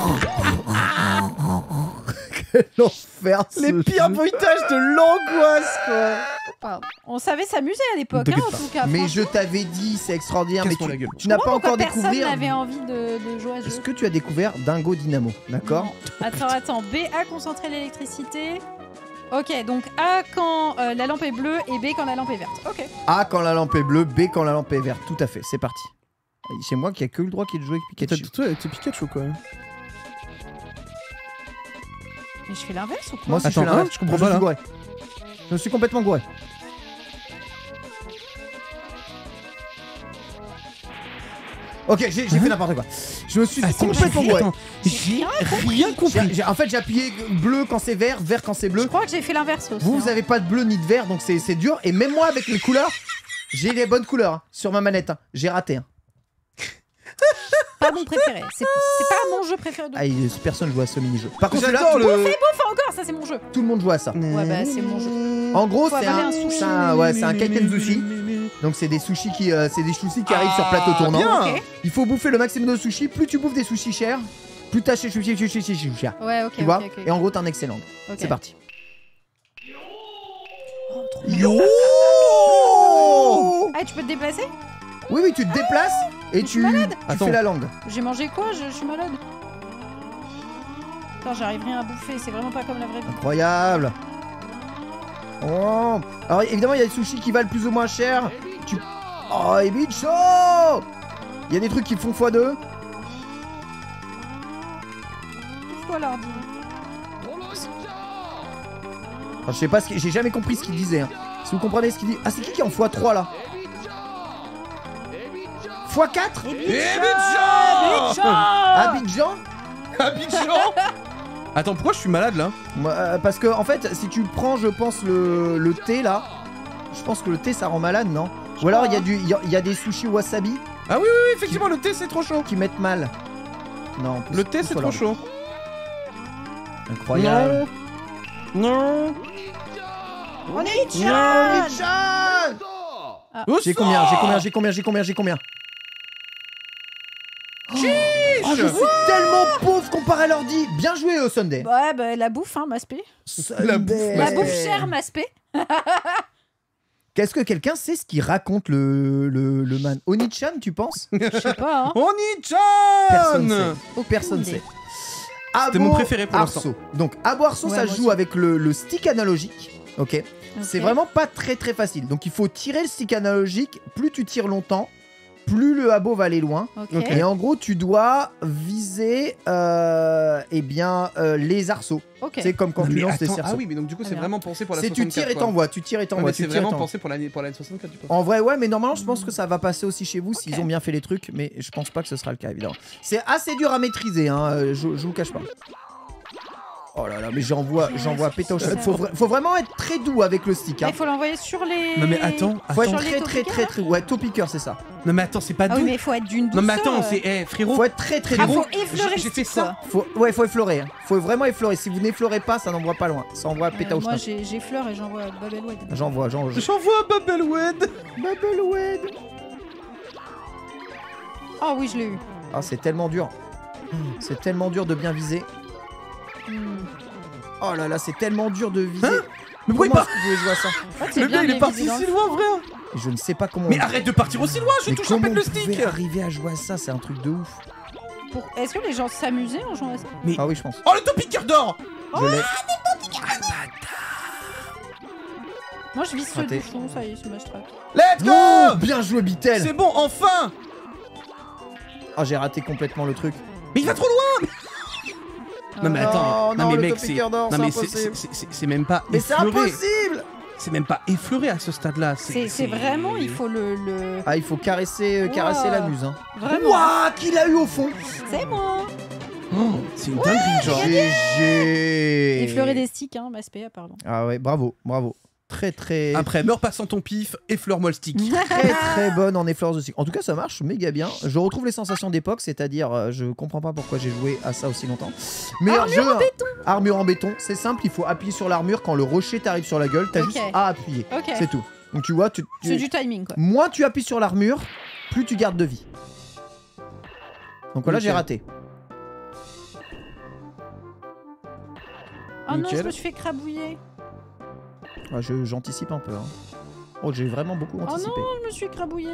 L'enfer. Les ce pires jeu. bruitages de l'angoisse, quoi. Pardon. On savait s'amuser à l'époque, hein, en tout cas. Mais franchement. je t'avais dit, c'est extraordinaire. Mais Casse-toi tu, la gueule. tu n'as Pourquoi pas encore personne découvert. n'avait envie de, de jouer à ce Est-ce jeu. que tu as découvert Dingo Dynamo, d'accord? Non. Attends, attends. B, A, concentrer l'électricité. Ok, donc A quand euh, la lampe est bleue et B quand la lampe est verte. Ok. A quand la lampe est bleue, B quand la lampe est verte. Tout à fait, c'est parti. C'est moi qui a que le droit qui est de jouer avec Pikachu. Toi, t'es Pikachu, quoi. Mais je fais l'inverse ou quoi? Moi aussi, Attends, je fais l'inverse. hein, je comprends me pas, suis là. gouré. Je me suis complètement gouré. Ok, j'ai j'ai fait n'importe quoi. Je me suis Attends, complètement j'ai- gouré. attends, j'ai rien compris. J'ai- j'ai- En fait, j'ai appuyé bleu quand c'est vert, vert quand c'est Je bleu. crois que j'ai fait l'inverse aussi. Vous, vous hein. avez pas de bleu ni de vert, donc c'est c'est dur. Et même moi, avec les couleurs, j'ai les bonnes couleurs hein, sur ma manette. hein. J'ai raté. hein. Pas mon préféré. C'est c'est pas mon jeu préféré de. Ah, il- personne joue à ce mini-jeu. Par contre, J'adore là, le- le... Enfin encore, ça c'est mon jeu. tout le monde joue à ça. Ouais, bah c'est mon jeu. En gros, Faut c'est avaler un, un sushi. c'est un, ouais, c'est un kaiten sushi. Donc c'est des sushis qui, euh, c'est des sushis qui arrivent sur plateau Ah, tournant. bien. Ok. Il faut bouffer le maximum de sushis. Plus tu bouffes des sushis chers, plus t'achètes sushis, sushis, sushis, sushis chers. Ouais, ok. Tu vois? ok, ok. Et en gros, t'as un excellent. Ok. C'est parti. Oh, trop Yo bien. Ah, tu peux te déplacer? Oui, oui, tu te déplaces et Je suis tu, malade. tu Attends. fais la langue. J'ai mangé quoi? Je, je suis malade. Putain, j'arrive rien à bouffer. C'est vraiment pas comme la vraie vie. Incroyable. Oh. Alors évidemment, il y a des sushis qui valent plus ou moins cher. Tu... Oh, et bicho. Il y a des trucs qui font fois deux. Pousse-toi l'ordi. Alors, je sais pas ce que... J'ai jamais compris ce qu'il disait. hein. Si vous comprenez ce qu'il dit. Ah, c'est qui qui est en fois trois là? fois quatre? Abidjan Abidjan? Abidjan. Attends, pourquoi je suis malade là? Moi, euh, Parce que en fait, si tu prends, je pense, le, le thé là, je pense que le thé ça rend malade, non? Ou alors il y, a du- il y, a- il y a des sushis wasabi Ah oui, oui, oui, effectivement, le thé c'est trop chaud. qui mettent mal. Non, pousse- Le thé pousse c'est sur trop l'ordi. chaud. Incroyable. Non. On est Non, Chan. Nichan. Où J'ai ça combien? J'ai combien? J'ai combien? J'ai combien? J'ai combien? Oh, oh, je suis tellement pauvre comparé à l'ordi. Bien joué, au Sunday. Ouais, bah la bouffe, hein, Maspé. La bouffe, Sunday. La bouffe chère, Maspé. Qu'est-ce que quelqu'un sait ce qu'il raconte le, le, le man? Onichan, tu penses? Je sais pas, hein. Onichan. Personne sait. Aucune Personne idée. sait. C'était mon Abo préféré pour l'instant. Arceau. Donc, Abo Arceau, Ouais, ça moi joue aussi. avec le, le stick analogique. Ok. C'est Ok. vraiment pas très très facile. Donc, il faut tirer le stick analogique. Plus tu tires longtemps, plus le abo va aller loin. Ok. Et en gros, tu dois viser euh, eh bien, euh, les arceaux. Ok. C'est comme quand Non, tu mais lances tes attends, cerceaux. ah oui, mais donc du coup Très c'est bien. vraiment pensé pour la C'est tu soixante-quatre. tires et quoi. t'envoies, tu tires et Ouais, t'envoies, mais tu c'est tires et vraiment t'envoies. pensé pour la pour la soixante-quatre, tu penses? En vrai, ouais, mais normalement, je pense que ça va passer aussi chez vous s'ils Ok. ont bien fait les trucs, mais je pense pas que ce sera le cas, évidemment. C'est assez dur à maîtriser, hein, euh, je, je vous cache pas. Oh là là, mais j'envoie, j'envoie péter au chat. Faut, vra- faut vraiment être très doux avec le stick. Ah, Hein. il faut l'envoyer sur les. Non mais attends, Faut être attends. Sur les très très topiqueurs, très très. Ouais, top picker, c'est ça. Non mais attends, c'est pas Ah oui, doux. mais il faut être d'une douceur. Non mais attends, euh. c'est eh frérot. Faut être très très Ah, doux. faut effleurer J'ai- j'ai le fait stick, ça. quoi. Faut, ouais, faut effleurer. Hein. Faut vraiment effleurer. Si vous n'effleurez pas, ça n'envoie pas loin. Ça envoie péter Euh, au moi, chat. j'ai j'ai fleur et j'envoie Babelwed. J'envoie, j'envoie. J'envoie Babelwed. Babelwed. Ah oui, je l'ai eu. Ah, c'est tellement dur. C'est tellement dur de bien viser. Hmm. Oh là là, c'est tellement dur de viser. Hein Mais pourquoi il Comment part est-ce que vous pouvez jouer à ça? En fait, c'est Le bien gars il de est les parti viser dans le si loin, frère. Je ne sais pas comment. Mais arrête de partir aussi loin, je Mais touche à comment peine le vous pouvez stick. arriver à jouer à ça? C'est un truc de ouf. Pour- Est-ce que les gens s'amusaient en jouant à ça? Mais Ah oui, je pense. oh le top picker d'or. Je l'ai. Moi, je vise ce Raté. bouchon, ça y est, c'est ma strat. Let's go. Oh, bien joué, Bitel. C'est bon, enfin. Ah, j'ai raté complètement le truc. Mais il va trop loin. Non mais Euh, attends, non, non mais le mec top c'est picker d'or, non c'est mais c'est- impossible. c'est c'est- c'est même pas Mais c'est effleuré. impossible. C'est même pas effleuré à ce stade-là. C'est c'est vraiment, il faut le. le... Ah, il faut caresser, euh, caresser Ouah. la muse. Hein. Vraiment. Ouah, qu'il a eu au fond. C'est moi. Oh, c'est une dinguerie, genre. G G. Effleurer des sticks, hein, Mass P A, pardon. Ah ouais, bravo, bravo. Très très Après, meurs pas sans ton pif, effleure-moi le stick. très très bonne en effleurs de cycle. En tout cas, ça marche méga bien. Je retrouve les sensations d'époque, c'est-à-dire, euh, je comprends pas pourquoi j'ai joué à ça aussi longtemps. Meilleur Armure jeu, en béton. Armure en béton, c'est simple, il faut appuyer sur l'armure quand le rocher t'arrive sur la gueule, t'as Ok. juste à appuyer. Ok. C'est tout. Donc tu vois, tu, tu- C'est du timing, quoi. moins tu appuies sur l'armure, plus tu gardes de vie. Donc voilà, Ok. j'ai raté. Oh non, Nickel. je me suis fait crabouiller. Ah, je- J'anticipe un peu. hein. Oh, j'ai vraiment beaucoup Oh anticipé. non, je me suis crabouillé.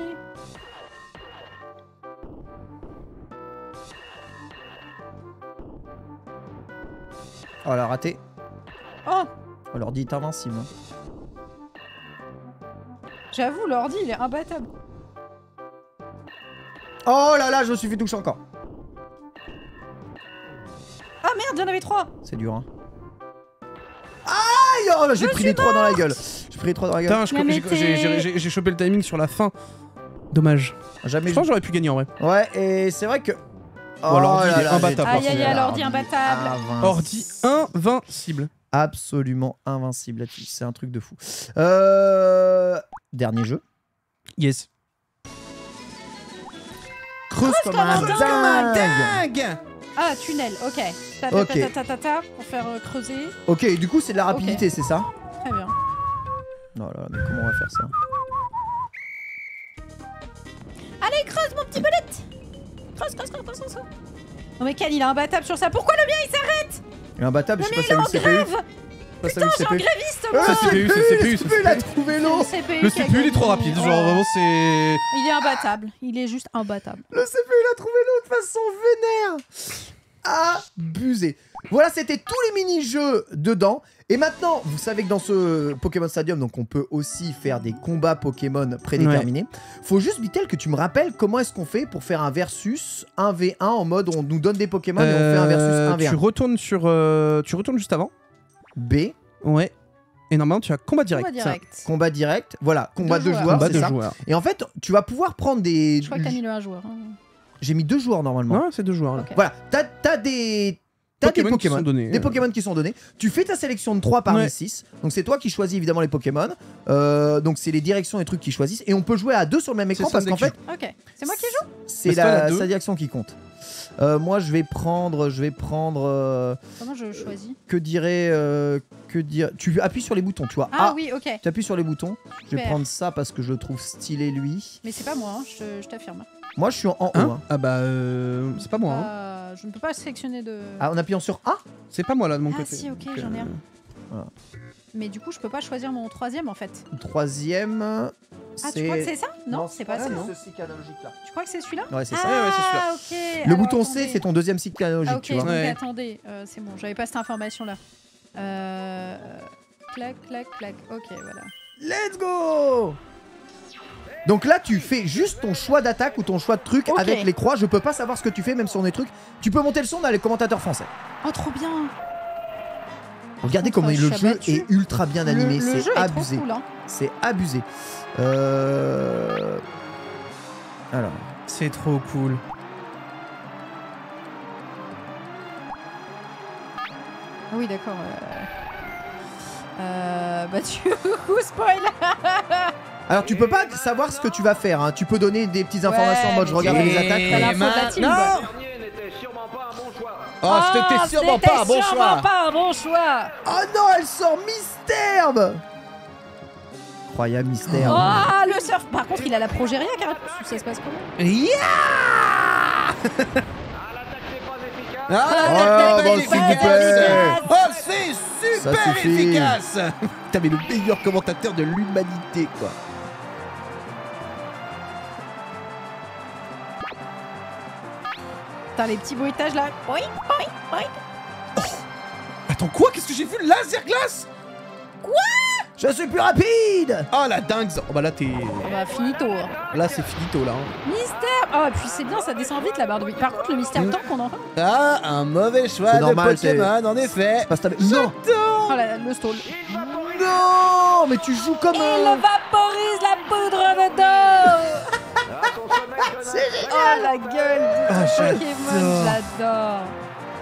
Oh, elle a raté. Oh, On leur dit est invincible. hein. j'avoue, l'ordi, il est imbattable. Oh là là, je me suis fait toucher encore. Ah merde, il y en avait trois. C'est dur, hein. Aïe, oh, là, j'ai pris les trois dans la gueule. J'ai pris les trois dans la gueule. Putain, je- Mais j'ai- t'es- j'ai j'ai- j'ai- j'ai chopé le timing sur la fin. Dommage. Jamais Je pense que j'aurais pu gagner en vrai. Ouais, et c'est vrai que. Bon, l'ordi, là il est là, imbattable, j'ai Aïe, aïe, trouvé aïe, l'ordi imbattable. invincible. Ordi invincible. Absolument invincible là-dessus. C'est un truc de fou. Euh... Dernier jeu. Yes. Creuse comme un comme un dingue. Dingue. Ah, tunnel, ok. Ta ta Ok. ta ta ta ta ta, pour faire euh, creuser. Ok, du coup, c'est de la rapidité, c'est ça? Très bien. Non, là, mais comment on va faire ça? Allez, creuse, mon petit belette. Creuse, creuse, creuse, creuse, creuse. Non mais Cal, il est imbattable sur ça. Pourquoi le mien, il s'arrête? Il est imbattable, Le je mien, sais il pas est si en ça a eu le C P U. grève. Pas ça a eu le Putain, je suis C P U. en gréviste, Ah, moi. Ça, C P U, c'est C P U, le c'est C P U, il a trouvé Le l'eau. C P U, Le qui a C P U, il est trop gagné. rapide. Genre, vraiment, c'est. Il est imbattable. Il est juste imbattable. Le C P U, il a trouvé l'eau de façon vénère. Abusé. Voilà, c'était tous les mini-jeux dedans. Et maintenant, vous savez que dans ce Pokémon Stadium, donc on peut aussi faire des combats Pokémon prédéterminés. Faut juste, Bitel, que tu me rappelles comment est-ce qu'on fait pour faire un versus un v un en mode on nous donne des Pokémon et on fait un versus un v Tu un. retournes sur. euh, Tu retournes juste avant. B, Ouais. Et normalement, tu as combat direct. Combat direct. combat direct, voilà, combat Deux de joueurs. joueurs, Combat c'est de ça. joueurs. Et en fait, tu vas pouvoir prendre des... Je crois que t'as mis le un joueur. hein. J'ai mis deux joueurs normalement. Non, c'est deux joueurs là. Ok. Voilà, t'as t'as des... T'as des Pokémon qui Pokémon, sont donnés. des Pokémon qui sont donnés. Tu fais ta sélection de trois parmi Ouais. six. Donc c'est toi qui choisis évidemment les Pokémon. Euh, donc c'est les directions et trucs qui choisissent. Et on peut jouer à deux sur le même écran ça, parce dès qu'en que fait, Ok. C'est moi qui joue. c'est Parce que là, la, deux. sa direction qui compte. Euh, moi je vais prendre, je vais prendre, euh, Comment je choisis? que dirait, euh, que dire. Tu appuies sur les boutons, tu vois. Ah oui, ok. Tu appuies sur les boutons. Je vais Super. prendre ça parce que je le trouve stylé lui. Mais c'est pas moi, hein, je, je t'affirme. Moi je suis en, en haut. Hein hein. Ah bah, euh, c'est pas moi. Hein. Euh, je ne peux pas sélectionner de. Ah, en appuyant sur A. C'est pas moi là de mon Ah, côté. si, ok, Donc, j'en ai un. Voilà. Mais du coup, je peux pas choisir mon troisième en fait. Troisième. Ah, tu crois que c'est ça? Non, c'est pas ça. C'est ce cycle analogique là. Tu crois que c'est celui-là? Ouais, c'est ça. ouais, c'est celui-là. Ah, ok. Le Alors, bouton C, attendez. c'est ton deuxième cycle analogique, Ah, ok, tu vois. donc Ouais. attendez, euh, c'est bon, j'avais pas cette information là. Euh... Clac, clac, clac. Ok, voilà. Let's go! Donc là, tu fais juste ton choix d'attaque ou ton choix de truc Ok. avec les croix. Je peux pas savoir ce que tu fais, même si on est truc. Tu peux monter le son dans les commentateurs français. Oh, trop bien! Regardez contre, comment je le suis jeu abattue. est ultra bien animé. Le, le C'est jeu abusé. est trop cool, hein. C'est abusé. Euh... Alors. C'est trop cool. Ah oui, d'accord. Euh... Euh... Bah, du coup, spoil! Alors, tu peux pas savoir ce que tu vas faire. Hein. Tu peux donner des petites informations en mode je mais regarde c'est- les attaques. T'as l'info de la team, quoi. Non. Oh, Ah, c'était sûrement pas un bon sûrement choix. pas un bon choix! Oh non, elle sort Mystère! Incroyable Mystère. Oh, le surf! Par contre, il a la Progéria, Carapuce, ou ça se passe comment? Yeah. Oh, Ah, bon, s'il vous plaît. Oh, c'est Ça super suffit. efficace. Putain, mais le meilleur commentateur de l'humanité, quoi. Putain, les petits bruitages là. Oui, oui, oui. Attends, quoi? Qu'est-ce que j'ai vu? Le laser glace? Je suis plus rapide! Oh, la dingue. Oh, bah là, t'es. Oh bah, finito. hein. Là, c'est finito, là. hein. Mystère! Oh, et puis c'est bien, ça descend vite la barre de vie. Par contre, le mystère Mm. tant qu'on en parle. Ah, un mauvais choix C'est de normal, Pokémon, en effet. Passe ta- Non! Oh, la- le stall. Non! Mais tu joues comme Il un... vaporise la poudre de dos! C'est Oh la gueule du Ah, Pokémon, j'adore. j'adore!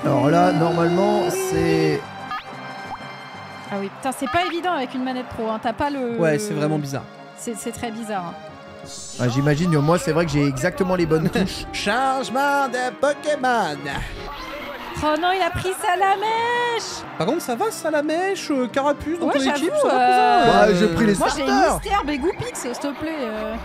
Alors là, normalement, c'est... Ah oui, putain, c'est pas évident avec une manette pro. Hein. T'as pas le. Ouais, c'est vraiment bizarre. C'est c'est très bizarre. Hein. Ah, j'imagine, moi, c'est vrai que j'ai exactement les bonnes touches. Changement de Pokémon. Oh non, il a pris ça à la mèche. Par contre, ça va, ça la mèche, euh, Carapuce dans Ouais, ton équipe, j'avoue, ça va, euh, cousin Ouais, j'ai pris les Moi, j'ai starters. Mystère et Goupix, s'il te plaît. euh.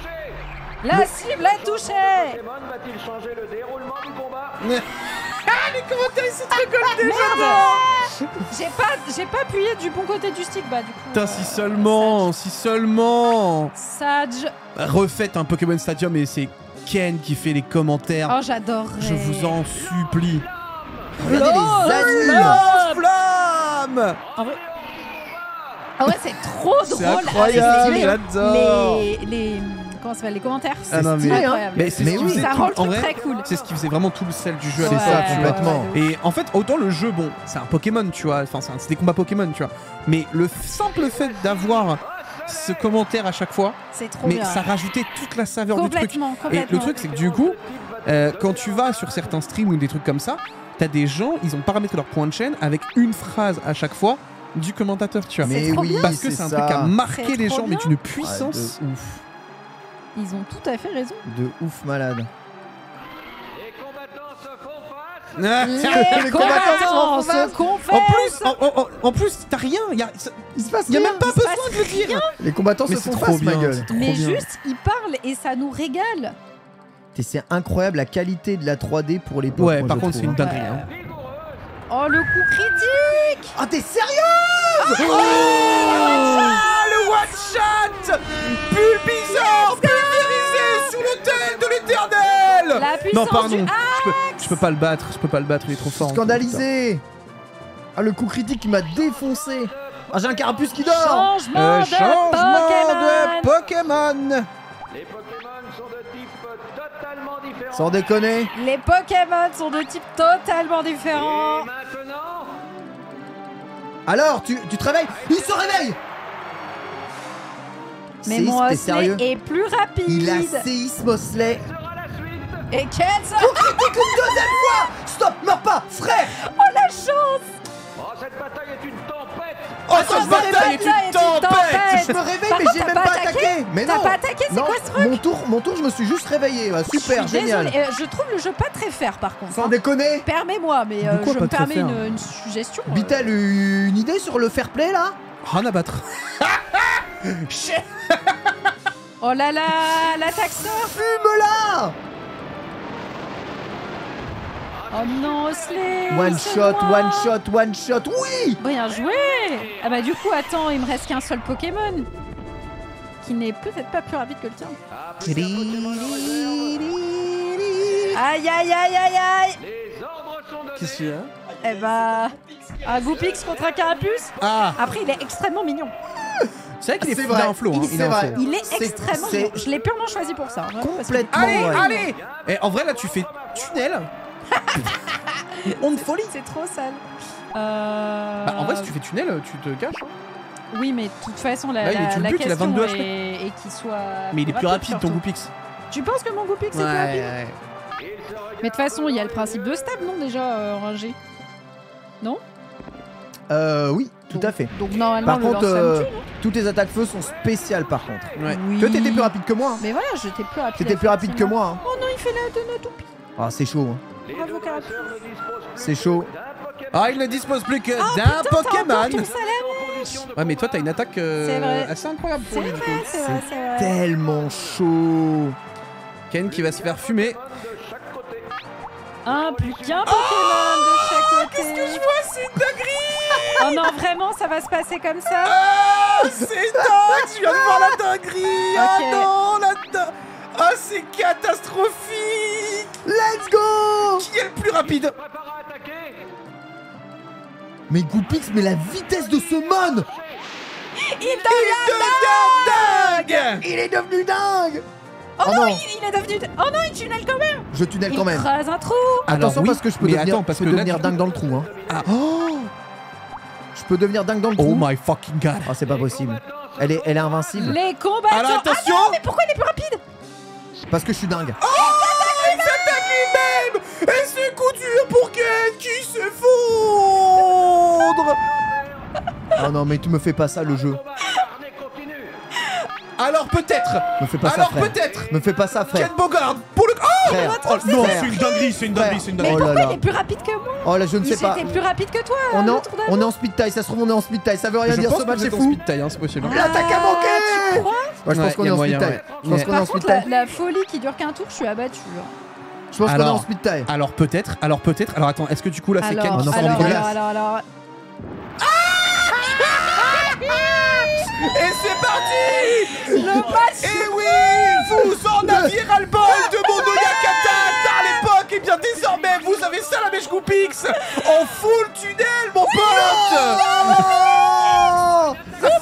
La cible a touché. Va-t-il changer le déroulement du combat? Ah, les commentaires, ils sont très goldés, Merde. J'ai pas, j'ai pas appuyé du bon côté du stick, bah du coup. Putain, euh, si seulement, si seulement. Sage. Refaites un Pokémon Stadium et c'est Ken qui fait les commentaires. Oh, j'adorerais. Je vous en supplie. Regardez Oh, les animes. là. Flamme. En vrai... Ah ouais, c'est trop drôle. C'est incroyable, avec les, j'adore. les, les, comment ça s'appelle, les commentaires. Ah non, C'est mais- stylé, hein. incroyable. Mais c'est Mais ce qui oui. faisait Ça tout- rend le en truc vrai, très cool. c'est ce qui faisait vraiment tout le sel du jeu à Ouais, l'époque. ça, tu vois. complètement. Et en fait, autant le jeu, bon, c'est un Pokémon, tu vois, enfin, c'est un- c'est des combats Pokémon, tu vois. Mais le f- simple fait d'avoir ce commentaire à chaque fois, C'est trop mais bien. ça rajoutait toute la saveur du truc. Complètement, Et complètement. le truc, c'est que du coup, euh, quand tu vas sur certains streams ou des trucs comme ça, t'as des gens, ils ont paramétré leur point de chaîne avec une phrase à chaque fois du commentateur, tu vois. C'est Mais trop oui, bien. Parce que c'est un truc à marquer C'est les trop gens, mais bien. d'une Ah, puissance. de ouf. Ils ont tout à fait raison. De ouf malade. Les combattants se font face. Ah, Les combattants combattants se se confessent. En plus, en, en- en- en plus, t'as rien. Il y a, ça- Il se passe y a rien. même pas il se besoin passe de le dire. Les combattants Mais se c'est font trop face, ma bien, gueule. c'est trop Mais bien. juste, ils parlent et ça nous régale. Et c'est incroyable la qualité de la trois D pour les Ouais, par contre, c'est une dinguerie. Ouais. hein. Oh, le coup critique. Ah, t'es sérieux? Ah, le one shot Bulbizarre pulvérisé sous l'autel de l'éternel. La puissance Non, pardon. du... Je peux, je peux pas le battre. Je peux pas le battre. Il est trop fort. Scandalisé. Ah, le coup critique qui m'a défoncé. Ah, j'ai un carapuce qui dort. Changement Euh, de changement Pokémon. de Pokémon. Les Pokémon sont de type totalement différent. Sans déconner. Les Pokémon sont de type totalement différent. Et maintenant, Alors, tu, tu te réveilles? Il se réveille. Mais Séisme, mon t'es Osley sérieux? est plus rapide. Il a séisme Osley. sera la suite. Et quel ça... Critique une deuxième fois. Stop, meurs pas, frère. Oh la chance. Oh, cette bataille est une tempête. Oh, cette cette bataille est bataille est une une tempête. tempête. Je me réveille, Par mais contre, j'ai t'as même pas pas attaqué attaqué. Mais T'as non. pas attaqué, c'est Non, quoi ce truc? Mon tour, mon tour, je me suis juste réveillé. Bah, super, Je suis génial. désolée, euh, je trouve le jeu pas très fair par contre. Sans hein. déconner. Permets-moi, mais euh, De quoi je pas me très permets fair une, une suggestion. euh. Bitel, une idée sur le fair play là? Rien à battre. Oh là là, l'attaque sort. Fume là. Oh non, Osley. One c'est shot, moi. one shot, one shot. Oui. Bien joué. Ah bah du coup, attends, il me reste qu'un seul Pokémon. Qui n'est peut-être pas plus rapide que le tien. Aïe aïe aïe aïe aïe. Les ordres sont donnés. Qu'est-ce qu'il y a? Eh bah... Un Goupix contre un Carapuce. Ah, Après, il est extrêmement mignon. c'est vrai qu'il est, C'est il a vrai. un flow. Hein. Il- Il a c'est un vrai. flow. Il est C'est- extrêmement c'est mignon. Je l'ai purement choisi pour ça. vraiment, parce que- Complètement. Allez, ouais. allez. Et en vrai, là, tu fais tunnel. On de folie. C'est trop sale. Euh... Bah, en vrai, si tu fais tunnel, tu te caches. hein. Oui, mais de toute façon, la, Là, il est- la, tu le la butes, il a question vingt-deux H P. est, est qu'il soit. Mais il est plus rapide, ton surtout. Goupix. Tu penses que mon Goupix est plus rapide? ouais. Mais de toute façon, il y a le principe de stab, non, déjà, euh, en rangé? Non? Euh, oui, tout Donc- à fait. Donc normalement, Par le contre, lance-flamme euh, tue, non? toutes les attaques feu sont spéciales par contre. Ouais. Oui. Toi, t'étais plus rapide que moi. hein. Mais voilà, j'étais plus rapide. T'étais plus rapide que effectivement. moi. hein. Oh non, il fait la de notre toupie. Ah, c'est chaud. hein. Les Bravo, deux Carapuce. dresseurs ne disposent plus C'est chaud. d'un Pokémon. Ah, il ne dispose plus que Ah, d'un putain, t'as encore Pokémon. tout ça là. En position de Ouais, mais toi, t'as une attaque euh, C'est vrai. assez incroyable pour C'est lui, du vrai, coup. c'est vrai, c'est vrai. Tellement chaud. Ken qui va se faire fumer. de chaque côté. Un plus qu'un Pokémon de chaque côté. Qu'est-ce que je vois, c'est une dinguerie. Oh non, vraiment, ça va se passer comme ça? Ah, c'est dingue. Je viens de voir la dinguerie. Ah Ok. non, la dingue. Ah, c'est catastrophique. Let's go. Qui est le plus rapide? Prépare à attaquer. Mais Goupix, mais la vitesse de ce mon. Il Il devient devient dingue. Il est devenu dingue. Oh, Oh non, non. Il, il est devenu... Oh non, il tunnel quand même. Je tunnel quand Il même. creuse un trou. Alors Attention oui, parce que je peux mais devenir, attends, parce je peux que là, devenir du dingue coup- dans le trou. Hein. Ah. Oh. Je peux devenir dingue dans le Oh trou. my fucking god. Ah, c'est pas possible. Elle est, elle est invincible. Les combattants. Alors attention. Ah non, mais pourquoi il est plus rapide? Parce que je suis dingue. Oh, il s'attaque lui-même. Et c'est coup dur pour Ken qui s'effondre. Oh non, mais tu me fais pas ça, le jeu. Alors peut-être. Me fais pas Alors ça, frère. peut-être. Me fais pas ça, frère. Ken Bogard pour le. Oh, Frère. oh non, Frère. c'est une dinguerie, c'est une dinguerie, c'est une Mais dinguerie. Oh là pourquoi là. il est plus rapide que moi? Oh là, je ne sais pas. J'étais plus rapide que toi. On est, en, l'autre d'avant. on est en speed tie, ça se trouve on est en speed tie, ça veut rien Je dire pense ce que match vous est êtes en fou. speed tie, hein, c'est possible. Ah, L'attaque a tu manqué. crois? Moi je Ouais, pense qu'on y est a en speed moyen, tie. ouais. Je pense qu'on est en Par speed contre, la, tie. la folie qui dure qu'un tour, je suis abattue. hein. Je pense qu'on est en Alors, speed tie. alors peut-être, alors peut-être. Alors attends, est-ce que du coup là c'est Alors, Ken qui non, sort en alors, premier? alors, alors, alors. Et c'est parti. Le match. Et oui, vous en aviez ras-le-bol de mon Oyakata à l'époque. Et bien désormais, vous avez ça la mèche Goupix en full tunnel, mon pote. Oh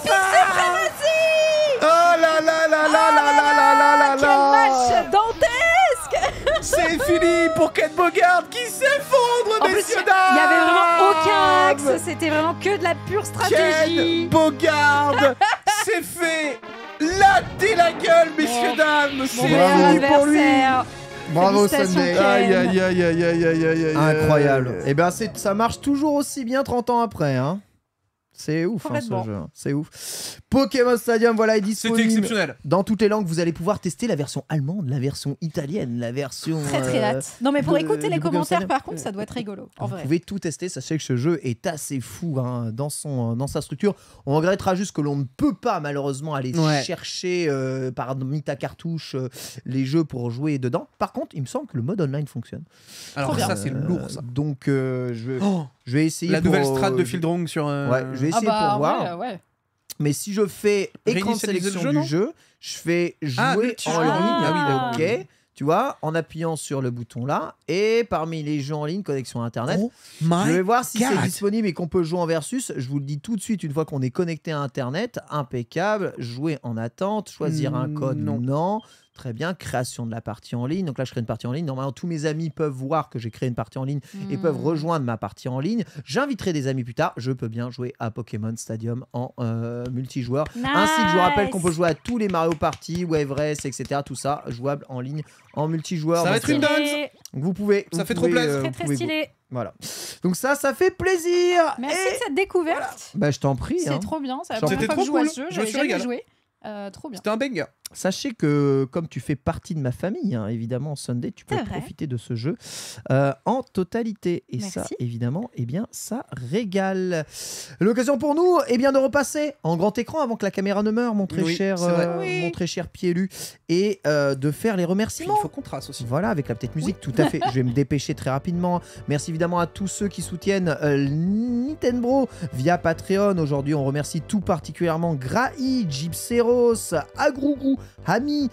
Oh là là là là là là là là là Quel là. match dantesque. C'est fini pour Ken Bogard qui s'effondre, En plus, messieurs il dames. y avait vraiment aucun axe. C'était vraiment que de la pure Ken stratégie. Bogard s'est fait latter la gueule, messieurs dames. Mon C'est meilleur fini pour lui. adversaire. Bravo Félicitations, Sunday. Ken. Aïe aïe aïe aïe aïe aïe aïe aïe. Incroyable. Et ben c'est ça marche toujours aussi bien trente ans après hein. C'est ouf hein, ce Complètement. jeu, c'est ouf. Pokémon Stadium voilà est C'était disponible exceptionnel. dans toutes les langues, vous allez pouvoir tester la version allemande, la version italienne, la version Très très euh, hâte. Non mais pour de- écouter de les Pokémon commentaires Stadium. par contre ça doit être rigolo en Vous vrai. pouvez tout tester, sachez que ce jeu est assez fou hein, dans, son, dans sa structure. On regrettera juste que l'on ne peut pas malheureusement aller Ouais. chercher euh, parmi ta cartouche euh, les jeux pour jouer dedans. Par contre, il me semble que le mode online fonctionne. Alors Trop ça bien. c'est Euh, lourd ça. Donc euh, je, Oh, je vais essayer la pour, nouvelle strat de euh, Fieldrong sur. euh, Ouais, je vais Ah essayer bah pour voir. ouais, ouais. Mais si je fais écran de Réinitialiser le sélection jeu, du non jeu, je fais jouer Ah, en multijoueur ligne. en ligne, ah oui, ok. Tu vois, en appuyant sur le bouton là, et parmi les jeux en ligne, connexion Internet, Oh my je vais voir si c'est God. disponible et qu'on peut jouer en versus. Je vous le dis tout de suite, une fois qu'on est connecté à Internet, impeccable. Jouer en attente, choisir un Mm, code, non. non. Très bien, création de la partie en ligne. Donc là, je crée une partie en ligne. Normalement, tous mes amis peuvent voir que j'ai créé une partie en ligne et Hmm. peuvent rejoindre ma partie en ligne. J'inviterai des amis plus tard. Je peux bien jouer à Pokémon Stadium en euh, multijoueur. Ainsi que je vous rappelle qu'on peut jouer à tous les Mario Party, Wave Race, et cetera. Tout ça jouable en ligne en multijoueur. Ça va Donc, être une euh, dingue. Et donc vous pouvez. Ça vous fait trop pouvez, plaisir. euh, Très vous très pouvez- stylé. Voilà. Donc ça, ça fait plaisir. Merci Et- de cette découverte. Bah, je t'en prie. C'est hein. trop bien. C'est la C'était première fois trop que je joue à cool. ce jeu. Je me J'avais suis jamais régalé. joué. Euh, trop bien. C'était un banger. Sachez que comme tu fais partie de ma famille, hein, évidemment, Sunday, tu peux C'est vrai. profiter de ce jeu euh, en totalité. Et ça, Merci. évidemment, eh bien, ça régale. L'occasion pour nous, eh bien, de repasser en grand écran avant que la caméra ne meure, mon très Oui, cher, c'est vrai. euh, Oui. mon très cher Pielu, et euh, de faire les Il remerciements. faut qu'on trace aussi. Voilà, avec la petite musique, tout à fait. Je vais me dépêcher très rapidement. Merci évidemment à tous ceux qui soutiennent euh, Nintendo via Patreon. Aujourd'hui, on remercie tout particulièrement Grahi, Gypseros, Agrougrou, Hami,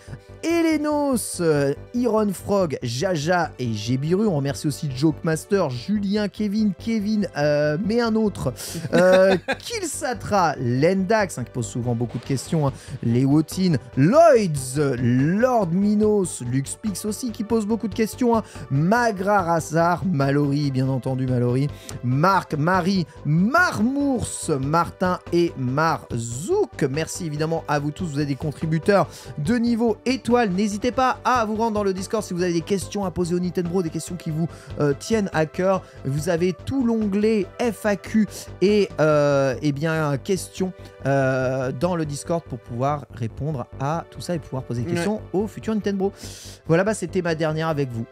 Elenos, euh, Iron Frog, Jaja et Gébiru. On remercie aussi Joke Master, Julien, Kevin, Kevin, euh, mais un autre, euh, Kilsatra, Lendax, hein, qui pose souvent beaucoup de questions, hein, les Wotin, Lloyds, Lord Minos, Luxpix aussi qui pose beaucoup de questions, hein, Magra Razar, Mallory, bien entendu Mallory, Marc, Marie, Marmours, Martin et Marzouk. Merci évidemment à vous tous, vous êtes des contributeurs de niveau étoile. N'hésitez pas à vous rendre dans le Discord si vous avez des questions à poser au Nintendo, des questions qui vous euh, tiennent à cœur. Vous avez tout l'onglet F A Q et euh, eh bien questions euh, dans le Discord pour pouvoir répondre à tout ça et pouvoir poser des Ouais. questions au futur Nintendo. Voilà, bah c'était ma dernière avec vous.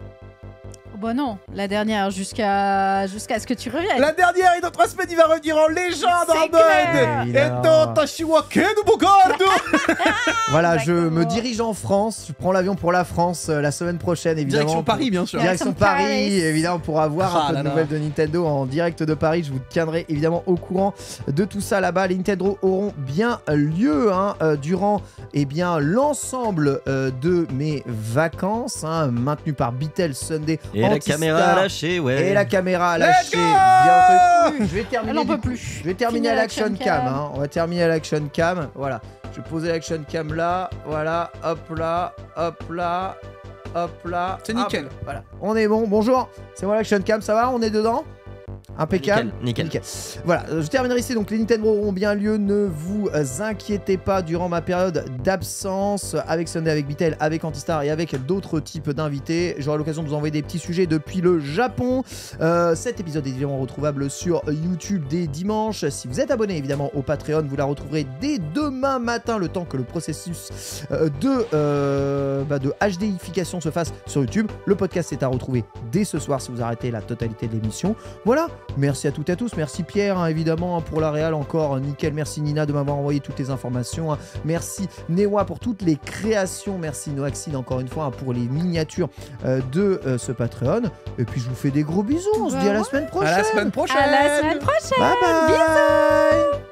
Bah non, la dernière jusqu'à jusqu'à ce que tu reviennes. La dernière, et dans trois semaines, il va revenir en légende C'est en clair. mode Évidemment. Eto Tashiwa Ken Bogardo. Voilà, je D'accord. me dirige en France. Je prends l'avion pour la France euh, la semaine prochaine, évidemment. Direction pour- Paris, bien sûr. Direction Direction Paris, Paris. évidemment, pour avoir Ah un peu là de là. nouvelles de Nintendo en direct de Paris. Je vous tiendrai évidemment au courant de tout ça là-bas. Les Nintendo auront bien lieu hein, euh, durant eh bien, l'ensemble euh, de mes vacances, hein, maintenues par Beatle Sunday. Et la Antistar. caméra lâchée, ouais. Et la caméra Let's lâchée. go. Bien entendu. Je vais terminer. Elle en du peut coup. plus. Je vais terminer Fini à à l'action l'action cam. cam. hein. On va terminer à l'action cam. Voilà. Je vais poser l'action cam là. Voilà. Hop là. Hop là. Hop là. C'est Hop. nickel. Voilà. On est bon. Bonjour. C'est moi l'action cam. Ça va? On est dedans? Impeccable. Nickel, nickel. Voilà, euh, je terminerai ici. Donc les Nintendo auront bien lieu. Ne vous euh, inquiétez pas durant ma période d'absence avec Sunday, avec Bitel, avec Antistar et avec d'autres types d'invités. J'aurai l'occasion de vous envoyer des petits sujets depuis le Japon. Euh, cet épisode est évidemment retrouvable sur YouTube dès dimanche. Si vous êtes abonné évidemment au Patreon, vous la retrouverez dès demain matin, le temps que le processus euh, de, euh, bah, de HDification se fasse sur YouTube. Le podcast est à retrouver dès ce soir si vous arrêtez la totalité de l'émission. Voilà. Merci à toutes et à tous. Merci Pierre, hein, évidemment, hein, pour la réal encore. Nickel. Merci Nina de m'avoir envoyé toutes les informations. Hein. Merci Newa pour toutes les créations. Merci Noaxine encore une fois hein, pour les miniatures euh, de euh, ce Patreon. Et puis je vous fais des gros bisous. On se dit à la semaine prochaine. À la semaine prochaine. À la semaine prochaine. Bye bye. Bisous.